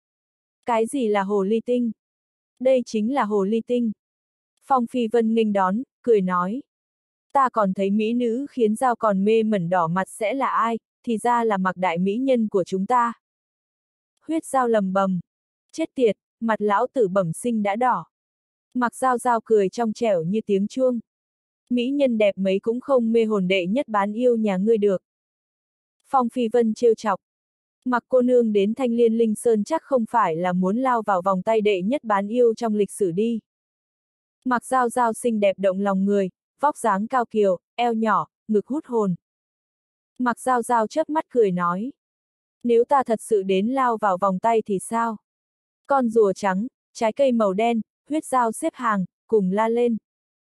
Cái gì là hồ ly tinh? Đây chính là hồ ly tinh. Phong Phi Vân nghênh đón, cười nói. Ta còn thấy mỹ nữ khiến dao còn mê mẩn đỏ mặt sẽ là ai, thì ra là Mặc đại mỹ nhân của chúng ta. Huyết dao lầm bầm. Chết tiệt, mặt lão tử bẩm sinh đã đỏ. Mặc dao dao cười trong trẻo như tiếng chuông. Mỹ nhân đẹp mấy cũng không mê hồn đệ nhất bán yêu nhà ngươi được. Phong Phi Vân trêu chọc. Mặc cô nương đến Thanh Liên Linh Sơn chắc không phải là muốn lao vào vòng tay đệ nhất bán yêu trong lịch sử đi. Mặc dao dao xinh đẹp động lòng người, vóc dáng cao kiều, eo nhỏ, ngực hút hồn. Mặc dao dao chớp mắt cười nói. Nếu ta thật sự đến lao vào vòng tay thì sao? Con rùa trắng, trái cây màu đen, huyết dao xếp hàng, cùng la lên.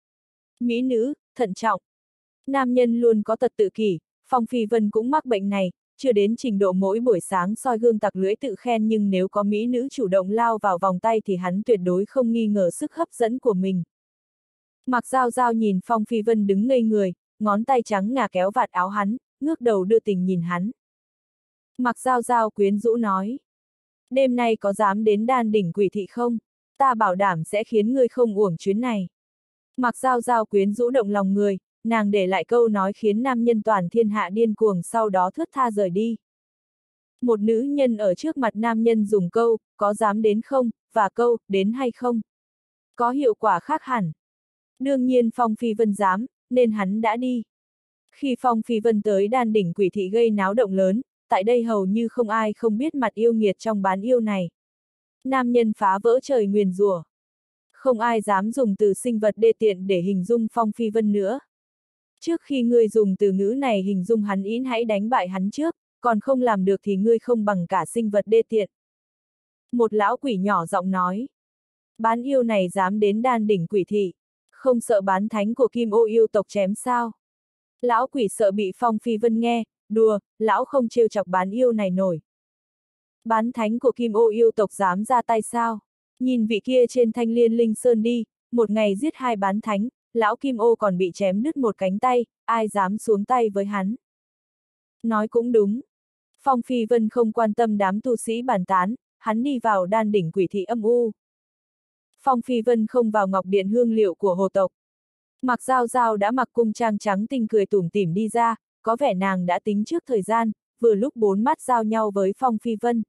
Mỹ nữ, thận trọng. Nam nhân luôn có tật tự kỷ, Phong Phi Vân cũng mắc bệnh này, chưa đến trình độ mỗi buổi sáng soi gương tặc lưỡi tự khen, nhưng nếu có mỹ nữ chủ động lao vào vòng tay thì hắn tuyệt đối không nghi ngờ sức hấp dẫn của mình. Mặc dao dao nhìn Phong Phi Vân đứng ngây người, ngón tay trắng ngà kéo vạt áo hắn, ngước đầu đưa tình nhìn hắn. Mặc Giao Giao quyến rũ nói. Đêm nay có dám đến đan đỉnh quỷ thị không? Ta bảo đảm sẽ khiến ngươi không uổng chuyến này. Mặc Giao Giao quyến rũ động lòng người, nàng để lại câu nói khiến nam nhân toàn thiên hạ điên cuồng, sau đó thướt tha rời đi. Một nữ nhân ở trước mặt nam nhân dùng câu, có dám đến không, và câu, đến hay không? Có hiệu quả khác hẳn. Đương nhiên Phong Phi Vân dám, nên hắn đã đi. Khi Phong Phi Vân tới đan đỉnh quỷ thị gây náo động lớn, tại đây hầu như không ai không biết mặt yêu nghiệt trong bán yêu này. Nam nhân phá vỡ trời nguyền rủa. Không ai dám dùng từ sinh vật đê tiện để hình dung Phong Phi Vân nữa. Trước khi ngươi dùng từ ngữ này hình dung hắn ín hãy đánh bại hắn trước, còn không làm được thì ngươi không bằng cả sinh vật đê tiện. Một lão quỷ nhỏ giọng nói. Bán yêu này dám đến đan đỉnh quỷ thị, không sợ bán thánh của Kim Ô yêu tộc chém sao? Lão quỷ sợ bị Phong Phi Vân nghe, đùa, lão không trêu chọc bán yêu này nổi. Bán thánh của Kim Ô yêu tộc dám ra tay sao? Nhìn vị kia trên Thanh Liên Linh Sơn đi, một ngày giết hai bán thánh, lão Kim Ô còn bị chém đứt một cánh tay, ai dám xuống tay với hắn? Nói cũng đúng. Phong Phi Vân không quan tâm đám tu sĩ bàn tán, hắn đi vào đan đỉnh quỷ thị âm u. Phong Phi Vân không vào ngọc điện hương liệu của hồ tộc. Mặc Giao Giao đã mặc cung trang trắng tinh cười tủm tỉm đi ra, có vẻ nàng đã tính trước thời gian, vừa lúc bốn mắt giao nhau với Phong Phi Vân.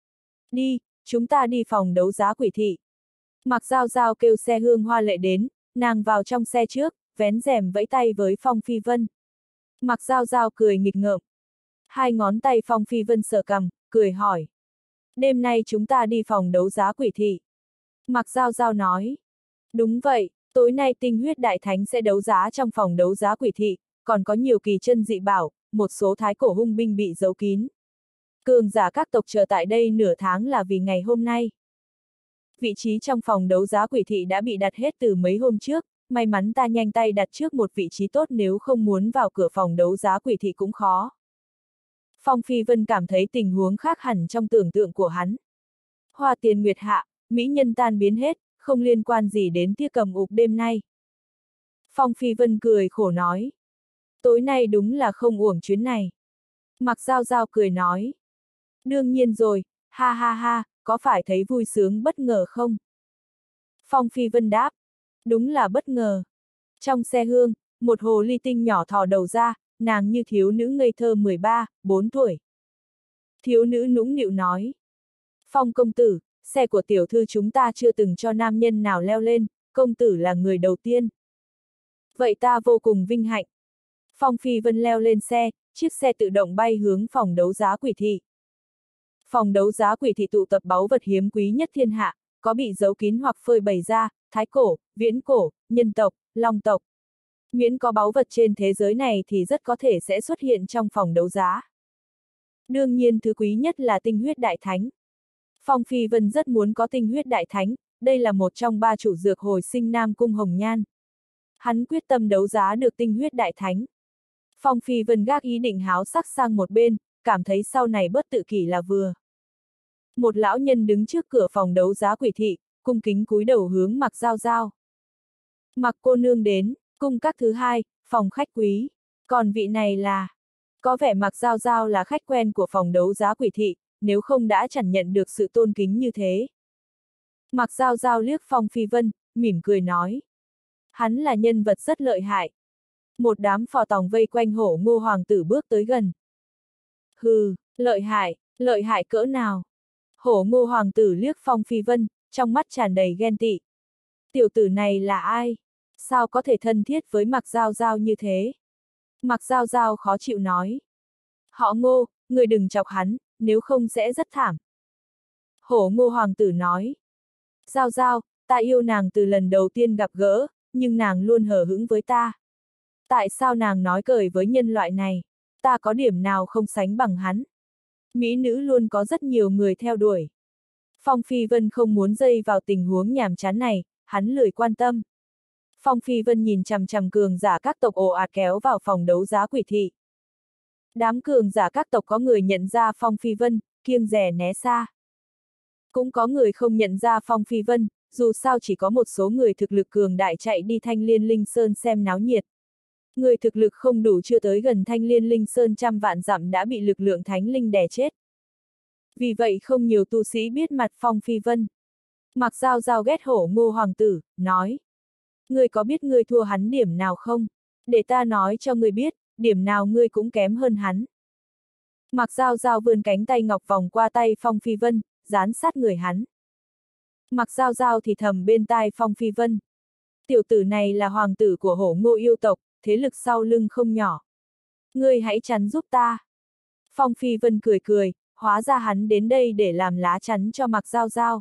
Đi, chúng ta đi phòng đấu giá quỷ thị. Mặc Giao Giao kêu xe hương hoa lệ đến, nàng vào trong xe trước, vén rèm vẫy tay với Phong Phi Vân. Mặc Giao Giao cười nghịch ngợm. Hai ngón tay Phong Phi Vân sờ cằm, cười hỏi. Đêm nay chúng ta đi phòng đấu giá quỷ thị. Mặc Giao Giao nói. Đúng vậy, tối nay tinh huyết đại thánh sẽ đấu giá trong phòng đấu giá quỷ thị, còn có nhiều kỳ chân dị bảo, một số thái cổ hung binh bị giấu kín. Cường giả các tộc chờ tại đây nửa tháng là vì ngày hôm nay. Vị trí trong phòng đấu giá quỷ thị đã bị đặt hết từ mấy hôm trước, may mắn ta nhanh tay đặt trước một vị trí tốt, nếu không muốn vào cửa phòng đấu giá quỷ thị cũng khó. Phong Phi Vân cảm thấy tình huống khác hẳn trong tưởng tượng của hắn. Hoa tiền nguyệt hạ, mỹ nhân tan biến hết, không liên quan gì đến tia cầm ục đêm nay. Phong Phi Vân cười khổ nói. Tối nay đúng là không uổng chuyến này. Mặc Giao Giao cười nói. Đương nhiên rồi, ha ha ha, có phải thấy vui sướng bất ngờ không? Phong Phi Vân đáp. Đúng là bất ngờ. Trong xe hương, một hồ ly tinh nhỏ thò đầu ra, nàng như thiếu nữ ngây thơ mười ba, bốn tuổi. Thiếu nữ nũng nịu nói. Phong công tử, xe của tiểu thư chúng ta chưa từng cho nam nhân nào leo lên, công tử là người đầu tiên. Vậy ta vô cùng vinh hạnh. Phong Phi Vân leo lên xe, chiếc xe tự động bay hướng phòng đấu giá quỷ thị. Phòng đấu giá quỷ thị tụ tập báu vật hiếm quý nhất thiên hạ, có bị giấu kín hoặc phơi bày ra, thái cổ, viễn cổ, nhân tộc, long tộc. Miễn có báu vật trên thế giới này thì rất có thể sẽ xuất hiện trong phòng đấu giá. Đương nhiên thứ quý nhất là tinh huyết đại thánh. Phong Phi Vân rất muốn có tinh huyết đại thánh, đây là một trong ba chủ dược hồi sinh Nam Cung Hồng Nhan. Hắn quyết tâm đấu giá được tinh huyết đại thánh. Phong Phi Vân gác ý định háo sắc sang một bên, cảm thấy sau này bớt tự kỷ là vừa. Một lão nhân đứng trước cửa phòng đấu giá quỷ thị, cung kính cúi đầu hướng Mặc Giao Giao. Mặc cô nương đến, cung các thứ hai, phòng khách quý. Còn vị này là... Có vẻ Mặc Giao Giao là khách quen của phòng đấu giá quỷ thị, nếu không đã chẳng nhận được sự tôn kính như thế. Mặc Giao Giao liếc Phong Phi Vân, mỉm cười nói. Hắn là nhân vật rất lợi hại. Một đám phò tòng vây quanh Hổ Ngô hoàng tử bước tới gần. Hừ, lợi hại, lợi hại cỡ nào? Hổ Ngô hoàng tử liếc Phong Phi Vân, trong mắt tràn đầy ghen tị. Tiểu tử này là ai? Sao có thể thân thiết với Mặc Giao Giao như thế? Mặc Giao Giao khó chịu nói. Họ Ngô, người đừng chọc hắn, nếu không sẽ rất thảm. Hổ Ngô hoàng tử nói. Giao Giao, ta yêu nàng từ lần đầu tiên gặp gỡ, nhưng nàng luôn hờ hững với ta. Tại sao nàng nói cười với nhân loại này? Ta có điểm nào không sánh bằng hắn? Mỹ nữ luôn có rất nhiều người theo đuổi. Phong Phi Vân không muốn dây vào tình huống nhàm chán này, hắn lười quan tâm. Phong Phi Vân nhìn chằm chằm cường giả các tộc ồ ạt kéo vào phòng đấu giá quỷ thị. Đám cường giả các tộc có người nhận ra Phong Phi Vân, kiêng dè né xa. Cũng có người không nhận ra Phong Phi Vân, dù sao chỉ có một số người thực lực cường đại chạy đi Thanh Liên Linh Sơn xem náo nhiệt. Người thực lực không đủ chưa tới gần Thanh Liên Linh Sơn trăm vạn dặm đã bị lực lượng thánh linh đè chết. Vì vậy không nhiều tu sĩ biết mặt Phong Phi Vân. Mạc Giao Giao ghét hổ Ngô hoàng tử, nói. Ngươi có biết ngươi thua hắn điểm nào không? Để ta nói cho ngươi biết, điểm nào ngươi cũng kém hơn hắn. Mạc Giao Giao vươn cánh tay ngọc vòng qua tay Phong Phi Vân, dán sát người hắn. Mạc Giao Giao thì thầm bên tai Phong Phi Vân. Tiểu tử này là hoàng tử của hổ Ngô yêu tộc, thế lực sau lưng không nhỏ. Ngươi hãy chắn giúp ta. Phong Phi Vân cười cười, hóa ra hắn đến đây để làm lá chắn cho Mạc Giao Giao.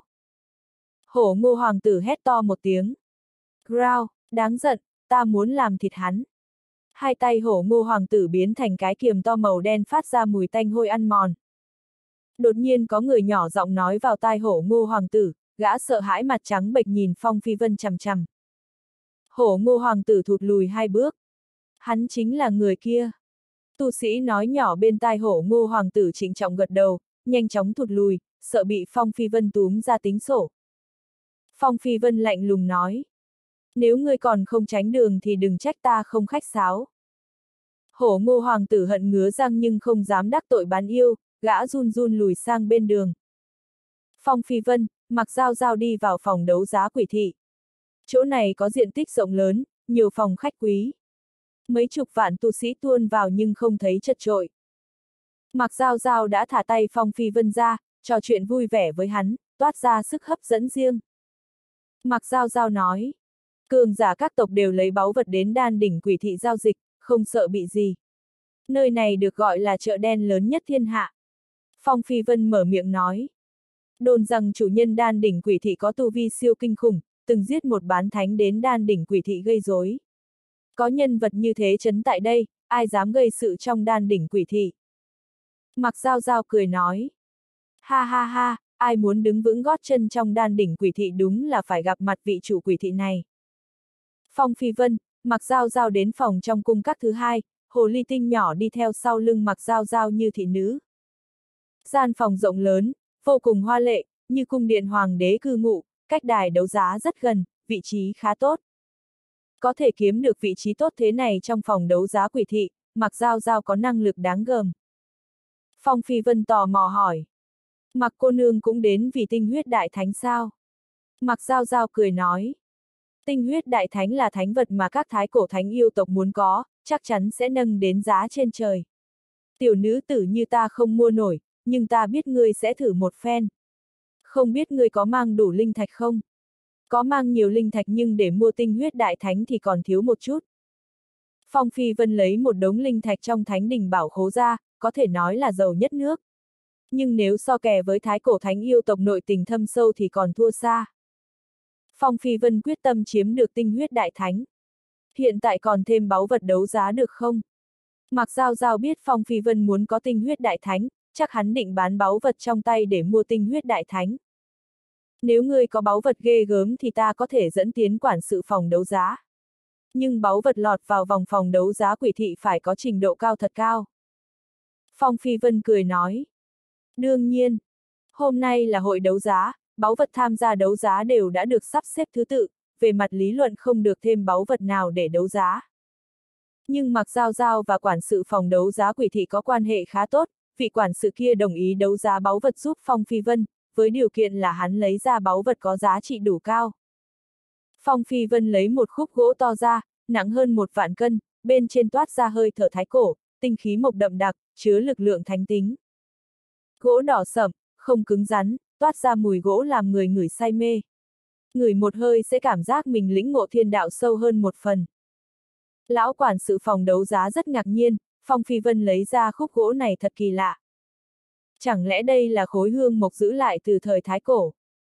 Hổ Ngô hoàng tử hét to một tiếng. Growl, đáng giận, ta muốn làm thịt hắn. Hai tay hổ Ngô hoàng tử biến thành cái kiềm to màu đen phát ra mùi tanh hôi ăn mòn. Đột nhiên có người nhỏ giọng nói vào tai hổ Ngô hoàng tử, gã sợ hãi mặt trắng bệch nhìn Phong Phi Vân chằm chằm. Hổ Ngô hoàng tử thụt lùi hai bước. Hắn chính là người kia. Tu sĩ nói nhỏ bên tai hổ Ngô hoàng tử trịnh trọng gật đầu, nhanh chóng thụt lùi, sợ bị Phong Phi Vân túm ra tính sổ. Phong Phi Vân lạnh lùng nói. Nếu ngươi còn không tránh đường thì đừng trách ta không khách sáo. Hổ Ngô hoàng tử hận ngứa răng nhưng không dám đắc tội bán yêu, gã run run lùi sang bên đường. Phong Phi Vân, Mạc Giao Giao đi vào phòng đấu giá Quỷ Thị. Chỗ này có diện tích rộng lớn, nhiều phòng khách quý. Mấy chục vạn tu sĩ tuôn vào nhưng không thấy chật chội. Mạc Giao Giao đã thả tay Phong Phi Vân ra, trò chuyện vui vẻ với hắn, toát ra sức hấp dẫn riêng. Mạc Giao Giao nói, cường giả các tộc đều lấy báu vật đến đan đỉnh Quỷ Thị giao dịch, không sợ bị gì. Nơi này được gọi là chợ đen lớn nhất thiên hạ. Phong Phi Vân mở miệng nói. Đồn rằng chủ nhân đan đỉnh Quỷ Thị có tu vi siêu kinh khủng, từng giết một bán thánh đến đan đỉnh Quỷ Thị gây rối. Có nhân vật như thế trấn tại đây, ai dám gây sự trong đan đỉnh Quỷ Thị. Mạc Giao Giao cười nói. Ha ha ha, ai muốn đứng vững gót chân trong đan đỉnh Quỷ Thị đúng là phải gặp mặt vị chủ Quỷ Thị này. Phong Phi Vân, Mạc Giao Giao đến phòng trong cung các thứ hai, hồ ly tinh nhỏ đi theo sau lưng Mạc Giao Giao như thị nữ. Gian phòng rộng lớn, vô cùng hoa lệ, như cung điện hoàng đế cư ngụ, cách đài đấu giá rất gần, vị trí khá tốt. Có thể kiếm được vị trí tốt thế này trong phòng đấu giá Quỷ Thị, Mạc Giao Giao có năng lực đáng gờm. Phong Phi Vân tò mò hỏi. Mạc cô nương cũng đến vì tinh huyết đại thánh sao? Mạc Giao Giao cười nói. Tinh huyết đại thánh là thánh vật mà các thái cổ thánh yêu tộc muốn có, chắc chắn sẽ nâng đến giá trên trời. Tiểu nữ tử như ta không mua nổi, nhưng ta biết ngươi sẽ thử một phen. Không biết ngươi có mang đủ linh thạch không? Có mang nhiều linh thạch nhưng để mua tinh huyết đại thánh thì còn thiếu một chút. Phong Phi Vân lấy một đống linh thạch trong thánh đình bảo khố ra, có thể nói là giàu nhất nước. Nhưng nếu so kè với thái cổ thánh yêu tộc nội tình thâm sâu thì còn thua xa. Phong Phi Vân quyết tâm chiếm được tinh huyết đại thánh. Hiện tại còn thêm báu vật đấu giá được không? Mạc Giao Giao biết Phong Phi Vân muốn có tinh huyết đại thánh, chắc hắn định bán báu vật trong tay để mua tinh huyết đại thánh. Nếu ngươi có báu vật ghê gớm thì ta có thể dẫn tiến quản sự phòng đấu giá. Nhưng báu vật lọt vào vòng phòng đấu giá Quỷ Thị phải có trình độ cao thật cao. Phong Phi Vân cười nói. Đương nhiên, hôm nay là hội đấu giá, báu vật tham gia đấu giá đều đã được sắp xếp thứ tự, về mặt lý luận không được thêm báu vật nào để đấu giá. Nhưng Mạc Giao Giao và quản sự phòng đấu giá Quỷ Thị có quan hệ khá tốt, vị quản sự kia đồng ý đấu giá báu vật giúp Phong Phi Vân, với điều kiện là hắn lấy ra báu vật có giá trị đủ cao. Phong Phi Vân lấy một khúc gỗ to ra, nặng hơn một vạn cân, bên trên toát ra hơi thở thái cổ, tinh khí mộc đậm đặc, chứa lực lượng thánh tính. Gỗ đỏ sẫm, không cứng rắn, toát ra mùi gỗ làm người ngửi say mê. Ngửi một hơi sẽ cảm giác mình lĩnh ngộ thiên đạo sâu hơn một phần. Lão quản sự phòng đấu giá rất ngạc nhiên, Phong Phi Vân lấy ra khúc gỗ này thật kỳ lạ. Chẳng lẽ đây là khối hương mộc giữ lại từ thời Thái Cổ?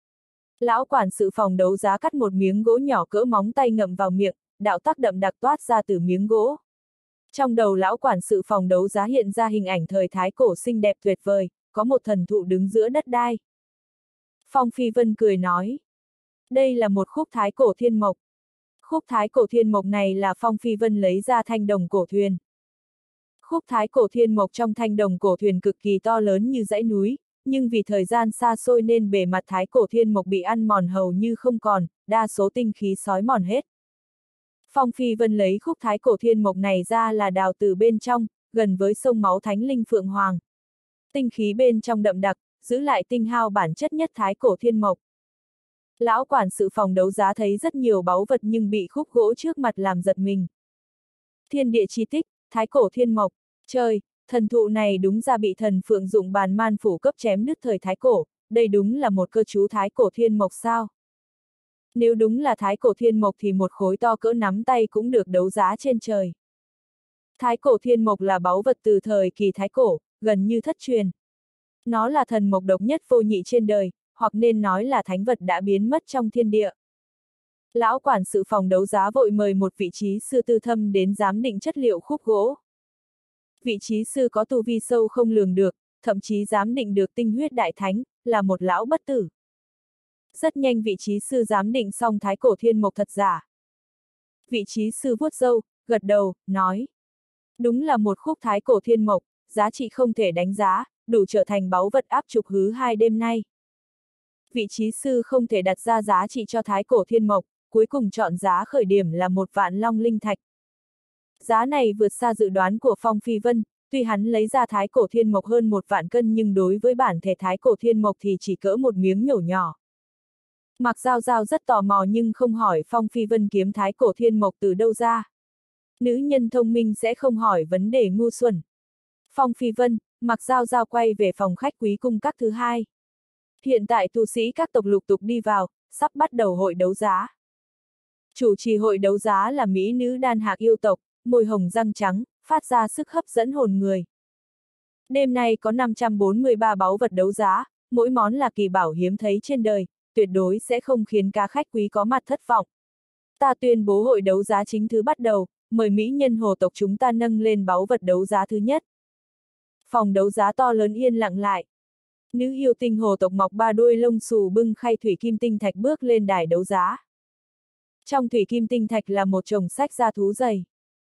Lão quản sự phòng đấu giá cắt một miếng gỗ nhỏ cỡ móng tay ngậm vào miệng, đạo tắc đậm đặc toát ra từ miếng gỗ. Trong đầu lão quản sự phòng đấu giá hiện ra hình ảnh thời Thái Cổ xinh đẹp tuyệt vời, có một thần thụ đứng giữa đất đai. Phong Phi Vân cười nói. Đây là một khúc Thái Cổ thiên mộc. Khúc Thái Cổ thiên mộc này là Phong Phi Vân lấy ra thanh đồng cổ thuyền. Khúc Thái Cổ thiên mộc trong thanh đồng cổ thuyền cực kỳ to lớn như dãy núi, nhưng vì thời gian xa xôi nên bề mặt Thái Cổ thiên mộc bị ăn mòn hầu như không còn, đa số tinh khí sói mòn hết. Phong Phi Vân lấy khúc thái cổ thiên mộc này ra là đào từ bên trong, gần với sông máu thánh linh Phượng Hoàng. Tinh khí bên trong đậm đặc, giữ lại tinh hao bản chất nhất thái cổ thiên mộc. Lão quản sự phòng đấu giá thấy rất nhiều báu vật nhưng bị khúc gỗ trước mặt làm giật mình. Thiên địa chi tích, thái cổ thiên mộc, trời, thần thụ này đúng ra bị thần Phượng dụng bàn man phủ cấp chém đứt thời thái cổ, đây đúng là một cơ chú thái cổ thiên mộc sao? Nếu đúng là thái cổ thiên mộc thì một khối to cỡ nắm tay cũng được đấu giá trên trời. Thái cổ thiên mộc là báu vật từ thời kỳ thái cổ, gần như thất truyền. Nó là thần mộc độc nhất vô nhị trên đời, hoặc nên nói là thánh vật đã biến mất trong thiên địa. Lão quản sự phòng đấu giá vội mời một vị trí sư tư thâm đến giám định chất liệu khúc gỗ. Vị trí sư có tu vi sâu không lường được, thậm chí giám định được tinh huyết đại thánh, là một lão bất tử. Rất nhanh vị trí sư giám định xong thái cổ thiên mộc thật giả. Vị trí sư vuốt râu, gật đầu, nói. Đúng là một khúc thái cổ thiên mộc, giá trị không thể đánh giá, đủ trở thành báu vật áp trục hứ hai đêm nay. Vị trí sư không thể đặt ra giá trị cho thái cổ thiên mộc, cuối cùng chọn giá khởi điểm là một vạn long linh thạch. Giá này vượt xa dự đoán của Phong Phi Vân, tuy hắn lấy ra thái cổ thiên mộc hơn một vạn cân nhưng đối với bản thể thái cổ thiên mộc thì chỉ cỡ một miếng nhổ nhỏ. Mạc Giao Giao rất tò mò nhưng không hỏi Phong Phi Vân kiếm thái cổ thiên mộc từ đâu ra. Nữ nhân thông minh sẽ không hỏi vấn đề ngu xuẩn. Phong Phi Vân, Mạc Giao Giao quay về phòng khách quý cung các thứ hai. Hiện tại tu sĩ các tộc lục tục đi vào, sắp bắt đầu hội đấu giá. Chủ trì hội đấu giá là mỹ nữ đan hạc yêu tộc, môi hồng răng trắng, phát ra sức hấp dẫn hồn người. Đêm nay có năm trăm bốn mươi ba báu vật đấu giá, mỗi món là kỳ bảo hiếm thấy trên đời, tuyệt đối sẽ không khiến các khách quý có mặt thất vọng. Ta tuyên bố hội đấu giá chính thứ bắt đầu, mời mỹ nhân hồ tộc chúng ta nâng lên báu vật đấu giá thứ nhất. Phòng đấu giá to lớn yên lặng lại. Nữ yêu tinh hồ tộc mọc ba đuôi lông xù bưng khay thủy kim tinh thạch bước lên đài đấu giá. Trong thủy kim tinh thạch là một chồng sách gia thú dày.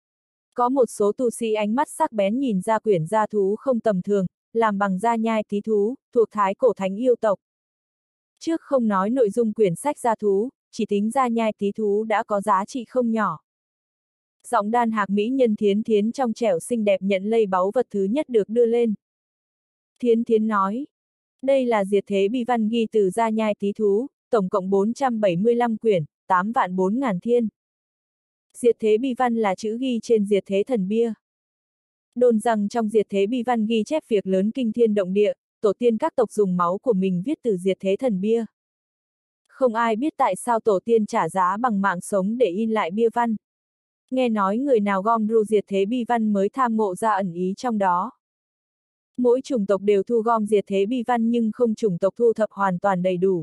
Có một số tu sĩ ánh mắt sắc bén nhìn ra quyển gia thú không tầm thường, làm bằng da nhai tí thú, thuộc thái cổ thánh yêu tộc. Trước không nói nội dung quyển sách gia thú, chỉ tính da nhai tí thú đã có giá trị không nhỏ. Giọng đan hạc mỹ nhân Thiến Thiến trong trẻo xinh đẹp nhận lấy báu vật thứ nhất được đưa lên. Thiến Thiến nói, đây là diệt thế bi văn ghi từ da nhai tí thú, tổng cộng bốn trăm bảy mươi lăm quyển, tám vạn bốn ngàn thiên. Diệt thế bi văn là chữ ghi trên diệt thế thần bia. Đồn rằng trong diệt thế bi văn ghi chép việc lớn kinh thiên động địa, tổ tiên các tộc dùng máu của mình viết từ diệt thế thần bia. Không ai biết tại sao tổ tiên trả giá bằng mạng sống để in lại bia văn. Nghe nói người nào gom ru diệt thế bi văn mới tham ngộ ra ẩn ý trong đó. Mỗi chủng tộc đều thu gom diệt thế bi văn nhưng không chủng tộc thu thập hoàn toàn đầy đủ.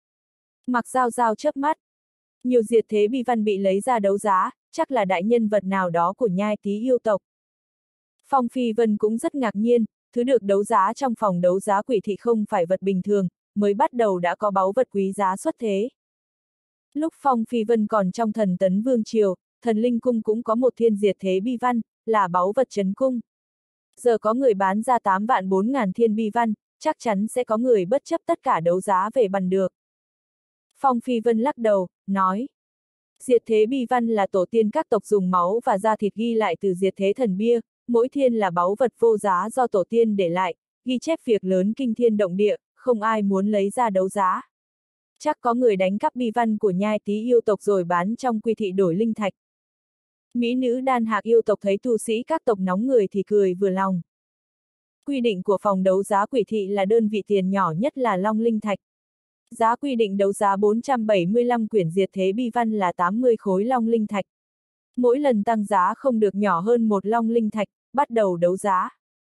Mạc Giao Giao chớp mắt. Nhiều diệt thế bi văn bị lấy ra đấu giá, chắc là đại nhân vật nào đó của nhai tí yêu tộc. Phong Phi Vân cũng rất ngạc nhiên, thứ được đấu giá trong phòng đấu giá quỷ thị không phải vật bình thường, mới bắt đầu đã có báu vật quý giá xuất thế. Lúc Phong Phi Vân còn trong thần tấn vương triều, thần linh cung cũng có một thiên diệt thế bi văn, là báu vật trấn cung. Giờ có người bán ra tám vạn bốn ngàn thiên bi văn, chắc chắn sẽ có người bất chấp tất cả đấu giá về bằng được. Phong Phi Vân lắc đầu, nói. Diệt thế bi văn là tổ tiên các tộc dùng máu và da thịt ghi lại từ diệt thế thần bia, mỗi thiên là báu vật vô giá do tổ tiên để lại, ghi chép việc lớn kinh thiên động địa, không ai muốn lấy ra đấu giá. Chắc có người đánh cắp bi văn của nhai tí yêu tộc rồi bán trong quy thị đổi linh thạch. Mỹ nữ đan hạc yêu tộc thấy tu sĩ các tộc nóng người thì cười vừa lòng. Quy định của phòng đấu giá quỷ thị là đơn vị tiền nhỏ nhất là long linh thạch. Giá quy định đấu giá bốn trăm bảy mươi lăm quyển diệt thế bi văn là tám mươi khối long linh thạch. Mỗi lần tăng giá không được nhỏ hơn một long linh thạch, bắt đầu đấu giá.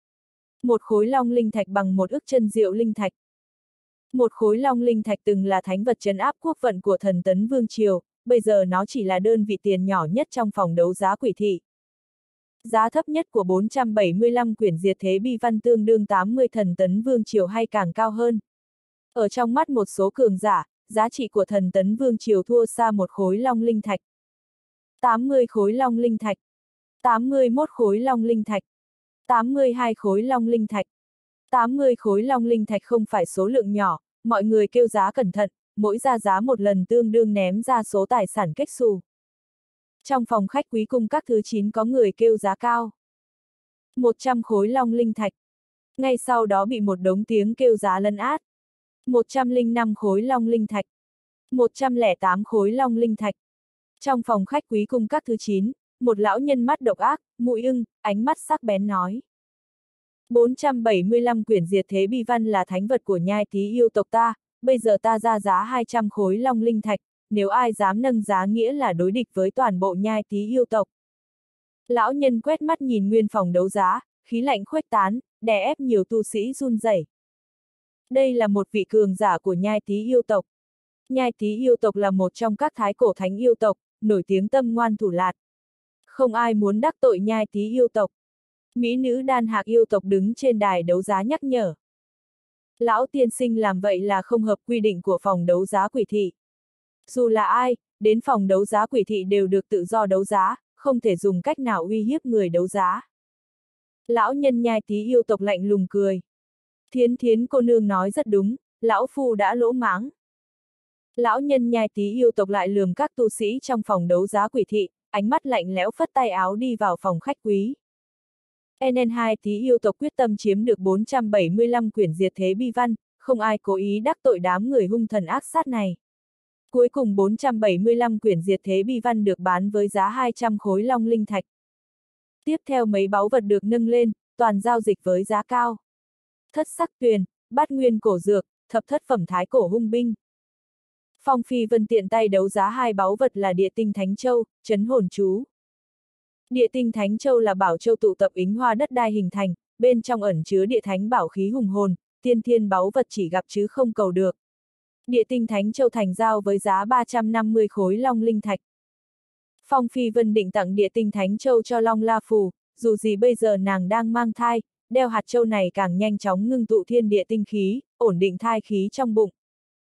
Một khối long linh thạch bằng một ức chân diệu linh thạch. Một khối long linh thạch từng là thánh vật trấn áp quốc vận của thần tấn vương triều, bây giờ nó chỉ là đơn vị tiền nhỏ nhất trong phòng đấu giá quỷ thị. Giá thấp nhất của bốn trăm bảy mươi lăm quyển diệt thế bi văn tương đương tám mươi thần tấn vương triều hay càng cao hơn. Ở trong mắt một số cường giả, giá trị của thần tấn vương triều thua xa một khối long linh thạch. tám mươi khối long linh thạch. tám mươi mốt khối long linh thạch. tám mươi hai khối long linh thạch. tám mươi khối long linh thạch không phải số lượng nhỏ, mọi người kêu giá cẩn thận, mỗi ra giá một lần tương đương ném ra số tài sản kết xù. Trong phòng khách quý cung các thứ chín có người kêu giá cao. một trăm khối long linh thạch. Ngay sau đó bị một đống tiếng kêu giá lấn át. một trăm lẻ năm khối long linh thạch. một trăm lẻ tám khối long linh thạch. Trong phòng khách quý cung các thứ chín, một lão nhân mắt độc ác, mũi ưng, ánh mắt sắc bén nói. bốn trăm bảy mươi lăm quyển diệt thế bi văn là thánh vật của nhai thí yêu tộc ta, bây giờ ta ra giá hai trăm khối long linh thạch, nếu ai dám nâng giá nghĩa là đối địch với toàn bộ nhai thí yêu tộc. Lão nhân quét mắt nhìn nguyên phòng đấu giá, khí lạnh khuếch tán, đè ép nhiều tu sĩ run rẩy. Đây là một vị cường giả của nhai thí yêu tộc. Nhai thí yêu tộc là một trong các thái cổ thánh yêu tộc, nổi tiếng tâm ngoan thủ lạt. Không ai muốn đắc tội nhai thí yêu tộc. Mỹ nữ đan hạc yêu tộc đứng trên đài đấu giá nhắc nhở. Lão tiên sinh làm vậy là không hợp quy định của phòng đấu giá quỷ thị. Dù là ai, đến phòng đấu giá quỷ thị đều được tự do đấu giá, không thể dùng cách nào uy hiếp người đấu giá. Lão nhân nhai thí yêu tộc lạnh lùng cười. Thiến thiến cô nương nói rất đúng, lão phu đã lỗ mãng. Lão nhân nhai thí yêu tộc lại lườm các tu sĩ trong phòng đấu giá quỷ thị, ánh mắt lạnh lẽo phất tay áo đi vào phòng khách quý. en en hai thí yêu tộc quyết tâm chiếm được bốn trăm bảy mươi lăm quyển diệt thế bi văn, không ai cố ý đắc tội đám người hung thần ác sát này. Cuối cùng bốn trăm bảy mươi lăm quyển diệt thế bi văn được bán với giá hai trăm khối long linh thạch. Tiếp theo mấy báu vật được nâng lên, toàn giao dịch với giá cao. Thất sắc tuyền, bát nguyên cổ dược, thập thất phẩm thái cổ hung binh. Phong Phi Vân tiện tay đấu giá hai báu vật là địa tinh Thánh Châu, trấn hồn chú. Địa tinh Thánh Châu là bảo châu tụ tập ính hoa đất đai hình thành, bên trong ẩn chứa địa thánh bảo khí hùng hồn, tiên thiên báu vật chỉ gặp chứ không cầu được. Địa tinh Thánh Châu thành giao với giá ba trăm năm mươi khối long linh thạch. Phong Phi Vân định tặng địa tinh Thánh Châu cho Long La Phù, dù gì bây giờ nàng đang mang thai, đeo hạt châu này càng nhanh chóng ngưng tụ thiên địa tinh khí, ổn định thai khí trong bụng.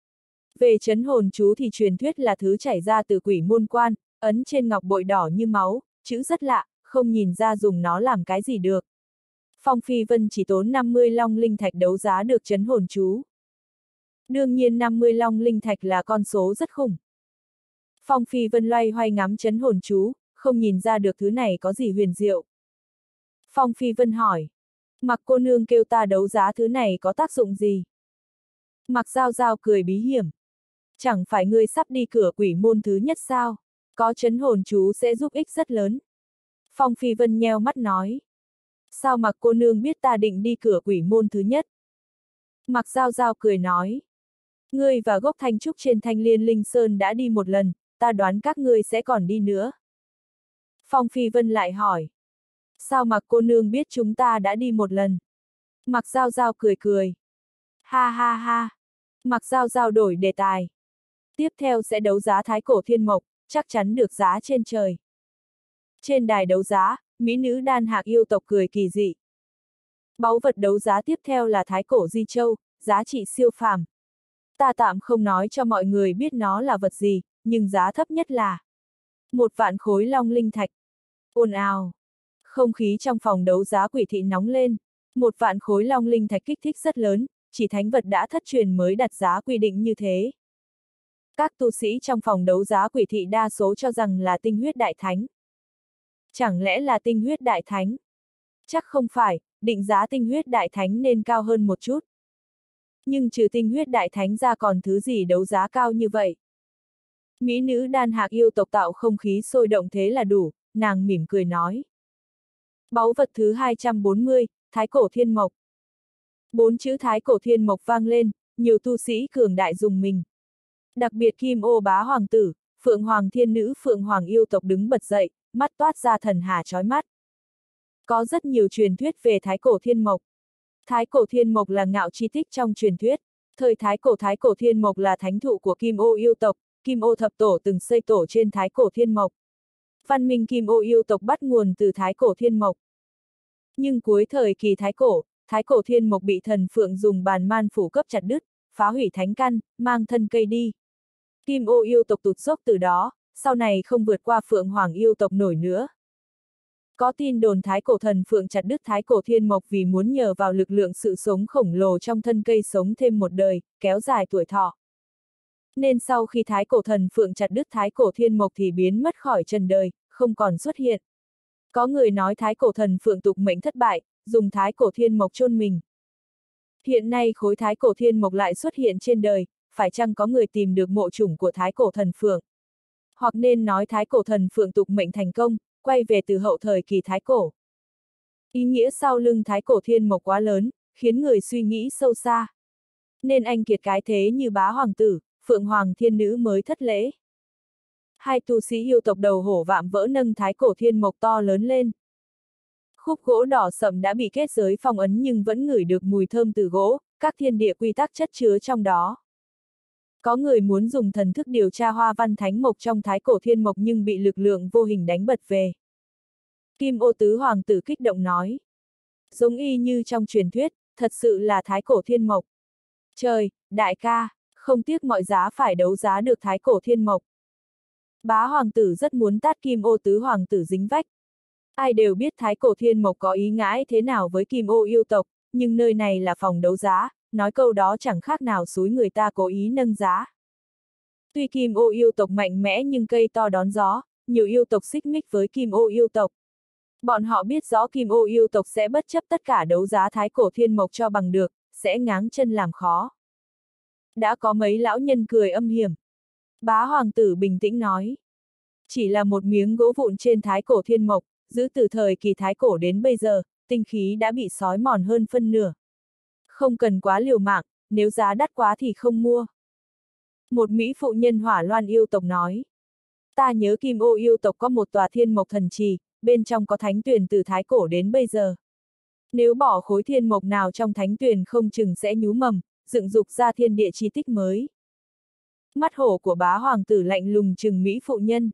Về trấn hồn chú thì truyền thuyết là thứ chảy ra từ quỷ môn quan, ấn trên ngọc bội đỏ như máu, chữ rất lạ, không nhìn ra dùng nó làm cái gì được. Phong Phi Vân chỉ tốn năm mươi long linh thạch đấu giá được trấn hồn chú. Đương nhiên năm mươi long linh thạch là con số rất khủng. Phong Phi Vân loay hoay ngắm trấn hồn chú, không nhìn ra được thứ này có gì huyền diệu. Phong Phi Vân hỏi, Mặc cô nương kêu ta đấu giá thứ này có tác dụng gì? Mặc Giao Giao cười bí hiểm. Chẳng phải ngươi sắp đi cửa quỷ môn thứ nhất sao? Có trấn hồn chú sẽ giúp ích rất lớn. Phong Phi Vân nheo mắt nói. Sao Mặc cô nương biết ta định đi cửa quỷ môn thứ nhất? Mặc Giao Giao cười nói. Ngươi và gốc thanh trúc trên Thanh Liên Linh Sơn đã đi một lần, ta đoán các ngươi sẽ còn đi nữa. Phong Phi Vân lại hỏi. Sao Mặc cô nương biết chúng ta đã đi một lần? Mặc Giao Giao cười cười. Ha ha ha. Mặc Giao Giao đổi đề tài. Tiếp theo sẽ đấu giá thái cổ thiên mộc, chắc chắn được giá trên trời. Trên đài đấu giá, mỹ nữ đan hạc yêu tộc cười kỳ dị. Báu vật đấu giá tiếp theo là thái cổ di châu, giá trị siêu phàm. Ta tạm không nói cho mọi người biết nó là vật gì, nhưng giá thấp nhất là một vạn khối long linh thạch. Ồn ào. Không khí trong phòng đấu giá quỷ thị nóng lên. Một vạn khối long linh thạch kích thích rất lớn, chỉ thánh vật đã thất truyền mới đặt giá quy định như thế. Các tu sĩ trong phòng đấu giá quỷ thị đa số cho rằng là tinh huyết đại thánh. Chẳng lẽ là tinh huyết đại thánh? Chắc không phải, định giá tinh huyết đại thánh nên cao hơn một chút. Nhưng trừ tinh huyết đại thánh ra còn thứ gì đấu giá cao như vậy? Mỹ nữ đan hạc yêu tộc tạo không khí sôi động thế là đủ, nàng mỉm cười nói. Báu vật thứ hai trăm bốn mươi, Thái cổ thiên mộc. Bốn chữ Thái cổ thiên mộc vang lên, nhiều tu sĩ cường đại dùng mình. Đặc biệt Kim Ô bá hoàng tử, Phượng Hoàng thiên nữ Phượng Hoàng yêu tộc đứng bật dậy, mắt toát ra thần hà chói mắt. Có rất nhiều truyền thuyết về Thái cổ thiên mộc. Thái cổ thiên mộc là ngạo chi tích trong truyền thuyết. Thời Thái cổ Thái cổ thiên mộc là thánh thụ của Kim Ô yêu tộc, Kim Ô thập tổ từng xây tổ trên Thái cổ thiên mộc. Văn minh Kim Ô yêu tộc bắt nguồn từ Thái cổ thiên mộc. Nhưng cuối thời kỳ Thái cổ, Thái cổ thiên mộc bị thần Phượng dùng bàn man phủ cấp chặt đứt, phá hủy thánh căn, mang thân cây đi. Kim Ô yêu tộc tụt dốc từ đó, sau này không vượt qua Phượng Hoàng yêu tộc nổi nữa. Có tin đồn Thái cổ thần Phượng chặt đứt Thái cổ thiên mộc vì muốn nhờ vào lực lượng sự sống khổng lồ trong thân cây sống thêm một đời, kéo dài tuổi thọ. Nên sau khi Thái cổ thần Phượng chặt đứt Thái cổ thiên mộc thì biến mất khỏi trần đời, không còn xuất hiện. Có người nói thái cổ thần phượng tục mệnh thất bại, dùng thái cổ thiên mộc chôn mình. Hiện nay khối thái cổ thiên mộc lại xuất hiện trên đời, phải chăng có người tìm được mộ chủng của thái cổ thần phượng? Hoặc nên nói thái cổ thần phượng tục mệnh thành công, quay về từ hậu thời kỳ thái cổ. Ý nghĩa sau lưng thái cổ thiên mộc quá lớn, khiến người suy nghĩ sâu xa. Nên anh kiệt cái thế như bá hoàng tử, phượng hoàng thiên nữ mới thất lễ. Hai tu sĩ yêu tộc đầu hổ vạm vỡ nâng thái cổ thiên mộc to lớn lên. Khúc gỗ đỏ sậm đã bị kết giới phong ấn nhưng vẫn ngửi được mùi thơm từ gỗ, các thiên địa quy tắc chất chứa trong đó. Có người muốn dùng thần thức điều tra hoa văn thánh mộc trong thái cổ thiên mộc nhưng bị lực lượng vô hình đánh bật về. Kim ô tứ hoàng tử kích động nói. Giống y như trong truyền thuyết, thật sự là thái cổ thiên mộc. Trời, đại ca, không tiếc mọi giá phải đấu giá được thái cổ thiên mộc. Bá hoàng tử rất muốn tát kim ô tứ hoàng tử dính vách. Ai đều biết thái cổ thiên mộc có ý ngãi thế nào với kim ô yêu tộc, nhưng nơi này là phòng đấu giá, nói câu đó chẳng khác nào xúi người ta cố ý nâng giá. Tuy kim ô yêu tộc mạnh mẽ nhưng cây to đón gió, nhiều yêu tộc xích mích với kim ô yêu tộc. Bọn họ biết rõ kim ô yêu tộc sẽ bất chấp tất cả đấu giá thái cổ thiên mộc cho bằng được, sẽ ngáng chân làm khó. Đã có mấy lão nhân cười âm hiểm. Bá hoàng tử bình tĩnh nói. Chỉ là một miếng gỗ vụn trên thái cổ thiên mộc, giữ từ thời kỳ thái cổ đến bây giờ, tinh khí đã bị sói mòn hơn phân nửa. Không cần quá liều mạng, nếu giá đắt quá thì không mua. Một mỹ phụ nhân hỏa loan yêu tộc nói. Ta nhớ kim ô yêu tộc có một tòa thiên mộc thần trì, bên trong có thánh tuyền từ thái cổ đến bây giờ. Nếu bỏ khối thiên mộc nào trong thánh tuyền không chừng sẽ nhú mầm, dựng dục ra thiên địa chi tích mới. Mắt hổ của bá hoàng tử lạnh lùng trừng mỹ phụ nhân.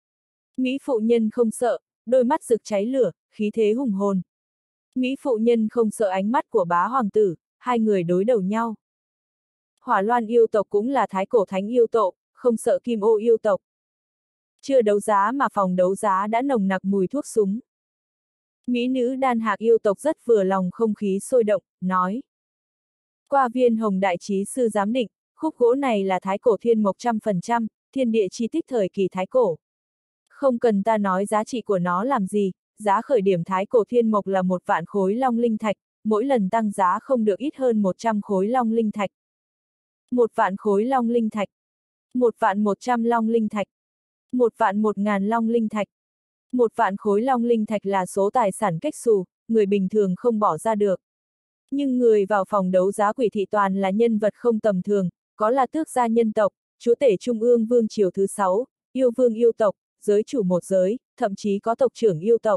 Mỹ phụ nhân không sợ, đôi mắt rực cháy lửa, khí thế hùng hồn. Mỹ phụ nhân không sợ ánh mắt của bá hoàng tử, hai người đối đầu nhau. Hỏa loan yêu tộc cũng là thái cổ thánh yêu tộc, không sợ kim ô yêu tộc. Chưa đấu giá mà phòng đấu giá đã nồng nặc mùi thuốc súng. Mỹ nữ đan hạc yêu tộc rất vừa lòng không khí sôi động, nói. Qua viên hồng đại trí sư giám định, khúc gỗ này là thái cổ thiên mộc trăm phần trăm, thiên địa chi tích thời kỳ thái cổ. Không cần ta nói giá trị của nó làm gì, giá khởi điểm thái cổ thiên mộc là một vạn khối long linh thạch, mỗi lần tăng giá không được ít hơn một trăm khối long linh thạch. Một vạn khối long linh thạch. Một vạn một trăm long linh thạch. Một vạn một ngàn long linh thạch. Một vạn khối long linh thạch là số tài sản cách xù, người bình thường không bỏ ra được. Nhưng người vào phòng đấu giá Quỷ Thị toàn là nhân vật không tầm thường, có là tước gia nhân tộc, chúa tể trung ương vương triều thứ sáu, yêu vương yêu tộc, giới chủ một giới, thậm chí có tộc trưởng yêu tộc.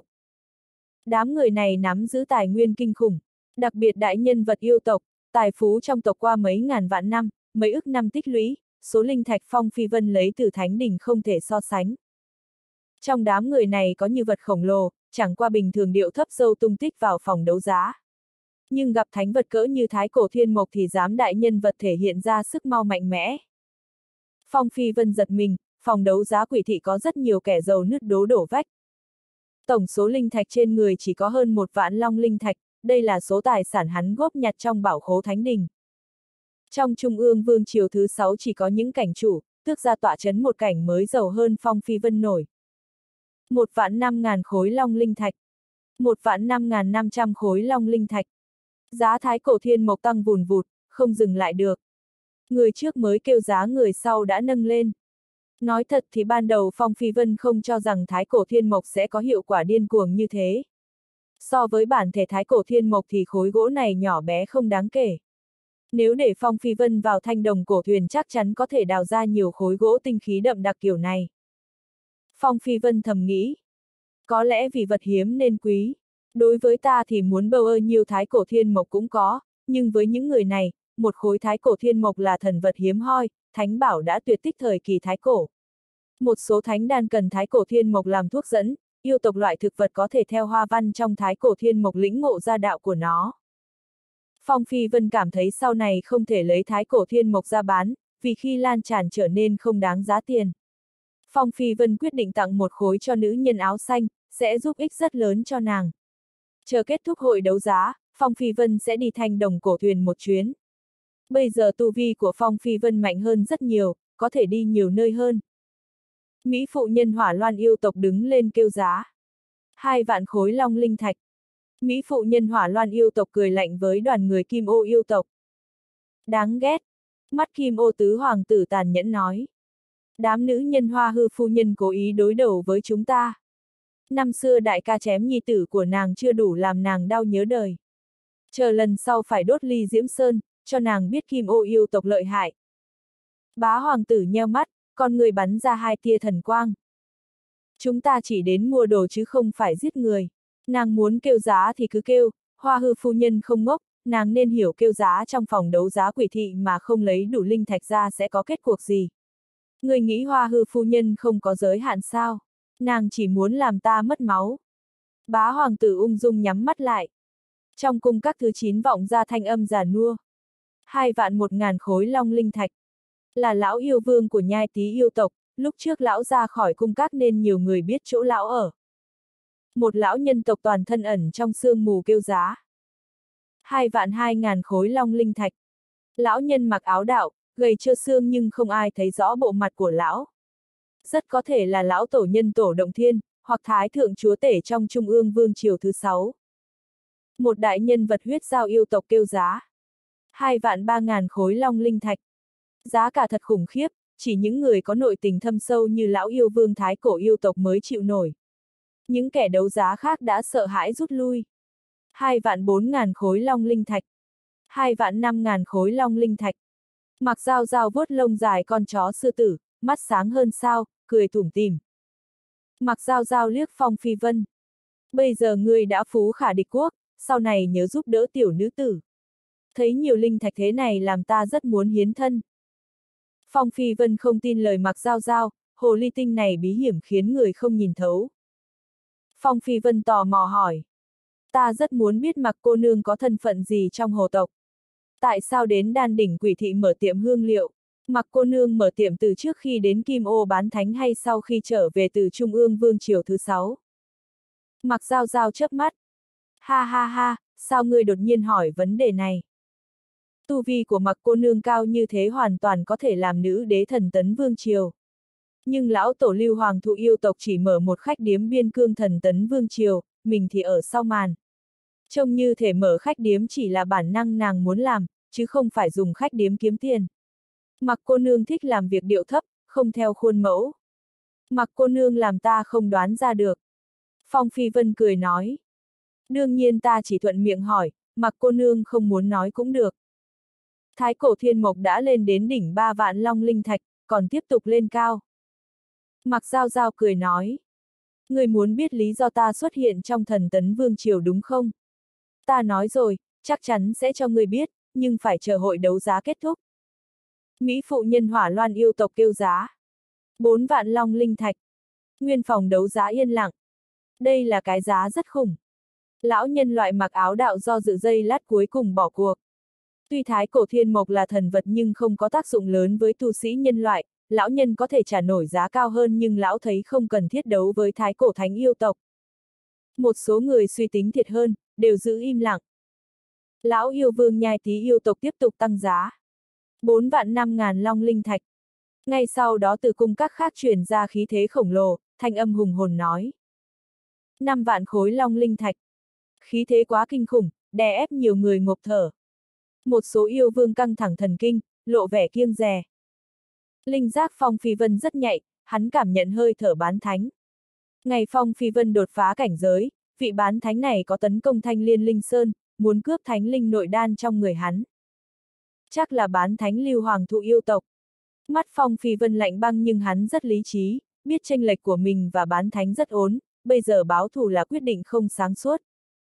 Đám người này nắm giữ tài nguyên kinh khủng, đặc biệt đại nhân vật yêu tộc, tài phú trong tộc qua mấy ngàn vạn năm, mấy ức năm tích lũy, số linh thạch Phong Phi Vân lấy từ thánh đỉnh không thể so sánh. Trong đám người này có như vật khổng lồ, chẳng qua bình thường điệu thấp dâu tung tích vào phòng đấu giá. Nhưng gặp thánh vật cỡ như thái cổ thiên mộc thì dám đại nhân vật thể hiện ra sức mau mạnh mẽ. Phong Phi Vân giật mình, phòng đấu giá Quỷ Thị có rất nhiều kẻ giàu nứt đố đổ vách. Tổng số linh thạch trên người chỉ có hơn một vạn long linh thạch, đây là số tài sản hắn góp nhặt trong bảo khố thánh đình. Trong trung ương vương triều thứ sáu chỉ có những cảnh chủ, tước gia tọa chấn một cảnh mới giàu hơn Phong Phi Vân nổi. Một vạn năm ngàn khối long linh thạch. Một vạn năm ngàn năm trăm khối long linh thạch. Giá thái cổ thiên mộc tăng vùn vụt, không dừng lại được. Người trước mới kêu giá người sau đã nâng lên. Nói thật thì ban đầu Phong Phi Vân không cho rằng thái cổ thiên mộc sẽ có hiệu quả điên cuồng như thế. So với bản thể thái cổ thiên mộc thì khối gỗ này nhỏ bé không đáng kể. Nếu để Phong Phi Vân vào thanh đồng cổ thuyền chắc chắn có thể đào ra nhiều khối gỗ tinh khí đậm đặc kiểu này. Phong Phi Vân thầm nghĩ. Có lẽ vì vật hiếm nên quý. Đối với ta thì muốn bao ơ nhiêu thái cổ thiên mộc cũng có, nhưng với những người này, một khối thái cổ thiên mộc là thần vật hiếm hoi, thánh bảo đã tuyệt tích thời kỳ thái cổ. Một số thánh đan cần thái cổ thiên mộc làm thuốc dẫn, yêu tộc loại thực vật có thể theo hoa văn trong thái cổ thiên mộc lĩnh ngộ ra đạo của nó. Phong Phi Vân cảm thấy sau này không thể lấy thái cổ thiên mộc ra bán, vì khi lan tràn trở nên không đáng giá tiền. Phong Phi Vân quyết định tặng một khối cho nữ nhân áo xanh, sẽ giúp ích rất lớn cho nàng. Chờ kết thúc hội đấu giá, Phong Phi Vân sẽ đi thanh đồng cổ thuyền một chuyến. Bây giờ tu vi của Phong Phi Vân mạnh hơn rất nhiều, có thể đi nhiều nơi hơn. Mỹ phụ nhân Hỏa Loan yêu tộc đứng lên kêu giá. Hai vạn khối long linh thạch. Mỹ phụ nhân Hỏa Loan yêu tộc cười lạnh với đoàn người Kim Ô yêu tộc. Đáng ghét. Mắt Kim Ô tứ hoàng tử tàn nhẫn nói. Đám nữ nhân Hoa Hư phu nhân cố ý đối đầu với chúng ta. Năm xưa đại ca chém nhi tử của nàng chưa đủ làm nàng đau nhớ đời. Chờ lần sau phải đốt ly diễm sơn, cho nàng biết Kim Ô yêu tộc lợi hại. Bá hoàng tử nheo mắt, con người bắn ra hai tia thần quang. Chúng ta chỉ đến mua đồ chứ không phải giết người. Nàng muốn kêu giá thì cứ kêu, Hoa Hư phu nhân không ngốc, nàng nên hiểu kêu giá trong phòng đấu giá quỷ thị mà không lấy đủ linh thạch ra sẽ có kết cuộc gì. Người nghĩ Hoa Hư phu nhân không có giới hạn sao? Nàng chỉ muốn làm ta mất máu. Bá hoàng tử ung dung nhắm mắt lại. Trong cung các thứ chín vọng ra thanh âm già nua. Hai vạn một ngàn khối long linh thạch. Là lão yêu vương của nhai tý yêu tộc, lúc trước lão ra khỏi cung các nên nhiều người biết chỗ lão ở. Một lão nhân tộc toàn thân ẩn trong sương mù kêu giá. Hai vạn hai ngàn khối long linh thạch. Lão nhân mặc áo đạo, gầy trơ xương nhưng không ai thấy rõ bộ mặt của lão. Rất có thể là lão tổ nhân tổ Động Thiên, hoặc thái thượng chúa tể trong Trung ương vương triều thứ sáu. Một đại nhân vật huyết giao yêu tộc kêu giá. Hai vạn ba ngàn khối long linh thạch. Giá cả thật khủng khiếp, chỉ những người có nội tình thâm sâu như lão yêu vương thái cổ yêu tộc mới chịu nổi. Những kẻ đấu giá khác đã sợ hãi rút lui. Hai vạn bốn ngàn khối long linh thạch. Hai vạn năm ngàn khối long linh thạch. Mặc Giao Giao vuốt lông dài con chó sư tử, mắt sáng hơn sao, cười tủm tỉm. Mặc Giao Giao liếc Phong Phi Vân. Bây giờ ngươi đã phú khả địch quốc, sau này nhớ giúp đỡ tiểu nữ tử. Thấy nhiều linh thạch thế này làm ta rất muốn hiến thân. Phong Phi Vân không tin lời Mặc Giao Giao, hồ ly tinh này bí hiểm khiến người không nhìn thấu. Phong Phi Vân tò mò hỏi. Ta rất muốn biết Mặc cô nương có thân phận gì trong hồ tộc. Tại sao đến Đan Đỉnh Quỷ Thị mở tiệm hương liệu? Mặc cô nương mở tiệm từ trước khi đến Kim Ô bán thánh hay sau khi trở về từ Trung ương vương triều thứ sáu? Mặc Giao Giao chớp mắt. Ha ha ha, sao ngươi đột nhiên hỏi vấn đề này? Tu vi của Mặc cô nương cao như thế hoàn toàn có thể làm nữ đế thần tấn vương triều. Nhưng lão tổ Lưu Hoàng thụ yêu tộc chỉ mở một khách điếm biên cương thần tấn vương triều, mình thì ở sau màn. Trông như thể mở khách điếm chỉ là bản năng nàng muốn làm, chứ không phải dùng khách điếm kiếm tiền. Mặc cô nương thích làm việc điệu thấp, không theo khuôn mẫu. Mặc cô nương làm ta không đoán ra được. Phong Phi Vân cười nói. Đương nhiên ta chỉ thuận miệng hỏi, Mặc cô nương không muốn nói cũng được. Thái cổ thiên mộc đã lên đến đỉnh ba vạn long linh thạch, còn tiếp tục lên cao. Mặc Giao Giao cười nói. Người muốn biết lý do ta xuất hiện trong thần tấn vương triều đúng không? Ta nói rồi, chắc chắn sẽ cho người biết, nhưng phải chờ hội đấu giá kết thúc. Mỹ phụ nhân Hỏa Loan yêu tộc kêu giá. Bốn vạn long linh thạch. Nguyên phòng đấu giá yên lặng. Đây là cái giá rất khủng. Lão nhân loại mặc áo đạo do dự giây lát cuối cùng bỏ cuộc. Tuy thái cổ thiên mộc là thần vật nhưng không có tác dụng lớn với tu sĩ nhân loại, lão nhân có thể trả nổi giá cao hơn nhưng lão thấy không cần thiết đấu với thái cổ thánh yêu tộc. Một số người suy tính thiệt hơn, đều giữ im lặng. Lão yêu vương nhai tý yêu tộc tiếp tục tăng giá. Bốn vạn năm ngàn long linh thạch. Ngay sau đó từ cung các khác truyền ra khí thế khổng lồ, thanh âm hùng hồn nói. Năm vạn khối long linh thạch. Khí thế quá kinh khủng, đè ép nhiều người ngộp thở. Một số yêu vương căng thẳng thần kinh, lộ vẻ kiêng dè. Linh giác Phong Phi Vân rất nhạy, hắn cảm nhận hơi thở bán thánh. Ngày Phong Phi Vân đột phá cảnh giới, vị bán thánh này có tấn công Thanh Liên Linh Sơn, muốn cướp thánh linh nội đan trong người hắn. Chắc là bán thánh Lưu Hoàng thụ yêu tộc. Mắt Phong Phi Vân lạnh băng nhưng hắn rất lý trí, biết chênh lệch của mình và bán thánh rất ốn, bây giờ báo thù là quyết định không sáng suốt.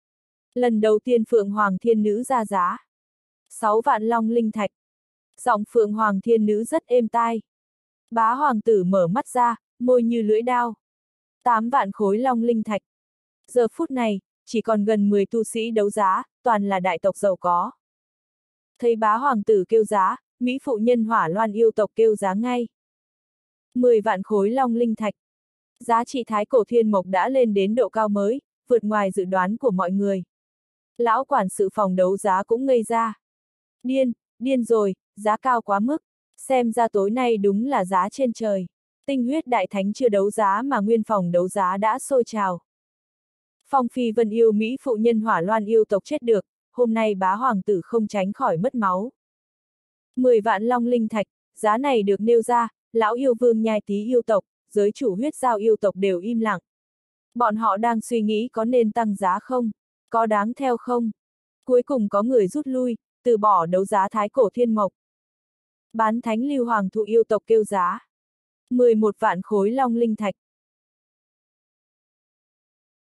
Lần đầu tiên Phượng Hoàng Thiên Nữ ra giá. Sáu vạn long linh thạch. Giọng Phượng Hoàng Thiên Nữ rất êm tai. Bá Hoàng tử mở mắt ra, môi như lưỡi đao. Tám vạn khối long linh thạch. Giờ phút này, chỉ còn gần mười tu sĩ đấu giá, toàn là đại tộc giàu có. Thấy Bá Hoàng tử kêu giá, Mỹ phụ nhân Hỏa Loan yêu tộc kêu giá ngay. Mười vạn khối long linh thạch. Giá trị thái cổ thiên mộc đã lên đến độ cao mới, vượt ngoài dự đoán của mọi người. Lão quản sự phòng đấu giá cũng ngây ra. Điên, điên rồi, giá cao quá mức, xem ra tối nay đúng là giá trên trời. Tinh huyết đại thánh chưa đấu giá mà nguyên phòng đấu giá đã sôi trào. Phong Phi Vân yêu Mỹ phụ nhân Hỏa Loan yêu tộc chết được, hôm nay bá hoàng tử không tránh khỏi mất máu. mười vạn long linh thạch, giá này được nêu ra, lão yêu vương nhai tí yêu tộc, giới chủ huyết giao yêu tộc đều im lặng. Bọn họ đang suy nghĩ có nên tăng giá không, có đáng theo không. Cuối cùng có người rút lui, từ bỏ đấu giá thái cổ thiên mộc. Bán thánh lưu hoàng thụ yêu tộc kêu giá mười một vạn khối long linh thạch.